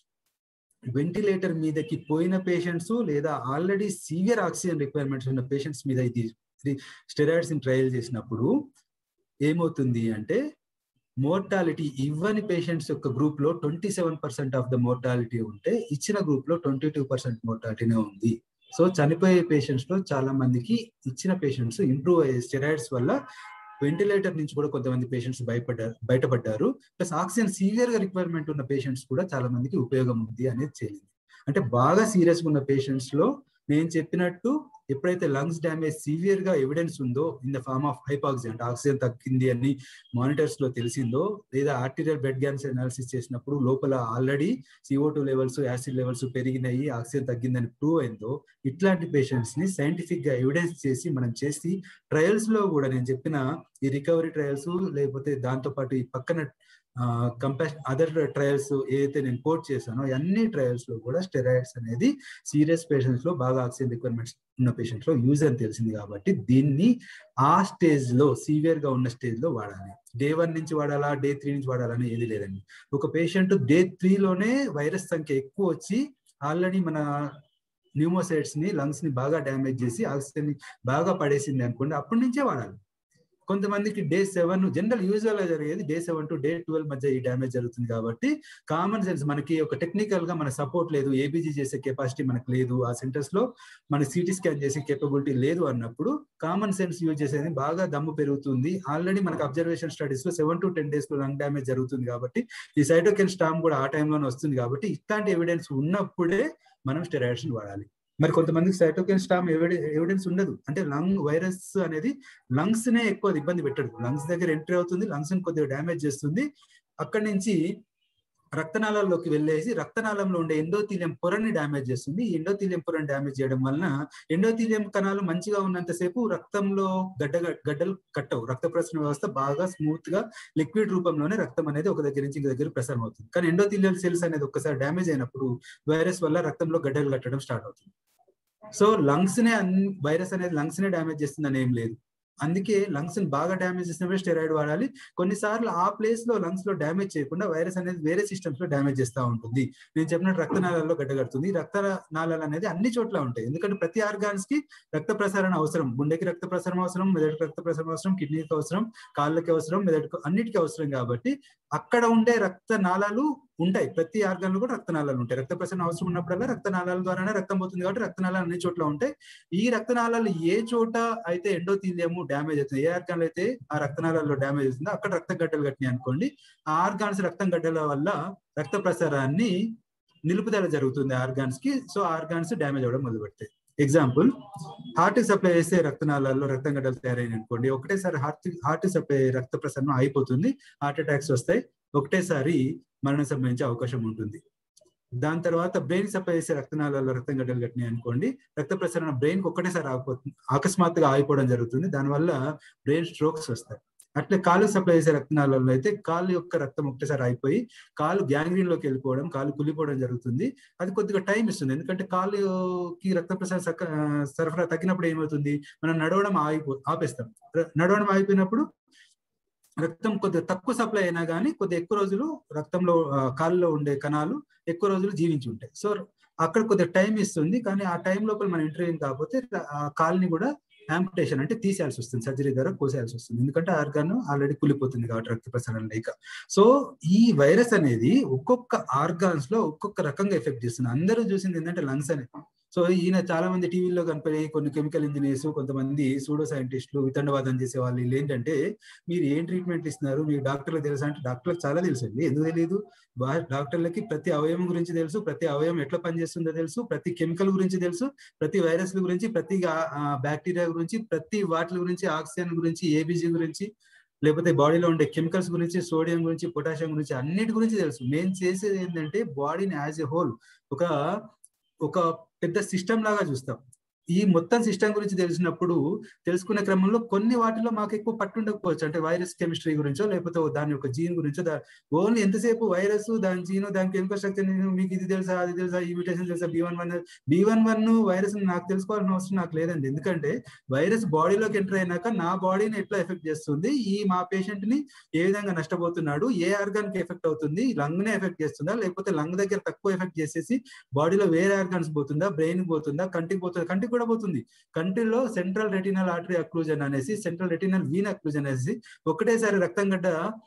వెంటిలేటర్ మీదకి పోయిన పేషెంట్స్ లేదా ఆల్రెడీ సీవియర్ ఆక్సిజన్ రిక్వైర్మెంట్స్ ఉన్న పేషెంట్స్ మీద ఇది స్టెరాయిడ్స్ ని ట్రయల్ చేసినప్పుడు ఏమవుతుంది అంటే మోర్టాలిటీ ఇవ్వని పేషెంట్స్ యొక్క గ్రూప్ లో twenty seven percent of the mortality ఉంటే ఇచ్చిన గ్రూప్ లో ట్వంటీ టూ పర్సెంట్ మోర్టాలిటీనే ఉంది. సో చనిపోయే పేషెంట్స్ లో చాలా మందికి ఇచ్చిన పేషెంట్స్ ఇంప్రూవ్ అయ్యే స్టెరాయిడ్స్ వల్ల వెంటిలేటర్ నుంచి కూడా కొంతమంది పేషెంట్స్ భయపడ్డారు బయటపడ్డారు. ప్లస్ ఆక్సిజన్ సీవియర్ గా రిక్వైర్మెంట్ ఉన్న పేషెంట్స్ కూడా చాలా మందికి ఉపయోగం ఉంది అనేది తేలింది. అంటే బాగా సీరియస్ గా ఉన్న పేషెంట్స్ లో నేను చెప్పినట్టు ఎప్పుడైతే లంగ్స్ డ్యామేజ్ సివియర్ గా ఎవిడెన్స్ ఉందో in the form of hypoxia అంటే ఆక్సిజన్ తగ్గింది అని మానిటర్స్ లో తెలిసిందో లేదా ఆర్టీరియల్ బ్లడ్ గ్యాన్స్ అనాలిసిస్ చేసినప్పుడు లోపల already CO two levels, acid levels పెరిగినాయి, ఆక్సిజన్ తగ్గిందని ప్రూవ్ అయిందో ఇట్లాంటి పేషెంట్స్ ని సైంటిఫిక్ గా ఎవిడెన్స్ చేసి మనం చేసి ట్రయల్స్ లో కూడా నేను చెప్పిన ఈ రికవరీ ట్రయల్స్ లేకపోతే దాంతో పాటు ఈ పక్కన కంపాస్ అదర్ ట్రయల్స్ ఏదైతే నేను కోట్ చేశానో అన్ని ట్రయల్స్ లో కూడా స్టెరాయిడ్స్ అనేది సీరియస్ పేషెంట్స్ లో బాగా ఆక్సిజన్ రిక్వైర్మెంట్స్ ఉన్న పేషెంట్స్ లో యూజ్ అని తెలిసింది. కాబట్టి దీన్ని ఆ స్టేజ్ లో సివియర్ గా ఉన్న స్టేజ్ లో వాడాలి. డే వన్ నుంచి వాడాలా, డే త్రీ నుంచి వాడాలని ఏది లేదండి. ఒక పేషెంట్ డే త్రీలోనే వైరస్ సంఖ్య ఎక్కువ వచ్చి ఆల్రెడీ మన న్యూమోసైట్స్ ని లంగ్స్ ని బాగా డ్యామేజ్ చేసి ఆక్సిజన్ ని బాగా పడేసింది అనుకోండి, అప్పటి నుంచే వాడాలి. కొంతమందికి డే సెవెన్ జనరల్ యూజువల్ గా జరిగేది day seven to day twelve మధ్య ఈ డ్యామేజ్ జరుగుతుంది. కాబట్టి కామన్ సెన్స్ మనకి ఒక టెక్నికల్ గా మన సపోర్ట్ లేదు, ఏబీజీ చేసే కెపాసిటీ మనకు లేదు, ఆ సెంటర్స్ లో మన సిటీ స్కాన్ చేసే కేపబిలిటీ లేదు అన్నప్పుడు కామన్ సెన్స్ యూజ్ చేసేది బాగా దమ్ము పెరుగుతుంది. ఆల్రెడీ మనకు అబ్జర్వేషన్ స్టడీస్ లో సెవెన్ టు టెన్ డేస్ లో లంగ్ డ్యామేజ్ జరుగుతుంది. కాబట్టి ఈ సైటోకిన్ స్టామ్ కూడా ఆ టైంలోనే వస్తుంది. కాబట్టి ఇట్లాంటి ఎవిడెన్స్ ఉన్నప్పుడే మనం స్టెరాయిడ్స్ వాడాలి. మరి కొంతమందికి సైటోకిన్ స్టామ్ ఎవిడెన్స్ ఉండదు. అంటే లంగ్ వైరస్ అనేది లంగ్స్ నే ఎక్కువ ఇబ్బంది పెట్టదు. లంగ్స్ దగ్గర ఎంట్రీ అవుతుంది, లంగ్స్ ని కొద్దిగా డ్యామేజ్ చేస్తుంది. అక్కడి నుంచి రక్తనాళాల్లోకి వెళ్ళేసి రక్తనాళంలో ఉండే ఎండోథీలియం పొరని డ్యామేజ్ చేస్తుంది. ఈ ఎండోథీలియం పొరని డ్యామేజ్ చేయడం వలన ఎండోథీలియం కణాలు మంచిగా ఉన్నంతసేపు రక్తంలో గడ్డ గడ్డలు కట్టవు. రక్త ప్రసరణ వ్యవస్థ బాగా స్మూత్ గా లిక్విడ్ రూపంలోనే రక్తం అనేది ఒక దగ్గర నుంచి ఇంక దగ్గర ప్రసారం అవుతుంది. కానీ ఎండోథీలియల్ సెల్స్ అనేది ఒక్కసారి డ్యామేజ్ అయినప్పుడు వైరస్ వల్ల రక్తంలో గడ్డలు కట్టడం స్టార్ట్ అవుతుంది. సో లంగ్స్ నే వైరస్ అనేది లంగ్స్ నే డ్యామేజ్ చేస్తుందని ఏం లేదు. అందుకే లంగ్స్ ని బాగా డ్యామేజ్ చేసినప్పుడు స్టెరాయిడ్ వాడాలి. కొన్నిసార్లు ఆ ప్లేస్ లో లంగ్స్ లో డ్యామేజ్ చేయకుండా వైరస్ అనేది వేరే సిస్టమ్స్ లో డ్యామేజ్ చేస్తూ ఉంటుంది. నేను చెప్పినట్టు రక్తనాళాల్లో గడ్డగడుతుంది. రక్తనాళాలు అనేది అన్ని చోట్ల ఉంటాయి, ఎందుకంటే ప్రతి ఆర్గాన్స్ కి రక్త ప్రసరణ అవసరం. గుండెకి రక్త ప్రసరణ అవసరం, మెదడుకి రక్త ప్రసరణ అవసరం, కిడ్నీకి అవసరం, కాళ్ళకి అవసరం, మెదడుకి అన్నిటికీ అవసరం. కాబట్టి అక్కడ ఉండే రక్తనాళాలు ఉంటాయి. ప్రతి ఆర్గాన్ లో కూడా రక్తనాళాలు ఉంటాయి. రక్త ప్రసరణ అవసరం ఉన్నప్పుడల్లా రక్తనాళాల ద్వారానే రక్తం పోతుంది. కాబట్టి రక్తనాళాలు అన్ని చోట్ల ఉంటాయి. ఈ రక్తనాళాలు ఏ చోట అయితే ఎండోథీలియము డ్యామేజ్ అవుతుంది, ఏ ఆర్గాన్ అయితే ఆ రక్తనాళాల్లో డ్యామేజ్ అవుతుందో అక్కడ రక్త గడ్డలు కట్టినాయి అనుకోండి, ఆ ఆర్గాన్స్ రక్తం గడ్డల వల్ల రక్త ప్రసారాన్ని నిలుపుదల జరుగుతుంది ఆర్గాన్స్ కి. సో ఆర్గాన్స్ డ్యామేజ్ అవ్వడం మొదలు పెడతాయి. ఎగ్జాంపుల్, హార్ట్ సప్లై చేస్తే రక్తనాళాల్లో రక్తం గడ్డలు తయారైన అనుకోండి, ఒకటేసారి హార్ట్ హార్ట్ సప్లై రక్త ప్రసరణ అయిపోతుంది, హార్ట్ అటాక్స్ వస్తాయి, ఒకటేసారి మరణం సంభవించే అవకాశం ఉంటుంది. దాని తర్వాత బ్రెయిన్ సప్లై చేసే రక్తనాళాల్లో రక్తం గడ్డలు కట్టినాయి అనుకోండి, రక్త ప్రసరణ బ్రెయిన్ కి ఒక్కటేసారి ఆగిపోతుంది, అకస్మాత్తుగా ఆగిపోవడం జరుగుతుంది, దానివల్ల బ్రెయిన్ స్ట్రోక్స్ వస్తాయి. అట్లే కాలు సప్లై చేసే రక్తనాళాల్లో అయితే కాలు యొక్క రక్తం ఒకటేసారి అయిపోయి కాలు గ్యాంగ్రీన్ లోకి వెళ్ళిపోవడం, కాలు కులిపోవడం జరుగుతుంది. అది కొద్దిగా టైం ఇస్తుంది, ఎందుకంటే కాలుకి రక్త ప్రసరణ సరఫరా తగ్గినప్పుడు ఏమవుతుంది, మనం నడవడం ఆగిపో ఆపేస్తాం. నడవడం ఆగిపోయినప్పుడు రక్తం కొద్దిగా తక్కువ సప్లై అయినా కానీ కొద్దిగా ఎక్కువ రోజులు రక్తంలో కాళ్ళలో ఉండే కణాలు ఎక్కువ రోజులు జీవించి ఉంటాయి. సో అక్కడ కొద్దిగా టైం ఇస్తుంది, కానీ ఆ టైం లోపల మనం ఇంటర్వ్యూ కాకపోతే ఆ కాల్ని కూడా యాంపిటేషన్ అంటే తీసేయాల్సి వస్తుంది, సర్జరీ ద్వారా కోసేయాల్సి వస్తుంది, ఎందుకంటే ఆర్గాన్ ఆల్రెడీ కూలిపోతుంది కాబట్టి రక్త ప్రసరణ లేక. సో ఈ వైరస్ అనేది ఒక్కొక్క ఆర్గాన్స్ లో ఒక్కొక్క రకంగా ఎఫెక్ట్ చేస్తుంది. అందరూ చూసింది ఏంటంటే లంగ్స్ అనేది. సో ఈయన చాలా మంది టీవీలో కనపడే కొన్ని కెమికల్ ఇంజనీర్స్, కొంతమంది సూడో సైంటిస్టులు, వితండవాదం చేసే వాళ్ళు వీళ్ళు ఏంటంటే, మీరు ఏం ట్రీట్మెంట్ ఇస్తున్నారు, మీరు డాక్టర్లకు తెలుసా అంటే డాక్టర్లకు చాలా తెలుసు అండి. ఎందుకు తెలియదు? డాక్టర్లకి ప్రతి అవయవం గురించి తెలుసు, ప్రతి అవయవం ఎట్లా పనిచేస్తుందో తెలుసు, ప్రతి కెమికల్ గురించి తెలుసు, ప్రతి వైరస్ల గురించి, ప్రతి బ్యాక్టీరియా గురించి, ప్రతి వాటి గురించి, ఆక్సిజన్ గురించి, ఏబిజీ గురించి, లేకపోతే బాడీలో ఉండే కెమికల్స్ గురించి, సోడియం గురించి, పొటాషియం గురించి, అన్నిటి గురించి తెలుసు. మేము చేసేది ఏంటంటే బాడీని యాజ్ ఎ హోల్ ఒక ఒక పెద్ద సిస్టమ్ లాగా చూస్తాం. ఈ మొత్తం సిస్టమ్ గురించి తెలిసినప్పుడు తెలుసుకునే క్రమంలో కొన్ని వాటిలో మాకు ఎక్కువ పట్టుండకపోవచ్చు, అంటే వైరస్ కెమిస్ట్రీ గురించో లేకపోతే దాని యొక్క జీన్ గురించో. ఓన్లీ ఎంతసేపు వైరస్, దాని జీన్, దాని కెమికల్ స్ట్రక్చర్, మీకు ఇది తెలుసా, అది తెలుసా, ఈ మ్యూటేషన్ తెలుసా, B one one B one one virus నాకు తెలుసుకోవాల్సిన అవసరం నాకు లేదండి. ఎందుకంటే వైరస్ బాడీలోకి ఎంటర్ అయినాక నా బాడీని ఎట్లా ఎఫెక్ట్ చేస్తుంది, ఈ మా పేషెంట్ ని ఏ విధంగా నష్టపోతున్నాడు, ఏ ఆర్గాన్ కి ఎఫెక్ట్ అవుతుంది, లంగ్ నే ఎఫెక్ట్ చేస్తుందా, లేకపోతే లంగ్ దగ్గర తక్కువ ఎఫెక్ట్ చేసేసి బాడీలో వేరే ఆర్గాన్స్ పోతుందా, బ్రెయిన్ పోతుందా, కంటికి పోతుందా, కంటికి కూడా పోతుంది. కంటిలో సెంట్రల్ రెటినల్ ఆర్టరీ అక్లూజన్ అనేసి, సెంట్రల్ రెటినల్ వీన్ అక్లూజన్ అనేసి ఒకటేసారి రక్తం గడ్డ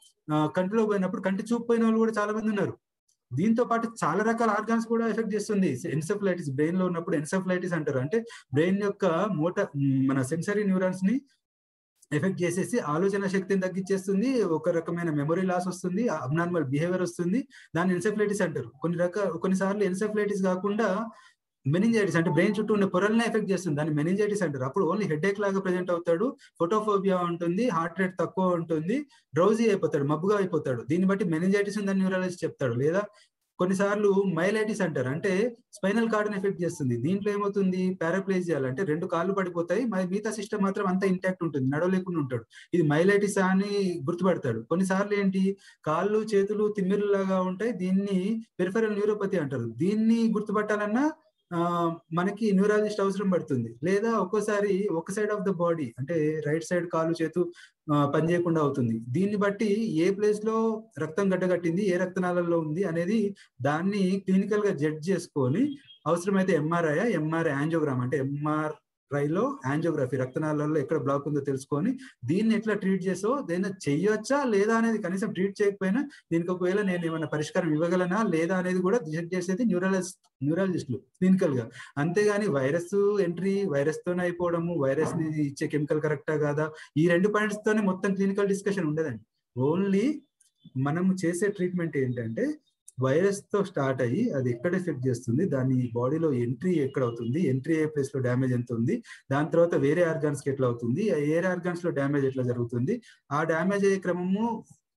కంటిలో పోయినప్పుడు కంటి చూపు పోయిన వాళ్ళు కూడా చాలా మంది ఉన్నారు. దీంతో పాటు చాలా రకాల ఆర్గాన్స్ కూడా ఎఫెక్ట్ చేస్తుంది. ఎన్సెఫలైటిస్ బ్రెయిన్ లో ఉన్నప్పుడు ఎన్సెఫలైటిస్ అంటారు, అంటే బ్రెయిన్ యొక్క మోటార్ మన సెన్సరీ న్యూరాన్స్ ని ఎఫెక్ట్ చేసేసి ఆలోచన శక్తిని తగ్గించేస్తుంది, ఒక రకమైన మెమొరీ లాస్ వస్తుంది, అబ్నార్మల్ బిహేవియర్ వస్తుంది. దాన్ని ఎన్సెఫలైటిస్ అంటారు. కొన్ని రకాల కొన్నిసార్లు ఎన్సెఫలైటిస్ కాకుండా మెనింజైటిస్ అంటే బ్రెయిన్ చుట్టూ ఉన్న పొరల్ని ఎఫెక్ట్ చేస్తుంది, దాన్ని మెనింజైటిస్ అంటారు. అప్పుడు ఓన్లీ హెడేక్ లాగా ప్రెజెంట్ అవుతాడు, ఫోటోఫోబియా ఉంటుంది, హార్ట్ రేట్ తక్కువ ఉంటుంది, డ్రౌజీ అయిపోతాడు, మబ్బుగా అయిపోతాడు. దీన్ని బట్టి మెనింజైటిస్ ఉందని న్యూరాలజిస్ట్ చెప్తాడు. లేదా కొన్నిసార్లు మైలైటిస్ అంటారు, అంటే స్పైనల్ కార్డ్ని ఎఫెక్ట్ చేస్తుంది. దీంట్లో ఏమవుతుంది, పారాప్లేజియా అంటే రెండు కాళ్ళు పడిపోతాయి, మిగతా సిస్టమ్ మాత్రం అంతా ఇంటాక్ట్ ఉంటుంది, నడవలేకుండా ఉంటాడు. ఇది మైలైటిస్ అని గుర్తుపడతాడు. కొన్నిసార్లు ఏంటి, కాళ్ళు చేతులు తిమ్మిర్లాగా ఉంటాయి, దీన్ని పెరిఫెరల్ న్యూరోపతి అంటారు. దీన్ని గుర్తుపట్టాలన్నా ఆ మనకి న్యూరాలజిస్ట్ అవసరం పడుతుంది. లేదా ఒక్కోసారి ఒక సైడ్ ఆఫ్ ద బాడీ అంటే రైట్ సైడ్ కాలు చేతు పనిచేయకుండా అవుతుంది. దీన్ని బట్టి ఏ ప్లేస్ లో రక్తం గడ్డగట్టింది, ఏ రక్తనాళాల్లో ఉంది అనేది దాన్ని క్లినికల్ గా జడ్జ్ చేసుకొని అవసరమైతే ఎంఆర్ఐ ఎంఆర్ఐ యాంజియోగ్రామ్ అంటే ఎంఆర్ రైలో యాంజియోగ్రఫీ రక్తనాళాల్లో ఎక్కడ బ్లాక్ ఉందో తెలుసుకొని దీన్ని ఎట్లా ట్రీట్ చేసో దీన్ని చెయ్యొచ్చా లేదా అనేది, కనీసం ట్రీట్ చేయకపోయినా దీనికి ఒకవేళ నేను ఏమైనా పరిష్కారం ఇవ్వగలనా లేదా అనేది కూడా డిసైడ్ చేసేది న్యూరాలజిస్ట్ న్యూరాలజిస్టులు క్లినికల్ గా. అంతేగాని వైరస్ ఎంట్రీ, వైరస్ తోనే అయిపోవడము, వైరస్ ని ఇచ్చే కెమికల్ కరెక్టా కాదా, ఈ రెండు పాయింట్స్ తోనే మొత్తం క్లినికల్ డిస్కషన్ ఉండదండి. ఓన్లీ మనం చేసే ట్రీట్మెంట్ ఏంటంటే వైరస్ తో స్టార్ట్ అయ్యి అది ఎక్కడ ఎఫెక్ట్ చేస్తుంది, దాని బాడీలో ఎంట్రీ ఎక్కడ అవుతుంది, ఎంట్రీ అయ్యే ప్లేస్ లో డ్యామేజ్ ఎంత ఉంది, దాని తర్వాత వేరే ఆర్గాన్స్ కి ఎట్లా అవుతుంది, వేరే ఆర్గాన్స్ లో డ్యామేజ్ ఎట్లా జరుగుతుంది, ఆ డ్యామేజ్ అయ్యే క్రమము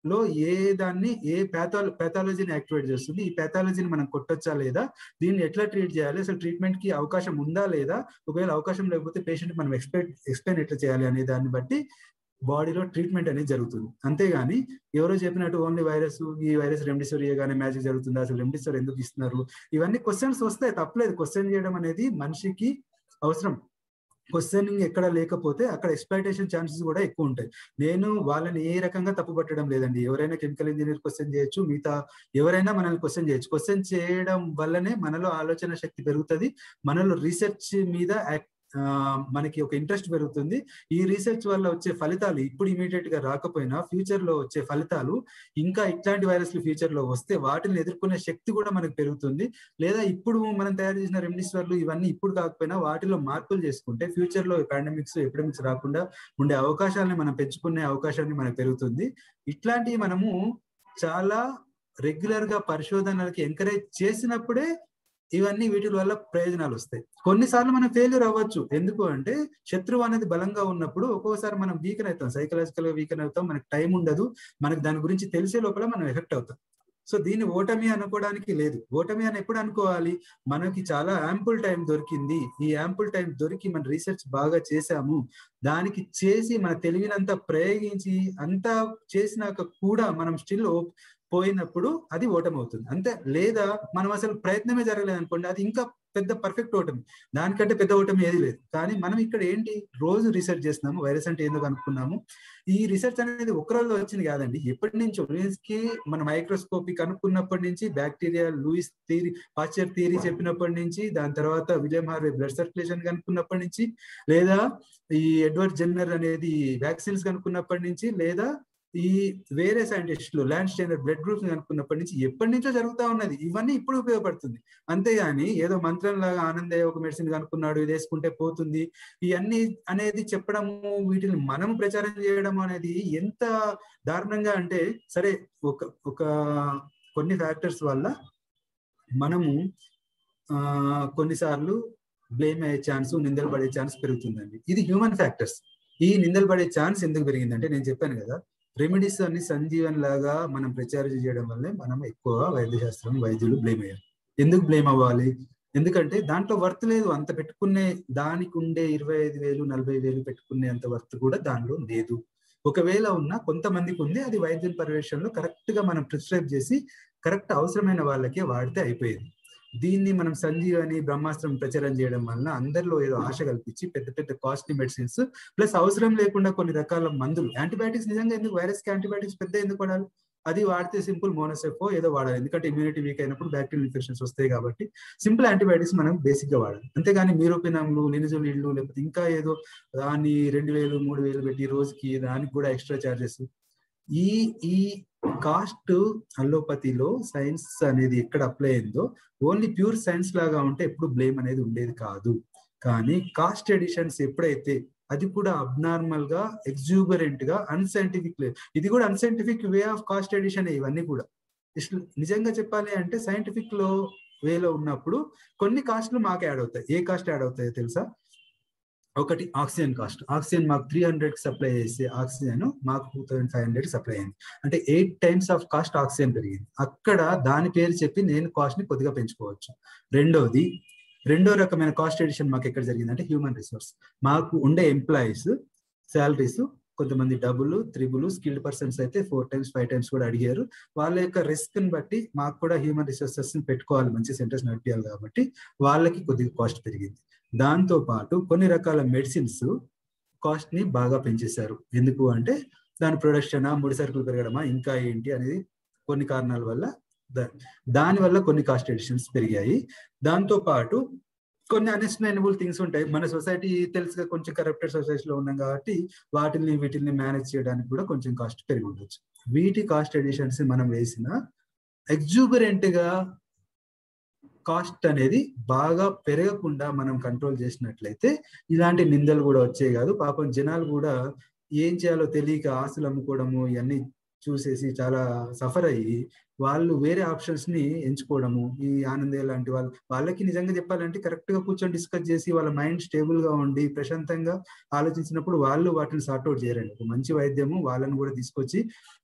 లో ఏ దాన్ని ఏ ప్యాథాల ప్యాథాలజీని యాక్టివేట్ చేస్తుంది, ఈ ప్యాథాలజీని మనం కొట్టొచ్చా లేదా, దీన్ని ఎట్లా ట్రీట్ చేయాలి, అసలు ట్రీట్మెంట్ కి అవకాశం ఉందా లేదా, ఒకవేళ అవకాశం లేకపోతే పేషెంట్ మనం ఎక్స్పెక్ట్ ఎక్స్ప్లెయిన్ ఎట్లా చేయాలి అనే దాన్ని బట్టి బాడీలో ట్రీట్మెంట్ అనేది జరుగుతుంది. అంతేగాని ఎవరో చెప్పినట్టు ఓన్లీ వైరస్ ఈ వైరస్ రెమ్డెసివిర్ ఇవ్వగానే మ్యాజిక్ జరుగుతుందా, అసలు రెమ్డెసివిర్ ఎందుకు ఇస్తున్నారు, ఇవన్నీ క్వశ్చన్స్ వస్తాయి, తప్పలేదు. క్వశ్చన్ చేయడం అనేది మనిషికి అవసరం. క్వశ్చనింగ్ ఎక్కడ లేకపోతే అక్కడ ఎక్స్ప్లాయిటేషన్ ఛాన్సెస్ కూడా ఎక్కువ ఉంటాయి. నేను వాళ్ళని ఏ రకంగా తప్పు పట్టడం లేదండి. ఎవరైనా కెమికల్ ఇంజనీర్ క్వశ్చన్ చేయొచ్చు, మిగతా ఎవరైనా మనల్ని క్వశ్చన్ చేయొచ్చు. క్వశ్చన్ చేయడం వల్లనే మనలో ఆలోచన శక్తి పెరుగుతుంది, మనలో రీసెర్చ్ మీద మనకి ఒక ఇంట్రెస్ట్ పెరుగుతుంది. ఈ రీసెర్చ్ వల్ల వచ్చే ఫలితాలు ఇప్పుడు ఇమీడియట్ గా రాకపోయినా ఫ్యూచర్ లో వచ్చే ఫలితాలు, ఇంకా ఇట్లాంటి వైరస్లు ఫ్యూచర్ లో వస్తే వాటిని ఎదుర్కొనే శక్తి కూడా మనకు పెరుగుతుంది. లేదా ఇప్పుడు మనం తయారు చేసిన రెమ్డెసివిర్లు ఇవన్నీ ఇప్పుడు కాకపోయినా వాటిలో మార్పులు చేసుకుంటే ఫ్యూచర్ లో పాండమిక్స్ ఎపిడమిక్స్ రాకుండా ఉండే అవకాశాలని మనం పెంచుకునే అవకాశాన్ని మనకు పెరుగుతుంది. ఇట్లాంటివి మనము చాలా రెగ్యులర్ గా పరిశోధనలకి ఎంకరేజ్ చేసినప్పుడే ఇవన్నీ వీటి వల్ల ప్రయోజనాలు వస్తాయి. కొన్నిసార్లు మనం ఫెయిల్యూర్ అవ్వచ్చు. ఎందుకు అంటే శత్రువు అనేది బలంగా ఉన్నప్పుడు ఒక్కోసారి మనం వీకెన్ అవుతాం, సైకలాజికల్ గా వీకెన్ అవుతాం, మనకు టైం ఉండదు, మనకు దాని గురించి తెలిసే లోపల మనం ఎఫెక్ట్ అవుతాం. సో దీన్ని ఓటమి అనుకోవడానికి లేదు. ఓటమి అని ఎప్పుడు అనుకోవాలి, మనకి చాలా యాంపుల్ టైం దొరికింది, ఈ యాంపుల్ టైం దొరికి మన రీసెర్చ్ బాగా చేసాము, దానికి చేసి మన తెలివినంతా ప్రయోగించి అంతా చేసినాక కూడా మనం స్టిల్ పోయినప్పుడు అది ఓటమి అవుతుంది అంతే. లేదా మనం అసలు ప్రయత్నమే జరగలేదు అనుకోండి, అది ఇంకా పెద్ద పర్ఫెక్ట్ ఓటమి, దానికంటే పెద్ద ఓటమి ఏది లేదు. కానీ మనం ఇక్కడ ఏంటి, రోజు రీసెర్చ్ చేస్తున్నాము, వైరస్ అంటే ఏందో కనుక్కున్నాము. ఈ రీసెర్చ్ అనేది ఒక రోజులో వచ్చింది కాదండి, ఎప్పటి నుంచో లూయిస్ కి మన మైక్రోస్కోపీ కనుక్కున్నప్పటి నుంచి, bacteria Louis theory Pasteur theory చెప్పినప్పటి నుంచి, దాని తర్వాత విలియం హార్వే బ్లడ్ సర్క్యులేషన్ కనుక్కున్నప్పటి నుంచి, లేదా ఈ ఎడ్వర్డ్ జెన్నర్ అనేది వ్యాక్సిన్స్ కనుక్కున్నప్పటి నుంచి, లేదా ఈ వేరే సైంటిస్టులు ల్యాండ్ స్టైనర్ బ్లడ్ గ్రూప్స్ కనుక్కున్నప్పటి నుంచి ఎప్పటి నుంచో జరుగుతూ ఉన్నది. ఇవన్నీ ఇప్పుడు ఉపయోగపడుతుంది. అంతేగాని ఏదో మంత్రం లాగా ఆనందయ్య ఒక మెడిసిన్ కనుక్కున్నాడు, ఇది వేసుకుంటే పోతుంది, ఇవన్నీ అనేది చెప్పడము, వీటిని మనం ప్రచారం చేయడం అనేది ఎంత దారుణంగా అంటే, సరే ఒక ఒక కొన్ని ఫ్యాక్టర్స్ వల్ల మనము ఆ కొన్నిసార్లు బ్లేమ్ అయ్యే ఛాన్స్, నిందలు పడే ఛాన్స్ పెరుగుతుందండి. ఇది హ్యూమన్ ఫ్యాక్టర్స్. ఈ నిందలు పడే ఛాన్స్ ఎందుకు పెరిగిందంటే, నేను చెప్పాను కదా, రెమెడీస్ అన్ని సంజీవన్ లాగా మనం ప్రచారం చేయడం వల్లే మనం ఎక్కువ వైద్యశాస్త్రం వైద్యులు బ్లేమ్ అయ్యారు. ఎందుకు బ్లేమ్ అవ్వాలి, ఎందుకంటే దాంట్లో వర్త్ లేదు. అంత పెట్టుకునే దానికి ఉండే ఇరవై ఐదు వేలు నలభై వేలు పెట్టుకునే అంత వర్త్ కూడా దానిలో లేదు. ఒకవేళ ఉన్నా కొంతమందికి ఉంది, అది వైద్యుల పర్యవేక్షణలో కరెక్ట్ గా మనం ప్రిస్క్రైబ్ చేసి కరెక్ట్ అవసరమైన వాళ్ళకే వాడితే అయిపోయేది. దీన్ని మనం సంజీవని బ్రహ్మాస్త్రం ప్రచారం చేయడం వలన అందరిలో ఏదో ఆశ కల్పించి పెద్ద పెద్ద కాస్ట్లీ మెడిసిన్స్ ప్లస్ అవసరం లేకుండా కొన్ని రకాల మందులు, యాంటీబయాటిక్స్ నిజంగా ఎందుకు, వైరస్ కి యాంటీబయాటిక్స్ పెద్ద ఎందుకు వాడాలి, అది వాడితే సింపుల్ మోనోసెఫో ఏదో వాడాలి, ఎందుకంటే ఇమ్యూనిటీ వీక్ అయినప్పుడు బ్యాక్టీరియల్ ఇన్ఫెక్షన్స్ వస్తాయి కాబట్టి సింపుల్ యాంటీబయాటిక్స్ మనం బేసిక్ గా వాడాలి. అంతేగాని మీరోపినామ్లు, లినిజోలిడ్లు, లేకపోతే ఇంకా ఏదో దాన్ని రెండు వేలు మూడు వేలు పెట్టి రోజుకి దానికి కూడా ఎక్స్ట్రా చార్జెస్. ఈ ఈ కాస్ట్ అల్లోపతిలో సైన్స్ అనేది ఎక్కడ అప్లై అయిందో, ఓన్లీ ప్యూర్ సైన్స్ లాగా ఉంటే ఎప్పుడు బ్లేమ్ అనేది ఉండేది కాదు. కానీ కాస్ట్ ఎడిషన్స్ ఎప్పుడైతే అది కూడా అబ్నార్మల్ గా, ఎగ్జూబరెంట్ గా, అన్సైంటిఫిక్, ఇది కూడా unscientific way of cost addition. ఇవన్నీ కూడా నిజంగా చెప్పాలి అంటే సైంటిఫిక్ లో వేలో ఉన్నప్పుడు కొన్ని కాస్ట్లు మాకు యాడ్ అవుతాయి. ఏ కాస్ట్ యాడ్ అవుతాయో తెలుసా? ఒకటి ఆక్సిజన్ కాస్ట్. ఆక్సిజన్ మాకు త్రీ హండ్రెడ్ సప్లై చేసే ఆక్సిజన్ మాకు two thousand five hundred supply అయింది అంటే eight times of cost oxygen పెరిగింది. అక్కడ దాని పేరు చెప్పి నేను కాస్ట్ ని కొద్దిగా పెంచుకోవచ్చు. రెండోది, రెండో రకమైన కాస్ట్ ఎడిషన్ మాకు ఎక్కడ జరిగింది అంటే హ్యూమన్ రిసోర్స్. మాకు ఉండే ఎంప్లాయీస్ శాలరీస్ కొంతమంది డబుల్ త్రిబుల్, స్కిల్డ్ పర్సన్స్ అయితే ఫోర్ టైమ్స్ ఫైవ్ టైమ్స్ కూడా అడిగారు. వాళ్ళ యొక్క రిస్క్ ని బట్టి మాకు కూడా హ్యూమన్ రిసోర్సెస్ ని పెట్టుకోవాలి, మంచి సెంటర్స్ నడిపించాలి కాబట్టి వాళ్ళకి కొద్దిగా కాస్ట్ పెరిగింది. దాంతో పాటు కొన్ని రకాల మెడిసిన్స్ కాస్ట్ ని బాగా పెంచేశారు. ఎందుకు అంటే దాని ప్రొడక్షన్, ముడి సరుకులు పెరగడమా, ఇంకా ఏంటి అనేది కొన్ని కారణాల వల్ల దాని వల్ల కొన్ని కాస్ట్ ఎడిషన్స్ పెరిగాయి. దాంతో పాటు కొన్ని అన్ఎక్స్ప్లెయినబుల్ థింగ్స్ ఉంటాయి. మన సొసైటీ తెలుసుగా కొంచెం కరప్టెడ్ సొసైటీలో ఉన్నాం కాబట్టి వాటిని వీటిని మేనేజ్ చేయడానికి కూడా కొంచెం కాస్ట్ పెరిగి ఉండొచ్చు. వీటి కాస్ట్ ఎడిషన్స్ మనం వేసిన ఎగ్జూబరెంట్ గా కాస్ట్ అనేది బాగా పెరగకుండా మనం కంట్రోల్ చేసినట్లయితే ఇలాంటి నిందలు కూడా వచ్చాయి కాదు. పాపం జనాలు కూడా ఏం చేయాలో తెలియక ఆస్తులు అమ్ముకోవడము ఇవన్నీ చూసేసి చాలా సఫర్ అయ్యి వాళ్ళు వేరే ఆప్షన్స్ ని ఎంచుకోవడము, ఈ ఆనందయ్య లాంటి వాళ్ళు వాళ్ళకి నిజంగా చెప్పాలంటే కరెక్ట్ గా కూర్చొని డిస్కస్ చేసి వాళ్ళ మైండ్ స్టేబుల్ గా ఉండి ప్రశాంతంగా ఆలోచించినప్పుడు వాళ్ళు వాటిని సార్ట్అవుట్ చేయరండి. ఒక మంచి వైద్యము వాళ్ళని కూడా తీసుకొచ్చి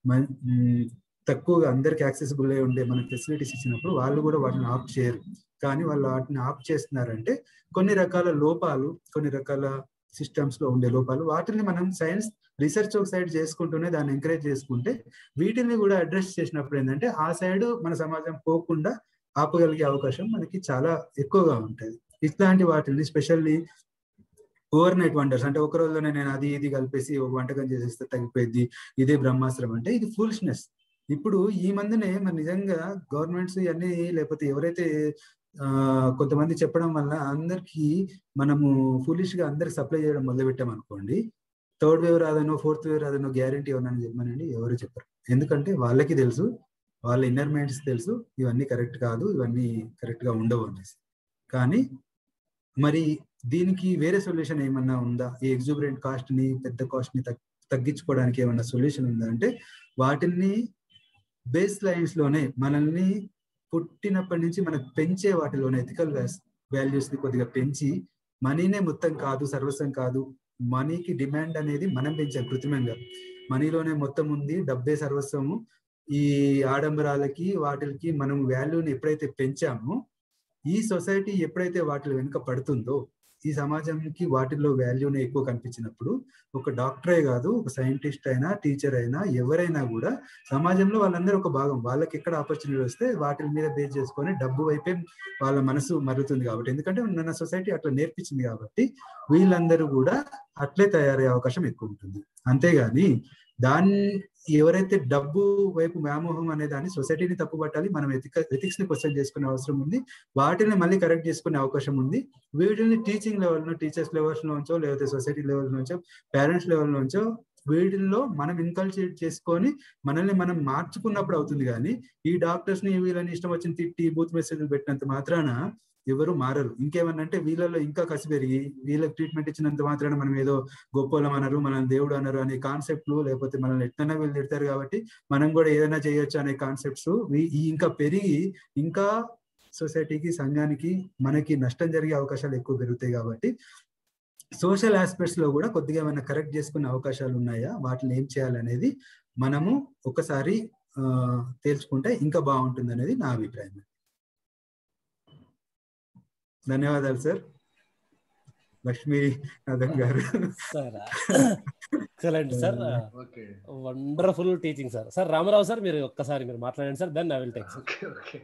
తక్కువగా అందరికి యాక్సెసిబుల్ అయి ఉండే మన ఫెసిలిటీస్ ఇచ్చినప్పుడు వాళ్ళు కూడా వాటిని ఆప్ చేయరు. కానీ వాళ్ళు వాటిని ఆప్ చేస్తున్నారంటే కొన్ని రకాల లోపాలు, కొన్ని రకాల సిస్టమ్స్ లో ఉండే లోపాలు, వాటిని మనం సైన్స్ రీసెర్చ్ ఒక సైడ్ చేసుకుంటూనే దాన్ని ఎంకరేజ్ చేసుకుంటే వీటిని కూడా అడ్రస్ చేసినప్పుడు ఏంటంటే ఆ సైడ్ మన సమాజం పోకుండా ఆపగలిగే అవకాశం మనకి చాలా ఎక్కువగా ఉంటుంది. ఇట్లాంటి వాటిని స్పెషల్లీ ఓవర్ నైట్ వండర్స్ అంటే ఒక రోజులోనే నేను అది ఇది కలిపేసి ఒక వంటకం చేసేస్తే తగ్గిపోయింది, ఇదే బ్రహ్మాస్త్రం అంటే ఇది ఫూల్స్నెస్. ఇప్పుడు ఈ మందినే మరి నిజంగా గవర్నమెంట్స్ ఇవన్నీ లేకపోతే ఎవరైతే ఆ కొంతమంది చెప్పడం వల్ల అందరికి మనము ఫులిష్ గా అందరికి సప్లై చేయడం మొదలు పెట్టాం అనుకోండి, థర్డ్ వేవ్ రాదనో ఫోర్త్ వేవ్ రాదనో గ్యారంటీ ఏమన్నా చెప్పమనండి, ఎవరు చెప్పరు. ఎందుకంటే వాళ్ళకి తెలుసు, వాళ్ళ ఇన్నర్ మైండ్స్ తెలుసు ఇవన్నీ కరెక్ట్ కాదు, ఇవన్నీ కరెక్ట్ గా ఉండవు అనేసి. కానీ మరి దీనికి వేరే సొల్యూషన్ ఏమన్నా ఉందా? ఈ ఎగ్జూబరెంట్ కాస్ట్ ని పెద్ద కాస్ట్ ని తగ్గించుకోవడానికి ఏమన్నా సొల్యూషన్ ఉందా అంటే వాటిని బేస్ లైన్స్ లోనే మనల్ని పుట్టినప్పటి నుంచి మనకు పెంచే వాటిలోనే ఎథికల్ వాల్యూస్ ని కొద్దిగా పెంచి, మనీనే మొత్తం కాదు, సర్వస్వం కాదు, మనీకి డిమాండ్ అనేది మనం పెంచాం కృత్రిమంగా, మనీలోనే మొత్తం ఉంది, డబ్బే సర్వస్వము, ఈ ఆడంబరాలకి వాటికి మనం వాల్యూని ఎప్పుడైతే పెంచామో ఈ సొసైటీ ఎప్పుడైతే వాటి వెనుక పడుతుందో, ఈ సమాజంకి వాటిల్లో వాల్యూనే ఎక్కువ కనిపించినప్పుడు ఒక డాక్టరే కాదు, ఒక సైంటిస్ట్ అయినా టీచర్ అయినా ఎవరైనా కూడా సమాజంలో వాళ్ళందరూ ఒక భాగం. వాళ్ళకి ఎక్కడ ఆపర్చునిటీ వస్తే వాటి మీద బేస్ చేసుకొని డబ్బు వైపే వాళ్ళ మనసు మరుగుతుంది కాబట్టి, ఎందుకంటే మన సొసైటీ అట్లా నేర్పించింది కాబట్టి వీళ్ళందరూ కూడా అట్లే తయారయ్యే అవకాశం ఎక్కువ ఉంటుంది. అంతేగాని దాన్ని ఎవరైతే డబ్బు వైపు వ్యామోహం అనే దాన్ని సొసైటీని తప్పు పట్టాలి, మనం ఎథిక ఎథిక్స్ ని క్వశ్చన్ చేసుకునే అవసరం ఉంది, వాటిని మళ్ళీ కరెక్ట్ చేసుకునే అవకాశం ఉంది. వీటిని టీచింగ్ లెవెల్ లో, టీచర్స్ లెవెల్స్ నుంచో లేకపోతే సొసైటీ లెవెల్ నుంచో పేరెంట్స్ లెవెల్ నుంచో వీటిల్లో మనం ఇన్కల్చేట్ చేసుకొని మనల్ని మనం మార్చుకున్నప్పుడు అవుతుంది. కానీ ఈ డాక్టర్స్ ని వీళ్ళని ఇష్టం వచ్చిన తిట్టి బూత్ మెసేజ్లు పెట్టినంత మాత్రాన ఎవరు మారరు. ఇంకేమన్నంటే వీళ్ళలో ఇంకా కసి పెరిగి వీళ్ళకి ట్రీట్మెంట్ ఇచ్చినంత మాత్రాన మనం ఏదో గొప్పలం అన్నారు, మనం దేవుడు అన్నారు అనే కాన్సెప్ట్లు, లేకపోతే మనల్ని ఎట్లన్నా వీళ్ళు తిడతారు కాబట్టి మనం కూడా ఏదైనా చేయొచ్చు అనే కాన్సెప్ట్స్ ఇంకా పెరిగి ఇంకా సొసైటీకి, సంఘానికి, మనకి నష్టం జరిగే అవకాశాలు ఎక్కువ పెరుగుతాయి. కాబట్టి సోషల్ ఆస్పెక్ట్స్ లో కూడా కొద్దిగా ఏమైనా కరెక్ట్ చేసుకునే అవకాశాలు ఉన్నాయా, వాటిని ఏం చేయాలనేది మనము ఒకసారి ఆ తేల్చుకుంటే ఇంకా బాగుంటుంది అనేది నా అభిప్రాయం. ధన్యవాదాలు సార్. లక్ష్మీనాథన్ గారు sir excellent sir, wonderful teaching sir. Sir Ramarao sir మీరు ఒక్కసారి మీరు మాట్లాడండి sir, then I will take. Okay okay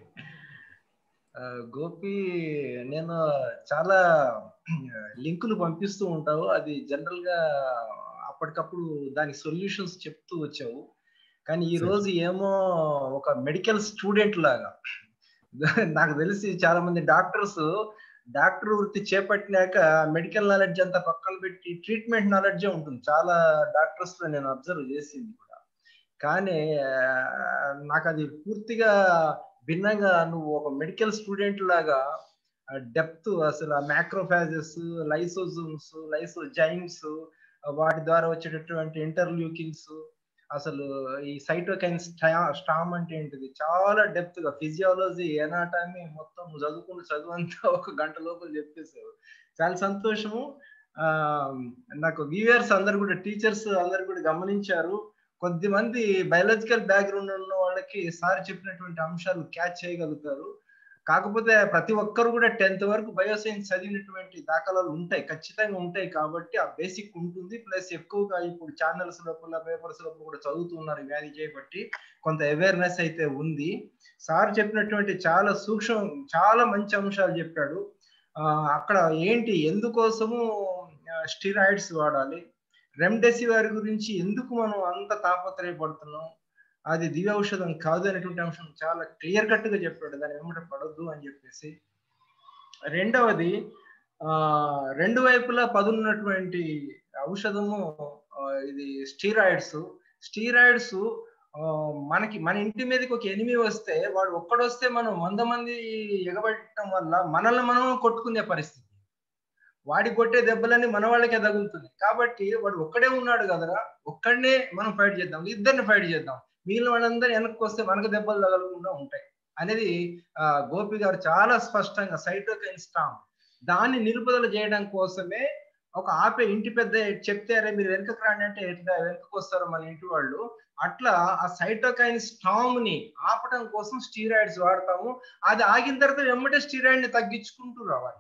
Gopi, నేను చాలా లింకులు పంపిస్తూ ఉంటావు, అది జనరల్ గా అప్పటికప్పుడు దానికి సొల్యూషన్స్ చెప్తూ వచ్చావు. కానీ ఈ రోజు ఏమో ఒక మెడికల్ స్టూడెంట్ లాగా, నాకు తెలిసి చాలా మంది డాక్టర్స్ డాక్టర్ వృత్తి చేపట్టినాక మెడికల్ నాలెడ్జ్ అంతా పక్కన పెట్టి ట్రీట్మెంట్ నాలెడ్జే ఉంటుంది చాలా డాక్టర్స్ లో నేను అబ్జర్వ్ చేసింది కూడా. కానీ నాకు అది పూర్తిగా భిన్నంగా నువ్వు ఒక మెడికల్ స్టూడెంట్ లాగా డెప్త్, అసలు ఆ మ్యాక్రోఫాజెస్, లైసోజోమ్స్, లైసోజైమ్స్, వాటి ద్వారా వచ్చేటటువంటి ఇంటర్ల్యూకిన్స్, అసలు ఈ సైటోకైన్ స్టామ్ అంటే ఏంటిది, చాలా డెప్త్ గా ఫిజియాలజీ, ఎనాటమీ మొత్తం చదువుకున్న చదువంతా ఒక గంట లోపల చెప్పేసావు. చాలా సంతోషము. ఆ నాకు వ్యూయర్స్ అందరు కూడా, టీచర్స్ అందరు కూడా గమనించారు. కొద్దిమంది బయాలజికల్ బ్యాక్గ్రౌండ్ ఉన్న వాళ్ళకి సార్ చెప్పినటువంటి అంశాలు క్యాచ్ చేయగలుగుతారు. కాకపోతే ప్రతి ఒక్కరు కూడా టెన్త్ వరకు బయోసైన్స్ చదివినటువంటి దాఖలాలు ఉంటాయి, ఖచ్చితంగా ఉంటాయి. కాబట్టి ఆ బేసిక్ ఉంటుంది. ప్లస్ ఎక్కువగా ఇప్పుడు ఛానల్స్ లోపల, పేపర్స్ లోపల కూడా చదువుతున్నారు వ్యాధి చేయబట్టి కొంత అవేర్నెస్ అయితే ఉంది. సార్ చెప్పినటువంటి చాలా సూక్ష్మం, చాలా మంచి అంశాలు చెప్పాడు. ఆ అక్కడ ఏంటి, ఎందుకోసము స్టిరాయిడ్స్ వాడాలి, రెమ్డెసివిర్ గురించి ఎందుకు మనం అంత తాపత్రయపడుతున్నాం, అది దివ్య ఔషధం కాదు అనేటువంటి అంశం చాలా క్లియర్ కట్ గా చెప్పాడు, దాని వెంబడి పడొద్దు అని చెప్పేసి. రెండవది, ఆ రెండు వైపులా పదున్నటువంటి ఔషధము ఇది స్టీరాయిడ్స్. స్టీరాయిడ్స్ మనకి మన ఇంటి మీదకి ఒక ఎనిమి వస్తే, వాడు ఒక్కడొస్తే మనం వంద మంది ఎగబట్టడం వల్ల మనల్ని మనం కొట్టుకునే పరిస్థితి, వాడి కొట్టే దెబ్బలన్నీ మన వాళ్ళకే తగులుతుంది. కాబట్టి వాడు ఒక్కడే ఉన్నాడు కదరా, ఒక్కడనే మనం ఫైట్ చేద్దాం, ఇద్దరిని ఫైట్ చేద్దాం, మిగిలిన వాళ్ళందరూ వెనక్కి వస్తే మనకు దెబ్బలు తగలకుండా ఉంటాయి అనేది గోపి గారు చాలా స్పష్టంగా సైటోకైన్ స్టామ్ దాన్ని నిలుపుదల చేయడం కోసమే ఒక ఆపే ఇంటి పెద్ద చెప్తే అరే మీరు వెనకకు రాండి అంటే ఎట్లా వెనకకు వస్తారో మన ఇంటి వాళ్ళు, అట్లా ఆ సైటోకైన్ స్టామ్ ని ఆపడం కోసం స్టీరాయిడ్స్ వాడతాము. అది ఆగిన తర్వాత వెంబడే స్టీరాయిడ్ ని తగ్గించుకుంటూ రావాలి.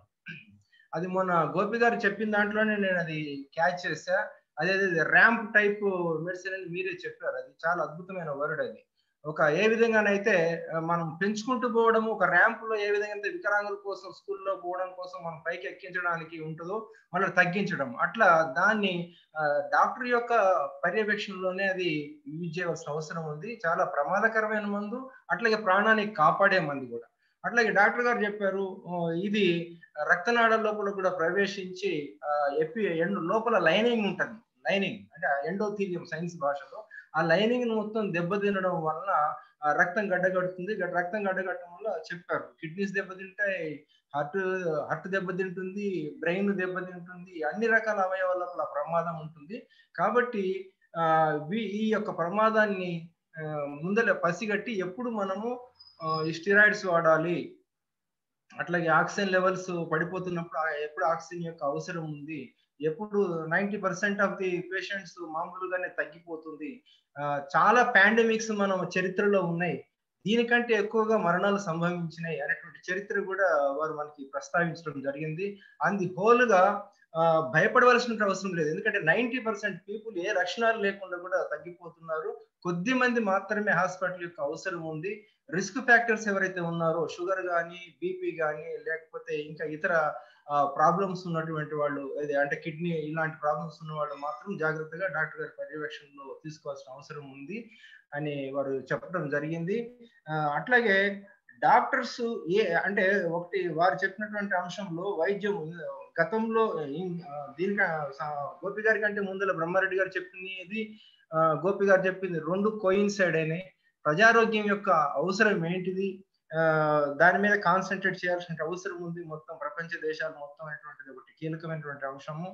అది మొన్న గోపి గారు చెప్పిన దాంట్లోనే నేను అది క్యాచ్ చేసా. అదే ర్యాంప్ టైప్ మెడిసిన్ అని మీరే చెప్పారు. అది చాలా అద్భుతమైన వర్డ్. అది ఒక ఏ విధంగానైతే మనం పెంచుకుంటూ పోవడము, ఒక ర్యాంప్ లో ఏ విధంగా అయితే వికలాంగుల కోసం స్కూల్లో పోవడం కోసం మనం పైకి ఎక్కించడానికి ఉంటుందో మనం తగ్గించడం, అట్లా దాన్ని డాక్టర్ యొక్క పర్యవేక్షణలోనే అది యూజ్ చేయవలసిన అవసరం ఉంది. చాలా ప్రమాదకరమైన మందు, అట్లాగే ప్రాణానికి కాపాడే మందు కూడా. అట్లాగే డాక్టర్ గారు చెప్పారు ఇది రక్తనాళాల లోపల కూడా ప్రవేశించి ఎపి ఎండ్ లోపల లైనింగ్ ఉంటుంది. లైనింగ్ అంటే ఎండోథీలియం సైన్స్ భాషలో ఆ లైనింగ్ మొత్తం దెబ్బతినడం వలన రక్తం గడ్డగడుతుంది. రక్తం గడ్డగట్టడం వల్ల చెప్పారు కిడ్నీస్ దెబ్బతింటాయి, హార్ట్ హార్ట్ దెబ్బతింటుంది, బ్రెయిన్ దెబ్బతింటుంది, అన్ని రకాల అవయవాల లోపల ప్రమాదం ఉంటుంది. కాబట్టి ఆ ఈ యొక్క ప్రమాదాన్ని ముందర పసిగట్టి ఎప్పుడు మనము ఈ స్టిరాయిడ్స్ వాడాలి, అట్లాగే ఆక్సిజన్ లెవెల్స్ పడిపోతున్నప్పుడు ఎప్పుడు ఆక్సిజన్ యొక్క అవసరం ఉంది, ఎప్పుడు ninety percent of the patients మామూలుగానే తగ్గిపోతుంది. చాలా పాండమిక్స్ మనం చరిత్రలో ఉన్నాయి, దీనికంటే ఎక్కువగా మరణాలు సంభవించినాయి అనేటువంటి చరిత్ర కూడా వారు మనకి ప్రస్తావించడం జరిగింది. అంది హోల్గా భయపడవలసిన అవసరం లేదు, ఎందుకంటే నైంటీ పర్సెంట్ పీపుల్ ఏ లక్షణాలు లేకుండా కూడా తగ్గిపోతున్నారు. కొద్ది మంది మాత్రమే హాస్పిటల్ యొక్క అవసరం ఉంది. రిస్క్ ఫ్యాక్టర్స్ ఎవరైతే ఉన్నారో షుగర్ కానీ, బీపీ కానీ, లేకపోతే ఇంకా ఇతర ప్రాబ్లమ్స్ ఉన్నటువంటి వాళ్ళు, అంటే కిడ్నీ ఇలాంటి ప్రాబ్లమ్స్ ఉన్న వాళ్ళు మాత్రం జాగ్రత్తగా డాక్టర్ గారి పర్యవేక్షణలో తీసుకోవాల్సిన అవసరం ఉంది అని వారు చెప్పడం జరిగింది. అట్లాగే డాక్టర్స్ ఏ అంటే ఒకటి వారు చెప్పినటువంటి అంశంలో వైద్యం గతంలో దీనికి గోపి గారి కంటే ముందర బ్రహ్మారెడ్డి గారు చెప్పింది, గోపి గారు చెప్పింది రెండు కోయిన్సైడ్ అయినాయి. ప్రజారోగ్యం యొక్క అవసరం ఏంటిది, దాని మీద కాన్సన్ట్రేట్ చేయాల్సిన అవసరం ఉంది. మొత్తం ప్రపంచ దేశాలు మొత్తం అనేటువంటిది ఒకటి కీలకమైనటువంటి అంశము.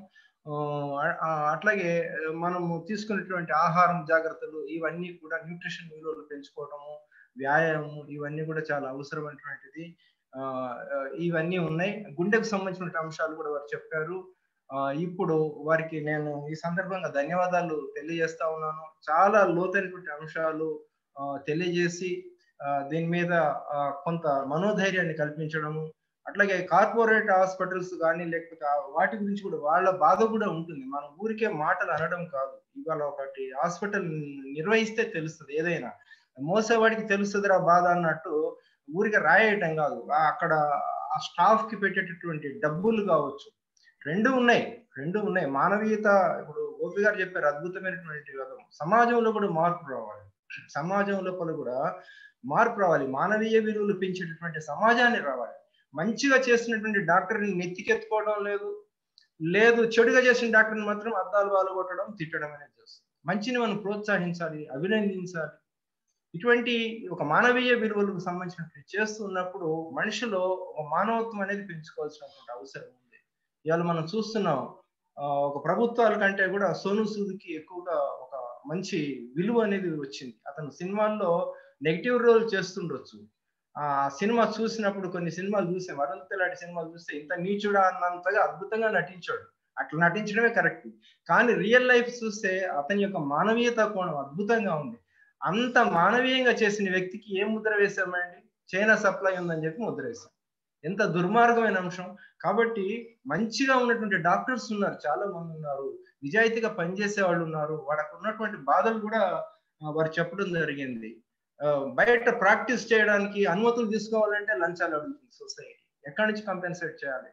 అట్లాగే మనము తీసుకునేటువంటి ఆహారం జాగ్రత్తలు ఇవన్నీ కూడా న్యూట్రిషన్ విలువలు పెంచుకోవడము, వ్యాయామం ఇవన్నీ కూడా చాలా అవసరమైనటువంటిది. ఆ ఇవన్నీ ఉన్నాయి. గుండెకు సంబంధించిన అంశాలు కూడా వారు చెప్పారు. ఆ ఇప్పుడు వారికి నేను ఈ సందర్భంగా ధన్యవాదాలు తెలియజేస్తా ఉన్నాను. చాలా లోతైనటువంటి అంశాలు తెలియజేసి దీని మీద కొంత మనోధైర్యాన్ని కల్పించడము, అట్లాగే కార్పొరేట్ హాస్పిటల్స్ కానీ లేకపోతే వాటి గురించి కూడా వాళ్ళ బాధ కూడా ఉంటుంది. మన ఊరికే మాటలు అనడం కాదు, ఇవాళ ఒకటి హాస్పిటల్ నిర్వహిస్తే తెలుస్తుంది, ఏదైనా మోసేవాడికి తెలుస్తుంది రా బాధ అన్నట్టు ఊరికే రాయటం కాదు. అక్కడ ఆ స్టాఫ్ కి పెట్టేటటువంటి డబ్బులు కావచ్చు, రెండు ఉన్నాయి రెండు ఉన్నాయి మానవీయత. ఇప్పుడు గోపి గారు చెప్పారు అద్భుతమైనటువంటి సమాజంలో కూడా మార్పు రావాలి, సమాజం లోపల కూడా మార్పు రావాలి, మానవీయ విలువలు పెంచేటటువంటి సమాజాన్ని రావాలి. మంచిగా చేసినటువంటి డాక్టర్ని నెత్తికెత్తుకోవడం లేదు, లేదు చెడుగా చేసిన డాక్టర్ని మాత్రం అద్దాలు బాలు కొట్టడం, తిట్టడం అనేది చేస్తుంది. మంచిని మనం ప్రోత్సహించాలి, అభినందించాలి. ఇటువంటి ఒక మానవీయ విలువలకు సంబంధించినటువంటి చేస్తున్నప్పుడు మనిషిలో ఒక మానవత్వం అనేది పెంచుకోవాల్సినటువంటి అవసరం ఉంది. ఇవాళ మనం చూస్తున్నాం ఒక ప్రభుత్వాల కంటే కూడా సోను సూద్కి ఎక్కువగా ఒక మంచి విలువ అనేది వచ్చింది. అతను సినిమాల్లో నెగిటివ్ రోల్ చేస్తుండొచ్చు, ఆ సినిమా చూసినప్పుడు కొన్ని సినిమాలు చూసే వరంత లాంటి సినిమాలు చూస్తే ఇంత నీచుడా అన్నంతగా అద్భుతంగా నటించాడు. అట్లా నటించడమే కరెక్ట్, కానీ రియల్ లైఫ్ చూస్తే అతని యొక్క మానవీయత కోణం అద్భుతంగా ఉంది. అంత మానవీయంగా చేసిన వ్యక్తికి ఏం ముద్ర వేశామండి? చైనా సప్లై ఉందని చెప్పి ముద్ర వేశాం. ఎంత దుర్మార్గమైన అంశం. కాబట్టి మంచిగా ఉన్నటువంటి డాక్టర్స్ ఉన్నారు, చాలా మంది ఉన్నారు, నిజాయితీగా పనిచేసే వాళ్ళు ఉన్నారు. వాళ్ళకు ఉన్నటువంటి బాధలు కూడా వారు చెప్పడం జరిగింది. బయట ప్రాక్టీస్ చేయడానికి అనుమతులు తీసుకోవాలంటే లంచాలు అడుగుతుంది సొసైటీ. ఎక్కడి నుంచి కంపెన్సేట్ చేయాలి?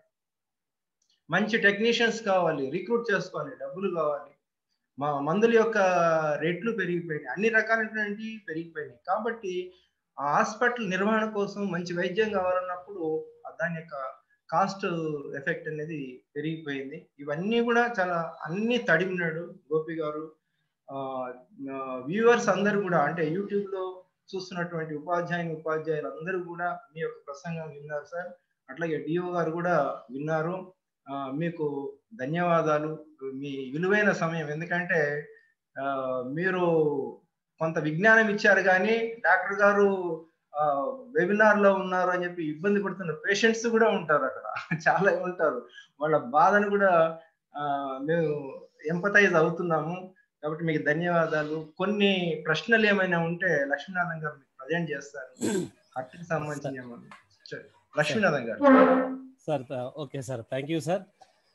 మంచి టెక్నీషియన్స్ కావాలి, రిక్రూట్ చేసుకోవాలి, డబ్బులు కావాలి. మా మందుల యొక్క రేట్లు పెరిగిపోయినాయి, అన్ని రకాలైనటువంటి పెరిగిపోయినాయి. కాబట్టి ఆ హాస్పిటల్ నిర్వహణ కోసం మంచి వైద్యం కావాలన్నప్పుడు దాని యొక్క కాస్ట్ ఎఫెక్ట్ అనేది పెరిగిపోయింది. ఇవన్నీ కూడా చాలా అన్ని తడిమినాడు గోపి గారు. వ్యూవర్స్ అందరూ కూడా అంటే యూట్యూబ్ లో చూస్తున్నటువంటి ఉపాధ్యాయుని ఉపాధ్యాయులు అందరూ కూడా మీ యొక్క ప్రసంగం విన్నారు సార్. అట్లాగే డిఓ గారు కూడా విన్నారు. మీకు ధన్యవాదాలు, మీ విలువైన సమయం. ఎందుకంటే మీరు కొంత విజ్ఞానం ఇచ్చారు కానీ డాక్టర్ గారు వెబినార్ లో ఉన్నారు అని చెప్పి ఇబ్బంది పడుతున్న పేషెంట్స్ కూడా ఉంటారు అక్కడ, చాలా ఉంటారు. వాళ్ళ బాధను కూడా ఆ మేము ఎంపతైజ్ అవుతున్నాము. కాబట్టి మీకు ధన్యవాదాలు. కొన్ని ప్రశ్నలు ఏమైనా ఉంటే లక్ష్మీనాథన్ గారు మీకు ప్రజెంట్ చేస్తారు, అట్టికి సంబంధించి. లక్ష్మీనాథన్ గారు. Sir okay sir, thank you sir.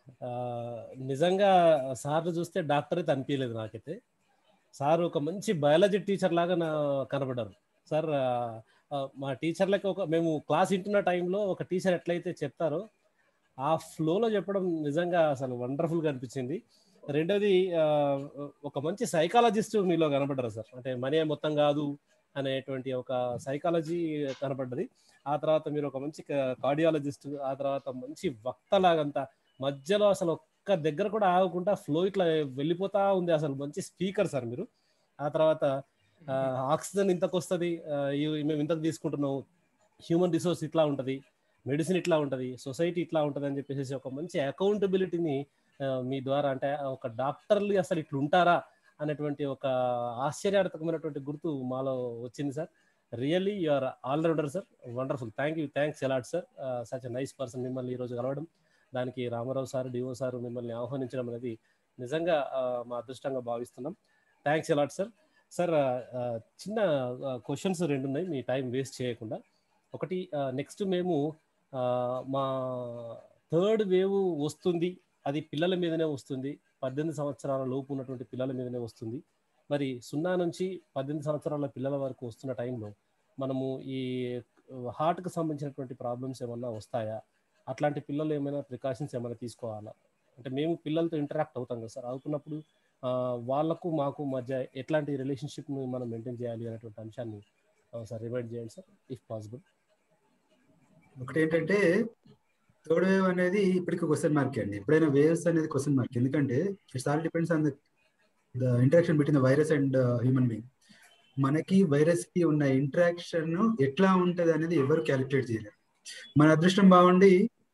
నిజంగా సార్ని చూస్తే డాక్టర్ అయితే అనిపించలేదు నాకైతే. సార్ ఒక మంచి బయాలజీ టీచర్ లాగా నా కనబడ్డారు సార్. మా టీచర్లకి ఒక మేము క్లాస్ వింటున్న టైంలో ఒక టీచర్ ఎట్లయితే చెప్తారో ఆ ఫ్లోలో చెప్పడం నిజంగా అసలు వండర్ఫుల్గా అనిపించింది. రెండోది ఒక మంచి సైకాలజిస్ట్ మీలో కనబడ్డారు సార్. అంటే మనీ మొత్తం కాదు అనేటువంటి ఒక సైకాలజీ కనబడ్డది. ఆ తర్వాత మీరు ఒక మంచి కార్డియాలజిస్ట్, ఆ తర్వాత మంచి వక్తలాగంతా మధ్యలో అసలు ఒక్క దగ్గర కూడా ఆగకుండా ఫ్లో ఇట్లా వెళ్ళిపోతా ఉంది. అసలు మంచి స్పీకర్ సార్ మీరు. ఆ తర్వాత ఆక్సిజన్ ఇంతకు వస్తుంది, మేము ఇంతకు తీసుకుంటున్నాం, హ్యూమన్ రిసోర్స్ ఇట్లా ఉంటుంది, మెడిసిన్ ఇట్లా ఉంటుంది, సొసైటీ ఇట్లా ఉంటుంది అని చెప్పేసి ఒక మంచి అకౌంటబిలిటీని మీ ద్వారా, అంటే ఒక డాక్టర్లు అసలు ఇట్లా ఉంటారా అనేటువంటి ఒక ఆశ్చర్యార్థకమైనటువంటి గుర్తు మాలో వచ్చింది sir. Really you are allrounder sir, wonderful. Thank you, thanks a lot sir. Such a nice person. మిమ్మల్ని ఈరోజు కలవడం, దానికి రామారావు సార్, డిఓ సార్ మిమ్మల్ని ఆహ్వానించడం అనేది నిజంగా మా అదృష్టంగా భావిస్తున్నాం. Thanks a lot sir. సార్ చిన్న క్వశ్చన్స్ రెండు ఉన్నాయి, మీ టైం వేస్ట్ చేయకుండా. ఒకటి, నెక్స్ట్ మేము మా థర్డ్ వేవ్ వస్తుంది, అది పిల్లల మీదనే వస్తుంది, పద్దెనిమిది సంవత్సరాల లోపు ఉన్నటువంటి పిల్లల మీదనే వస్తుంది. మరి సున్నా నుంచి పద్దెనిమిది సంవత్సరాల పిల్లల వరకు వస్తున్న టైంలో మనము ఈ హార్ట్కి సంబంధించినటువంటి ప్రాబ్లమ్స్ ఏమన్నా వస్తాయా? అట్లాంటి పిల్లలు ఏమైనా ప్రికాషన్స్ ఏమైనా తీసుకోవాలా? అంటే మేము పిల్లలతో ఇంటరాక్ట్ అవుతాం కదా సార్, అవుతున్నప్పుడు వాళ్ళకు మాకు మధ్య ఎట్లాంటి రిలేషన్షిప్ని మనం మెయింటైన్ చేయాలి అనేటువంటి అంశాన్ని సార్ రిమైండ్ చేయండి సార్, ఇఫ్ పాసిబుల్. ఒకటి ఏంటంటే థర్డ్ వేవ్ అనేది ఇప్పటికీ క్వశ్చన్ మార్క్ అండి. ఎప్పుడైనా వేవ్స్ అనేది క్వశ్చన్ మార్క్, ఎందుకంటే it's all depends on the interaction between the virus and human being. మనకి వైరస్ కి ఉన్న ఇంటరాక్షన్ ఎట్లా ఉంటది అనేది ఎవరు క్యాలిక్యులేట్ చేయలేరు. మన అదృష్టం బాగుండి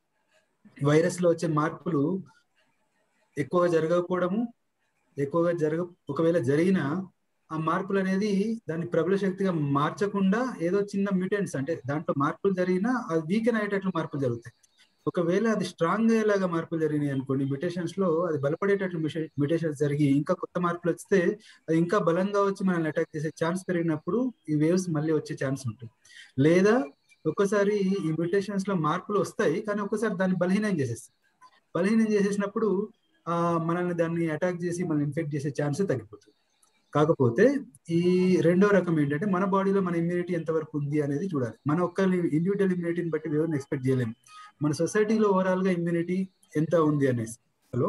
వైరస్ లో వచ్చే మార్పులు ఎక్కువగా జరగకపోవడము, ఎక్కువగా జరగ ఒకవేళ జరిగినా ఆ మార్పులు అనేది దాన్ని ప్రబల శక్తిగా మార్చకుండా ఏదో చిన్న మ్యూటెంట్స్, అంటే దాంట్లో మార్పులు జరిగినా అది వీకెన్ అయ్యేటట్లు మార్పులు జరుగుతాయి. ఒకవేళ అది స్ట్రాంగ్ అయ్యేలాగా మార్పులు జరిగినాయి అనుకోండి, మ్యూటేషన్స్ లో అది బలపడేటట్లు మ్యూటేషన్స్ జరిగి ఇంకా కొత్త మార్పులు వస్తే అది ఇంకా బలంగా వచ్చి మనల్ని అటాక్ చేసే ఛాన్స్ పెరిగినప్పుడు ఈ వేవ్స్ మళ్ళీ వచ్చే ఛాన్స్ ఉంటుంది. లేదా ఒక్కసారి ఈ మ్యూటేషన్స్ లో మార్పులు వస్తాయి కానీ ఒక్కసారి దాన్ని బలహీనం చేసేస్తాయి. బలహీనం చేసేసినప్పుడు ఆ మనల్ని దాన్ని అటాక్ చేసి మనల్ని ఇన్ఫెక్ట్ చేసే ఛాన్స్ తగ్గిపోతుంది. కాకపోతే ఈ రెండో రకం ఏంటంటే మన బాడీలో మన ఇమ్యూనిటీ ఎంతవరకు ఉంది అనేది చూడాలి. మన ఒక్క ఇండివిజువల్ ఇమ్యూనిటీని బట్టి ఎవరిని ఎక్స్పెక్ట్ చేయలేము. మన సొసైటీలో ఓవరాల్ గా ఇమ్యూనిటీ ఎంత ఉంది అనేసి. హలో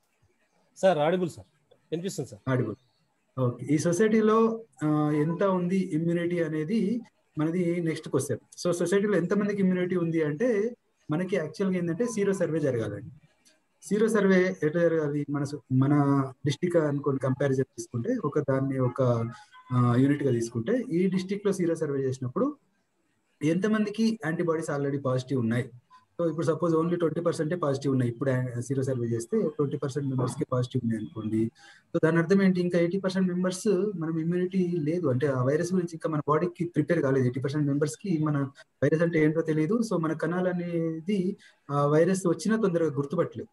సార్, ఆడిబుల్ సార్, వినిపిస్తుంది సార్. Audible okay. ఈ సొసైటీలో ఎంత ఉంది ఇమ్యూనిటీ అనేది మనది నెక్స్ట్ క్వశ్చన్. సో సొసైటీలో ఎంతమందికి ఇమ్యూనిటీ ఉంది అంటే మనకి యాక్చువల్గా ఏంటంటే సీరో సర్వే జరగాలండి. సీరో సర్వే ఎట్లా జరగాలి? మన మన డిస్టిక్ అనుకోని కంపారిజన్ తీసుకుంటే, ఒక దాన్ని ఒక యూనిట్ గా తీసుకుంటే, ఈ డిస్టిక్ లో సీరో సర్వే చేసినప్పుడు ఎంతమందికి యాంటీబాడీస్ ఆల్రెడీ పాజిటివ్ ఉన్నాయి. సో ఇప్పుడు సపోజ్ ఓన్లీ ట్వంటీ పర్సెంటే పాజిటివ్ ఉన్నాయి. ఇప్పుడు సీరో సర్వే చేస్తే ట్వంటీ పర్సెంట్ మెంబర్స్ కి పాజిటివ్ ఉన్నాయి అనుకోండి. సో దాని అర్థం ఏంటి? ఇంకా ఎయిటీ పర్సెంట్ మెంబర్స్ మనం ఇమ్యూనిటీ లేదు, అంటే ఆ వైరస్ గురించి ఇంకా మన బాడీకి ప్రిపేర్ కాలేదు. ఎయిటీ పర్సెంట్ మెంబర్స్ కి మన వైరస్ అంటే ఏంటో తెలియదు. సో మన కణాలు అనేది ఆ వైరస్ వచ్చినా తొందరగా గుర్తుపట్టలేదు.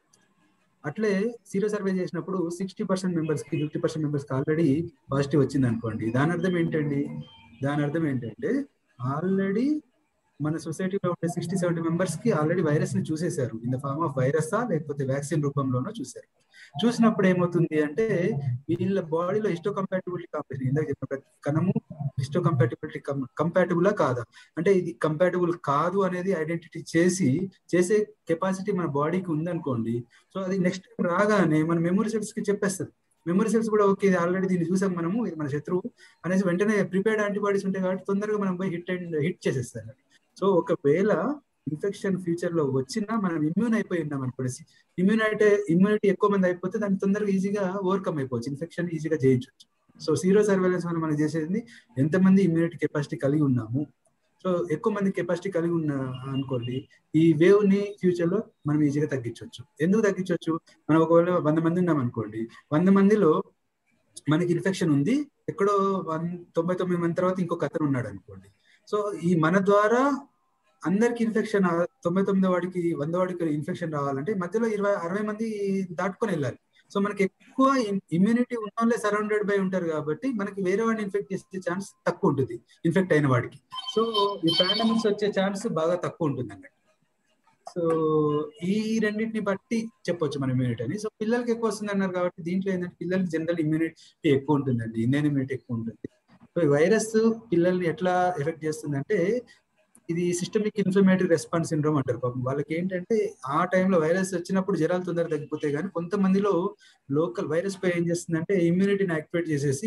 అట్లే సీరో సర్వే చేసినప్పుడు సిక్స్టీ పర్సెంట్ మెంబర్స్ కి ఫిఫ్టీ పర్సెంట్ మెంబర్స్ కి ఆల్రెడీ పాజిటివ్ వచ్చింది అనుకోండి. దాని అర్థం ఏంటండి? దాని అర్థం ఏంటంటే ఆల్రెడీ మన సొసైటీలో ఉండే సిక్స్టీ సెవెంటీ మెంబర్స్ కి ఆల్రెడీ వైరస్ ని చూసేశారు. ఇన్ ద ఫార్మ్ ఆఫ్ వైరసా లేకపోతే వ్యాక్సిన్ రూపంలోనో చూశారు. చూసినప్పుడు ఏమవుతుంది అంటే వీళ్ళ బాడీలో హిస్టో కంపాటిబిలిటీ కాంపిటీషన్, ఇందాక చెప్పిన కణము హిస్టో కంపాటిబిలిటీ కంపాటిబులా కాదా అంటే ఇది కంపాటిబుల్ కాదు అనేది ఐడెంటిటీ చేసి చేసే కెపాసిటీ మన బాడీకి ఉందనుకోండి. సో అది నెక్స్ట్ టైం రాగానే మన మెమరీ సెల్స్ కి చెప్పేస్తుంది. మెమరీ సెల్స్ కూడా ఓకే ఆల్రెడీ దీన్ని చూసాం మనము, ఇది మన శత్రువు అనేసి వెంటనే ప్రిపేర్డ్ యాంటీబాడీస్ ఉంటాయి కాబట్టి తొందరగా మనం పోయి హిట్ అండ్ హిట్ చేసేస్తారు. సో ఒకవేళ ఇన్ఫెక్షన్ ఫ్యూచర్ లో వచ్చినా మనం ఇమ్యూన్ అయిపోయి ఉన్నాం అనుకోండి, ఇమ్యూనిటీ ఇమ్యూనిటీ ఎక్కువ మంది అయిపోతే దాన్ని తొందరగా ఈజీగా ఓవర్కమ్ అయిపోవచ్చు, ఇన్ఫెక్షన్ ఈజీగా జయించవచ్చు. సో సీరో సర్వేలెన్స్ మనం మనం చేసేది ఎంతమంది ఇమ్యూనిటీ కెపాసిటీ కలిగి ఉన్నాము. సో ఎక్కువ మంది కెపాసిటీ కలిగి ఉన్న అనుకోండి, ఈ వేవ్ ని ఫ్యూచర్ లో మనం ఈజీగా తగ్గించవచ్చు. ఎందుకు తగ్గించవచ్చు? మనం ఒకవేళ వంద మంది ఉన్నాం అనుకోండి, వంద మందిలో మనకి ఇన్ఫెక్షన్ ఉంది, ఎక్కడో వన్ తొంభై తొమ్మిది మంది తర్వాత ఇంకొక అతను ఉన్నాడు అనుకోండి. సో ఈ మన ద్వారా అందరికి ఇన్ఫెక్షన్, తొంభై తొమ్మిది వాడికి వంద వాడికి ఇన్ఫెక్షన్ రావాలంటే మధ్యలో ఇరవై అరవై మంది దాటుకొని వెళ్ళాలి. సో మనకి ఎక్కువ ఇమ్యూనిటీ ఉన్న వాళ్ళే సరౌండెడ్ బై ఉంటారు కాబట్టి మనకి వేరే వాడిని ఇన్ఫెక్ట్ చేసే ఛాన్స్ తక్కువ ఉంటుంది ఇన్ఫెక్ట్ అయిన వాడికి. సో ఈ పాండమిక్స్ వచ్చే ఛాన్స్ బాగా తక్కువ ఉంటుంది అన్నట్టు. సో ఈ రెండింటిని బట్టి చెప్పొచ్చు మన ఇమ్యూనిటీ అని. సో పిల్లలకి ఎక్కువ వస్తుంది అన్నారు కాబట్టి దీంట్లో ఏంటంటే పిల్లలకి జనరల్ ఇమ్యూనిటీ ఎక్కువ ఉంటుందండి, ఇన్నెన్ ఇమ్యూనిటీ ఎక్కువ ఉంటుంది. సో ఈ వైరస్ పిల్లల్ని ఎట్లా ఎఫెక్ట్ చేస్తుందంటే ఇది సిస్టమిక్ ఇన్ఫ్లమేటరీ రెస్పాన్స్ సిండ్రోమ్ అంటారు. పాపం వాళ్ళకి ఏంటంటే ఆ టైంలో వైరస్ వచ్చినప్పుడు జ్వరాలు తొందరగా తగ్గిపోతాయి, కానీ కొంతమందిలో లోకల్ వైరస్ పై ఏం చేస్తుందంటే ఇమ్యూనిటీని యాక్టివేట్ చేసేసి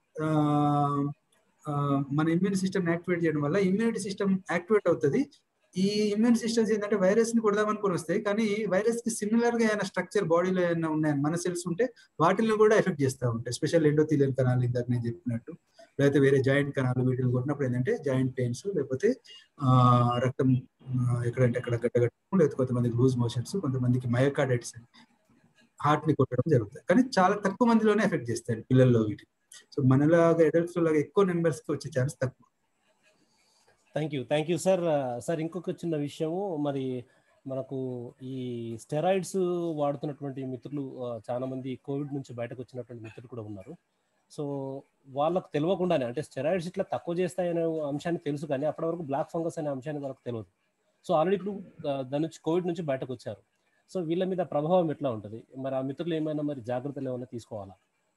మన ఇమ్యూన్ సిస్టమ్ యాక్టివేట్ చేయడం వల్ల ఇమ్యూనిటీ సిస్టమ్ యాక్టివేట్ అవుతుంది. ఈ ఇమ్యూన్ సిస్టమ్స్ ఏంటంటే వైరస్ ని కొడదామనుకుని వస్తాయి, కానీ వైరస్ కి సిమిలర్ గా ఏమైనా స్ట్రక్చర్ బాడీలో ఏమైనా ఉన్నాయని మన సెల్స్ ఉంటే వాటిని కూడా ఎఫెక్ట్ చేస్తూ ఉంటాయి. స్పెషల్ ఎండోథీలియల్ కణాలు ఇందాక నేను చెప్పినట్టు, లేకపోతే వేరే జాయింట్ కణాలు వీటిని కొట్టినప్పుడు ఏంటంటే జాయింట్ పెయిన్స్, లేకపోతే ఆ రక్తం ఎక్కడంటే అక్కడ గడ్డగట్టడం, లేకపోతే కొంతమందికి లూజ్ మోషన్స్, కొంతమందికి మయోకార్డైటిస్ హార్ట్ ని కొట్టడం జరుగుతుంది. కానీ చాలా తక్కువ మందిలోనే ఎఫెక్ట్ చేస్తాయి పిల్లల్లో వీటి. సో మనలాగా అడల్ట్స్ లాగా ఎక్కువ నెంబర్స్ కి వచ్చే ఛాన్స్ తక్కువ. Thank you thank you sir. Sir ఇంకొక చిన్న విషయము, మరి మనకు ఈ స్టెరాయిడ్స్ వాడుతున్నటువంటి మిత్రులు చాలా మంది కోవిడ్ నుంచి బయటకు వచ్చినటువంటి మిత్రులు కూడా ఉన్నారు. సో వాళ్ళకు తెలియకుండానే, అంటే స్టెరాయిడ్స్ ఇట్లా తక్కువ చేస్తాయనే అంశాన్ని తెలుసు, కానీ అప్పటి వరకు బ్లాక్ ఫంగస్ అనే అంశాన్ని వాళ్ళకి తెలియదు. సో ఆల్రెడీ ఇప్పుడు దాని నుంచి కోవిడ్ నుంచి బయటకు వచ్చారు. సో వీళ్ళ మీద ప్రభావం ఎట్లా ఉంటుంది మరి? ఆ మిత్రులు ఏమైనా మరి జాగ్రత్తలు ఏమైనా తీసుకోవాలా?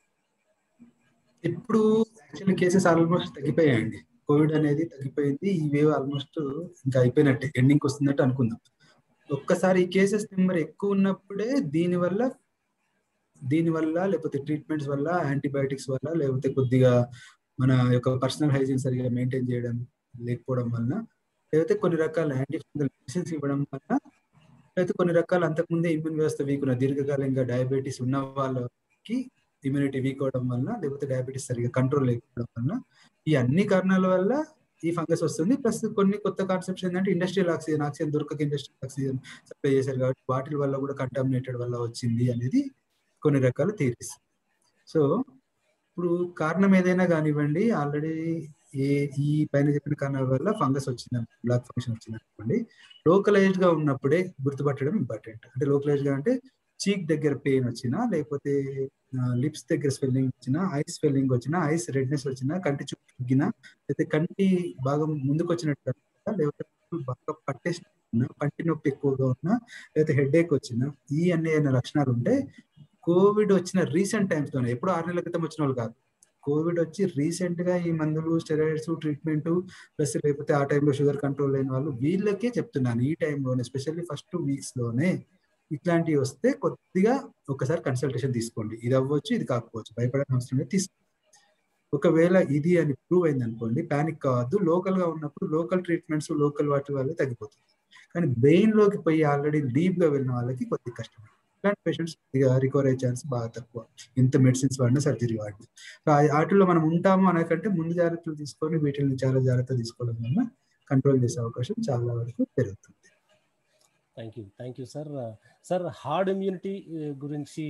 ఇప్పుడు యాక్చువల్లీ కేసెస్ ఆల్మోస్ట్ తగ్గిపోయాయండి. కోవిడ్ అనేది తగ్గిపోయింది, ఈ వేవ్ ఆల్మోస్ట్ ఇంకా అయిపోయినట్టే, ఎండింగ్కి వస్తున్నట్టు అనుకుందాం. ఒక్కసారి ఈ కేసెస్ నెంబర్ ఎక్కువ ఉన్నప్పుడే దీనివల్ల దీనివల్ల లేకపోతే ట్రీట్మెంట్స్ వల్ల, యాంటీబయాటిక్స్ వల్ల, లేకపోతే కొద్దిగా మన యొక్క పర్సనల్ హైజీన్ సరిగా మెయింటైన్ చేయడం లేకపోవడం వలన, లేకపోతే కొన్ని రకాల యాంటీ ఫంగల్ మెడిసిన్స్ ఇవ్వడం వల్ల, లేకపోతే కొన్ని రకాల అంతకుముందే ఇమ్యూన్ వ్యవస్థ వీక్ ఉన్న దీర్ఘకాలికంగా డయాబెటీస్ ఉన్న వాళ్ళకి ఇమ్యూనిటీ వీక్ అవడం వల్ల, లేకపోతే డయాబెటీస్ సరిగా కంట్రోల్ లేకపోవడం వల్ల, ఈ అన్ని కారణాల వల్ల ఈ ఫంగస్ వస్తుంది. ప్లస్ కొన్ని కొత్త కాన్సెప్ట్స్ ఏంటంటే ఇండస్ట్రియల్ ఆక్సిజన్ ఆక్సిజన్ దొరకక ఇండస్ట్రియల్ ఆక్సిజన్ సప్లై చేశారు కాబట్టి వాటి వల్ల కూడా కంటామినేటెడ్ వల్ల వచ్చింది అనేది కొన్ని రకాల థియరీస్. సో ఇప్పుడు కారణం ఏదైనా కానివ్వండి, ఆల్రెడీ ఏ ఈ పైన చెప్పిన కారణాల వల్ల ఫంగస్ వచ్చింది, బ్లాక్ ఫంక్షన్ వచ్చింది అనుకోండి, లోకలైజ్డ్ గా ఉన్నప్పుడే గుర్తుపట్టడం ఇంపార్టెంట్. అంటే లోకలైజ్డ్ గా అంటే చీక్ దగ్గర పెయిన్ వచ్చినా, లేకపోతే లిప్స్ దగ్గర స్వెల్లింగ్ వచ్చినా, ఐస్ స్వెల్లింగ్ వచ్చినా, ఐస్ రెడ్నెస్ వచ్చినా, కంటి చూపు తగ్గినా, లేకపోతే కంటి భాగం ముందుకు వచ్చినట్టు, లేకపోతే బాగా పట్టేసిన, పంటి నొప్పి ఎక్కువగా ఉన్నా, లేకపోతే హెడ్ ఏక్ వచ్చినా, ఈ అన్ని లక్షణాలు ఉంటే కోవిడ్ వచ్చిన రీసెంట్ టైమ్స్ లోనే, ఎప్పుడు ఆరు నెలల క్రితం వచ్చిన వాళ్ళు కాదు, కోవిడ్ వచ్చి రీసెంట్ గా ఈ మందులు, స్టెరాయిడ్స్, ట్రీట్మెంట్ ప్లస్ లేకపోతే ఆ టైంలో షుగర్ కంట్రోల్ అయిన వాళ్ళు, వీళ్ళకే చెప్తున్నాను ఈ టైంలోనే, ఎస్పెషల్లీ ఫస్ట్ టూ వీక్స్ లోనే ఇట్లాంటివి వస్తే కొద్దిగా ఒకసారి కన్సల్టేషన్ తీసుకోండి. ఇది అవ్వచ్చు, ఇది కాకపోవచ్చు, భయపడాల్సిన అవసరం లేదు, తీసుకోండి. ఒకవేళ ఇది అని ప్రూవ్ అయింది అనుకోండి, ప్యానిక్ కావద్దు. లోకల్ గా ఉన్నప్పుడు లోకల్ ట్రీట్మెంట్స్, లోకల్ వాటి వల్ల తగ్గిపోతుంది. కానీ బ్రెయిన్ లోకి పోయి ఆల్రెడీ డీప్ గా వెళ్ళిన వాళ్ళకి కొద్దిగా కష్టం. ఇలాంటి పేషెంట్స్ రికవర్ అయ్యే ఛాన్స్ బాగా తక్కువ, ఇంత మెడిసిన్స్ వాడినా, సర్జరీ వాడినా. వాటిలో మనం ఉంటాము అనకంటే ముందు జాగ్రత్తలు తీసుకొని వీటిని చాలా జాగ్రత్తలు తీసుకోవడం వల్ల కంట్రోల్ చేసే అవకాశం చాలా వరకు పెరుగుతుంది. Thank you thank you sir. Sir herd immunity గురించి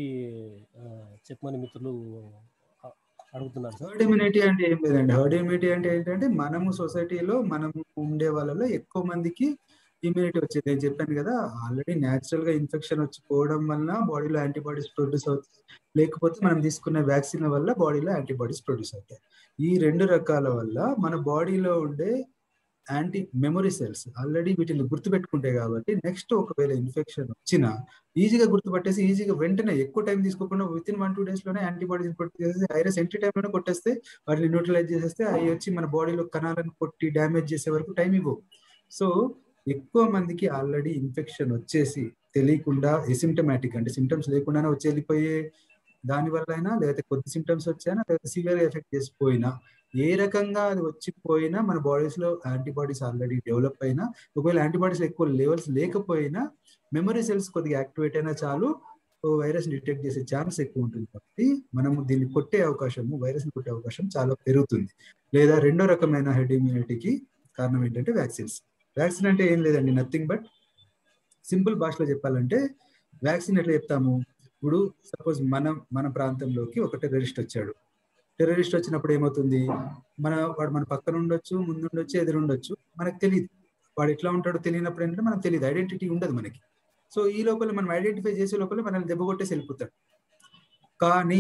చెప్పమని మిత్రులు అడుగుతున్నారు. హర్డ్ ఇమ్యూనిటీ అంటే ఏం లేదండి. హర్డ్ ఇమ్యూనిటీ అంటే ఏంటంటే మనము సొసైటీలో మనము ఉండే వాళ్ళలో ఎక్కువ మందికి ఇమ్యూనిటీ వచ్చేది. నేను చెప్పాను కదా, ఆల్రెడీ న్యాచురల్ గా ఇన్ఫెక్షన్ వచ్చిపోవడం వల్ల బాడీలో యాంటీబాడీస్ ప్రొడ్యూస్ అవుతాయి, లేకపోతే మనం తీసుకునే వ్యాక్సిన్ వల్ల బాడీలో యాంటీబాడీస్ ప్రొడ్యూస్ అవుతాయి. ఈ రెండు రకాల వల్ల మన బాడీలో ఉండే యాంటీ మెమరీ సెల్స్ ఆల్రెడీ వీటిని గుర్తుపెట్టుకుంటాయి కాబట్టి నెక్స్ట్ ఒకవేళ ఇన్ఫెక్షన్ వచ్చినా ఈజీగా గుర్తుపట్టేసి ఈజీగా వెంటనే ఎక్కువ టైం తీసుకోకుండా within one two days లోనే యాంటీబాడీస్ కొట్టేసి వైరస్ ఎంటీ టైం లోనే కొట్టేస్తే వాటిని న్యూట్రలైజ్ చేసేస్తే అవి వచ్చి మన బాడీలో కణాలను కొట్టి డ్యామేజ్ చేసే వరకు టైం ఇవ్వవు. సో ఎక్కువ మందికి ఆల్రెడీ ఇన్ఫెక్షన్ వచ్చేసి తెలియకుండా ఎసిమ్టమాటిక్ అంటే సిమ్టమ్స్ లేకుండానే వచ్చి వెళ్ళిపోయే దానివల్ల అయినా, లేకపోతే కొద్ది సిమ్టమ్స్ వచ్చాయినా, లేకపోతే సివియర్ ఎఫెక్ట్ చేసిపోయినా, ఏ రకంగా అది వచ్చిపోయినా మన బాడీస్ లో యాంటీబాడీస్ ఆల్రెడీ డెవలప్ అయినా, ఒకవేళ యాంటీబాడీస్ ఎక్కువ లెవెల్స్ లేకపోయినా మెమరీ సెల్స్ కొద్దిగా యాక్టివేట్ అయినా చాలు వైరస్ డిటెక్ట్ చేసే ఛాన్స్ ఎక్కువ ఉంటుంది. కాబట్టి మనము దీన్ని కొట్టే అవకాశము, వైరస్ ని కొట్టే అవకాశం చాలా పెరుగుతుంది. లేదా రెండో రకమైన హెడ్ ఇమ్యూనిటీకి కారణం ఏంటంటే వ్యాక్సిన్స్. వ్యాక్సిన్ అంటే ఏం లేదండి, నథింగ్ బట్ సింపుల్ భాషలో చెప్పాలంటే వ్యాక్సిన్ ఎట్లా చెప్తాము, ఇప్పుడు సపోజ్ మనం మన ప్రాంతంలోకి ఒక టెర్రరిస్ట్ వచ్చాడు, టెర్రరిస్ట్ వచ్చినప్పుడు ఏమవుతుంది, మన వాడు మన పక్కన ఉండొచ్చు, ముందు ఉండొచ్చు, ఎదురుండొచ్చు, మనకు తెలియదు. వాడు ఎట్లా ఉంటాడో తెలియనప్పుడు ఏంటంటే మనకు తెలియదు, ఐడెంటిటీ ఉండదు మనకి. సో ఈ లోపల మనం ఐడెంటిఫై చేసే లోపల మనల్ని దెబ్బ కొట్టేసి వెళ్ళిపోతాడు. కానీ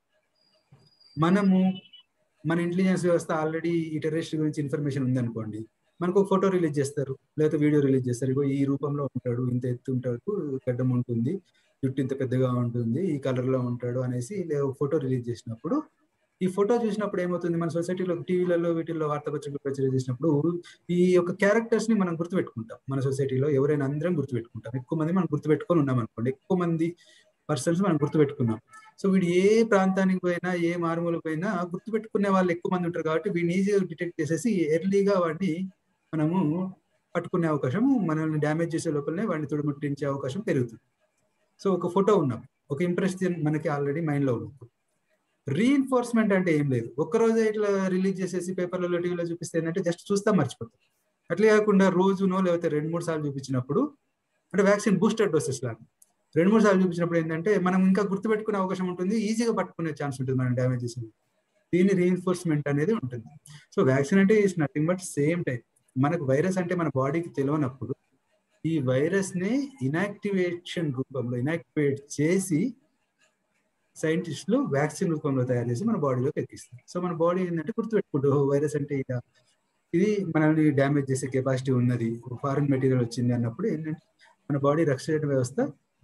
మనము మన ఇంటెలిజెన్స్ వ్యవస్థ ఆల్రెడీ ఈ టెర్రరిస్ట్ గురించి ఇన్ఫర్మేషన్ ఉందనుకోండి, మనకు ఒక ఫోటో రిలీజ్ చేస్తారు, లేకపోతే వీడియో రిలీజ్ చేస్తారు. ఇగో ఈ రూపంలో ఉంటాడు, ఇంత ఎత్తు ఉంటాడు, గడ్డం ఉంటుంది, జుట్టు ఇంత పెద్దగా ఉంటుంది, ఈ కలర్ లో ఉంటాడు అనేసి ఫోటో రిలీజ్ చేసినప్పుడు, ఈ ఫోటో చూసినప్పుడు ఏమవుతుంది, మన సొసైటీలో టీవీలలో వీటిల్లో వార్తాపత్రికలు ప్రచారం చేసినప్పుడు ఈ యొక్క క్యారెక్టర్స్ ని మనం గుర్తుపెట్టుకుంటాం. మన సొసైటీలో ఎవరైనా అందరం గుర్తుపెట్టుకుంటాం. ఎక్కువ మంది మనం గుర్తుపెట్టుకొని ఉన్నాం అనుకోండి, ఎక్కువ మంది పర్సన్స్ మనం గుర్తుపెట్టుకున్నాం. సో వీడు ఏ ప్రాంతానికి పోయినా, ఏ మారుమూలకు పోయినా గుర్తుపెట్టుకునే వాళ్ళు ఎక్కువ మంది ఉంటారు కాబట్టి వీడిని ఈజీగా డిటెక్ట్ చేసేసి ఎర్లీగా వాడిని మనము పట్టుకునే అవకాశం, మనల్ని డ్యామేజ్ చేసే లోపలనే వాడిని తుడిముట్టించే అవకాశం పెరుగుతుంది. సో ఒక ఫోటో ఉన్నాం, ఒక ఇంప్రెషన్ మనకి ఆల్రెడీ మైండ్ లో ఉంది. రీఎన్ఫోర్స్మెంట్ అంటే ఏం లేదు, ఒక్కరోజే ఇట్లా రిలీజ్ చేసేసి పేపర్లలో టీవీలో చూపిస్తే ఏంటంటే జస్ట్ చూస్తా మర్చిపోతాం. అట్లే కాకుండా రోజునో లేకపోతే రెండు మూడు సార్లు చూపించినప్పుడు, అంటే వ్యాక్సిన్ బూస్టర్ డోసెస్ లాగా రెండు మూడు సార్లు చూపించినప్పుడు ఏంటంటే మనం ఇంకా గుర్తుపెట్టుకునే అవకాశం ఉంటుంది, ఈజీగా పట్టుకునే ఛాన్స్ ఉంటుంది మనం డ్యామేజ్ చేసిన. దీని రీఎన్ఫోర్స్మెంట్ అనేది ఉంటుంది. సో వ్యాక్సిన్ అంటే is nothing but same time. మనకు వైరస్ అంటే మన బాడీకి తెలియనప్పుడు ఈ వైరస్ ని ఇనాక్టివేషన్ రూపంలో ఇనాక్టివేట్ చేసి సైంటిస్టులు వ్యాక్సిన్ రూపంలో తయారు చేసి మన బాడీలోకి ఎక్కిస్తారు. సో మన బాడీ ఏంటంటే గుర్తుపెట్టుకుంటూ వైరస్ అంటే ఇలా ఇది మనల్ని డ్యామేజ్ చేసే కెపాసిటీ ఉన్నది, ఫారెన్ మెటీరియల్ వచ్చింది అన్నప్పుడు ఏంటంటే మన బాడీ రక్షణ వ్యవస్థ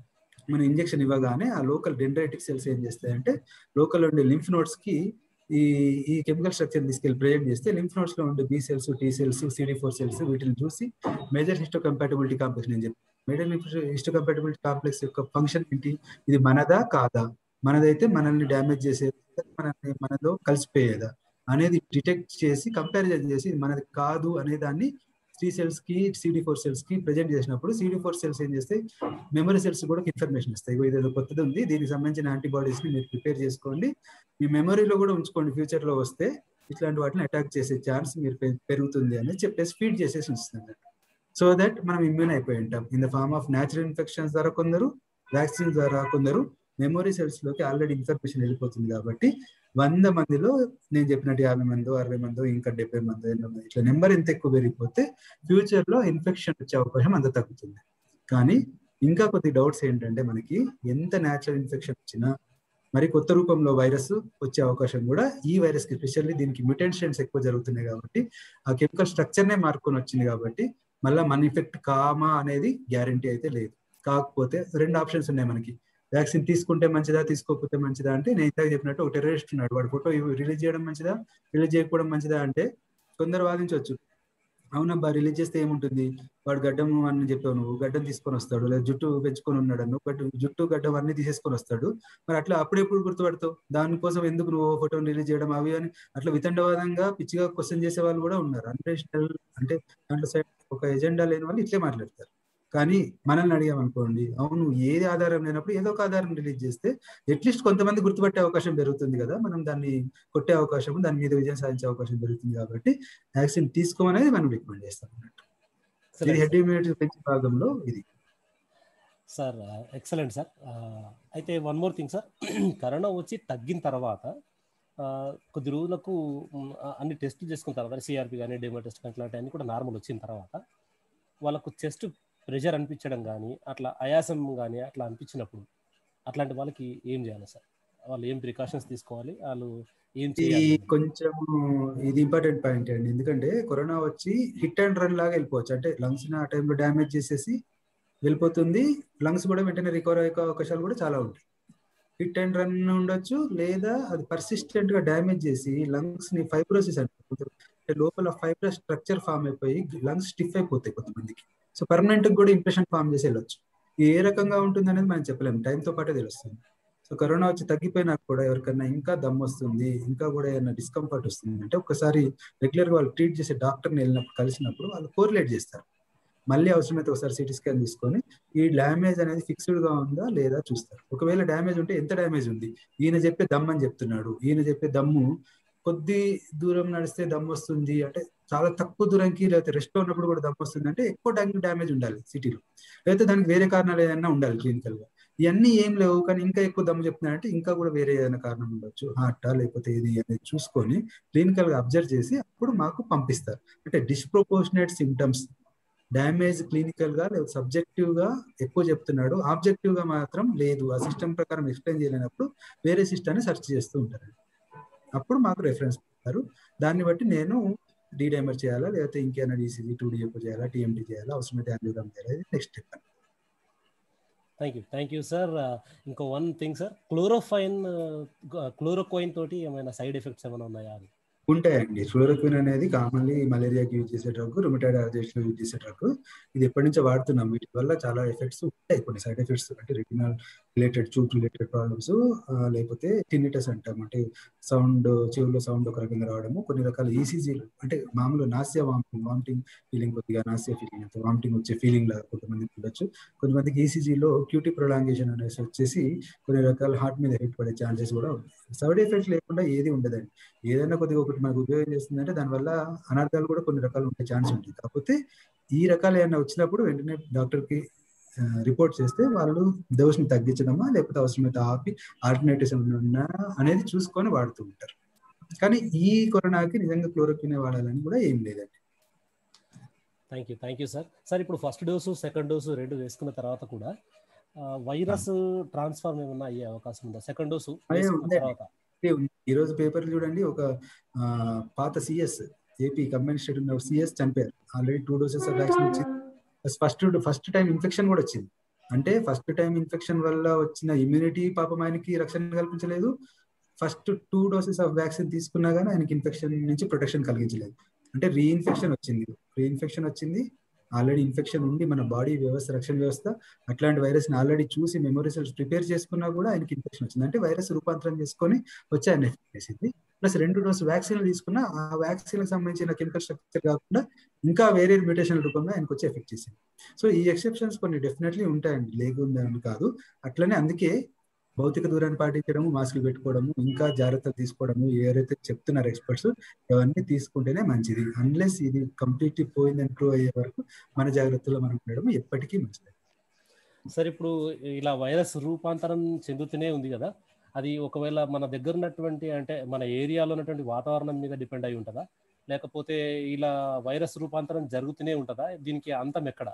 మన ఇంజెక్షన్ ఇవ్వగానే ఆ లోకల్ డెండ్రైటిక్ సెల్స్ ఏం చేస్తాయంటే లోకల్ ఉండే లింఫ్ నోడ్స్ కి ఈ ఈ కెమికల్ స్ట్రక్చర్ తీసుకెళ్లి ప్రజెంట్ చేస్తే లింఫ్ నోడ్స్ లో ఉండే B cells, T cells, CD four cells వీటిని చూసి మేజర్ హిస్టో కంపాటబిలిటీ కాంప్లెక్స్ నేను చెప్పి మేజర్ హిస్టో కంపాటబిలిటీ కాంప్లెక్స్ యొక్క ఫంక్షన్ ఏంటి, ఇది మనదా కాదా, మనదైతే మనల్ని డ్యామేజ్ చేసేది, మనల్ని మనలో కలిసిపోయేదా అనేది డిటెక్ట్ చేసి కంపారిజన్ చేసి మనది కాదు అనే దాన్ని టీ సెల్స్ కి సిడి ఫోర్ సెల్స్ కి ప్రెజెంట్ చేసినప్పుడు సిడి ఫోర్ సెల్స్ ఏం చేస్తాయి, మెమరీ సెల్స్ కూడా ఇన్ఫర్మేషన్ ఇస్తాయి. ఇదేదో కొత్తది ఉంది, దీనికి సంబంధించిన యాంటీబాడీస్ ని మీరు ప్రిపేర్ చేసుకోండి, మీ మెమరీలో కూడా ఉంచుకోండి, ఫ్యూచర్ లో వస్తే ఇట్లాంటి వాటిని అటాక్ చేసే ఛాన్స్ మీరు పెరుగుతుంది అని చెప్పేసి ఫీడ్ చేసేసి ఉంచుతుంది. సో దట్ మనం ఇమ్యూన్ అయిపోయి ఉంటాం in the form of natural infections ద్వారా, కొందరు వ్యాక్సిన్ ద్వారా, కొందరు మెమరీ సెల్స్ లోకి ఆల్రెడీ ఇన్ఫర్మేషన్ వెళ్ళిపోతుంది. కాబట్టి వంద మందిలో నేను చెప్పినట్టు యాభై మందో అరవై మందో ఇంకా డెబ్బై మందో ఎనభై మంది ఇట్లా నెంబర్ ఎంత ఎక్కువ పెరిగిపోతే ఫ్యూచర్ లో ఇన్ఫెక్షన్ వచ్చే అవకాశం అంత తగ్గుతుంది. కానీ ఇంకా కొద్ది డౌట్స్ ఏంటంటే మనకి ఎంత న్యాచురల్ ఇన్ఫెక్షన్ వచ్చినా మరి కొత్త రూపంలో వైరస్ వచ్చే అవకాశం కూడా ఈ వైరస్ కి స్పెషల్లీ దీనికి మ్యూటేషన్స్ ఎక్కువ జరుగుతున్నాయి కాబట్టి ఆ కెమికల్ స్ట్రక్చర్ నే మార్కొని వచ్చింది కాబట్టి మళ్ళీ మన ఇఫెక్ట్ కామా అనేది గ్యారంటీ అయితే లేదు. కాకపోతే రెండు ఆప్షన్స్ ఉన్నాయి మనకి, వ్యాక్సిన్ తీసుకుంటే మంచిదా తీసుకోకపోతే మంచిదా అంటే నేను ఇందాక చెప్పినట్టు ఒక టెర్రరిస్ట్ ఉన్నాడు, వాడు ఫోటో రిలీజ్ చేయడం మంచిదా రిలీజ్ చేయకపోవడం మంచిదా అంటే కొందరు వాదించవచ్చు, అవునబ్బా రిలీజ్ చేస్తే ఏముంటుంది, వాడు గడ్డం అని చెప్పావు నువ్వు, గడ్డం తీసుకొని వస్తాడు, లేదా జుట్టు పెంచుకొని ఉన్నాడు నువ్వు, గడ్డు జుట్టు గడ్డం అన్ని తీసేసుకొని వస్తాడు, మరి అట్లా అప్పుడెప్పుడు గుర్తుపడతావు, దానికోసం ఎందుకు నువ్వు ఫోటోని రిలీజ్ చేయడం అవి అని అట్లా వితండవాదంగా పిచ్చిగా క్వశ్చన్ చేసే వాళ్ళు కూడా ఉన్నారు. అన్రేషనల్ అంటే దాంట్లో సైడ్ ఒక ఎజెండా లేని వాళ్ళు ఇట్లే మాట్లాడతారు. కానీ మనల్ని అడిగామనుకోండి, అవును ఏది ఆధారం లేనప్పుడు ఏదో ఒక ఆధారం రిలీజ్ చేస్తే అట్లీస్ట్ కొంతమంది గుర్తుపట్టే అవకాశం పెరుగుతుంది కదా, మనం దాన్ని కొట్టే అవకాశం, దాని మీద విజయం సాధించే అవకాశం పెరుగుతుంది. కాబట్టి వ్యాక్సిన్ తీసుకోమనేది మనం రికమెండ్ చేస్తాం అన్నట్టు. ఇది హెడ్ ఇమ్యూనిటీ పెంచే భాగంలో ఇది. Sir excellent sir. అయితే one more thing sir, corona వచ్చి తగ్గిన తర్వాత కొద్ది రోజులకు అన్ని టెస్ట్ చేసుకున్న తర్వాత సిఆర్పి కానీ డెమో టెస్ట్ కానీ ఇట్లాంటి అన్ని కూడా నార్మల్ వచ్చిన తర్వాత వాళ్ళకు చెస్ట్ ప్రెషర్ అనిపించడం కానీ అట్లా ఆయాసం కానీ అట్లా అనిపించినప్పుడు అట్లాంటి వాళ్ళకి ఏం చేయాలి సార్, వాళ్ళు ఏం ప్రికాషన్స్ తీసుకోవాలి, వాళ్ళు ఏం చేయాలి? కొంచెం ఇది ఇంపార్టెంట్ పాయింట్ అండి, ఎందుకంటే కరోనా వచ్చి హిట్ అండ్ రన్ లాగా వెళ్ళిపోవచ్చు. అంటే లంగ్స్ ని ఆ టైంలో డ్యామేజ్ చేసేసి వెళ్ళిపోతుంది, లంగ్స్ కూడా వెంటనే రికవర్ అయ్యే అవకాశాలు కూడా చాలా ఉంటాయి. హిట్ అండ్ రన్ ఉండొచ్చు, లేదా అది పర్సిస్టెంట్ గా డ్యామేజ్ చేసి లంగ్స్ ని ఫైబ్రోసిస్ అంటే లోపల ఫైబ్రస్ స్ట్రక్చర్ ఫామ్ అయిపోయి లంగ్స్ స్టిఫ్ అయిపోతాయి కొంతమందికి. సో పర్మనెంట్ కూడా ఇంప్రెషన్ ఫామ్ చేసి వెళ్ళొచ్చు. ఏ రకంగా ఉంటుంది అనేది మనం చెప్పలేము, టైంతో పాటే తెలుస్తుంది. సో కరోనా వచ్చి తగ్గిపోయినా కూడా ఎవరికైనా ఇంకా దమ్ వస్తుంది, ఇంకా కూడా ఏమైనా డిస్కంఫర్ట్ వస్తుంది అంటే ఒకసారి రెగ్యులర్ గా వాళ్ళు ట్రీట్ చేసే డాక్టర్ని వెళ్ళినప్పుడు కలిసినప్పుడు వాళ్ళు కోరిలేట్ చేస్తారు. మళ్ళీ అవసరమైతే ఒకసారి సిటీ స్కాన్ తీసుకొని ఈ డ్యామేజ్ అనేది ఫిక్స్డ్ గా ఉందా లేదా చూస్తారు. ఒకవేళ డ్యామేజ్ ఉంటే ఎంత డ్యామేజ్ ఉంది, ఈయన చెప్పే దమ్ అని చెప్తున్నాడు, ఈయన చెప్పే దమ్ము కొద్ది దూరం నడిస్తే దమ్ వస్తుంది అంటే చాలా తక్కువ దూరంకి, లేకపోతే రెస్ట్ లో ఉన్నప్పుడు కూడా దమ్ వస్తుంది అంటే ఎక్కువ డ్యామేజ్ ఉండాలి సిటీలో, లేకపోతే దానికి వేరే కారణాలు ఏదైనా ఉండాలి క్లినికల్ గా. ఇవన్నీ ఏం లేవు, కానీ ఇంకా ఎక్కువ దమ్ము చెప్తున్నాయంటే ఇంకా కూడా వేరే ఏదైనా కారణం ఉండొచ్చు, హార్టా లేకపోతే ఏది అనేది చూసుకొని క్లినికల్ గా అబ్జర్వ్ చేసి అప్పుడు మాకు పంపిస్తారు. అంటే డిస్ప్రపోర్షనేట్ సిమ్టమ్స్, డ్యామేజ్ క్లినికల్ గా లేదా సబ్జెక్టివ్ గా ఎక్కువ చెప్తున్నాడు, ఆబ్జెక్టివ్ గా మాత్రం లేదు, ఆ సిస్టమ్ ప్రకారం ఎక్స్ప్లెయిన్ చేయలేనప్పుడు వేరే సిస్టాన్ని సెర్చ్ చేస్తూ ఉంటారు. అప్పుడు మాకు రెఫరెన్స్ ఇస్తారు. దాన్ని బట్టి నేను డీడైమర్ చేయాలా లేకపోతే ఇంకేమైనా డీసీజీ టూ డిఎఫ్ చేయాలా, టీఎంటీ చేయాలా, అవసరమైతే యాంజియోగ్రామ్ చేయాలా, next step. Thank you thank you sir. ఇంకో one thing sir, chlorofine chloroquine తోటి ఏమైనా సైడ్ ఎఫెక్ట్స్ ఏమైనా ఉన్నాయా? ఉంటాయండి. క్లోరోక్విన్ అనేది కామన్లీ మలేరియాకి యూజ్ చేసే డ్రగ్, రుమటాయిడ్ ఆర్థరైటిస్ లో యూజ్ చేసే డ్రగ్. ఇది ఎప్పటి నుంచో వాడుతున్నాం. వీటి వల్ల చాలా ఎఫెక్ట్స్ ఉంటాయి, కొన్ని సైడ్ ఎఫెక్ట్స్, అంటే రెటినల్ రిలేటెడ్, చూప్ రిలేటెడ్ ప్రాబ్లమ్స్, లేకపోతే టినిటస్ అంటాం, అంటే సౌండ్ చెవుల్లో సౌండ్ ఒక రకంగా రావడము, కొన్ని రకాల ఈసీజీలు, అంటే మామూలు నాసియా వామిటింగ్ వామిటింగ్ ఫీలింగ్, కొద్దిగా నాసియా ఫీలింగ్, అంటే వామిటింగ్ వచ్చే ఫీలింగ్ లాగా కొంతమందికి ఉండొచ్చు. కొంతమందికి ఈసీజీలో క్యూటీ ప్రొలాంగేషన్ అనేసి వచ్చేసి కొన్ని రకాల హార్ట్ మీద ఎఫెక్ట్ పడే ఛాన్సెస్ కూడా ఉంటాయి. సైడ్ ఎఫెక్ట్స్ లేకుండా ఏది ఉండదండి. ఏదైనా కొద్దిగా ఒకటి మనకు ఉపయోగం చేస్తుందంటే దానివల్ల అనర్థాలు కూడా కొన్ని రకాలు ఉండే ఛాన్స్ ఉంటుంది. కాకపోతే ఈ రకాలు ఏమైనా వచ్చినప్పుడు వెంటనే డాక్టర్కి రిపోర్ట్ చేస్తే వాళ్ళు డోస్ని తగ్గించడమా లేకపోతే అవసరమైతే ఆపి ఆల్టర్నేటివ్స్ ఉన్నా అనేది చూసుకొని వాడుతూ ఉంటారు. కానీ ఈ కరోనాకి నిజంగా క్లోరోక్విన్ వాడాలని కూడా ఏం లేదండి. Thank you thank you sir. Sir ఇప్పుడు ఫస్ట్ డోసు సెకండ్ డోసు రెండు వేసుకున్న తర్వాత కూడా వైరస్ ట్రాన్స్ఫార్మ్ ఏమన్నా అయ్యే అవకాశం ఉందా సెకండ్ డోసు వేసుకున్న తర్వాత? ఈ రోజు పేపర్ చూడండి, ఒక పాత సిఎస్ ఏపీ కంబైన్ స్టేట్ ఉన్న సిఎస్ చనిపోయారు. ఆల్రెడీ టూ డోసెస్ వ్యాక్సిన్ వచ్చింది. ఫస్ట్ ఫస్ట్ టైం ఇన్ఫెక్షన్ కూడా వచ్చింది. అంటే ఫస్ట్ టైం ఇన్ఫెక్షన్ వల్ల వచ్చిన ఇమ్యూనిటీ పాపం ఆయనకి రక్షణ కల్పించలేదు. First two doses of vaccine తీసుకున్నా కానీ ఆయనకి ఇన్ఫెక్షన్ నుంచి ప్రొటెక్షన్ కలిగించలేదు. అంటే రీఇన్ఫెక్షన్ వచ్చింది రీఇన్ఫెక్షన్ వచ్చింది ఆల్రెడీ ఇన్ఫెక్షన్ ఉండి మన బాడీ వ్యవస్థ, రక్షణ వ్యవస్థ అట్లాంటి వైరస్ ని ఆల్రెడీ చూసి మెమరీ సెల్స్ ప్రిపేర్ చేసుకున్నా కూడా ఆయనకి ఇన్ఫెక్షన్ వచ్చింది. అంటే వైరస్ రూపాంతరం చేసుకొని వచ్చి ఆయన ఎఫెక్ట్ చేసింది. ప్లస్ రెండు డోసు వ్యాక్సిన్లు తీసుకున్నా ఆ వ్యాక్సిన్కి సంబంధించిన కెమికల్ స్ట్రక్చర్ కాకుండా ఇంకా వేరే మ్యూటేషన్ రూపంలో ఆయనకు వచ్చి ఎఫెక్ట్ చేసింది. సో ఈ ఎక్సెప్షన్స్ కొన్ని డెఫినెట్లీ ఉంటాయండి, లేకుందని కాదు. అట్లనే అందుకే భౌతిక దూరాన్ని పాటించడము, మాస్కులు పెట్టుకోవడము, ఇంకా జాగ్రత్తలు తీసుకోవడము, ఎవరైతే చెప్తున్నారు ఎక్స్పర్ట్స్ అవన్నీ తీసుకుంటేనే మంచిది. అన్లెస్ ఇది కంప్లీట్లీ పోయిందని ప్రూవ్ అయ్యే వరకు మన జాగ్రత్తలో మనం ఉండడం ఎప్పటికీ మంచిది. సార్ ఇప్పుడు ఇలా వైరస్ రూపాంతరం చెందుతూనే ఉంది కదా, అది ఒకవేళ మన దగ్గర ఉన్నటువంటి అంటే మన ఏరియాలో ఉన్నటువంటి వాతావరణం మీద డిపెండ్ అయి ఉంటుందా, లేకపోతే ఇలా వైరస్ రూపాంతరం జరుగుతూనే ఉంటుందా? దీనికి అంతం ఎక్కడ?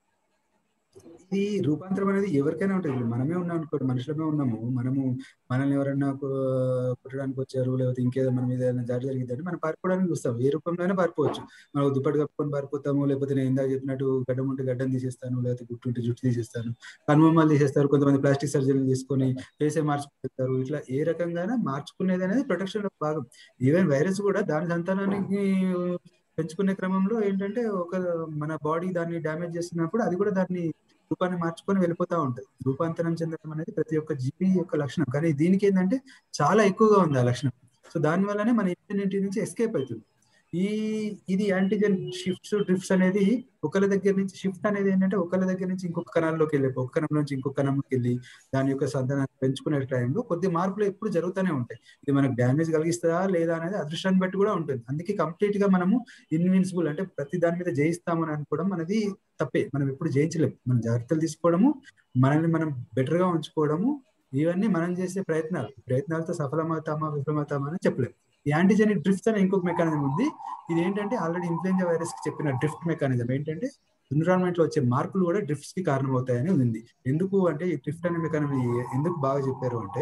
ఇది రూపాంతరం అనేది ఎవరికైనా ఉంటుంది. మనమే ఉన్నాం అనుకోండి, మనుషులమే ఉన్నాము. మనము మనల్ని ఎవరన్నా కొట్టడానికి వచ్చారు లేకపోతే ఇంకేదో మన మీద ఏదైనా దాడి జరిగిందంటే మనం పారిపోవడానికి చూస్తాం. ఏ రూపంలోనే పారిపోవచ్చు. మనం దుప్పటి కప్పుకొని పారిపోతాము, లేకపోతే నేను ఇందాక చెప్పినట్టు గడ్డం ఉంటే గడ్డం తీసేస్తాను, లేకపోతే గుట్టు ఉంటే జుట్టు తీసేస్తాను, కనుమమ్మలు తీసేస్తారు, కొంతమంది ప్లాస్టిక్ సర్జరీలు తీసుకొని ఫేసే మార్చుకుంటారు. ఇట్లా ఏ రకంగా మార్చుకునేది అనేది ప్రొటెక్షన్ లో భాగం. ఈవెన్ వైరస్ కూడా దాని సంతానానికి పెంచుకునే క్రమంలో ఏంటంటే ఒక మన బాడీ దాన్ని డ్యామేజ్ చేస్తున్నప్పుడు అది కూడా దాన్ని రూపాన్ని మార్చుకొని వెళ్ళిపోతా ఉంటుంది. రూపాంతరం చెందడం అనేది ప్రతి ఒక్క జీవి యొక్క లక్షణం. కానీ దీనికి ఏంటంటే చాలా ఎక్కువగా ఉంది ఆ లక్షణం. సో దాని వల్లనే మన ఇమ్యూనిటీ నుంచి ఎస్కేప్ అవుతుంది. ఈ ఇది యాంటీజెన్ షిఫ్ట్స్ డ్రిఫ్ట్స్ అనేది ఒకళ్ళ దగ్గర నుంచి షిఫ్ట్ అనేది ఏంటంటే ఒకళ్ళ దగ్గర నుంచి ఇంకొక కణాల్లోకి వెళ్ళి ఒక కణం నుంచి ఇంకొక కణంలోకి వెళ్ళి దాని యొక్క సంతానాన్ని పెంచుకునే టైంలో కొద్ది మార్పులు ఎప్పుడు జరుగుతూనే ఉంటాయి. ఇది మనకు డ్యామేజ్ కలిగిస్తుందా లేదా అనేది అదృష్టాన్ని బట్టి కూడా ఉంటుంది. అందుకే కంప్లీట్ గా మనము ఇన్విన్సిబుల్ అంటే ప్రతి దాని మీద జయిస్తామని అనుకోవడం అనేది తప్పే. మనం ఎప్పుడు జయించలేము. మనం జాగ్రత్తలు తీసుకోవడము, మనల్ని మనం బెటర్ గా ఉంచుకోవడము, ఇవన్నీ మనం చేసే ప్రయత్నాలు ప్రయత్నాలతో సఫలమవుతామా విఫలమవుతామా అని చెప్పలేము. ఈ యాంటీజెనిక్ డ్రిఫ్ట్స్ అనే ఇంకొక మెకానిజం ఉంది. ఇది ఏంటంటే ఆల్రెడీ ఇన్ఫ్లుయెంజా వైరస్ కి చెప్పిన డ్రిఫ్ట్ మెకానిజం ఏంటంటే ఎన్విరాన్మెంట్ లో వచ్చే మార్పులు కూడా డ్రిఫ్ట్స్ కి కారణమవుతాయని ఉంది. ఎందుకు అంటే ఈ డ్రిఫ్ట్ అనే మెకానిజం ఎందుకు బాగా చెప్పారు అంటే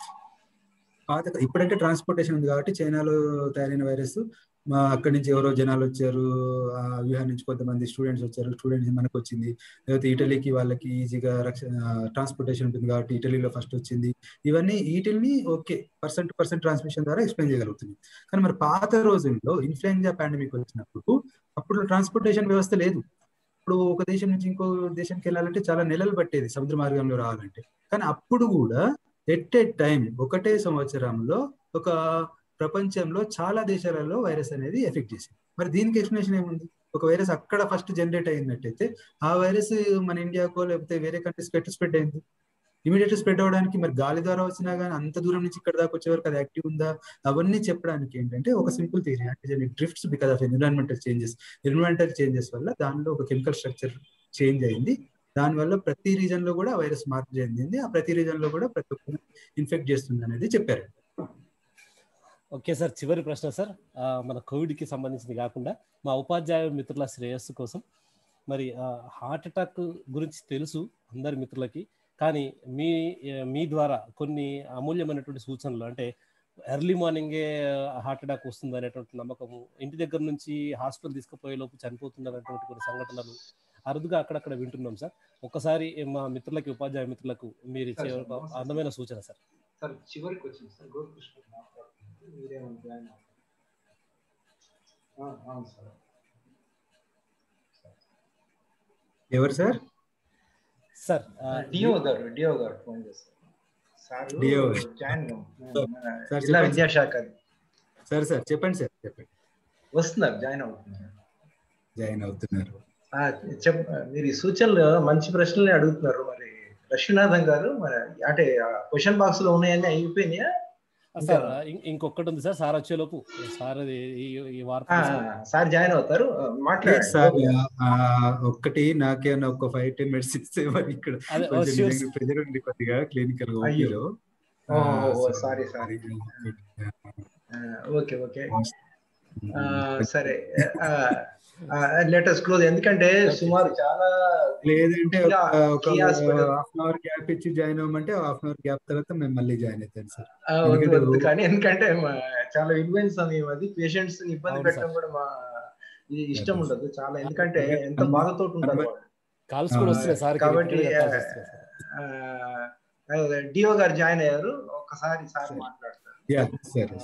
పాత ఇప్పుడంటే ట్రాన్స్పోర్టేషన్ ఉంది కాబట్టి చైనాలో తయారైన వైరస్ అక్కడి నుంచి ఎవరో జనాలు వచ్చారు, ఆ వ్యూహాన్ నుంచి కొంతమంది స్టూడెంట్స్ వచ్చారు, స్టూడెంట్స్ మనకు వచ్చింది. లేకపోతే ఇటలీకి వాళ్ళకి ఈజీగా రక్ష ట్రాన్స్పోర్టేషన్ ఉంటుంది కాబట్టి ఇటలీలో ఫస్ట్ వచ్చింది. ఇవన్నీ వీటిని okay percent to percent transmission ద్వారా ఎక్స్ప్లెయిన్ చేయగలుగుతుంది. కానీ మరి పాత రోజుల్లో ఇన్ఫ్లుయెంజా పాండమిక్ వచ్చినప్పుడు అప్పుడు ట్రాన్స్పోర్టేషన్ వ్యవస్థ లేదు. ఇప్పుడు ఒక దేశం నుంచి ఇంకో దేశానికి వెళ్ళాలంటే చాలా నెలలు పట్టేది సముద్ర మార్గంలో రావాలంటే. కానీ అప్పుడు కూడా ఎట్ ఏ టైం ఒకటే సంవత్సరంలో ఒక ప్రపంచంలో చాలా దేశాలలో వైరస్ అనేది ఎఫెక్ట్ చేసింది. మరి దీనికి ఎక్స్ప్లెనేషన్ ఏముంది? ఒక వైరస్ అక్కడ ఫస్ట్ జనరేట్ అయినట్టయితే ఆ వైరస్ మన ఇండియాకో లేకపోతే వేరే కంట్రీస్కి ఎట్లా స్ప్రెడ్ అయింది? ఇమీడియట్ స్ప్రెడ్ అవడానికి మరి గాలి ద్వారా వచ్చినా కానీ అంత దూరం నుంచి ఇక్కడ దాకా వచ్చే వరకు అది యాక్టివ్ ఉందా? అవన్నీ చెప్పడానికి ఏంటంటే ఒక simple theory, antigenic drifts because of environmental changes. Environmental changes వల్ల దానిలో ఒక కెమికల్ స్ట్రక్చర్ చేంజ్ అయింది. దానివల్ల ప్రతి రీజన్ లో కూడా వైరస్ మార్పు చెందింది, ఆ ప్రతి రీజన్ లో కూడా ప్రతి ఒక్కరు ఇన్ఫెక్ట్ చేస్తుంది అనేది చెప్పారు. ఓకే సార్, చివరి ప్రశ్న సార్, మన కోవిడ్కి సంబంధించింది కాకుండా మా ఉపాధ్యాయ మిత్రుల శ్రేయస్సు కోసం, మరి హార్ట్ అటాక్ గురించి తెలుసు అందరి మిత్రులకి, కానీ మీ మీ ద్వారా కొన్ని అమూల్యమైనటువంటి సూచనలు, అంటే ఎర్లీ మార్నింగే హార్ట్ అటాక్ వస్తుంది అనేటువంటి నమ్మకము, ఇంటి దగ్గర నుంచి హాస్పిటల్ తీసుకుపోయే లోపు చనిపోతున్నటువంటి కొన్ని సంఘటనలు అరుదుగా అక్కడక్కడ వింటున్నాం సార్. ఒక్కసారి మా మిత్రులకి, ఉపాధ్యాయ మిత్రులకు మీరు ఇచ్చే ఒక అందమైన సూచన సార్. సార్ చివరికి వచ్చింది సార్, గోపికృష్ణ ఎవరు సార్? సార్ డిఓ గారు, డిఓ గారు ఫోన్ చేస్తారు సార్, జాయిన్ జిల్లా విద్యాశాఖ. సార్ సార్ చెప్పండి సార్, చెప్పండి. వస్తున్నారు, జాయిన్ అవుతున్నారు జాయిన్ అవుతున్నారు చెప్ మీరు ఈ సూచనలు మంచి ప్రశ్నలే అడుగుతున్నారు. మరి లక్ష్మీనాథన్ గారు, మరి అంటే క్వశ్చన్ బాక్స్ లో ఉన్నాయని అయిపోయినాయా? సార్ ఇంకొకటి ఉంది సార్, సార్ వచ్చేలోపు సార్ ఈ వార్త సార్ జాయిన్ అవుతారు, మాట్లాడండి సార్. ఒక్కటి నాకేమన్నా ఒక ఫైవ్ టెన్ మినిట్స్ ఇస్తే మరి ఇక్కడ ప్రెజర్ ఉంది కొద్దిగా క్లినికల్ ఓపీలో. సారీ సారీ ఓకే ఓకే సరే, లెట్ us క్లోజ్. ఎందుకంటే సుమారు చాలా లేదంటే ఒక హాఫ్ అన్ అవర్ గ్యాప్ ఇచ్చి జాయిన్ అవ్వమంటే హాఫ్ అన్ అవర్ గ్యాప్ తర్వాత మేము మళ్ళీ జాయిన్ అవుతాం సార్. కానీ ఎందుకంటే చాలా విలువైన సమయం అది, పేషెంట్స్ ఇబ్బంది పెట్టడం కూడా మా ఇష్టం ఉండదు చాలా, ఎందుకంటే ఎంత బాధతో ఉంటారు కాబట్టి. డిఓ గారు జాయిన్ అయ్యారు, ఒక్కసారి సార్ మాట్లాడతారు.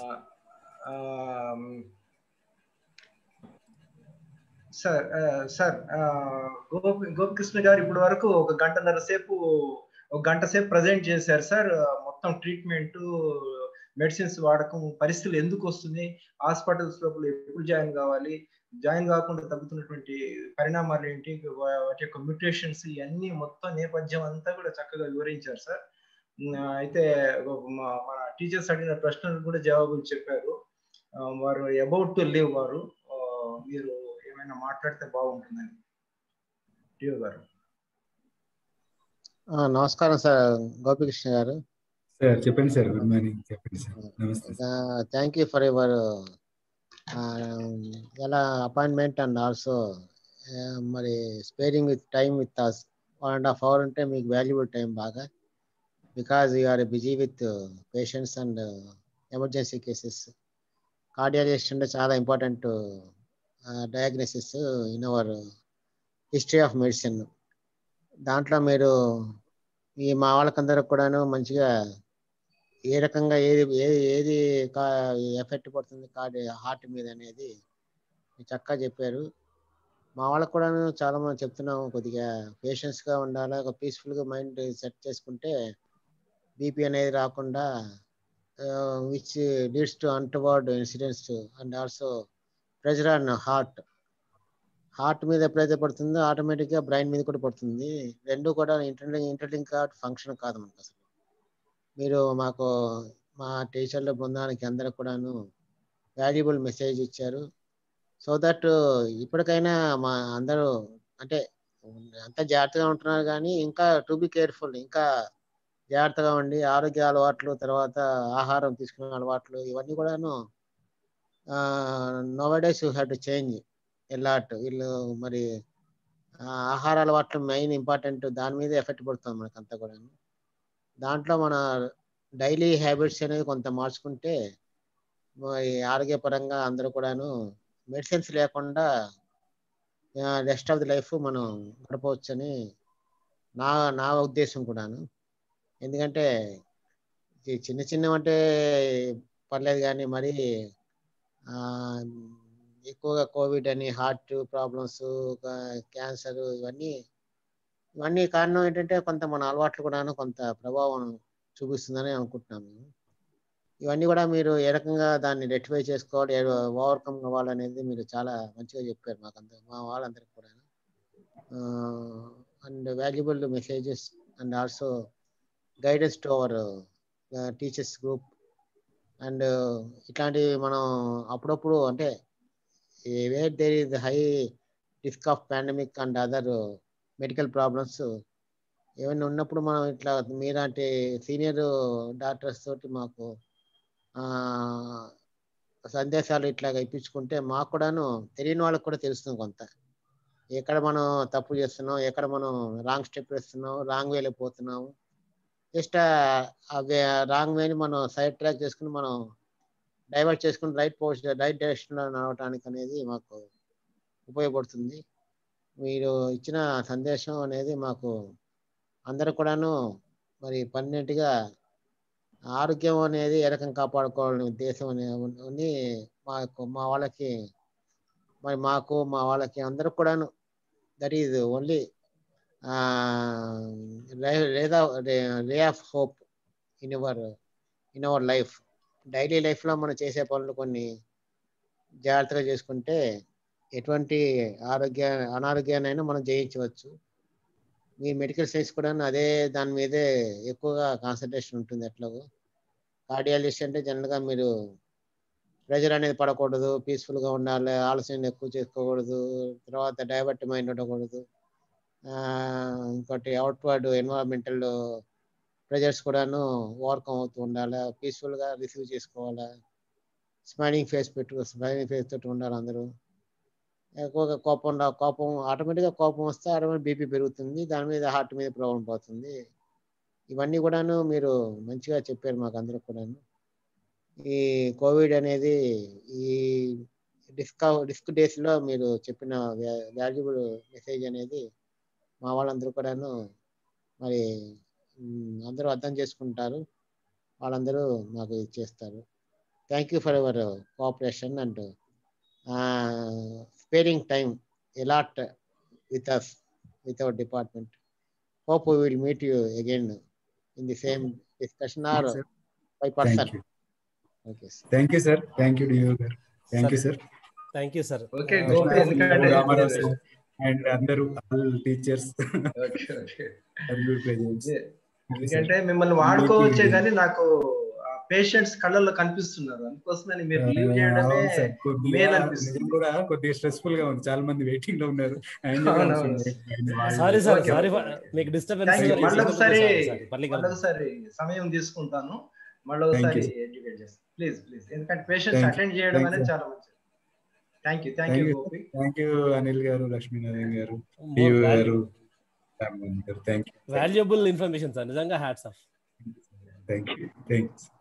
సార్ సార్ గోపి గోపికృష్ణ గారు ఇప్పటి వరకు ఒక గంటన్నర సేపు ఒక గంట సేపు ప్రజెంట్ చేశారు సార్. మొత్తం ట్రీట్మెంట్, మెడిసిన్స్ వాడకం, పరిస్థితులు ఎందుకు వస్తుంది, హాస్పిటల్స్ లోపల ఎప్పుడు జాయిన్ కావాలి, జాయిన్ కాకుండా తగ్గుతున్నటువంటి పరిణామాలు ఏంటి, వాటి యొక్క మ్యూటేషన్స్, ఇవన్నీ మొత్తం నేపథ్యం అంతా కూడా చక్కగా వివరించారు సార్. అయితే మన టీచర్స్ అడిగిన ప్రశ్నలు కూడా జవాబులు చెప్పారు. వారు అబౌట్ టు లీవ్ వారు, మీరు ఏమైనా మాట్లాడితే బాగుంటుందని. డిఓ గారు. నమస్కారం సార్ గోపికృష్ణ గారు. సార్ చెప్పండి సార్. Good morning. చెప్పండి సార్. నమస్తే. థ్యాంక్ యూ ఫర్ యువర్ ఎలా అపాయింట్మెంట్ అండ్ ఆల్సో మరి sparing with time with us. One and half hour అంటే మీకు వాల్యుబుల్ టైం బాగా, because you are busy with patients and emergency cases. Cardiologist అంటే చాలా important diagnosis in our history of medicine. దాంట్లో మీరు ఈ మా వాళ్ళకందరికి కూడాను మంచిగా ఏ రకంగా ఏది ఏది ఏది ఎఫెక్ట్ పడుతుంది కార్డి హార్ట్ మీద అనేది చక్కగా చెప్పారు. మా వాళ్ళకు కూడాను చాలా మంది చెప్తున్నాము, కొద్దిగా పేషెన్స్గా ఉండాలి, ఒక పీస్ఫుల్గా మైండ్ సెట్ చేసుకుంటే బీపీ అనేది రాకుండా, which leads to untoward incidents and also pressure on heart. Heart మీద ఎప్పుడైతే పడుతుందో ఆటోమేటిక్గా బ్రెయిన్ మీద కూడా పడుతుంది. రెండు కూడా ఇంటర్లింక్ ఇంటర్లింక్ హార్ట్ ఫంక్షన్ కాదు మనకు అసలు. మీరు మాకు మా టీచర్ల బృందానికి అందరికి కూడాను వాల్యుబుల్ మెసేజ్ ఇచ్చారు. సో దట్ ఇప్పటికైనా మా అందరూ అంటే అంత జాగ్రత్తగా ఉంటున్నారు, కానీ ఇంకా టు బి కేర్ఫుల్, ఇంకా జాగ్రత్తగా ఉండి ఆరోగ్య అలవాట్లు, తర్వాత ఆహారం తీసుకునే అలవాట్లు, ఇవన్నీ కూడాను nowadays you have to change a lot. వీళ్ళు మరి ఆహార అలవాట్లు మెయిన్ ఇంపార్టెంట్, దాని మీద ఎఫెక్ట్ పడుతుంది మనకంతా కూడా. దాంట్లో మన డైలీ హ్యాబిట్స్ అనేది కొంత మార్చుకుంటే మరి ఆరోగ్యపరంగా అందరూ కూడాను మెడిసిన్స్ లేకుండా రెస్ట్ ఆఫ్ ది లైఫ్ మనం గడపవచ్చని నా నా ఉద్దేశం కూడాను. ఎందుకంటే చిన్న చిన్నవంటే పర్లేదు, కానీ మరి ఎక్కువగా కోవిడ్ అని, హార్ట్ ప్రాబ్లమ్స్, క్యాన్సర్, ఇవన్నీ ఇవన్నీ కారణం ఏంటంటే కొంత మన అలవాట్లు కూడాను కొంత ప్రభావం చూపిస్తుందని అనుకుంటున్నాను. ఇవన్నీ కూడా మీరు ఏ రకంగా దాన్ని రెక్టిఫై చేసుకోవాలి, ఓవర్కమ్ అవ్వాలనేది మీరు చాలా మంచిగా చెప్పారు మాకందరూ, మా వాళ్ళందరికీ కూడా. And valuable messages and also guidance to our teachers group. And ఇట్లాంటివి మనం అప్పుడప్పుడు అంటే where there is high risk of pandemic and other medical problems ఏమైనా ఉన్నప్పుడు మనం ఇట్లా మీలాంటి సీనియర్ డాక్టర్స్ తోటి మాకు సందేశాలు ఇట్లాగా ఇప్పించుకుంటే మాకు కూడాను తెలియని వాళ్ళకి కూడా తెలుస్తుంది కొంత. ఎక్కడ మనం తప్పు చేస్తున్నాం, ఎక్కడ మనం రాంగ్ స్టెప్ వేస్తున్నాం, రాంగ్ వేలో పోతున్నాము. జస్ట్ అవి రాంగ్ వేని మనం సైడ్ ట్రాక్ చేసుకుని మనం డైవర్ట్ చేసుకుని రైట్ పోస్ట్ రైట్ డైరెక్షన్లో నడవటానికి అనేది మాకు ఉపయోగపడుతుంది. మీరు ఇచ్చిన సందేశం అనేది మాకు అందరూ కూడాను మరి పన్నెండుగా ఆరోగ్యం అనేది ఏ రకం కాపాడుకోవాలనే ఉద్దేశం అని మాకు మా వాళ్ళకి మరి మాకు మా వాళ్ళకి అందరూ కూడాను దట్ ఈజ్ ఓన్లీ లేదా ray of hope in your in our life. Daily లైఫ్లో మనం చేసే పనులు కొన్ని జాగ్రత్తగా చేసుకుంటే ఎటువంటి ఆరోగ్య అనారోగ్యాన్నైనా మనం జయించవచ్చు. మీ మెడికల్ సైన్స్ కూడా అదే దాని మీదే ఎక్కువగా కాన్సన్ట్రేషన్ ఉంటుంది. ఎట్లాగో కార్డియాలజిస్ట్ అంటే జనరల్గా మీరు ప్రెజర్ అనేది పడకూడదు, పీస్ఫుల్గా ఉండాలి, ఆలస్యం ఎక్కువ చేసుకోకూడదు, తర్వాత డైవర్ట్ మైండ్ ఉండకూడదు, ఇంకోటి అవుట్వర్డ్ ఎన్వైరన్మెంటల్ ప్రెజర్స్ కూడాను ఓవర్కమ్ అవుతూ ఉండాలి, పీస్ఫుల్గా రిసీవ్ చేసుకోవాలి, స్మైలింగ్ ఫేస్ పెట్టు స్మైలింగ్ ఫేస్ తోటి ఉండాలి అందరూ. ఎక్కువగా కోపం కోపం ఆటోమేటిక్గా కోపం వస్తే ఆటోమేటిక్ బీపీ పెరుగుతుంది, దాని మీద హార్ట్ మీద ప్రాబ్లం పోతుంది. ఇవన్నీ కూడాను మీరు మంచిగా చెప్పారు మాకు అందరికి కూడాను. ఈ కోవిడ్ అనేది ఈ డిస్క్ డిస్క్ డేస్లో మీరు చెప్పిన వాల్యుబుల్ మెసేజ్ అనేది మా వాళ్ళందరూ కూడాను మరి అందరూ అర్థం చేసుకుంటారు, వాళ్ళందరూ మాకు ఇచ్చేస్తారు. Thank you for your cooperation and sparing time a lot with us, with our department. Hope we will meet you again in the same discussion or yes, by person. Thank you. Okay, sir. Thank you, sir. Thank you to you, sir. Thank you, sir. Thank you, sir. Okay, Uh, Gopi, ఎందుకంటే Ramarao sir and అందరూ all teachers. Okay okay Valuable presence. ఎందుకంటే మిమ్మల్ని వాడుకోవచ్చే కానీ నాకు patients కళ్ళల్లో కనిపిస్తున్నారు, అందుకోసమని మీరు లీవ్ చేయడమే మేలు అనిపిస్తుంది. కూడా కొద్దిగా స్ట్రెస్ఫుల్ గా ఉంది, చాలా మంది వెయిటింగ్ లో ఉన్నారు. సారీ సార్, సారీ మీకు డిస్టర్బెన్స్. మళ్ళొకసారి మళ్ళొకసారి సమయం తీసుకుంటాను, మళ్ళొకసారి ఎడ్యుకేట్ చేస్తాను ప్లీజ్ ప్లీజ్, ఎందుకంటే పేషెంట్స్ అటెండ్ చేయడం అనేది చాలా మంచిది. Thank you thank you Gopi. Thank you Anil గారు, లక్ష్మీనారాయణ గారు, గారు. Thank you. Valuable information sir, నిజంగా hats off. Thank you thanks.